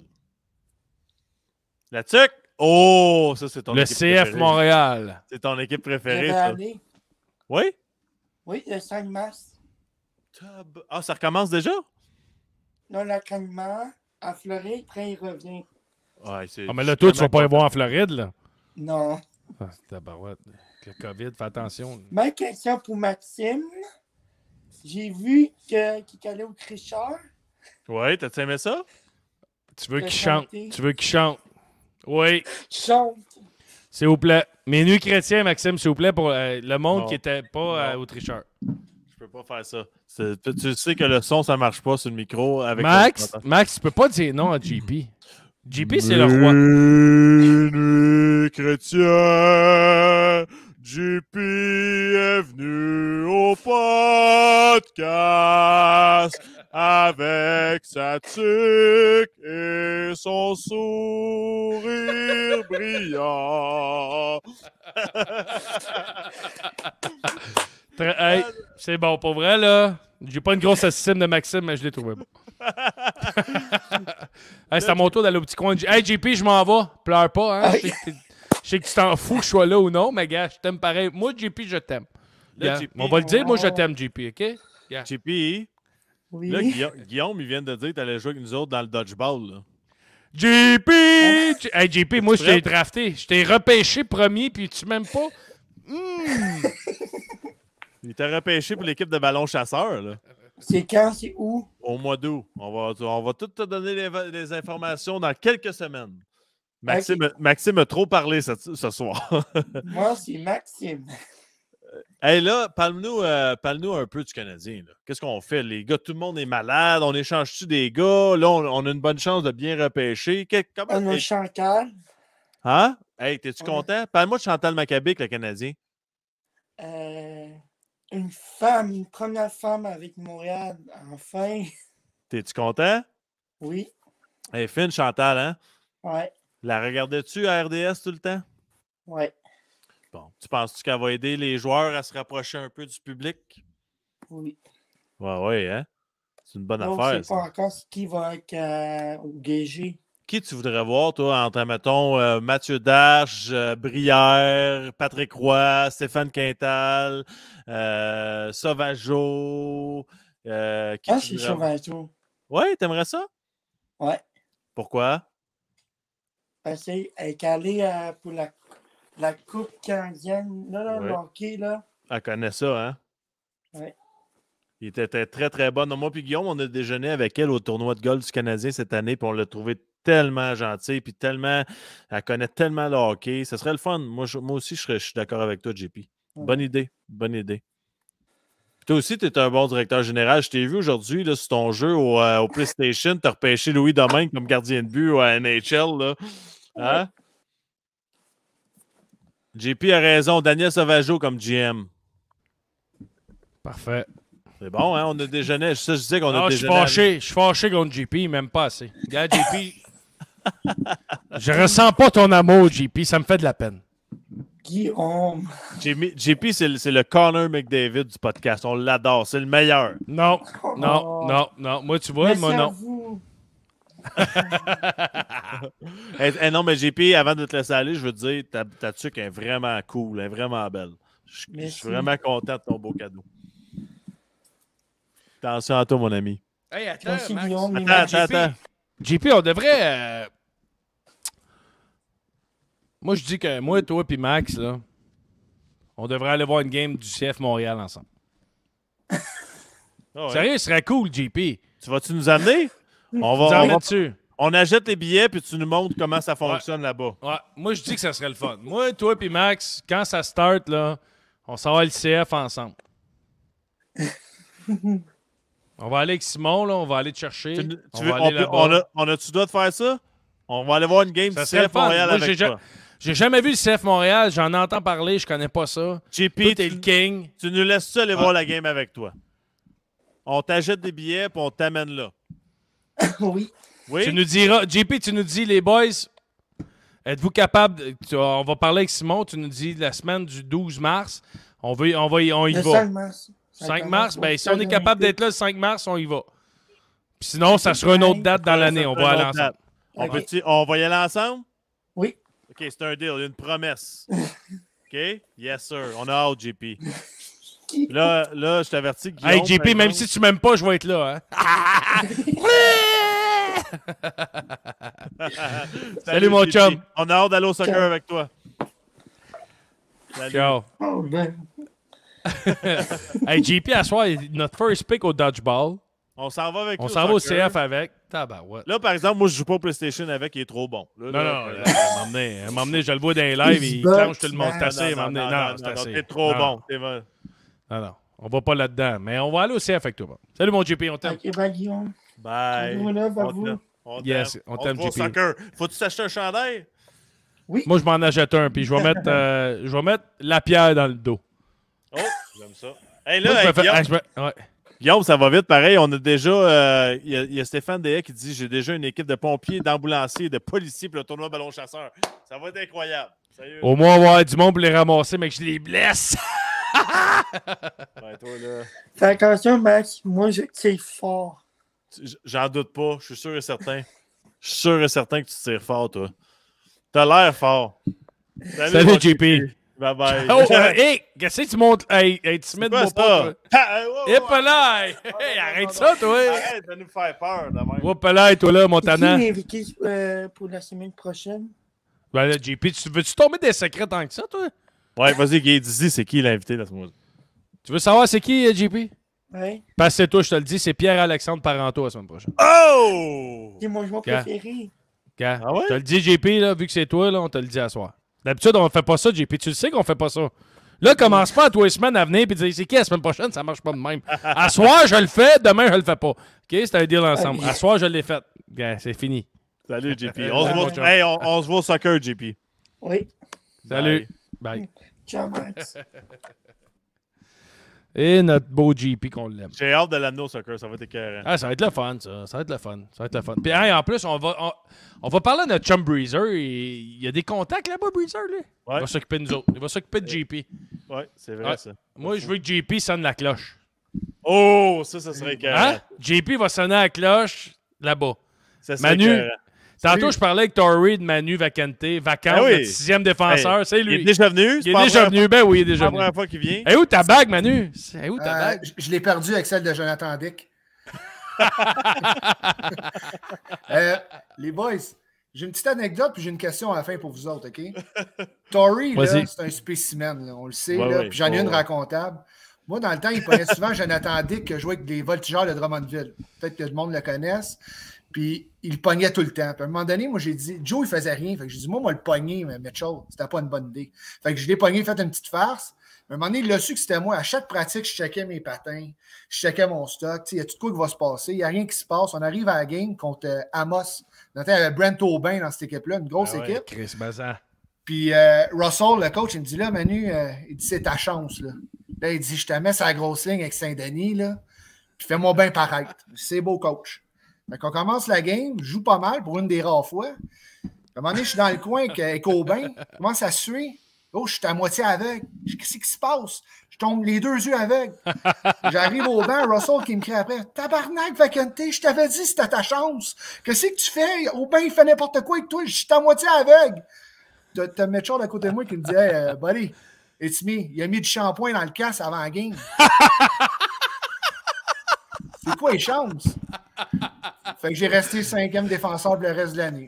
La tuque? Oh, ça, c'est ton Le équipe C F préférée. Montréal. C'est ton équipe Je préférée, vais ça. aller. Oui? Oui, le cinq mars. Ah, ça recommence déjà? Là, l'entraînement en Floride, après il revient. Ouais, c'est... Ah, mais là, toi, tu vas pas y voir en Floride, là. Non. Ah, tabarouette. Le COVID, fais attention. Ma question pour Maxime. J'ai vu que- qu'il allait au tricheur. Ouais, t'as-tu aimé ça? Tu veux Je vais qu'il chante. chanter. Tu veux qu'il chante. Oui. Chante. S'il vous plaît. Menu chrétien, Maxime, s'il vous plaît, pour euh, le monde Non. qui était pas euh, au tricheur. Je peux pas faire ça. C'est- Tu, tu sais que le son, ça marche pas sur le micro avec Max, le- Max, tu peux pas dire non à J P. J P, c'est le roi. Menu chrétien, J P est venu au podcast avec sa tuque et son sourire brillant. Très- hey, c'est bon, pour vrai, là. J'ai pas une grosse estime de Maxime, mais je l'ai trouvé bon. Hey, c'est à mon tour d'aller au petit coin. de- Hey, J P, je m'en vais. Pleure pas, hein. Je sais que t'es- je sais que tu t'en fous que je sois là ou non, mais gars, je t'aime pareil. Moi, J P, je t'aime. Là, Gars, J P, on va le dire, moi, je t'aime, J P, OK? Gars. J P, Oui. là, Guillaume, Guillaume, il vient de dire que tu allais jouer avec nous autres dans le dodgeball. Là. J P! J- Hey, J P, moi, je t'ai prête? drafté. Je t'ai repêché premier, puis tu m'aimes pas? Hmm. Il t'a repêché pour l'équipe de ballon chasseur. Là. C'est quand? C'est où? Au mois d'août. On va, on va tout te donner les, les informations dans quelques semaines. Maxime, Maxime a trop parlé ce, ce soir. Moi, c'est Maxime. Hey là, parle-nous euh, parle-nous un peu du Canadien. là. Qu'est-ce qu'on fait? Les gars, tout le monde est malade. On échange-tu des gars? Là, on, on a une bonne chance de bien repêcher. Que- comment- On a hey, Chantal. hein? Hey, t'es-tu On a- content? Parle-moi de Chantal Maccabic, le Canadien. Euh, une femme, une première femme avec Montréal, enfin. T'es-tu content? Oui, Elle est fine, Chantal, hein? ouais, La regardais-tu à R D S tout le temps? ouais, Bon. Tu penses-tu qu'elle va aider les joueurs à se rapprocher un peu du public? oui. Ouais, ouais, hein? C'est une bonne Non, affaire. je sais ça. pas encore ce qui va être euh, au G G. Qui tu voudrais voir, toi, entre, mettons, euh, Mathieu Darche, euh, Brière, Patrick Roy, Stéphane Quintal, euh, Sauvageau? Euh, qui Ah, tu c'est voudrais- Sauvageau. Ouais, t'aimerais ça? Ouais. Pourquoi? Parce qu'elle est allée euh, pour la, la Coupe canadienne. Là, là, Ouais. le hockey, là. Elle connaît ça, hein? Ouais. Il était très, très, très bonne. Moi puis Guillaume, on a déjeuné avec elle au tournoi de golf du Canadien cette année, puis on l'a trouvé tellement gentil, puis tellement... Elle connaît tellement le hockey. Ce serait le fun. Moi, je- moi aussi, je, serais- je suis d'accord avec toi, J P. Bonne idée. Bonne idée. Puis toi aussi, tu es un bon directeur général. Je t'ai vu aujourd'hui là, sur ton jeu au, euh, au PlayStation. Tu as repêché Louis Domingue comme gardien de but à N H L. Là. Hein? J P a raison. Daniel Sauvageau comme G M. Parfait. C'est bon, hein? On a déjeuné. Ça, je disais qu'on a Ah, je suis déjeuné. avec- fâché. Je suis fâché contre J P, même pas assez. Regarde, J P. Je ressens pas ton amour, J P. Ça me fait de la peine. Guillaume. J- J P, c'est le, c'est le Connor McDavid du podcast. On l'adore. C'est le meilleur. Non, non, Oh. non, non. Moi, tu vois, Merci moi, à non. vous. Eh, eh, non, mais J P, avant de te laisser aller, je veux te dire, ta, ta tuque est vraiment cool, elle est vraiment belle. Je, je Merci. suis vraiment content de ton beau cadeau. Attention à toi, mon ami. Hey, attends, Merci, Max. Guillaume. Attends, Merci. attends, attends. J P, on devrait... euh, Moi, je dis que moi, toi et Max, là, on devrait aller voir une game du C F Montréal ensemble. Ah ouais. Sérieux, ce serait cool, J P. Tu vas-tu nous amener? On Nous va, on, emmène va- dessus. on achète les billets puis tu nous montres comment ça fonctionne là-bas. Ouais, moi, je dis que ça serait le fun. Moi, toi et Max, quand ça start, là, on s'en va le C F ensemble. On va aller avec Simon, là, on va aller te chercher. Tu- tu on veux- va on, aller peut- là-bas. on a, on a-tu doigt de faire ça? On va aller voir une game Ça du serait C le F fun. Montréal Moi, avec j'ai ja- toi. J'ai jamais vu le C F Montréal, j'en entends parler, je connais pas ça. J P, Toi, t'es tu, le king. tu nous laisses-tu aller Ah. voir la game avec toi? On t'achète des billets puis on t'amène là. Oui. Oui? Tu nous diras, J P, tu nous dis, les boys, êtes-vous capables, de- tu- on va parler avec Simon, tu nous dis la semaine du douze mars, on, veut, on, va, y- on y Le va. cinq mars. Ça cinq commence mars, au ben, si stade on est capable olympique. d'être là le cinq mars, on y va. Puis sinon, ça sera une autre date dans l'année, on va aller ensemble. On, Ok. peut-tu- on va y aller ensemble? Oui. OK, c'est un deal, il y a une promesse. OK? Yes, sir. On a hâte, J P. Là, là je t'avertis que Hey, Guillaume, J P, par même exemple- si tu m'aimes pas, je vais être là. Hein? Salut, mon J P. chum. On a hâte d'aller au soccer Ciao. avec toi. Salut. Ciao. Oh, ben. Hey, J P, à soir, notre first pick au dodgeball. On s'en va avec On lui s'en va au soccer. C F avec. Tabarouette. Là, par exemple, moi, je joue pas au PlayStation avec, il est trop bon. Là, Non, là, non, euh, là, à m'emmener, à m'emmener, je le vois dans les lives, il clenche tout le monde. C'est assez, non, non, m'emmener. non, Non, non, c'est non, assez. t'es trop Non. bon. T'es bon. Non, non, on va pas là-dedans. Mais on va aller au C F avec toi. Salut, mon J P, on t'aime. Ok, bye, Guillaume. Bye. On love à On vous. t'aime. On Yes, t'aime. on se t'aime, voit au J P. soccer. Faut-tu t'acheter un chandail? Moi, je m'en achète un, puis je vais mettre, euh, je vais mettre la pierre dans le dos. Oh, j'aime ça. Hey, Moi, là, je me hey, fais- Guillaume, ah, je me- ouais. Guillaume, ça va vite, pareil. On a déjà. euh, Il y, a- il y a Stéphane Dehay qui dit j'ai déjà une équipe de pompiers, d'ambulanciers, de policiers pour le tournoi ballon chasseur. Ça va être incroyable. Sérieux. Au moins, on va avoir du monde pour les ramasser, mais que je les blesse. Ouais, toi, là. Fais attention, Max. Moi, je tire fort. J- J'en doute pas. Je suis sûr et certain. Je suis sûr et certain que tu tires fort, toi. T'as l'air fort. Salut, mon J P. Bye bye. Oh, euh, hey, qu'est-ce que tu montes? Hey, hey, tu mets de quoi mon ça? pas. Ah, euh, wow, Hip wow. là! Hey, arrête ça, toi! Arrête de nous faire peur, de même. Hop là, toi là, Qui Montana. est invité euh, pour la semaine prochaine? Ben là, J P, tu veux-tu tomber des secrets tant que ça, toi? Ouais, vas-y, Guy, dis c'est qui l'invité la semaine? Tu veux savoir c'est qui, euh, J P? Ouais. Parce que c'est toi, je te le dis, c'est Pierre-Alexandre Parenteau la semaine prochaine. Oh! C'est mon joueur Quand? préféré. Quand? Ah ouais? Je te le dis, J P, là, vu que c'est toi, là, on te le dit à soir. D'habitude, on ne fait pas ça, J P. Tu le sais qu'on fait pas ça. Là, commence pas à toi les semaines à venir et dire c'est qui la semaine prochaine, ça marche pas de même. À soir, je le fais, demain, je le fais pas. OK? C'est un deal ensemble. À soir, je l'ai fait. Gars, c'est fini. Salut, J P. On, se Bon voit, job. hey, on, on se voit au soccer, J P. Oui. Salut. Bye. Ciao, Max. Et notre beau J P qu'on l'aime. J'ai hâte de l'amener au soccer, ça va être écœurant. Ah, ça va être le fun, ça. Ça va être le fun. Ça va être le fun. Puis hey, en plus, on va, on, on va parler de notre chum Breezer. Et il y a des contacts là-bas, Breezer, lui. Ouais. Il va s'occuper de nous autres. Il va s'occuper de J P. Ouais, c'est vrai, Ouais. ça. Moi, je veux que J P sonne la cloche. Oh, ça, ça serait écœurant. Hein? J P va sonner la cloche là-bas. Ça serait Manu, écœurant. tantôt, Salut. je parlais avec Torrey de Manu Vacante, vacant, Ah oui. notre sixième défenseur. Hey, c'est lui. il est déjà venu? Il C'est est pas la déjà première venu. fois- Ben oui, il est c'est déjà pas la venu. première fois qu'il vient. Et où ta bague, Manu? C'est où ta Euh, bague? je- Je l'ai perdu avec celle de Jonathan Dick. Euh, les boys, j'ai une petite anecdote puis j'ai une question à la fin pour vous autres, OK? Tory, là, Vas-y. c'est un spécimen, là, on le sait, Ouais, là, ouais. puis j'en ai Ouais, une ouais. racontable. Moi, dans le temps, il prenait souvent Jonathan Dick qui jouait avec des voltigeurs de Drummondville. Peut-être que le monde le connaisse. Puis il le pognait tout le temps. Puis à un moment donné, moi, j'ai dit, Joe, il faisait rien. Fait que j'ai dit, moi, moi, le pogner, mais Mitchell, c'était pas une bonne idée. Fait que je l'ai pogné, fait une petite farce. À un moment donné, il a su que c'était moi. À chaque pratique, je checkais mes patins, je checkais mon stock. Il y a tout quoi qui va se passer. Il n'y a rien qui se passe. On arrive à la game contre euh, Amos. Dans le temps, il y avait Brent Aubin dans cette équipe-là, une grosse Ah ouais, équipe. Chris Bazan. Puis euh, Russell, le coach, il me dit là, Manu, euh, il dit c'est ta chance. Là. Là, il dit je te mets sur la grosse ligne avec Saint-Denis, là, puis fais-moi bien paraître. C'est beau, coach. Fait qu'on commence la game, je joue pas mal pour une des rares fois. À un moment donné, je suis dans le coin avec, avec Aubin, je commence à suer. Oh, je suis à moitié aveugle. Je dis, qu'est-ce qui se passe? Je tombe les deux yeux aveugles. J'arrive au banc, Russell qui me crie après Tabarnak, Vacante, je t'avais dit c'était ta chance. Qu'est-ce que tu fais? Aubin, il fait n'importe quoi avec toi, je suis à moitié aveugle. T'as, t'as Mitchell à côté de moi qui me dit Hey, uh, buddy, it's me. Il a mis du shampoing dans le casse avant la game. C'est quoi les chances? Fait que j'ai resté cinquième défenseur pour le reste de l'année.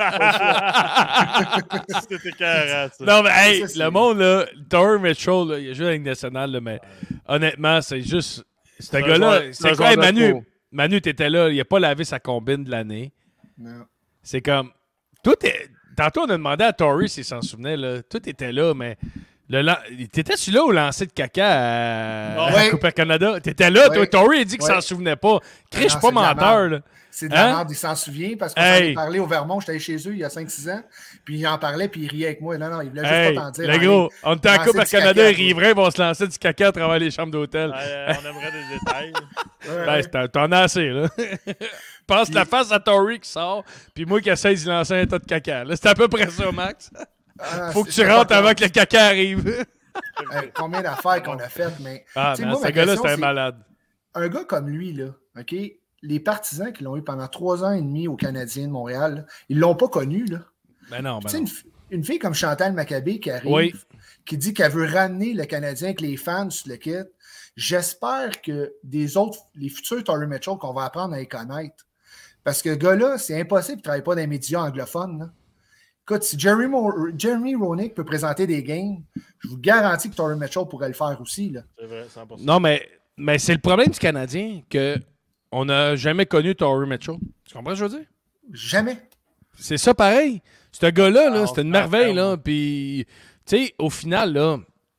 C'était écœurant, ça. Non, mais hey, Ça, c'est- le monde, là, Torrey Mitchell, là, il a joué avec nationale, là, mais honnêtement, c'est juste. Ce C'est un gars-là, joueur- c'est c'est un quoi, hey, joueur de Manu? pro. Manu, t'étais là, il a pas lavé sa combine de l'année. Non. C'est comme. Tout est. Tantôt, on a demandé à Torrey s'il s'en souvenait, là. Tout était là, mais. Le lan- T'étais-tu là au lancer de caca à, à Ouais. Coupe Canada? T'étais là, Ouais. toi. Torrey a dit qu'il Ouais. s'en souvenait pas. Chris, je suis Non, pas c'est de la menteur, merde. là. C'est de la Hein? merde, il s'en souvient parce qu'on Hey. s'en est parlé au Vermont. J'étais allé chez eux il y a cinq six ans. Puis il en parlait, puis il riait avec moi. Non, non, il voulait juste Hey, pas t'en dire. le en gros, ligne. on était à Lancer Coupe du Canada, caca, ils riveraient, ils vont se lancer du caca à travers les chambres d'hôtel. Euh, on aimerait des détails. Ouais, Ben, ouais. c'est- t'en as assez, là. Pense la face à Torrey qui sort, puis moi qui essaie d'y lancer un tas de caca. là. C'est à peu près ça, Max. Ah, Faut que c'est- tu c'est rentres pas avant clair. que le caca arrive. Hey, combien d'affaires qu'on a faites, mais. Ah, tu sais, mais moi, ce ma gars-là, question, c'est un c'est- malade. Un gars comme lui, là, OK, les partisans qui l'ont eu pendant trois ans et demi au Canadien de Montréal, là, ils l'ont pas connu, là. Ben non, Tu ben sais, non. une, fi- une fille comme Chantal Maccabé qui arrive, Oui. qui dit qu'elle veut ramener le Canadien avec les fans sur le kit, j'espère que des autres, les futurs Torrey Mitchell, qu'on va apprendre à les connaître. Parce que ce gars-là, c'est impossible qu'il ne travaille pas dans les médias anglophones. Là. Écoute, si Jeremy, Mo Jeremy Roenick peut présenter des games, je vous garantis que Torrey Mitchell pourrait le faire aussi. C'est vrai, cent pour cent. Non, mais, mais c'est le problème du Canadien qu'on n'a jamais connu Torrey Mitchell. Tu comprends ce que je veux dire? Jamais. C'est ça pareil. Ce gars-là, là, c'était une merveille. Là, puis, tu sais, au final, là,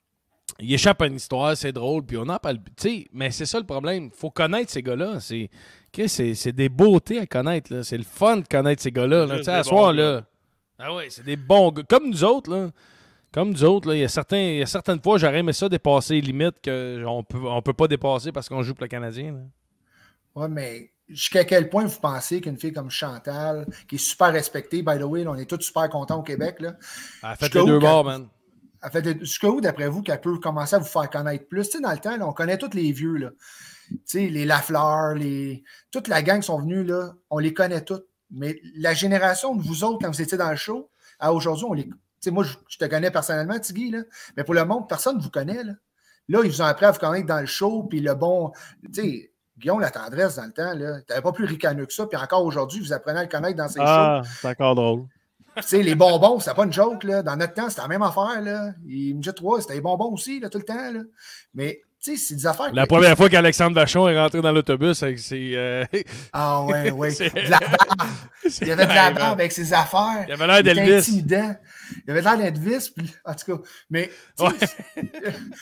il échappe à une histoire, c'est drôle, puis on en parle. Tu sais, mais c'est ça le problème. Il faut connaître ces gars-là. C'est c'est des beautés à connaître. C'est le fun de connaître ces gars-là. Là. Tu sais, à soir, là. Ah ouais, c'est des bons gars. Comme nous autres, là. Comme nous autres, là. Il y a, certains, il y a certaines fois, j'aurais aimé ça dépasser les limites qu'on peut, on peut pas dépasser parce qu'on joue pour le Canadien. Là. Ouais, mais jusqu'à quel point vous pensez qu'une fille comme Chantal, qui est super respectée, by the way, là, on est tous super contents au Québec, là. Elle a fait les deux bords, man. Elle fait jusqu'à où, d'après vous, qu'elle peut commencer à vous faire connaître plus? Tu sais, dans le temps, là, on connaît tous les vieux, là. Tu sais, les Lafleur, les... toute la gang qui sont venus, là, on les connaît tous. Mais la génération de vous autres, quand vous étiez dans le show, à aujourd'hui, on les. Tu sais, moi, je, je te connais personnellement, Tigui, là. Mais pour le monde, personne ne vous connaît, là. Là, ils vous ont appris à vous connaître dans le show, puis le bon. Tu sais, Guillaume La Tendresse, dans le temps, là, tu n'avais pas plus ricaneux que ça, puis encore aujourd'hui, vous apprenez à le connaître dans ses ah, shows. C'est encore drôle. Tu sais, les bonbons, c'était pas une joke, là. Dans notre temps, c'était la même affaire, là. Il me dit trois, c'était les bonbons aussi, là, tout le temps, là. Mais. Tu sais, c'est des affaires. La première fois qu'Alexandre Vachon est rentré dans l'autobus avec ses. Euh... Ah, ouais, ouais. De la barbe. Il y avait de la barbe avec ses affaires. Il avait l'air d'Elvis. Intimidant. Il avait l'air d'Elvis. Puis... En tout cas, mais. Ouais.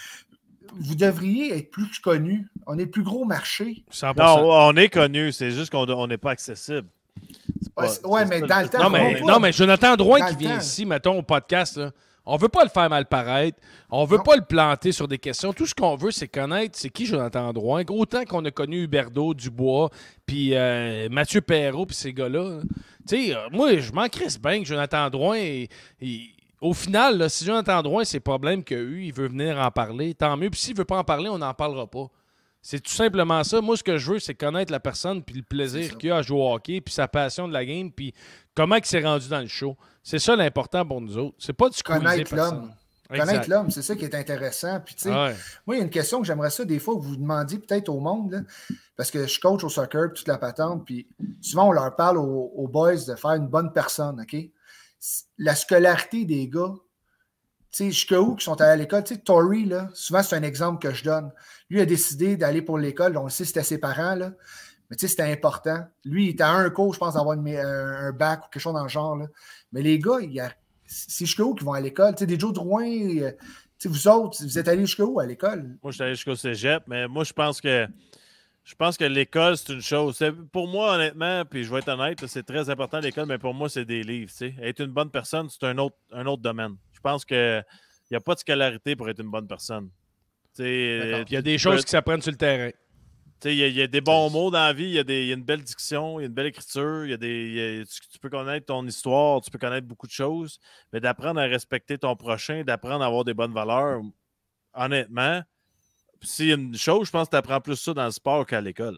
Vous devriez être plus connu. On est le plus gros marché. cent pour cent. Non, on est connu. C'est juste qu'on n'est pas accessible. Pas, ouais, ouais mais dans le temps. Non, mais, non, mais Jonathan Drouin qui vient temps. ici, mettons, au podcast, là. On veut pas le faire mal paraître. On veut non. pas le planter sur des questions. Tout ce qu'on veut, c'est connaître c'est qui Jonathan Drouin. Autant qu'on a connu Huberdeau, Dubois, puis euh, Mathieu Perrault, puis ces gars-là. Tu sais, euh, moi, je m'en crisse bien que Jonathan Drouin, et, et, au final, là, si Jonathan Drouin, c'est le problème qu'il a eu, il veut venir en parler, tant mieux. Puis s'il veut pas en parler, on n'en parlera pas. C'est tout simplement ça. Moi, ce que je veux, c'est connaître la personne, puis le plaisir qu'il a à jouer au hockey, puis sa passion de la game, puis comment il s'est rendu dans le show. C'est ça l'important pour nous autres. C'est pas du connaître l'homme. Connaître l'homme, c'est ça qui est intéressant. Puis, tu sais, ouais. Moi, il y a une question que j'aimerais ça des fois que vous demandiez peut-être au monde, là, parce que je coach au soccer, toute la patente, puis souvent on leur parle aux, aux boys de faire une bonne personne, OK? La scolarité des gars, tu sais, jusqu'à où qui sont allés à l'école, tu sais, Torrey, là, souvent c'est un exemple que je donne. Lui a décidé d'aller pour l'école, on le sait, c'était ses parents, là. Mais tu sais, c'était important. Lui, il était à un cours, je pense, d'avoir un bac ou quelque chose dans le genre, là. Mais les gars, c'est jusqu'à où qu'ils vont à l'école? Tu sais, des Joe Drouin, euh, vous autres, vous êtes allés jusqu'à où à l'école? Moi, je suis allé jusqu'au cégep, mais moi, je pense que je pense que l'école, c'est une chose. Pour moi, honnêtement, puis je vais être honnête, c'est très important l'école, mais pour moi, c'est des livres. Tu sais. Être une bonne personne, c'est un autre, un autre domaine. Je pense qu'il n'y a pas de scolarité pour être une bonne personne. Tu sais, il y a des choses qui s'apprennent sur le terrain. Il y, y a des bons mots dans la vie, il y, y, y a une belle diction, il y a une belle écriture, y a des, y a, tu, tu peux connaître ton histoire, tu peux connaître beaucoup de choses, mais d'apprendre à respecter ton prochain, d'apprendre à avoir des bonnes valeurs, honnêtement, s'il y a une chose, je pense que tu apprends plus ça dans le sport qu'à l'école.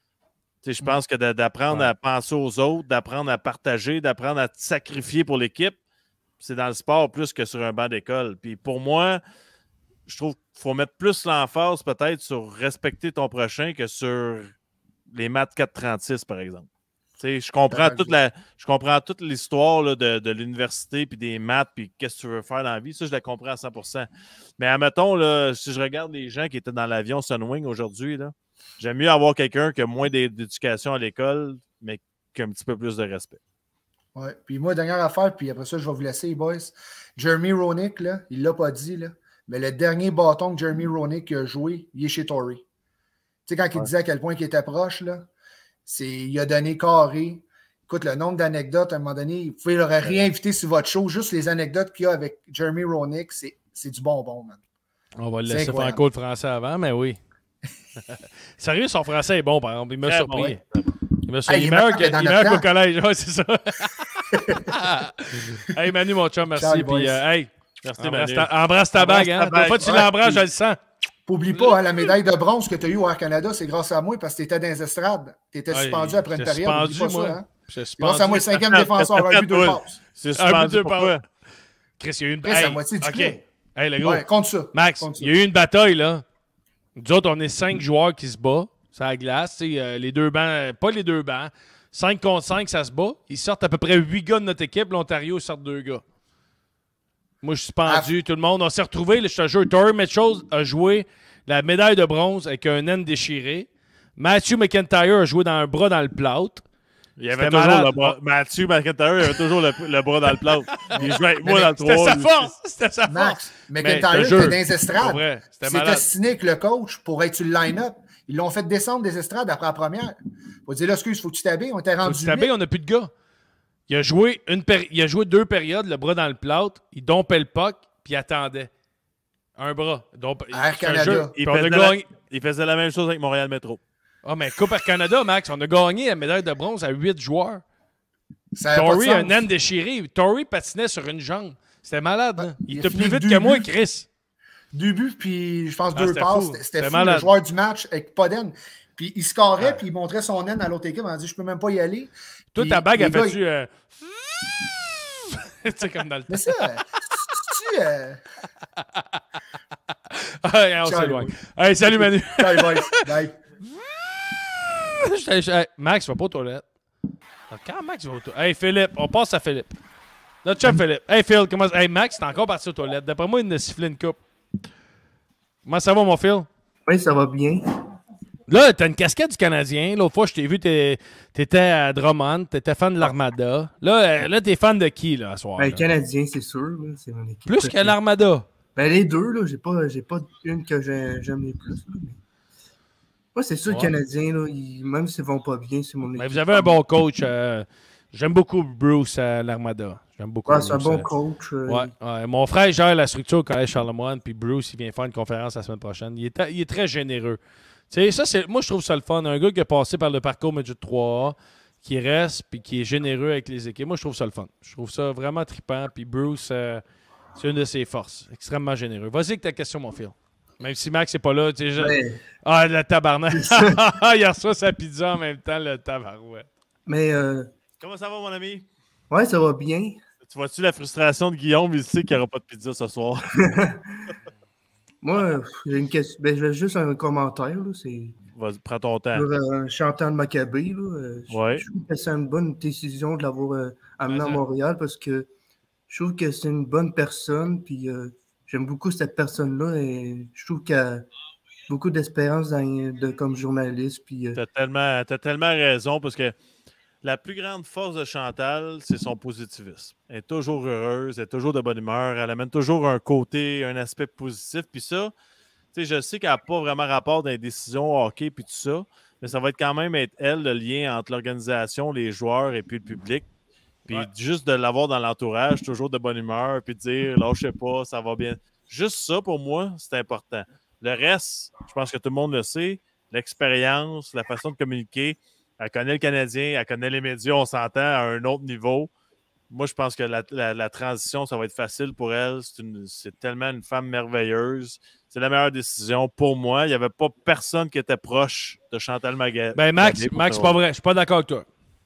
Je pense que d'apprendre ouais. à penser aux autres, d'apprendre à partager, d'apprendre à te sacrifier pour l'équipe, c'est dans le sport plus que sur un banc d'école. Puis pour moi, je trouve qu'il faut mettre plus l'emphase peut-être sur respecter ton prochain que sur les maths quatre trente-six, par exemple. T'sais, je comprends toute la, je comprends toute l'histoire là, de, de l'université puis des maths puis qu'est-ce que tu veux faire dans la vie. Ça, je la comprends à cent pour cent. Mais admettons, là, si je regarde les gens qui étaient dans l'avion Sunwing aujourd'hui, là, j'aime mieux avoir quelqu'un qui a moins d'éducation à l'école, mais qui a un petit peu plus de respect. Oui. Puis moi, dernière affaire, puis après ça, je vais vous laisser, les boys. Jeremy Roenick, là, il ne l'a pas dit, là. Mais le dernier bâton que Jeremy Roenick a joué, il est chez Torrey. Tu sais, quand il ouais. disait à quel point il était proche, là, c'est, il a donné carré. Écoute, le nombre d'anecdotes, à un moment donné, vous pouvez le réinviter sur votre show. Juste les anecdotes qu'il y a avec Jeremy Roenick, c'est, c'est du bonbon, man. On va le laisser faire un cours de français avant, mais oui. Sérieux, son français est bon, par exemple. Il m'a surpris. Bon, ouais. Il m'a surpris. Hey, il est meilleur qu'au collège. Ouais, c'est ça. Hey, Manu, mon chum, merci. Ciao, puis, euh, hey, merci, embrasse, ta, embrasse ta bague. Hein. Des fois, tu ouais, l'embrasses, je le sens. N'oublie pas, hein, la médaille de bronze que tu as eue au Air Canada, c'est grâce à moi parce que tu étais dans les estrades. Tu étais suspendu ouais, après une période. Suspendu, pas moi. Ça, hein? C'est grâce à moi, le cinquième défenseur a eu deux passes. C'est suspendu pourquoi? Chris, il y a eu une bataille. C'est la moitié du okay. Hey, le gros. Ouais, compte ça. Max, compte ça. Il y a eu une bataille, là. Nous autres, on est cinq joueurs qui se battent sur la glace. Euh, les deux bancs, pas les deux bancs. cinq contre cinq, ça se bat. Ils sortent à peu près huit gars de notre équipe. L'Ontario, ils sortent deux gars. Moi, je suis pendu. Ah. Tout le monde, on s'est retrouvés. Je te jure, Torrey Mitchell a joué la médaille de bronze avec un naine déchiré. Matthew McIntyre a joué dans un bras dans le plâtre. Il avait toujours malade. le bras. Matthew McIntyre, il avait toujours le, le bras dans le plâtre. Il jouait avec moi dans le trois. C'était sa force. C'était sa force. Max, McIntyre était dans les estrades. C'était cynique, le coach, pour être sur le line-up. Ils l'ont fait descendre des estrades après la première. Faut dire, là, excuse, faut que tu t'habilles. On était rendu. Faut que tu t'habilles, on n'a plus de gars. Il a, joué une péri- il a joué deux périodes, le bras dans le plâtre. Il dompait le puck, puis il attendait. Un bras. Donc, Air Canada. Il faisait, la, il faisait la même chose avec Montréal Métro. Ah, oh, mais Coupe Air Canada, Max, on a gagné la médaille de bronze à huit joueurs. Torrey a un naine déchiré. Torrey patinait sur une jambe. C'était malade. Hein? Il, il était plus vite que moi, Chris. Deux buts, puis je pense ah, deux passes. C'était fou. Le joueur du match avec pas d'aine. Puis il scorait, ah. puis il montrait son naine à l'autre équipe. On a dit, je peux même pas y aller. Toi, ta bague a fait-tu... Il... Euh... tu sais, comme dans le temps. Mais ça, tu... Euh... ah, on s'éloigne. Hey, salut, Manu. Salut, boys. Bye. Max, va pas aux toilettes. Quand Max va aux toilettes? Hey, Philippe, on passe à Philippe. Notre chef Philippe. Hey, Phil, comment... Hey, Max, t'es encore parti aux toilettes. D'après moi, il a sifflé une coupe. Comment ça va, mon Phil? Oui, ça va bien. Là, t'as une casquette du Canadien. L'autre fois, je t'ai vu, t'es, t'étais à Drummond, t'étais fan de l'Armada. Là, là t'es fan de qui, là, ce soir? Ben, le Canadien, c'est sûr. Là, c'est mon équipe. Plus que l'Armada? Ben, les deux, là. J'ai pas, j'ai pas une que j'aime les plus. Là, mais... Moi, c'est sûr, ouais. Le Canadien, là, ils, même s'ils vont pas bien, c'est mon équipe. Mais vous avez un bon coach. Euh, j'aime beaucoup Bruce à l'Armada. J'aime beaucoup. Ouais, c'est un bon coach. Euh... Ouais, ouais. Mon frère gère la structure au Collège Charlemagne, puis Bruce, il vient faire une conférence la semaine prochaine. Il est, il est très généreux. Tu sais, ça, c'est, moi, je trouve ça le fun. Un gars qui a passé par le parcours Midget trois A, qui reste, puis qui est généreux avec les équipes. Moi, je trouve ça le fun. Je trouve ça vraiment trippant. Puis Bruce, euh, c'est une de ses forces. Extrêmement généreux. Vas-y avec ta question, mon Phil. Même si Max n'est pas là. Tu sais, ouais. je... Ah, le tabarnak. Il reçoit sa pizza en même temps, le tabarouette. Mais. Euh... Comment ça va, mon ami? Ouais, ça va bien. Tu vois-tu la frustration de Guillaume? Il sait qu'il n'y aura pas de pizza ce soir. Moi, j'ai une question. Ben, j'ai juste un commentaire. Là. C'est... Vas-y, prends ton temps. Sur euh, Chantal Maccabé. Là. Ouais. Je trouve que c'est une bonne décision de l'avoir euh, amené à Montréal parce que je trouve que c'est une bonne personne. Puis euh, j'aime beaucoup cette personne-là et je trouve qu'elle a beaucoup d'espérance dans, de, comme journaliste. Puis, euh... t'as, tellement, t'as tellement raison parce que la plus grande force de Chantal, c'est son positivisme. Elle est toujours heureuse, elle est toujours de bonne humeur, elle amène toujours un côté, un aspect positif. Puis ça, tu sais, je sais qu'elle n'a pas vraiment rapport dans les décisions hockey puis tout ça, mais ça va être quand même être elle, le lien entre l'organisation, les joueurs et puis le public. Puis ouais. Juste de l'avoir dans l'entourage, toujours de bonne humeur, puis de dire, lâchez pas, ça va bien. Juste ça, pour moi, c'est important. Le reste, je pense que tout le monde le sait, l'expérience, la façon de communiquer. Elle connaît le Canadien, elle connaît les médias, on s'entend à un autre niveau. Moi, je pense que la, la, la transition, ça va être facile pour elle. C'est, une, c'est tellement une femme merveilleuse. C'est la meilleure décision pour moi. Il n'y avait pas personne qui était proche de Chantal Maccabé. Ben Max, Max, Max c'est pas vrai. Je suis pas d'accord avec toi.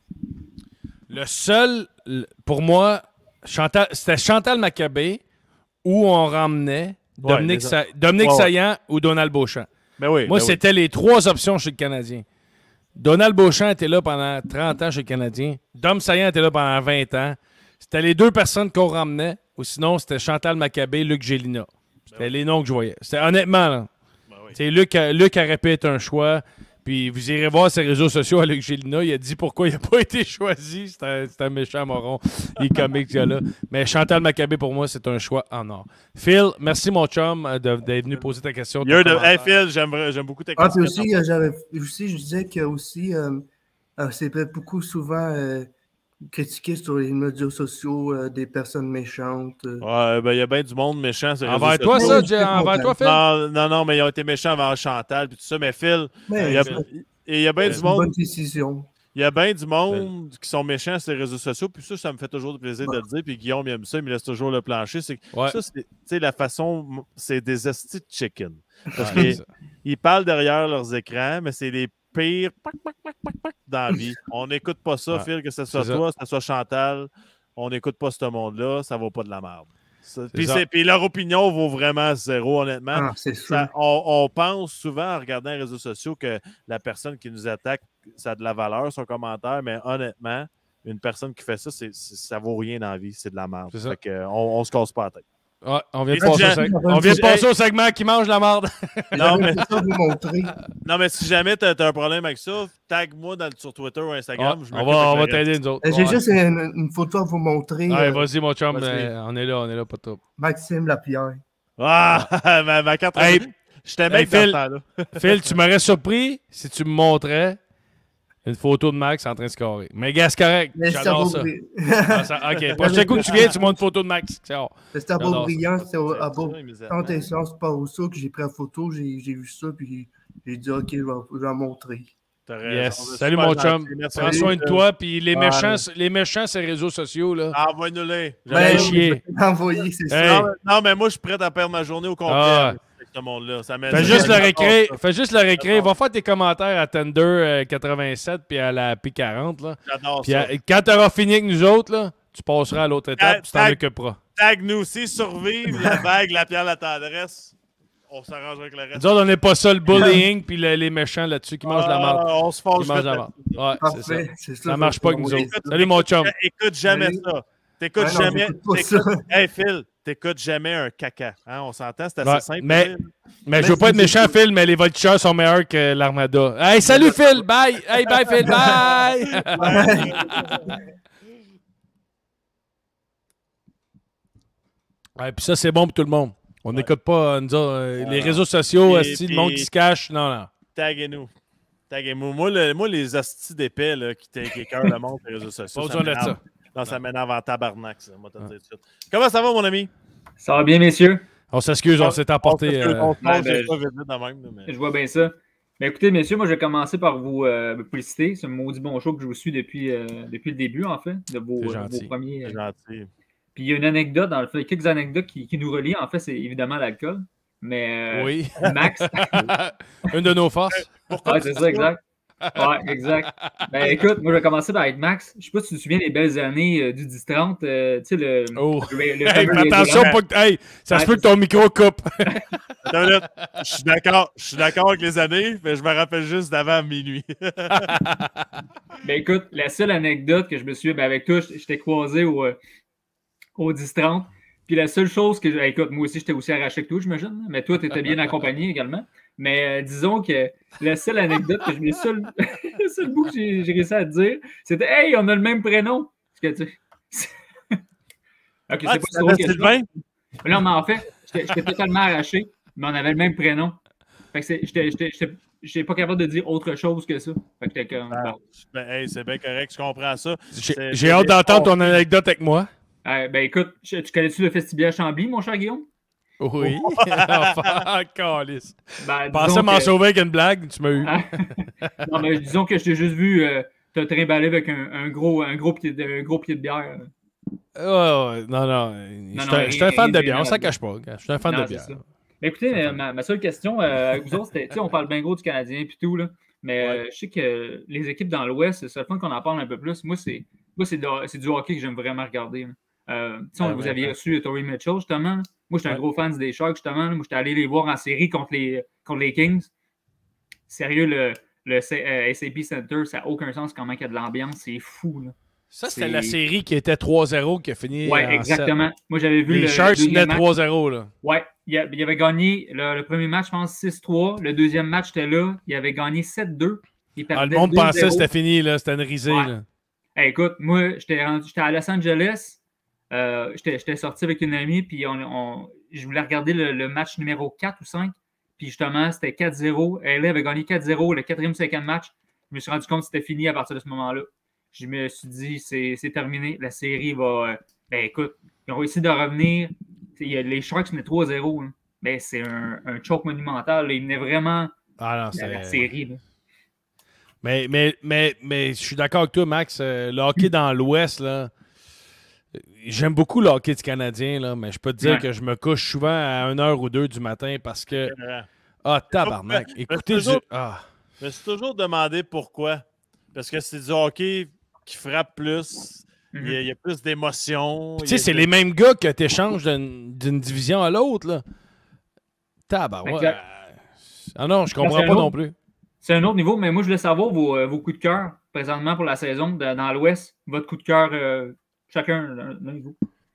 Le seul, pour moi, Chantal, c'était Chantal Maccabé où on ramenait ouais, Dominique, Sa, Dominique ouais, Saillant ouais. ou Donald Beauchamp. Ben oui, moi, ben c'était oui. les trois options chez le Canadien. Donald Beauchamp était là pendant trente ans chez le Canadien. Dom Saillant était là pendant vingt ans. C'était les deux personnes qu'on ramenait. Ou sinon, c'était Chantal Maccabé, Luc Gélina. C'était ben oui. les noms que je voyais. C'était honnêtement, là. Ben oui. Luc, Luc aurait pu être un choix. Puis vous irez voir ses réseaux sociaux à Luc Gélina. Il a dit pourquoi il n'a pas été choisi. C'est un, c'est un méchant moron. Il est comique, ce gars-là. Mais Chantal Maccabé, pour moi, c'est un choix en or. Phil, merci, mon chum, de, d'être venu poser ta question. De, hey, Phil, j'aime, j'aime beaucoup ta question. Ah, puis aussi, euh, j'avais, aussi, je disais que aussi, euh, euh, c'est beaucoup souvent euh, critiqué sur les médias sociaux euh, des personnes méchantes. Euh. Ouais, ben il y a bien du monde méchant. Envers toi, ça, Jay, envers toi, Phil? Non, non, non, mais ils ont été méchants envers Chantal puis tout ça. Mais Phil, il y a, il y a bien du monde. Bonne décision. Il y a bien du monde qui sont méchants sur les réseaux sociaux, puis ça, ça me fait toujours du plaisir ouais. de le dire. Puis Guillaume, il aime ça, il me laisse toujours le plancher. C'est, ouais. Ça, c'est la façon, c'est des estis de chicken. Parce ouais, qu'ils ils parlent derrière leurs écrans, mais c'est les pires pac, pac, pac, pac, pac, dans la vie. On n'écoute pas ça, ouais. Phil, que ce soit c'est toi, ça. que ce soit Chantal. On n'écoute pas ce monde-là, ça vaut pas de la merde. Puis, c'est, puis leur opinion vaut vraiment zéro, honnêtement. Ah, c'est ça, on, on pense souvent en regardant les réseaux sociaux que la personne qui nous attaque ça a de la valeur, son commentaire, mais honnêtement, une personne qui fait ça, c'est, c'est, ça vaut rien dans la vie. C'est de la merde. Fait que, euh, on, on se casse pas la tête. Ouais, on vient de passer, au, seg... on vient de passer au segment qui mange la merde. Non, mais... non, mais si jamais tu as un problème avec ça, tag-moi dans... sur Twitter ou Instagram. Ouais, je on va, on va t'aider, nous autres. J'ai ouais. juste une, une photo à vous montrer. Ouais, euh... vas-y, mon chum. Euh, on est là, on est là, pas top. Maxime Lapierre. Ah, ma, ma carte. Hey, je t'aimais, hey, Phil, Phil, tu m'aurais surpris si tu me montrais une photo de Max en train de scorer. Mais gars, c'est correct. Mais j'adore ça. Ah, ça. OK. Prochain coup que tu viens, tu montres une photo de Max. C'est C'était à Beaubriand, c'était à Beaubriand, essence, pas au saut que j'ai pris la photo, j'ai vu ça, puis j'ai dit OK, je vais, je vais la montrer. Yes. Salut mon chum. Prends soin de toi, puis les, ah, méchants, les méchants, ces réseaux sociaux, là. Envoie-nous-les. Ben, chier. Envoyer, c'est hey. ça. Non, non, mais moi, je suis prêt à perdre ma journée au complet. Ah. Ce monde-là. Ça fais, juste le récré, fais juste le récré. Va faire tes commentaires à Tender euh, quatre-vingt-sept puis à la P quarante. Là. J'adore puis ça. À, quand tu auras fini avec nous autres, là, tu passeras à l'autre étape et tu t'en occuperas. Tag-nous aussi, survivre, la bague, la pierre, la tendresse. On s'arrange avec le reste. Nous autres, on n'est pas ça, le bullying puis le, les méchants là-dessus qui mangent ah, la merde. On se fâche. Mangent la merde. Ouais, c'est ça. C'est ça. Ça marche pas avec nous autres. Écoute, Salut mon chum. Écoute jamais Salut. ça. T'écoutes ah non, jamais. Hey Phil, t'écoutes jamais un caca. Hein, on s'entend, c'est assez ouais, simple. Mais, mais, mais je veux pas être méchant, Phil, mais les voltigeurs sont meilleurs que l'Armada. Hey, salut Phil, bye! Hey, bye Phil, bye! Ouais, puis ça, c'est bon pour tout le monde. On n'écoute ouais. pas nous autres, euh, les réseaux sociaux, asti, le monde qui se cache. Non, non. Taguez-nous. Taguez-nous. Moi, le, moi, les hosties d'épais là, qui t'écœurent le monde sur les réseaux sociaux. Pas besoin de ça. Non, ça m'énerve en tabarnak, ça. Moi, ah. dire Comment ça va, mon ami? Ça va bien, messieurs? On s'excuse, on s'est emporté. On, on, euh... ben, ben, pas vite, vite, même, mais... Je vois bien ça. Mais écoutez, messieurs, moi, je vais commencer par vous euh, féliciter. C'est un maudit bon show que je vous suis depuis, euh, depuis le début, en fait, de vos, euh, vos premiers. C'est gentil. Puis il y a une anecdote, dans le fait, quelques anecdotes qui, qui nous relient, en fait, c'est évidemment l'alcool. Mais euh, oui. Max. Une de nos forces. Ouais, c'est ça, exact. Ouais, exact. Ben écoute, moi je vais commencer par avec Max. Je sais pas si tu te souviens des belles années euh, du dix trente. Euh, tu sais, le. Oh. le, le hey, mais attention, pas que. Hey, ça ouais, se peut que ton micro coupe. Je suis d'accord. Je suis d'accord avec les années, mais je me rappelle juste d'avant minuit. Ben écoute, la seule anecdote que je me suis ben, avec toi, je t'ai croisé au, euh, au dix trente. Puis la seule chose que. Écoute, moi aussi, j'étais aussi arraché que toi, j'imagine. Mais toi, tu étais bien accompagné également. Mais euh, disons que la seule anecdote que je me seul, le seul bout que j'ai, j'ai réussi à te dire, c'était hey, on a le même prénom. Parce que tu ok, ah, c'est pas tu trop que Sylvain? Non, mais en fait, j'étais, j'étais totalement arraché, mais on avait le même prénom. Fait que c'est, j'étais, j'étais, j'étais, j'étais pas capable de dire autre chose que ça. Fait que t'es comme. Ah, ben, hey, c'est bien correct, je comprends ça. J'ai, j'ai hâte d'entendre ton anecdote avec moi. Euh, ben écoute, tu connais-tu le Festival Chambly, mon cher Guillaume? Oui. Enfin, calice. Ben, pensais m'en que... sauver avec une blague, tu m'as eu. Non, mais disons que je t'ai juste vu euh, te trimballer avec un, un, gros, un, gros pied de, un gros pied de bière. Oh, non, non. Je suis un fan de bière, on s'en cache pas. Je suis un fan non, de bière. Mais écoutez, euh, ma, ma seule question euh, avec vous autres, c'était, on parle bien gros du Canadien et tout, là, mais ouais. euh, je sais que les équipes dans l'Ouest, c'est le fun qu'on en parle un peu plus. Moi, c'est, moi, c'est, de, c'est du hockey que j'aime vraiment regarder. Euh, ah, vous ouais, aviez ouais. reçu Torrey Mitchell, justement. Là. Moi, j'étais ouais. un gros fan des Sharks, justement. Là. Moi, j'étais allé les voir en série contre les, contre les Kings. Sérieux, le, le euh, S A P Center, ça n'a aucun sens comment il y a de l'ambiance. C'est fou. Là. Ça, c'était c'est... la série qui était trois zéro qui a fini. Oui, exactement. sept. Moi, j'avais vu les le. Les Sharks venaient trois zéro. Oui, il, il avait gagné le, le premier match, je pense, six trois. Le deuxième match, était là. Il avait gagné sept deux. Ah, le monde pensait que c'était fini. Là. C'était une risée. Ouais. Là. Hey, écoute, moi, j'étais, rendu, j'étais à Los Angeles. Euh, j'étais, j'étais sorti avec une amie, puis on, on, je voulais regarder le, le match numéro quatre ou cinq. Puis justement, c'était quatre zéro. Elle avait gagné quatre zéro le quatrième, cinquième match. Je me suis rendu compte que c'était fini à partir de ce moment-là. Je me suis dit, c'est, c'est terminé. La série va. Euh, ben écoute, ils ont réussi de revenir. Les Sharks venaient trois zéro. Hein. Ben, c'est un, un choke monumental. Là. Ils venaient vraiment ah non, c'est... la, la série. Là. Mais, mais, mais, mais je suis d'accord avec toi, Max. Euh, le hockey dans l'Ouest, là. J'aime beaucoup le hockey du Canadien, là, mais je peux te dire ouais. que je me couche souvent à une heure ou deux du matin parce que. Ah, tabarnak. Écoutez, toujours... du... ah. Je me suis toujours demandé pourquoi. Parce que c'est du hockey qui frappe plus. Mm-hmm. Il, y a, il y a plus d'émotions. Tu sais, c'est des... les mêmes gars que tu échanges d'une, d'une division à l'autre. Là. Tabarouette. Ah non, je comprends pas non plus. c'est un autre niveau, mais moi, je voulais savoir vos, euh, vos coups de cœur présentement pour la saison de- dans l'Ouest. Votre coup de cœur, euh, chacun d'un d'un niveau.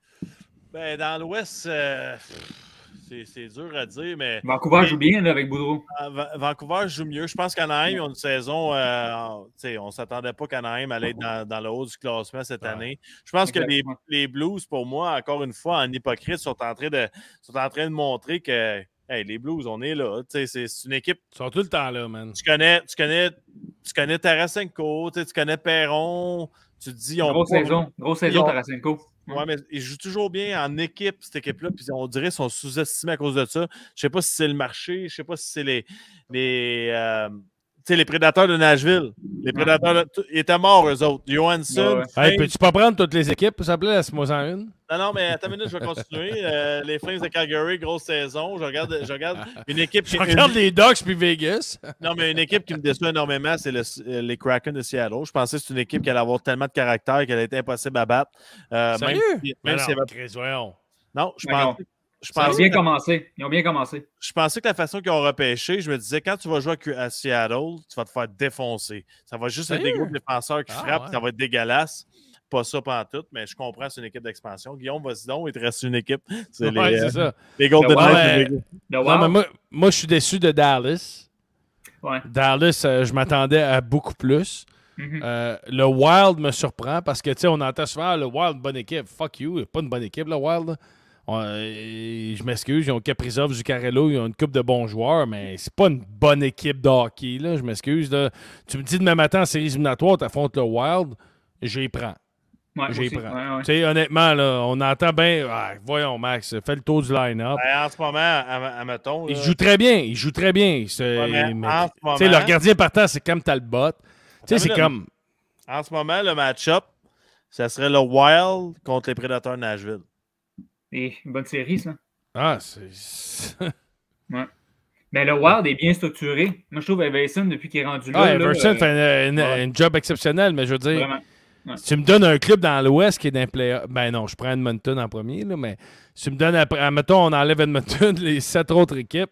Ben, dans l'Ouest, euh, c'est c'est dur à dire, mais. Vancouver mais, joue bien là, avec Boudreau. euh, Va- Vancouver joue mieux. Je pense qu'Anaheim, ils ont une saison. Euh, on ne s'attendait pas qu'Anaheim allait être dans, dans le haut du classement cette Ouais. année. Je pense que les, Exactement. les Blues, pour moi, encore une fois, en hypocrite, sont en train de, sont en train de montrer que hey, les Blues, on est là. C'est c'est une équipe. Ils sont tout le temps là, man. Tu connais, tu connais, tu connais Tarasenko, tu connais Perron. Tu te dis, on Grosse saison. Grosse saison, ont- Tarasenko. Oui, mais ils jouent toujours bien en équipe, cette équipe-là, puis on dirait qu'ils sont sous-estimés à cause de ça. Je sais pas si c'est le marché, je sais pas si c'est les, les, euh, tu sais, les prédateurs de Nashville. Les prédateurs, de, ils étaient morts, eux autres. Johansson. Ouais, ouais. Hey, peux-tu pas prendre toutes les équipes pour s'appeler la Smosan une? Non, non, mais attends une minute, je vais continuer. Euh, les Flames de Calgary, grosse saison. Je regarde, je regarde une équipe qui. Je regarde les Ducks puis Vegas. Non, mais une équipe qui me déçoit énormément, c'est le, les Kraken de Seattle. Je pensais que c'est une équipe qui allait avoir tellement de caractère qu'elle était impossible à battre. Euh, Sérieux? Même, si- Mais même non, si elle va- Chris, voyons. Non, je Mais non. pensais. Je Ils ont pensais bien que- commencé. Ils ont bien commencé. Je pensais que la façon qu'ils ont repêché, je me disais, quand tu vas jouer à à Seattle, tu vas te faire défoncer. Ça va juste être des Sérieux? groupes défenseurs qui Ah, frappent, ouais. ça va être dégueulasse. Pas ça pantoute, mais je comprends, c'est une équipe d'expansion. Guillaume, vas-y donc, il te reste une équipe. C'est Ouais, les, c'est euh, ça. les Golden Ouais, Knights. mais- de Vegas. Non, mais moi, moi, je suis déçu de Dallas. Ouais. Dallas, euh, je m'attendais à beaucoup plus. Mhm. Euh, le Wild me surprend parce que, tu sais, on entend souvent ah, le Wild, bonne équipe. Fuck you, pas une bonne équipe, le Wild. là. On- euh, je m'excuse, ils ont Kaprizov, Zuccarello, ils ont une couple de bons joueurs, mais c'est pas une bonne équipe de hockey, là, je m'excuse. là. Tu me dis demain matin en séries éliminatoires, tu affrontes le Wild, j'y prends. Ouais, J'y aussi. prends. Ouais, ouais. Tu sais, honnêtement, là, on entend bien. Ah, voyons, Max, fais le tour du line-up. Ben, en ce moment, à, à mettons. Il là, joue très bien, il joue très bien. C'est- Ouais, mais mais- en ce tu sais, moment- leur gardien partant, c'est comme Talbot. Tu sais, c'est Attends, comme. En ce moment, le match-up, ça serait le Wild contre les Prédateurs de Nashville. Et une bonne série, ça. Ah, c'est. Ouais. Mais le Wild est bien structuré. Moi, je trouve Everson, depuis qu'il est rendu là. Ah, là, Everson euh, fait une, une- ouais. une job exceptionnel, mais je veux dire, Vraiment. Ouais. si tu me donnes un club dans l'Ouest qui est d'un play ben non, je prends Edmonton en premier, là, mais si tu me donnes, après, mettons, on enlève Edmonton, les sept autres équipes,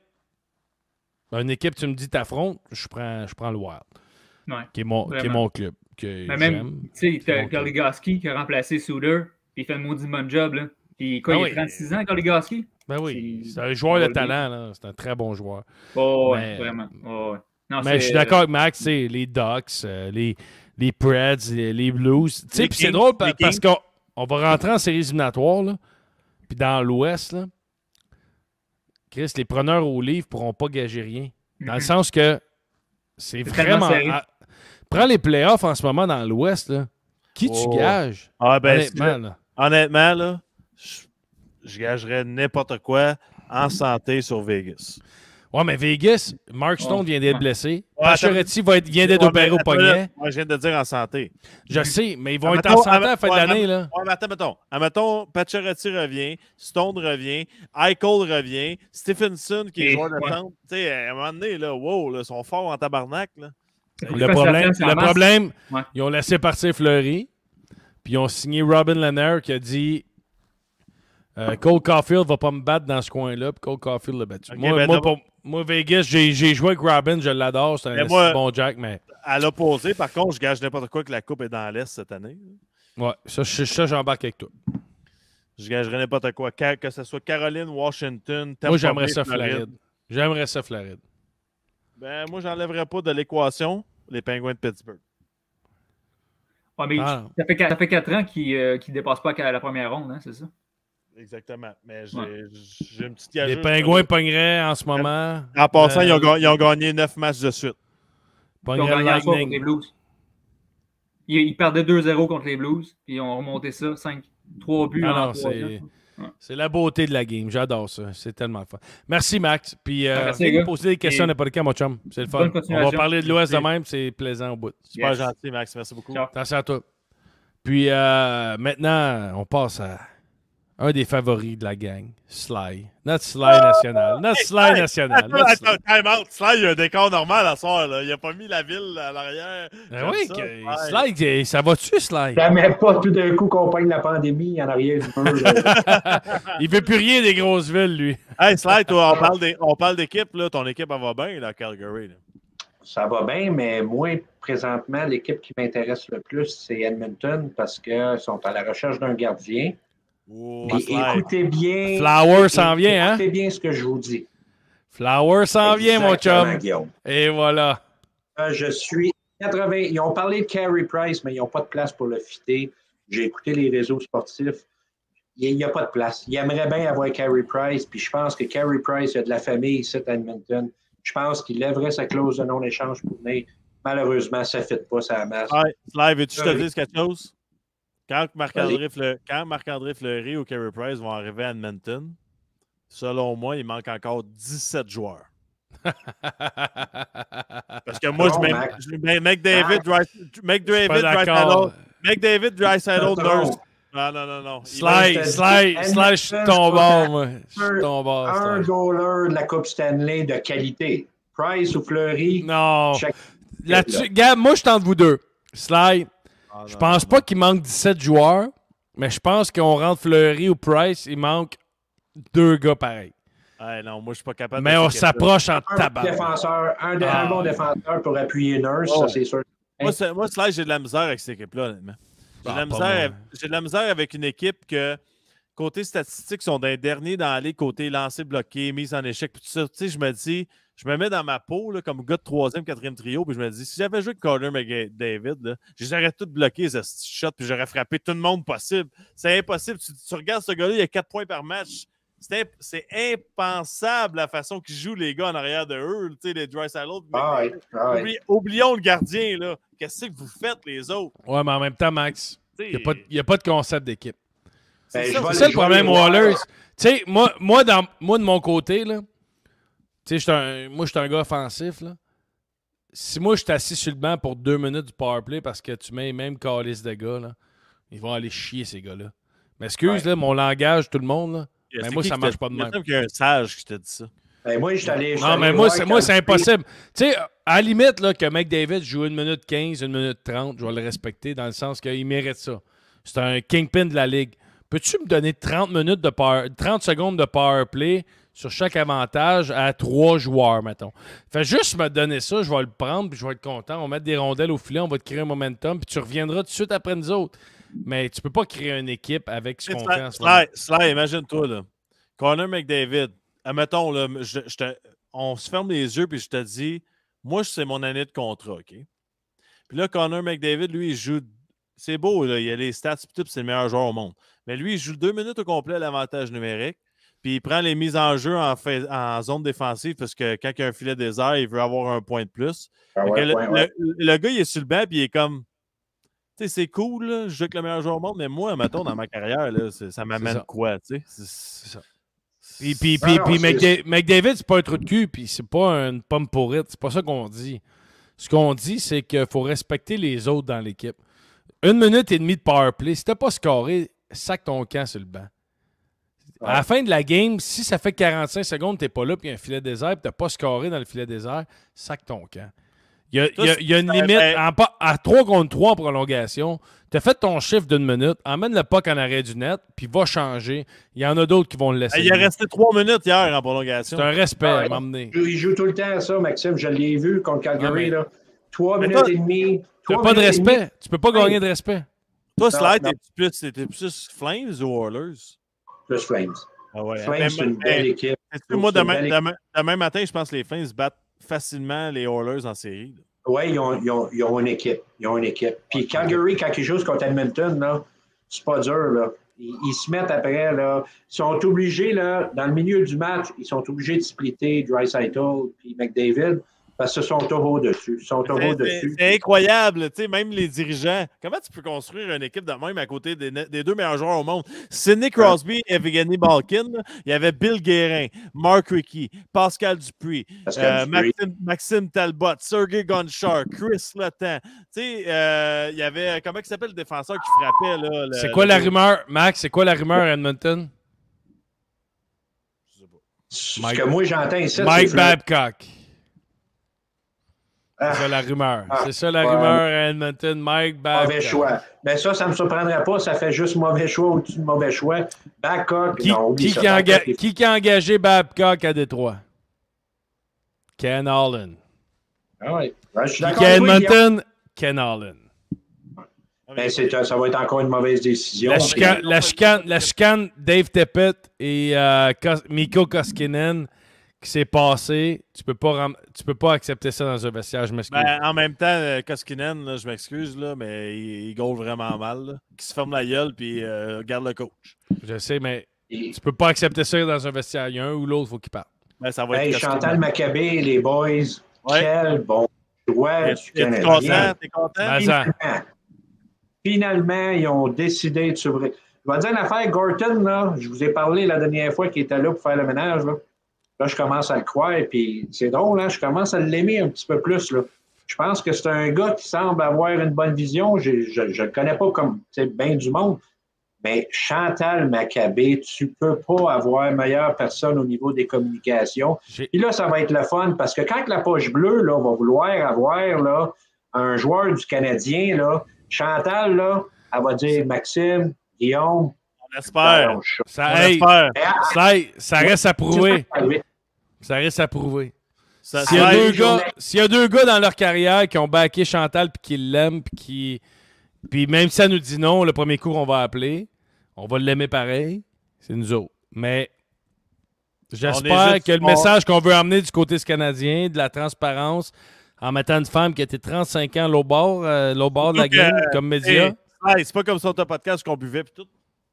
une équipe, tu me dis, t'affrontes, je prends, je prends le Wild, Ouais, qui est mon, qui est vraiment. mon club. Que Mais j'aime. même, tu sais, C'est t'as mon club. Goligoski qui a remplacé Suter, puis il fait un maudit bon job, là. Puis quoi, Ah il oui. a trente-six ans, Goligoski? Ben oui, c'est un joueur de talent, là. C'est un très bon joueur. Oh, ouais, Mais- vraiment. Oh, ouais. Non, Mais c'est- je suis d'accord avec Max, tu sais, les Ducks, euh, les, les Preds, les, les Blues. Tu sais, Les puis c'est Kings, drôle pa- les parce Kings. qu'on on va rentrer en séries éliminatoires, là. Puis dans l'Ouest, là, Chris, les preneurs au livre pourront pas gager rien. Dans le Mhm. sens que c'est C'est tellement vraiment. serré. ah, prends les playoffs en ce moment dans l'Ouest, là. Qui tu Oh. gages? Ah, ben, Honnêtement, c'est- là. honnêtement, là, je, je gagerais n'importe quoi en santé sur Vegas. Ouais, mais Vegas, Mark Stone Oh, vient d'être ouais. blessé. Ouais, Pacioretty va être, vient d'être Ouais, opéré mais au attends, poignet. là, Moi, je viens de dire en santé. Je sais, mais ils vont être Admettons- en santé à la fin de ouais, l'année, mais- là. Ouais, mais attends, mettons. Admettons, Pacioretty revient, Stone revient, Eichel revient, Stephenson, qui est Et- joueur de ouais. centre. Tu sais, à un moment donné, là, wow, là, ils sont forts en tabarnak. Là. Le problème, le problème Ouais. ils ont laissé partir Fleury, puis ils ont signé Robin Lehner qui a dit euh, Cole Caulfield va pas me battre dans ce coin-là, puis Cole Caulfield l'a battu. Ok, moi, ben moi, d'abord- pour- moi, Vegas, j'ai j'ai joué avec Robin, je l'adore, c'est un Mais esti moi- bon Jack, mais À l'opposé, par contre, je gage n'importe quoi que la Coupe est dans l'Est cette année. ouais, ça, je- ça j'embarque avec toi. Je gagerais n'importe quoi. Ca- Que ce soit Caroline, Washington, Tampa Moi, j'aimerais Bay, ça Floride. J'aimerais ça Floride. Ben, moi, j'enlèverais pas de l'équation les Penguins de Pittsburgh. Ouais, mais Ah. ça, fait, ça fait quatre ans qu'il ne dépasse pas la première ronde, hein, c'est ça? Exactement. Mais j'ai Ouais. j'ai une petite Les gageuse. Pingouins pogneraient en ce moment. En passant, Euh, ils, ont, ga- ils ont gagné neuf matchs de suite. Ils ont Pogneraient gagné le un soir contre Lightning. les Blues. Ils, ils perdaient deux zéro contre les Blues, puis ils ont remonté ça, cinq, trois buts Ah en non, trois c'est ans. Ouais. c'est la beauté de la game. J'adore ça. C'est tellement fun. Merci, Max. Puis, euh, Merci, viens les nous gars. poser des questions Et n'importe quand, mon chum. C'est le fun. bonne On va continuation. parler de l'Ouest de Merci. même. C'est plaisant au bout. Super Yes. gentil, Max. Merci beaucoup. Ciao. Attention à toi. Puis, euh, maintenant, on passe à un des favoris de la gang, Sly. Notre Sly national. Notre Sly national. Attends, Notre Sly. attends, time out. Sly, il y a un décor normal à soir. Là. Il a pas mis la ville à l'arrière. Ben J'aime oui, ça. que- Ouais. Sly, ça va-tu, Sly? Jamais pas tout d'un coup qu'on pogne la pandémie en arrière du mur. là. Il veut plus rien des grosses villes, lui. Hey, Sly, toi, on parle des- on parle d'équipe. Là. Ton équipe, elle va bien, là, à Calgary. Là. ça va bien, mais moi, présentement, l'équipe qui m'intéresse le plus, c'est Edmonton parce qu'ils sont à la recherche d'un gardien. Oh, Puis écoutez bien. Flower s'en vient, hein? Écoutez bien ce que je vous dis. Flower s'en vient, mon Exactement, chum. Guillaume. Et voilà. Euh, je suis quatre-vingts. Ils ont parlé de Carey Price, mais ils n'ont pas de place pour le fitter. J'ai écouté les réseaux sportifs. Il n'y a pas de place. Il aimerait bien avoir Carey Price, puis je pense que Carey Price a de la famille ici à Edmonton. Je pense qu'il lèverait sa clause de non-échange pour venir. Malheureusement, ça ne fit pas sa masse. Ouais, Sly, veux-tu que je te dise quelque chose? Quand Marc-André Fleury, Marc Fleury ou Carey Price vont arriver à Edmonton, selon moi, il manque encore dix-sept joueurs. Parce que moi, Non, je mets, Mac. je mets McDavid, Mac. McDavid, pas d'accord. McDavid, Draisaitl, Non. Nurse. Non, non, non, non. Sly, Il Sly, va- Sly, je suis ton bord, moi. Je suis ton bord, Un Sly. goaler de la Coupe Stanley de qualité. Price ou Fleury. Non. chaque- Là-dessus, Gab, moi, je tente vous deux. Sly, Ah, je non, pense pas qu'il manque dix-sept joueurs, mais je pense qu'on rentre Fleury ou Price, il manque deux gars pareils. Ouais, non, moi, je suis pas capable Mais de on checker s'approche en Un bon tabac. défenseur, un, de- Ah. un bon défenseur pour appuyer Nurse, Oh. ça c'est sûr. Moi, c'est- moi, Sly, j'ai de la misère avec cette équipe-là, honnêtement. J'ai de, Ah, la pas misère, moi. j'ai de la misère avec une équipe que, côté statistiques, sont d'un dernier dans la ligue, côté lancé bloqué, mise en échec, puis tout ça. Tu sais, je me dis, je me mets dans ma peau là, comme gars de troisième, quatrième trio, puis je me dis, si j'avais joué avec Connor McDavid, là, j'aurais tout bloqué, ce shot, puis j'aurais frappé tout le monde possible. C'est impossible. Tu, tu regardes ce gars-là, il a quatre points par match. C'est imp- c'est impensable la façon qu'ils jouent les gars en arrière de eux, tu sais, les Draisaitl. Ah ouais, ah ouais. Oublie- Oublions le gardien, là. Qu'est-ce que vous faites, les autres? Ouais, mais en même temps, Max, il n'y a, pas de- y a pas de concept d'équipe. Ben, C'est je ça, vais c'est les- ça le je vais problème, les voir. Wallers. Tu sais, moi, moi, dans- moi, de mon côté, là, tu sais, j'étais un- moi, je suis un gars offensif, là. Si moi, je suis assis sur le banc pour deux minutes du powerplay parce que tu mets même calice de gars, là, ils vont aller chier, ces gars-là. Mais excuse, Ouais. là, mon langage, tout le monde, là, mais C'est moi, qui ça qui marche t'a- pas de il me même. semble qu'il y a un sage qui t'a dit ça. Ben, moi, je suis allé. je suis Non, allé mais moi, voir c'est, moi, c'est Calgary. impossible. Tu sais, à la limite, là, que McDavid joue une minute quinze, une minute trente, je vais le respecter dans le sens qu'il mérite ça. C'est un kingpin de la Ligue. Peux-tu me donner trente minutes de power, trente secondes de power play sur chaque avantage à trois joueurs, mettons? Fais juste me donner ça, je vais le prendre, puis je vais être content. On va mettre des rondelles au filet, on va te créer un momentum, puis tu reviendras tout de suite après nous autres. Mais tu peux pas créer une équipe avec ce qu'on fait en ce moment. Sly, Sly, imagine-toi, là. Connor McDavid, admettons, là, je, je te- on se ferme les yeux puis je te dis, moi, c'est mon année de contrat, OK? Puis là, Connor McDavid, lui, il joue. C'est beau, là, il a les stats, puis tout, puis c'est le meilleur joueur au monde. Mais lui, il joue deux minutes au complet à l'avantage numérique, puis il prend les mises en jeu en, fait, en zone défensive parce que quand il y a un filet désert, il veut avoir un point de plus. Ah Fait ouais, que le, point, ouais. le- le gars, il est sur le banc, puis il est comme. Tu sais, c'est cool, là, je joue avec le meilleur joueur au monde, mais moi, mettons, dans ma carrière, là, c'est- ça m'amène ça. quoi, tu sais? C'est C'est ça. Puis, puis, Non, puis, non, puis c'est- McDa- McDavid, c'est pas un trou de cul, puis c'est pas une pomme pourrite. C'est pas ça qu'on dit. Ce qu'on dit, c'est qu'il faut respecter les autres dans l'équipe. Une minute et demie de power play. Si t'as pas scoré, sac ton camp sur le banc. À la fin de la game, si ça fait quarante-cinq secondes, t'es pas là, puis il y a un filet désert, puis t'as pas scoré dans le filet désert, sac ton camp. Il y a, il y a- il y a une Ça, limite. ben- En pa- à trois contre trois en prolongation, tu as fait ton chiffre d'une minute, emmène le puck en arrêt du net, puis va changer. Il y en a d'autres qui vont le laisser. Il est resté trois minutes hier en prolongation. C'est un respect Ah à ouais. m'emmener. Il joue tout le temps à ça, Maxime. Je l'ai vu contre Calgary. Ah, mais- là. Trois Mais minutes toi- et demie. Tu trois n'as pas de minutes et demie. respect. Tu peux pas gagner de respect. Toi, Non, Slide, non. t'es plus, t'es plus Flames ou Oilers? Plus Flames. Ah ouais. Flames, Mais- c'est une mais- belle équipe. sais-tu, moi, C'est une demain, belle demain, demain matin, je pense que les Flames battent facilement les Oilers en série. là. Oui, ils ont, ils, ont, ils ont une équipe. Ils ont une équipe. Puis Calgary, quand ils jouent contre Edmonton, là, c'est pas dur. Là. Ils, ils se mettent après. Là. Ils sont obligés, là, dans le milieu du match, ils sont obligés de splitter Draisaitl puis McDavid parce qu'ils sont au dessus. Ils sont au C'est- dessus. C'est c'est incroyable, tu sais, même les dirigeants. Comment tu peux construire une équipe de même à côté des, ne- des deux meilleurs joueurs au monde? Sidney Crosby et Evgeny Malkin, là, il y avait Bill Guérin, Mark Rickey, Pascal Dupuis, Pascal euh, Dupuis. Maxime, Maxime Talbot, Sergei Gonchar, Chris Letang. Tu sais, euh, il y avait, comment il s'appelle le défenseur qui frappait? là? le- C'est quoi le- la rumeur, Max? C'est quoi la rumeur à Edmonton? Ce que moi, j'entends ici, Mike c'est- Babcock. Ah. C'est ça la rumeur. Ah. C'est ça la Ouais. rumeur à Edmonton. Mike Babcock. Mauvais choix. Mais ça, ça ne me surprendrait pas. Ça fait juste mauvais choix au-dessus de mauvais choix. Babcock, Qui, non, oublie qui, ça. qui, a enga- Babcock est- qui qui a engagé Babcock à Détroit? Ken Holland. Ah oui. Ben, je suis Puis d'accord qu'à avec toi, Edmonton, Ken Allen. Ben, c'est, ça va être encore une mauvaise décision. La chicane, la chicane, la chicane Dave Tippett et euh, Kos- Mikko Koskinen qui s'est passé, tu peux pas ram- tu peux pas accepter ça dans un vestiaire, je m'excuse. Ben, en même temps, euh, Koskinen, là, je m'excuse, là, mais il, il goal vraiment mal. Là. Qui se ferme la gueule puis euh, regarde le coach. Je sais, mais tu peux pas accepter ça dans un vestiaire. Il y a un ou l'autre, il faut qu'il parte. Ben, ça va Hey, être Chantal Maccabé, les boys, Ouais. quel bon choix du T'es Canadien. content? T'es content? Ben, Finalement, finalement, ils ont décidé de s'ouvrir. Je vais te dire une affaire, Gorton, là, je vous ai parlé la dernière fois qu'il était là pour faire le ménage. Là, là je commence à le croire, puis c'est drôle, hein, je commence à l'aimer un petit peu plus. Là. Je pense que c'est un gars qui semble avoir une bonne vision. J'ai- je ne le connais pas comme bien du monde, mais Chantal Maccabé, tu peux pas avoir meilleure personne au niveau des communications. Puis là, ça va être le fun, parce que quand la poche bleue là, va vouloir avoir là, un joueur du Canadien, là, Chantal, là, elle va dire Maxime, Guillaume. On espère. Ça, On hey, espère. ça, ça reste à prouver. Ça reste à prouver. Ça- S'il y, a ça- deux gars- s'il y a deux gars dans leur carrière qui ont backé Chantal puis qui l'aiment, puis qui. Puis même si ça nous dit non, le premier coup, on va appeler. On va l'aimer pareil. C'est nous autres. Mais On j'espère est juste- que le on- message qu'on veut amener du côté du Canadien, de la transparence, en mettant une femme qui a été trente-cinq ans l'au bord, euh, l'au bord de la Surtout game, que, comme média. hey, hey, c'est pas comme sur ton podcast qu'on buvait puis tout.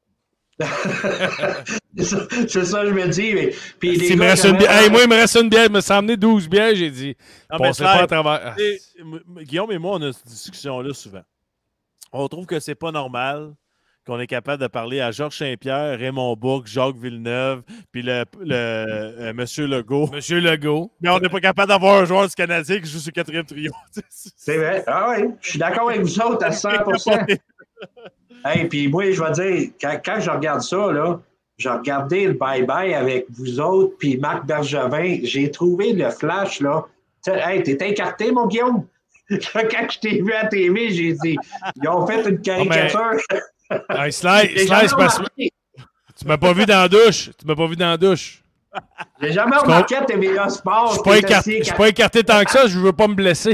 C'est ça, c'est ça, je me dis. Mais, puis les S'il me gars, reste une quand bière- même- hey, moi, il me reste une bière. Il me s'est emmené douze bières. J'ai dit, Non, mais passez pas à Slide, travers. tu sais, m- m- Guillaume et moi, on a cette discussion-là souvent. On trouve que c'est pas normal qu'on est capable de parler à Georges Saint-Pierre, Raymond Bourque, Jacques Villeneuve, puis le, le euh, Monsieur Legault. Monsieur Legault. Mais on n'est pas capable d'avoir un joueur du Canadien qui joue sur le quatrième trio. C'est vrai. Ah oui, je suis d'accord avec vous autres à cent pour cent. Hey, puis moi, je vais dire, quand, quand je regarde ça, là, j'ai regardé le bye-bye avec vous autres, puis Marc Bergevin, j'ai trouvé le flash, là. T'sais, hey, t'es incarté, mon Guillaume? Quand je t'ai vu à T V, j'ai dit, ils ont fait une caricature. Hey, Sly, J'ai Sly, jamais c'est parce que remarqué. tu m'as pas vu dans la douche. Tu m'as pas vu dans la douche. J'ai jamais Je remarqué à T V A Sport. Je suis pas, écarté- je suis pas écarté tant que ça. Je veux pas me blesser.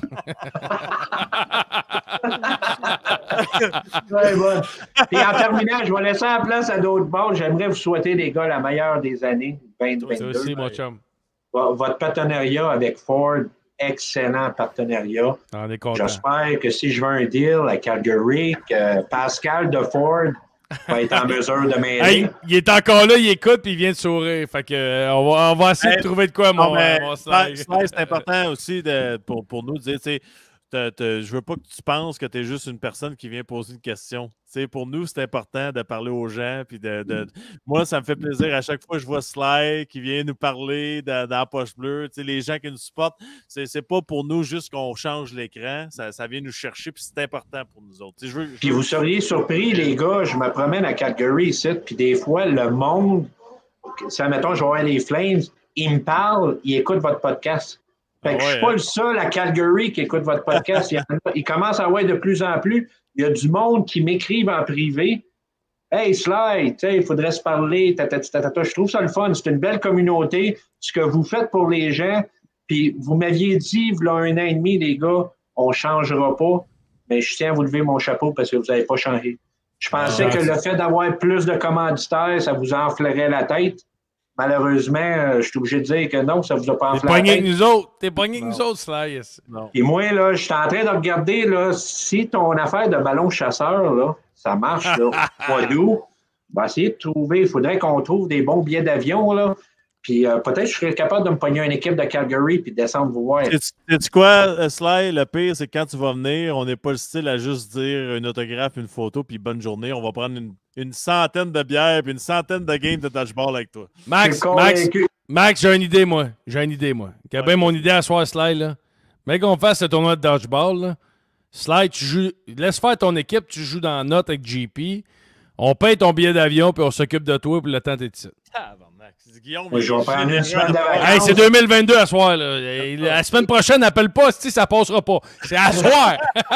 Ouais, bon. Puis en terminant, je vais laisser la place à d'autres bords. J'aimerais vous souhaiter, les gars, la meilleure des années vingt vingt-deux. Toi aussi, mon chum. V- Votre partenariat avec Ford, excellent partenariat. On est content. J'espère que si je veux un deal à Calgary, que Pascal de Ford va être en mesure de m'aider. Hey, il est encore là, il écoute puis il vient de sourire. Fait que, euh, on, va, on va essayer Hey, de trouver de quoi, non, mon, mais mon Sly, Sly. Sly, c'est important aussi de, pour, pour nous de dire, tu sais, te- te- je veux pas que tu penses que tu es juste une personne qui vient poser une question. Tu sais, pour nous, c'est important de parler aux gens. Puis de, de- moi, ça me fait plaisir à chaque fois que je vois Sly qui vient nous parler dans, dans la poche bleue. Tu sais, les gens qui nous supportent, c'est, c'est pas pour nous juste qu'on change l'écran. Ça, ça vient nous chercher, puis c'est important pour nous autres. Tu sais, je veux- je Puis veux- vous seriez surpris, les gars, je me promène à Calgary ici, puis des fois, le monde, si admettons, je vais voir les Flames, ils me parlent, ils écoutent votre podcast. Fait que Ah je ouais, suis pas hein? le seul à Calgary qui écoute votre podcast. Il, y en a- il commence à avoir de plus en plus. Il y a du monde qui m'écrivent en privé. Hey, Sly, tu sais, il faudrait se parler. Tatati, tatata. Je trouve ça le fun. C'est une belle communauté. Ce que vous faites pour les gens. Puis vous m'aviez dit, il y a un an et demi, les gars, on ne changera pas. Mais je tiens à vous lever mon chapeau parce que vous n'avez pas changé. Je pensais Ah, que c'est- le fait d'avoir plus de commanditaires, ça vous enflerait la tête. Malheureusement, euh, je suis obligé de dire que non, ça vous a pas T'es enflé la pogné tête. avec nous autres. T'es pogné avec nous autres, Sly. yes. Et moi, là, je suis en train de regarder, là, si ton affaire de ballon chasseur, là, ça marche, là, au mois d'août, on va essayer de trouver, il faudrait qu'on trouve des bons billets d'avion, là. Puis euh, peut-être que je serais capable de me pogner une équipe de Calgary puis de descendre vous voir. Sais-tu sais-tu quoi, euh, Sly? Le pire, c'est que quand tu vas venir, on n'est pas le style à juste dire un autographe, une photo, puis bonne journée. On va prendre une, une centaine de bières puis une centaine de games de dodgeball avec toi. Max, Max, Max, j'ai une idée, moi. J'ai une idée, moi. J'ai bien mon idée à soir, Sly, là. Mais qu'on fasse ce tournoi de dodgeball, là. Sly, tu joues. Laisse faire ton équipe, tu joues dans la note avec J P. On paye ton billet d'avion, puis on s'occupe de toi, puis le temps t'es ici. Guillaume, Moi, je vais prendre une semaine de vacances. Hey, c'est deux mille vingt-deux à soir, là. Et la semaine prochaine, appelle pas, si ça passera pas. C'est à soir.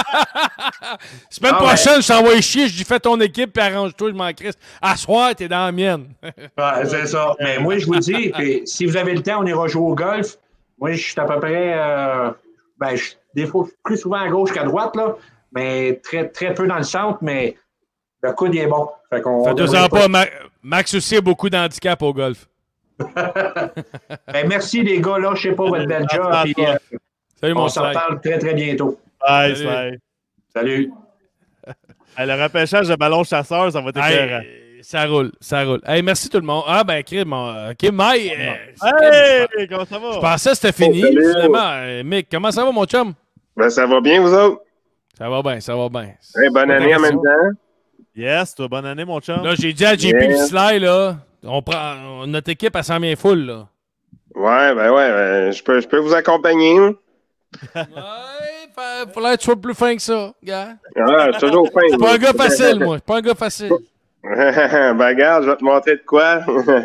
Semaine Ah, prochaine, je t'envoie chier, je dis fais ton équipe, puis arrange-toi, je m'en crisse. À soir, t'es dans la mienne. Ouais, c'est ça. Mais moi, je vous dis, puis si vous avez le temps, on ira jouer au golf. Moi, je suis à peu près. Euh, Ben, je, des fois, plus souvent à gauche qu'à droite, là, mais très, très peu dans le centre, mais le coude il est bon. Fait qu'on Fait deux ans pas, Ma- Max aussi a beaucoup d'handicap au golf. Ben, merci les gars, là, je sais pas votre bel job. Puis, euh, Salut, on mon se Sly. reparle très, très bientôt. Bye, Salut. Sly. Salut. Hey, le repêchage de ballon chasseur, ça va être Hey, écœurant. ça roule, ça roule. Hey, merci tout le monde. Ah, ben, crime, mon- OK, Mike. euh, Hey, comment ça va? Je pensais que c'était fini, Oh, salut. finalement. Euh, Mick, comment ça va, mon chum? Ben, ça va bien, vous autres? Ça va bien, ça va bien. Hey, bonne Pas ta année en question. même temps. Yes, toi, bonne année, mon chum. Là, j'ai dit à J P Yeah. et Sly, là, on prend, on- notre équipe, elle s'en vient full, là. Ouais, ben ouais, ben, je peux, je peux vous accompagner. Il fallait que tu sois plus fin que ça, gars. Ah, je suis toujours fin. Je suis pas un gars facile, moi. Je suis pas un gars facile. Ben, regarde, je vais te montrer de quoi.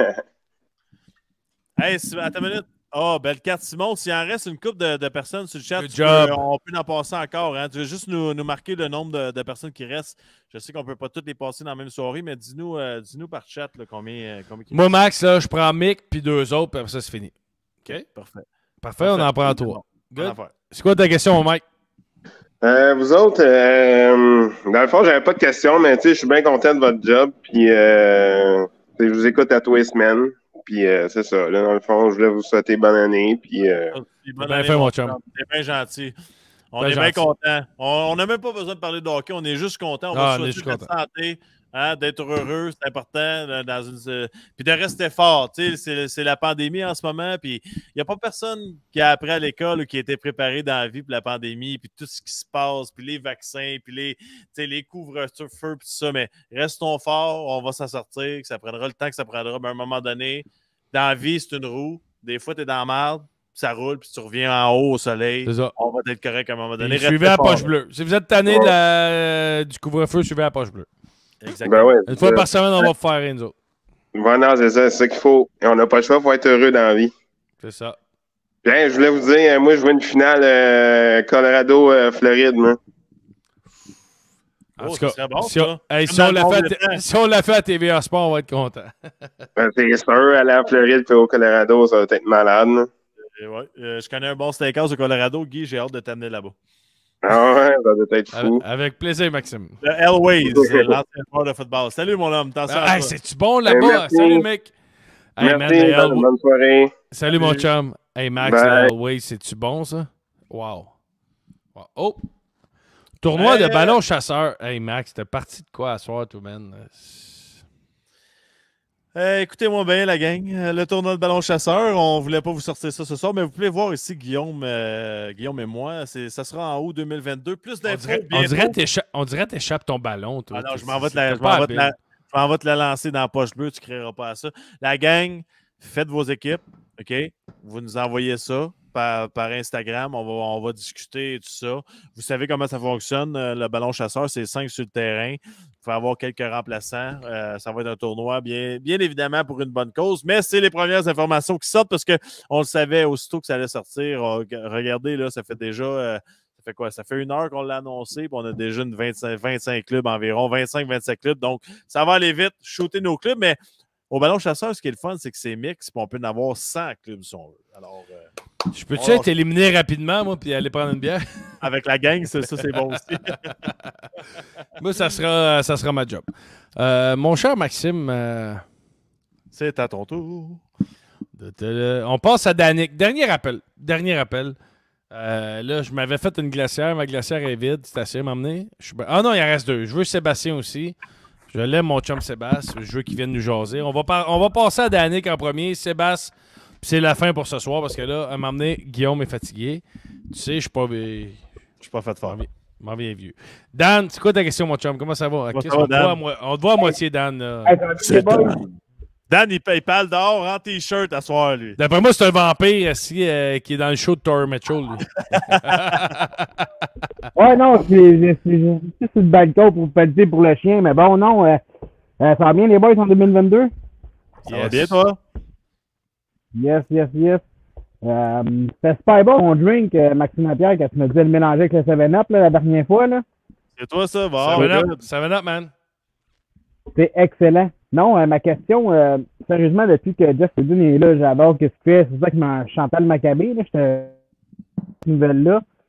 Hey, si- attends une minute. Oh, belle carte, Simon. S'il en reste une couple de, de personnes sur le chat, Good tu job. peux- on peut en passer encore. Hein? Tu veux juste nous, nous marquer le nombre de, de personnes qui restent. Je sais qu'on ne peut pas toutes les passer dans la même soirée, mais dis-nous euh, dis-nous par chat là, combien, euh, combien il Moi, reste. Max, là, je prends Mick puis deux autres, puis après ça, c'est fini. OK? Parfait. Parfait, on en prend trois. Bonne Good. affaire. C'est quoi ta question, Mike? Euh, vous autres, euh, dans le fond, j'avais pas de questions, mais tu sais, je suis bien content de votre job. Puis, euh, tu sais, je vous écoute à tous les semaines. Puis, euh, c'est ça. Là, dans le fond, je voulais vous souhaiter bonne année. Puis, euh, Puis bonne bien année, fait, mon mon chum. chum. T'es bien gentil. On Bien est bien gentil. content. On n'a même pas besoin de parler de hockey. On est juste content. On Ah, va on est souhaiter juste de la content. santé, hein, d'être heureux. C'est important. euh, Dans une... euh, Puis de rester fort. Tu sais, C'est c'est la pandémie en ce moment. Puis il n'y a pas personne qui a appris à l'école ou qui a été préparé dans la vie pour la pandémie. Puis tout ce qui se passe. Puis les vaccins. Puis les, tu sais, les couvre-feux. Puis tout ça. Mais restons forts. On va s'en sortir. Que ça prendra le temps que ça prendra. Mais à un moment donné, dans la vie, c'est une roue. Des fois, tu es dans la merde. Ça roule, puis tu reviens en haut au soleil. C'est ça. On va être correct à un moment donné. Puis suivez Restez la fort, poche là. bleue. Si vous êtes tanné de la- du couvre-feu, suivez la poche bleue. Exactement. ben ouais. Une fois c'est par ça. semaine, on va vous faire rien, nous autres. Ouais, non, c'est ça, c'est ça qu'il faut. Et on n'a pas le choix, il faut être heureux dans la vie. C'est ça. Bien, je voulais vous dire, euh, moi, je vois une finale euh, Colorado-Floride, moi. En Oh, tout ça cas, serait bon, si, on, ça. hey, Comme si dans on le l'a bon fait, vieux à- temps. si on l'a fait à T V A Sport, on va être content. Ben, c'est sûr, aller à Floride puis au Colorado, ça va être malade. là. Et ouais, euh, je connais un bon steakhouse au Colorado. Guy, j'ai hâte de t'amener là-bas. Ah ouais, ça doit être fou. Avec, avec plaisir, Maxime. Le Elways, euh, l'ancien joueur de football. Salut, mon homme. T'en Ah, sors hey, c'est-tu bon là-bas? Hey, merci. Salut, mec. Hey, Merci, man, le bonne, Elway- bonne soirée. Salut, mon chum. Hey, Max, Bye. le Elway, c'est-tu bon, ça? Wow. Wow. Oh! Tournoi Hey. de ballon chasseur. Hey, Max, t'es parti de quoi à soir, tout, man? Euh, Écoutez-moi bien, la gang. Euh, Le tournoi de ballon chasseur, on voulait pas vous sortir ça ce soir, mais vous pouvez voir ici Guillaume, euh, Guillaume et moi. C'est- Ça sera en août deux mille vingt-deux. Plus On d'infos dirait, on bientôt. dirait t'écha- on dirait t'échappes ton ballon, toi. Ah non, je T'es- m'en vais te c'est- la, t'es je pas m'en vais te la- habile. je m'en vais te la lancer dans la poche bleue, tu ne créeras pas à ça. La gang, faites vos équipes, OK? Vous nous envoyez ça par, par Instagram, on va, on va discuter et tout ça. Vous savez comment ça fonctionne, euh, le ballon chasseur, c'est cinq sur le terrain. Il faut avoir quelques remplaçants. Euh, ça va être un tournoi, bien, bien évidemment, pour une bonne cause, mais c'est les premières informations qui sortent parce qu'on le savait aussitôt que ça allait sortir. Oh, regardez, là, ça fait déjà... euh, ça fait quoi? Ça fait une heure qu'on l'a annoncé, puis on a déjà une vingt-cinq, vingt-cinq clubs environ, vingt-cinq vingt-sept clubs. Donc, ça va aller vite, shooter nos clubs, mais au ballon chasseur, ce qui est le fun, c'est que c'est mix, puis on peut en avoir cent clubs si on veut. Alors, euh, Je peux-tu on- être éliminé rapidement, moi, puis aller prendre une bière? avec la gang, ça, ça, c'est bon aussi. Moi, ça sera, ça sera ma job. Euh, mon cher Maxime, euh, c'est à ton tour. de te- on passe à Danick. Dernier appel. Dernier appel. Euh, là, je m'avais fait une glacière. Ma glacière est vide. C'est assez à m'emmener. Je suis ben- Ah non, il en reste deux. Je veux Sébastien aussi. Je l'aime, mon chum Sébastien. Je veux qu'il vienne nous jaser. On va, par- on va passer à Danick en premier. Sébastien, puis c'est la fin pour ce soir parce que là, à m'emmener, Guillaume est fatigué. Tu sais, je suis pas... Je suis pas fait fort. Je m'en viens vieux. Dan, c'est quoi ta question, mon chum? Comment ça va? Comment Qu'est-ce ça va, qu'on te voit Dan? à mo- on te voit à moitié, Dan. là. C'est Dan. Dan, il, il parle dehors en t-shirt à soir, lui. D'après moi, c'est un vampire ici, euh, qui est dans le show de Tori Mitchell. lui. Ouais, non, c'est c'est- c'est sur le balcon pour pelleter pour le chien, mais bon, non, euh, euh, ça va bien les boys en deux mille vingt-deux? Ça va bien, toi? Yes, yes, yes. Euh, C'était super bon ton drink, euh, Maxime Lapierre, quand tu me disais le mélanger avec le seven up là, la dernière fois. Là. C'est toi, ça? Va. Seven up, Seven up, man. C'est excellent. Non, euh, ma question, euh, sérieusement, depuis que Jeff Sedin est là, j'adore ce que tu fais. C'est ça que m'a Chantal Maccabé, là, j'étais cette nouvelle-là.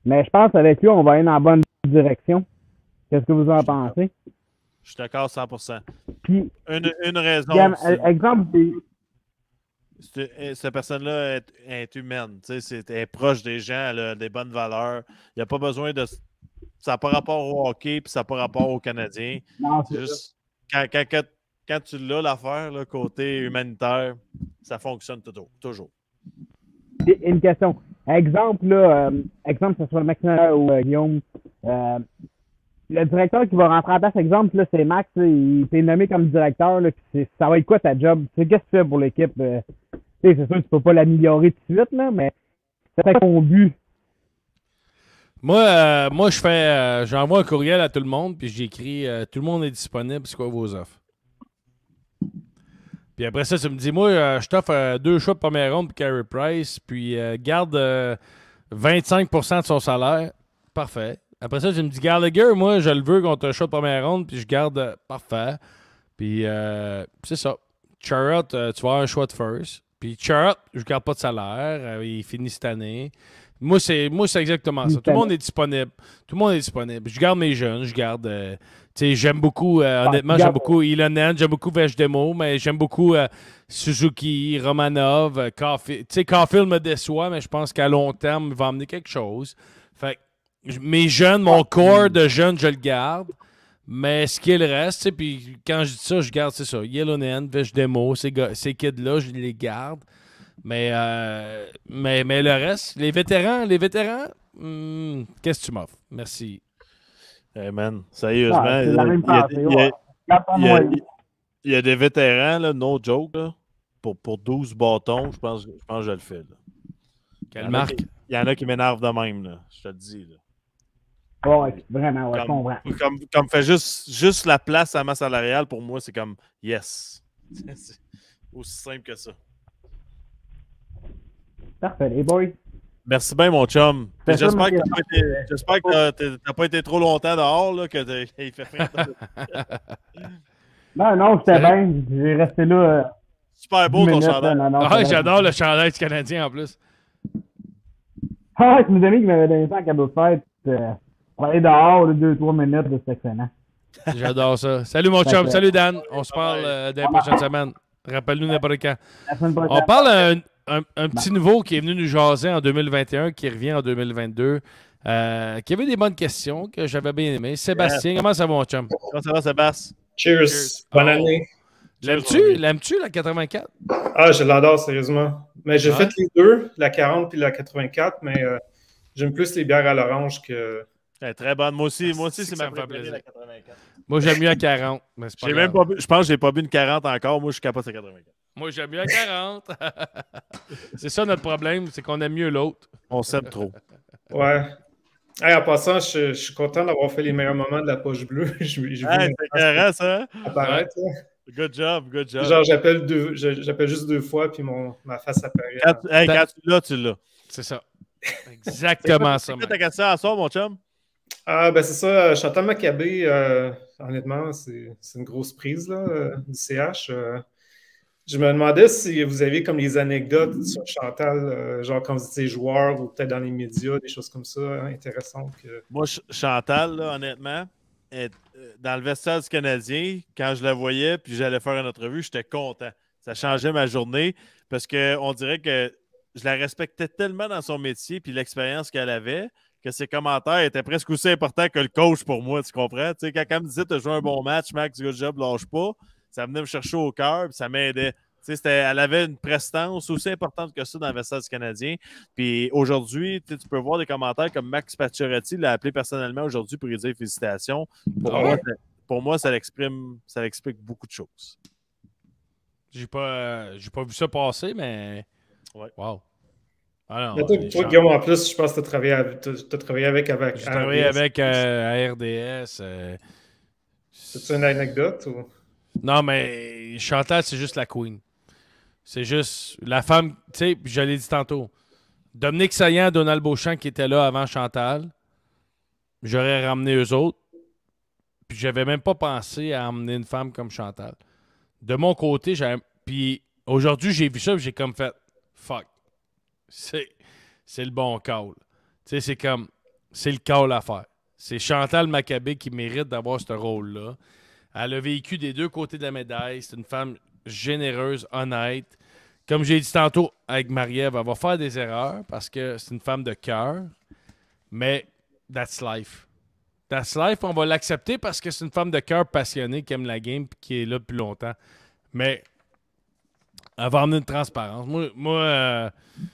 Mais je pense qu'avec lui, on va aller dans la bonne direction. Qu'est-ce que vous en pensez? Je suis d'accord cent pour cent. Puis, une, une raison. Bien, c'est- exemple, des- c'est- Cette personne-là est, est humaine. tu sais, C'est, elle est proche des gens, elle a des bonnes valeurs. Il n'y a pas besoin de. Ça n'a pas rapport au hockey, puis ça n'a pas rapport aux Canadiens. Non, c'est c'est juste. Quand, quand, quand, quand tu l'as, l'affaire, là, côté humanitaire, ça fonctionne toujours. toujours. Puis, une question. Exemple, là, euh, exemple, que ce soit Maxime ou euh, Guillaume, euh, le directeur qui va rentrer en place, exemple, là, c'est Max, là, il t'est nommé comme directeur, là, puis c'est- ça va être quoi ta job? Tu sais, qu'est-ce que tu fais pour l'équipe? Euh, tu sais, c'est sûr que tu peux pas l'améliorer tout de suite, là, mais c'est quoi ton but? Moi, euh, moi je fais, euh, j'envoie un courriel à tout le monde, puis j'écris euh, tout le monde est disponible, c'est quoi vos offres? Puis après ça, tu me dis, moi, euh, je t'offre euh, deux choix de première ronde pour Carey Price, puis euh, garde euh, vingt-cinq pour cent de son salaire. Parfait. Après ça, tu me dis, Gallagher, moi, je le veux contre un choix de première ronde, puis je garde. euh, parfait. Puis euh, c'est ça. Charrot, euh, tu vas avoir un choix de first. Puis Charrot, je garde pas de salaire. euh, il finit cette année. Moi, c'est moi c'est exactement ça. Tout le monde est disponible. Tout le monde est disponible. Je garde mes jeunes. Je garde. euh, tu sais, j'aime beaucoup, euh, honnêtement, j'aime garde- beaucoup Ilonen, j'aime beaucoup Vejdemo, mais j'aime beaucoup euh, Suzuki, Romanov, euh, Caulfield. Tu sais, Caulfield me déçoit, mais je pense qu'à long terme, il va amener quelque chose. Fait que j- mes jeunes, mon corps de jeunes, je le garde. Mais ce qu'il reste, tu sais, puis quand je dis ça, je garde, c'est ça. Yellownen, Vejdemo, ces, gars- ces kids-là, je les garde. Mais, euh, mais, mais le reste, les vétérans, les vétérans, hmm, qu'est-ce que tu m'offres? Merci. Hey man, sérieusement, Ah, c'est la il y a- même il y a- pensée, il y a- ouais. Garde ton il y a- moyen. il y a des vétérans, là, no joke, là, pour, pour douze bâtons, je pense, je pense que je le fais. Là. Quelle Il y en a marque? qui- Il y en a qui m'énervent de même, là, je te le dis. Là. Ouais, vraiment, ouais, je Comme, comprends. comme, comme fait juste, juste la place à la masse salariale, pour moi, c'est comme yes. C'est aussi simple que ça. Parfait, les boys. Merci bien, mon chum. C'est ça, J'espère que ma t'as pas été- j'espère que t'as- t'as t'as pas été trop longtemps dehors, là, que t'as- il fait frais. Non, non, j'étais bien. J'ai resté là. euh, Super beau dix ton minutes, chandail. là, non, non, Ah, c'est bien. j'adore le chandail du Canadien en plus. Ah, c'est mes amis qui m'avaient donné ça en cadeau de fête. Euh, pour aller dehors, là, deux, trois minutes, là, c'est excellent. J'adore ça. Salut mon Fait chum, que- salut Dan. On se parle euh, dans les prochaines semaines. Rappelle-nous n'importe quand. La semaine prochaine. On parle d'un un, un petit nouveau qui est venu nous jaser en deux mille vingt et un, qui revient en deux mille vingt-deux, euh, qui avait des bonnes questions que j'avais bien aimées. Sébastien, comment ça va mon chum? Comment ça va, Sébastien? Cheers. Bonne Oh. année. L'aimes-tu? L'aimes-tu, la quatre-vingt-quatre? Ah, je l'adore, sérieusement. Mais j'ai Ouais. fait les deux, la quarante puis la quatre-vingt-quatre, mais euh, j'aime plus les bières à l'orange que. Elle est très bonne. Moi aussi, moi aussi c'est c'est que ça ma me fait préférée, plaisir. la quatre-vingt-quatre. Moi, j'aime mieux à quarante. Mais c'est pas J'ai grave. même pas bu- je pense que j'ai pas bu une quarante encore. Moi, je suis capable de quatre-vingt-quatre. Moi, j'aime mieux à quarante. C'est ça notre problème, c'est qu'on aime mieux l'autre. On s'aime trop. Ouais. Hey, en passant, je, je suis content d'avoir fait les meilleurs moments de la poche bleue. je, je Hey, vu c'est carré, ça. apparaître. là. Good job, good job. Genre, j'appelle deux, je- j'appelle juste deux fois, puis mon, ma face apparaît. Quand, tu- hey, quand tu l'as, tu l'as. C'est ça. Exactement ça. C'est quoi ta question à soir, mon chum? Ah, ben c'est ça. Chantal Maccabé, euh, honnêtement, c'est c'est une grosse prise là, euh, du C H. euh. Je me demandais si vous aviez comme les anecdotes sur Chantal, euh, genre quand vous étiez joueur ou peut-être dans les médias, des choses comme ça hein, intéressantes. que- Moi, Ch- Chantal, là, honnêtement, est- euh, dans le vestiaire du Canadien, quand je la voyais puis j'allais faire une entrevue, j'étais content. Ça changeait ma journée parce qu'on dirait que je la respectais tellement dans son métier puis l'expérience qu'elle avait que ses commentaires étaient presque aussi importants que le coach pour moi, tu comprends? Tu sais, quand elle me disait « Tu as joué un bon match, Max, good job, lâche pas », ça venait me chercher au cœur puis ça m'aidait. Tu sais, c'était- elle avait une prestance aussi importante que ça dans le vestiaire du Canadien. Puis aujourd'hui, tu sais, tu peux voir des commentaires comme Max Pacioretty l'a appelé personnellement aujourd'hui pour lui dire félicitations. Pour, Ah moi, ouais? ça- pour moi, ça l'exprime, ça explique beaucoup de choses. J'ai pas, euh, j'ai pas vu ça passer, mais. Ouais. Wow. Ah non, Mais toi, les toi, gens- Guillaume, en plus, je pense que tu as travaillé avec, t'as- t'as travaillé avec, avec J'ai travaillé avec euh, à R D S. euh, C'est une anecdote ou? Non, mais Chantal, c'est juste la queen. C'est juste la femme, tu sais, je l'ai dit tantôt. Dominique Saillant, Donald Beauchamp qui étaient là avant Chantal, j'aurais ramené eux autres. Puis j'avais même pas pensé à emmener une femme comme Chantal. De mon côté, j'avais. Puis aujourd'hui, j'ai vu ça, puis j'ai comme fait fuck. C'est, c'est le bon call. Tu sais, c'est comme. c'est le call à faire. C'est Chantal Maccabé qui mérite d'avoir ce rôle-là. Elle a vécu des deux côtés de la médaille. C'est une femme généreuse, honnête. Comme j'ai dit tantôt avec Marie-Ève, elle va faire des erreurs parce que c'est une femme de cœur. Mais that's life. That's life, on va l'accepter parce que c'est une femme de cœur passionnée qui aime la game et qui est là depuis longtemps. Mais elle va emmener une transparence. Moi, moi euh,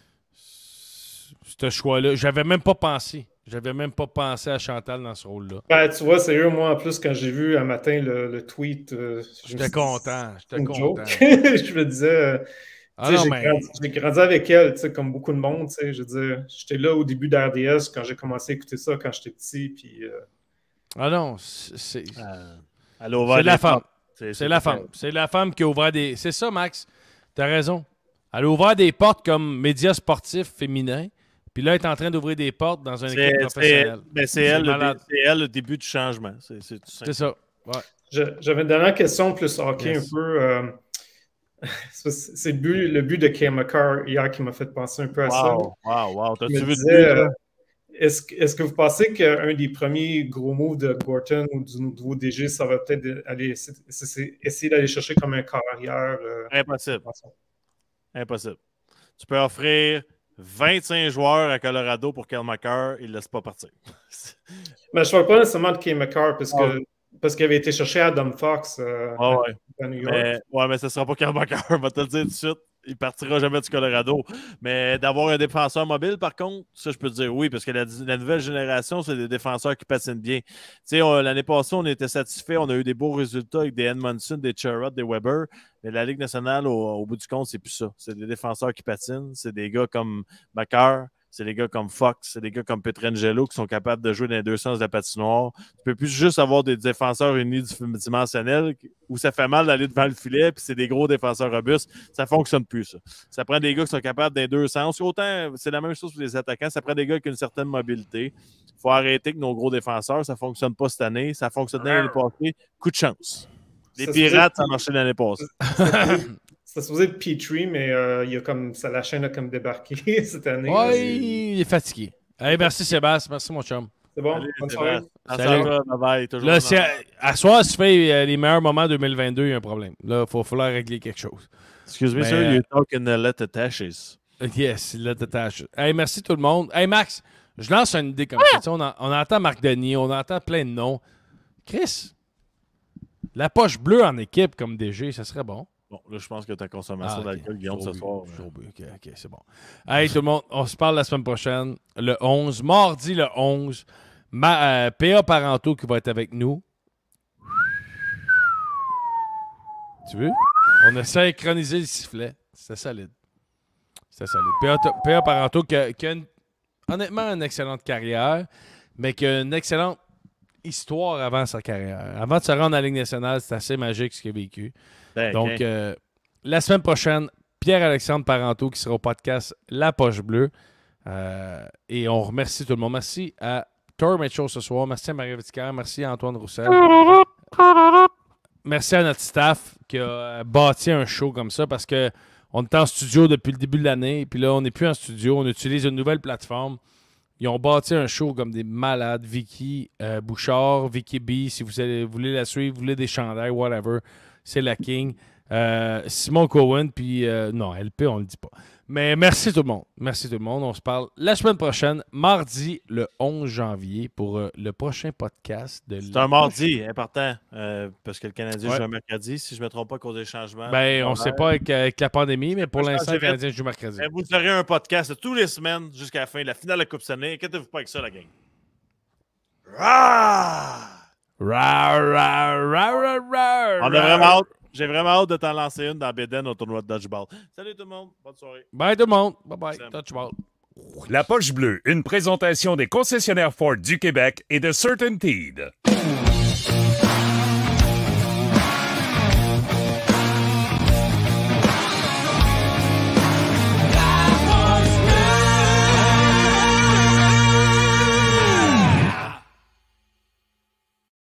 ce choix-là, j'avais même pas pensé. J'avais même pas pensé à Chantal dans ce rôle-là. Ben, tu vois, sérieux, moi, en plus, quand j'ai vu un matin le, le tweet... Euh, j'étais content. J'étais content. Je me disais... Euh, ah non, j'ai, mais... grandi, j'ai grandi avec elle, comme beaucoup de monde. Je veux dire, j'étais là au début d'R D S quand j'ai commencé à écouter ça quand j'étais petit. Puis, euh... Ah non, c'est... Euh, c'est la femme. C'est, c'est la femme. C'est la femme qui a ouvert des... C'est ça, Max. T'as raison. Elle a ouvert des portes comme médias sportifs féminins. Puis là, elle est en train d'ouvrir des portes dans une équipe professionnelle. C'est, c'est, elle, le, c'est elle le début du changement. C'est, c'est, tout c'est ça. Ouais. Je, j'avais une dernière question plus hockey yes. un peu. Euh, c'est le but, le but de Kay McCarr hier qui m'a fait penser un peu à wow, ça. Wow, wow. T'as-tu vu disais, le but? Est-ce, est-ce que vous pensez qu'un des premiers gros moves de Gorton ou du nouveau D G, ça va peut-être aller c'est, c'est essayer d'aller chercher comme un corps arrière? Euh, Impossible. Impossible. Tu peux offrir vingt-cinq joueurs à Colorado pour Kyle McCarr, il ne laisse pas partir. Mais je ne parle pas nécessairement de Kay McCarr parce, que, oh. parce qu'il avait été cherché Adam Fox euh, oh, ouais. à New York. Mais, ouais, mais ce ne sera pas Kyle McCarr, je vais te le dire tout de suite. Il ne partira jamais du Colorado. Mais d'avoir un défenseur mobile, par contre, ça, je peux te dire oui, parce que la, la nouvelle génération, c'est des défenseurs qui patinent bien. Tu sais, l'année passée, on était satisfaits. On a eu des beaux résultats avec des Edmondson, des Sherrod, des Weber. Mais la Ligue nationale, au, au bout du compte, c'est plus ça. C'est des défenseurs qui patinent. C'est des gars comme McCarr. C'est des gars comme Fox, c'est des gars comme Pietrangelo qui sont capables de jouer dans les deux sens de la patinoire. Tu ne peux plus juste avoir des défenseurs unidimensionnels où ça fait mal d'aller devant le filet puis c'est des gros défenseurs robustes. Ça ne fonctionne plus, ça. Ça prend des gars qui sont capables dans les deux sens. Autant, c'est la même chose pour les attaquants, ça prend des gars qui ont une certaine mobilité. Il faut arrêter que nos gros défenseurs, ça ne fonctionne pas cette année. Ça fonctionne l'année passée. Coup de chance. Les ça Pirates, ça a marché l'année passée. C'était supposé être Petrie, mais euh, il y a comme, ça, la chaîne a comme débarqué cette année. Oui, il est fatigué. Hey, merci Sébastien, merci mon chum. C'est bon, Salut, bonne soirée. Salut. Bye bye, toujours là, si à, à soir, si tu fais euh, les meilleurs moments deux mille vingt-deux, il y a un problème. Là, il faut falloir régler quelque chose. Excuse me, sir, euh, you're talking uh, let the tashes. Yes, let the tashes. Hey, merci tout le monde. Hey, Max, je lance une idée comme ah! ça. On, en, on entend Marc Denis, on entend plein de noms. Chris, la poche bleue en équipe comme D G, ça serait bon. Bon, là, je pense que ta consommation ah, okay. d'alcool, Guillaume, ce soir. Mais... OK, OK, c'est bon. Hey, tout le monde, on se parle la semaine prochaine, le onze, mardi le onze. Ma, euh, P A Parenteau qui va être avec nous. Tu veux? On a synchronisé le sifflet. C'était solide. C'était solide. P A, P A Parenteau qui a, qui a une, honnêtement une excellente carrière, mais qui a une excellente histoire avant sa carrière. Avant de se rendre à la Ligue nationale, c'est assez magique ce qu'il a vécu. Ben, Donc, okay. euh, la semaine prochaine, Pierre-Alexandre Parenteau qui sera au podcast La Poche Bleue. Euh, et on remercie tout le monde. Merci à Tor Mitchell ce soir. Merci à Marie Viticaire. Merci à Antoine Roussel. Merci à notre staff qui a bâti un show comme ça parce qu'on est en studio depuis le début de l'année. Puis là, on n'est plus en studio. On utilise une nouvelle plateforme. Ils ont bâti un show comme des malades. Vicky euh, Bouchard, Vicky B, si vous, allez, vous voulez la suivre, vous voulez des chandails, whatever, c'est la king. Euh, Simon Cohen, puis euh, non, L P, on ne le dit pas. Mais merci tout le monde. Merci tout le monde. On se parle la semaine prochaine, mardi, le onze janvier, pour euh, le prochain podcast. de C'est un mardi, important, euh, parce que le Canadien ouais. joue un mercredi, si je ne me trompe pas, à cause des changements. Ben, on ne sait pas avec, avec la pandémie, mais pour l'instant, le Canadien joue mercredi. Ben, vous aurez un podcast tous les semaines jusqu'à la fin de la finale de la Coupe Stanley. Inquiétez-vous pas avec ça, la gang. Rah! Rah, rah, rah, rah, rah, on a vraiment hâte. J'ai vraiment hâte de t'en lancer une dans Béden au tournoi de Dodgeball. Salut tout le monde. Bonne soirée. Bye tout le monde. Bye bye. Dodgeball. La Poche Bleue, une présentation des concessionnaires Ford du Québec et de CertainTeed.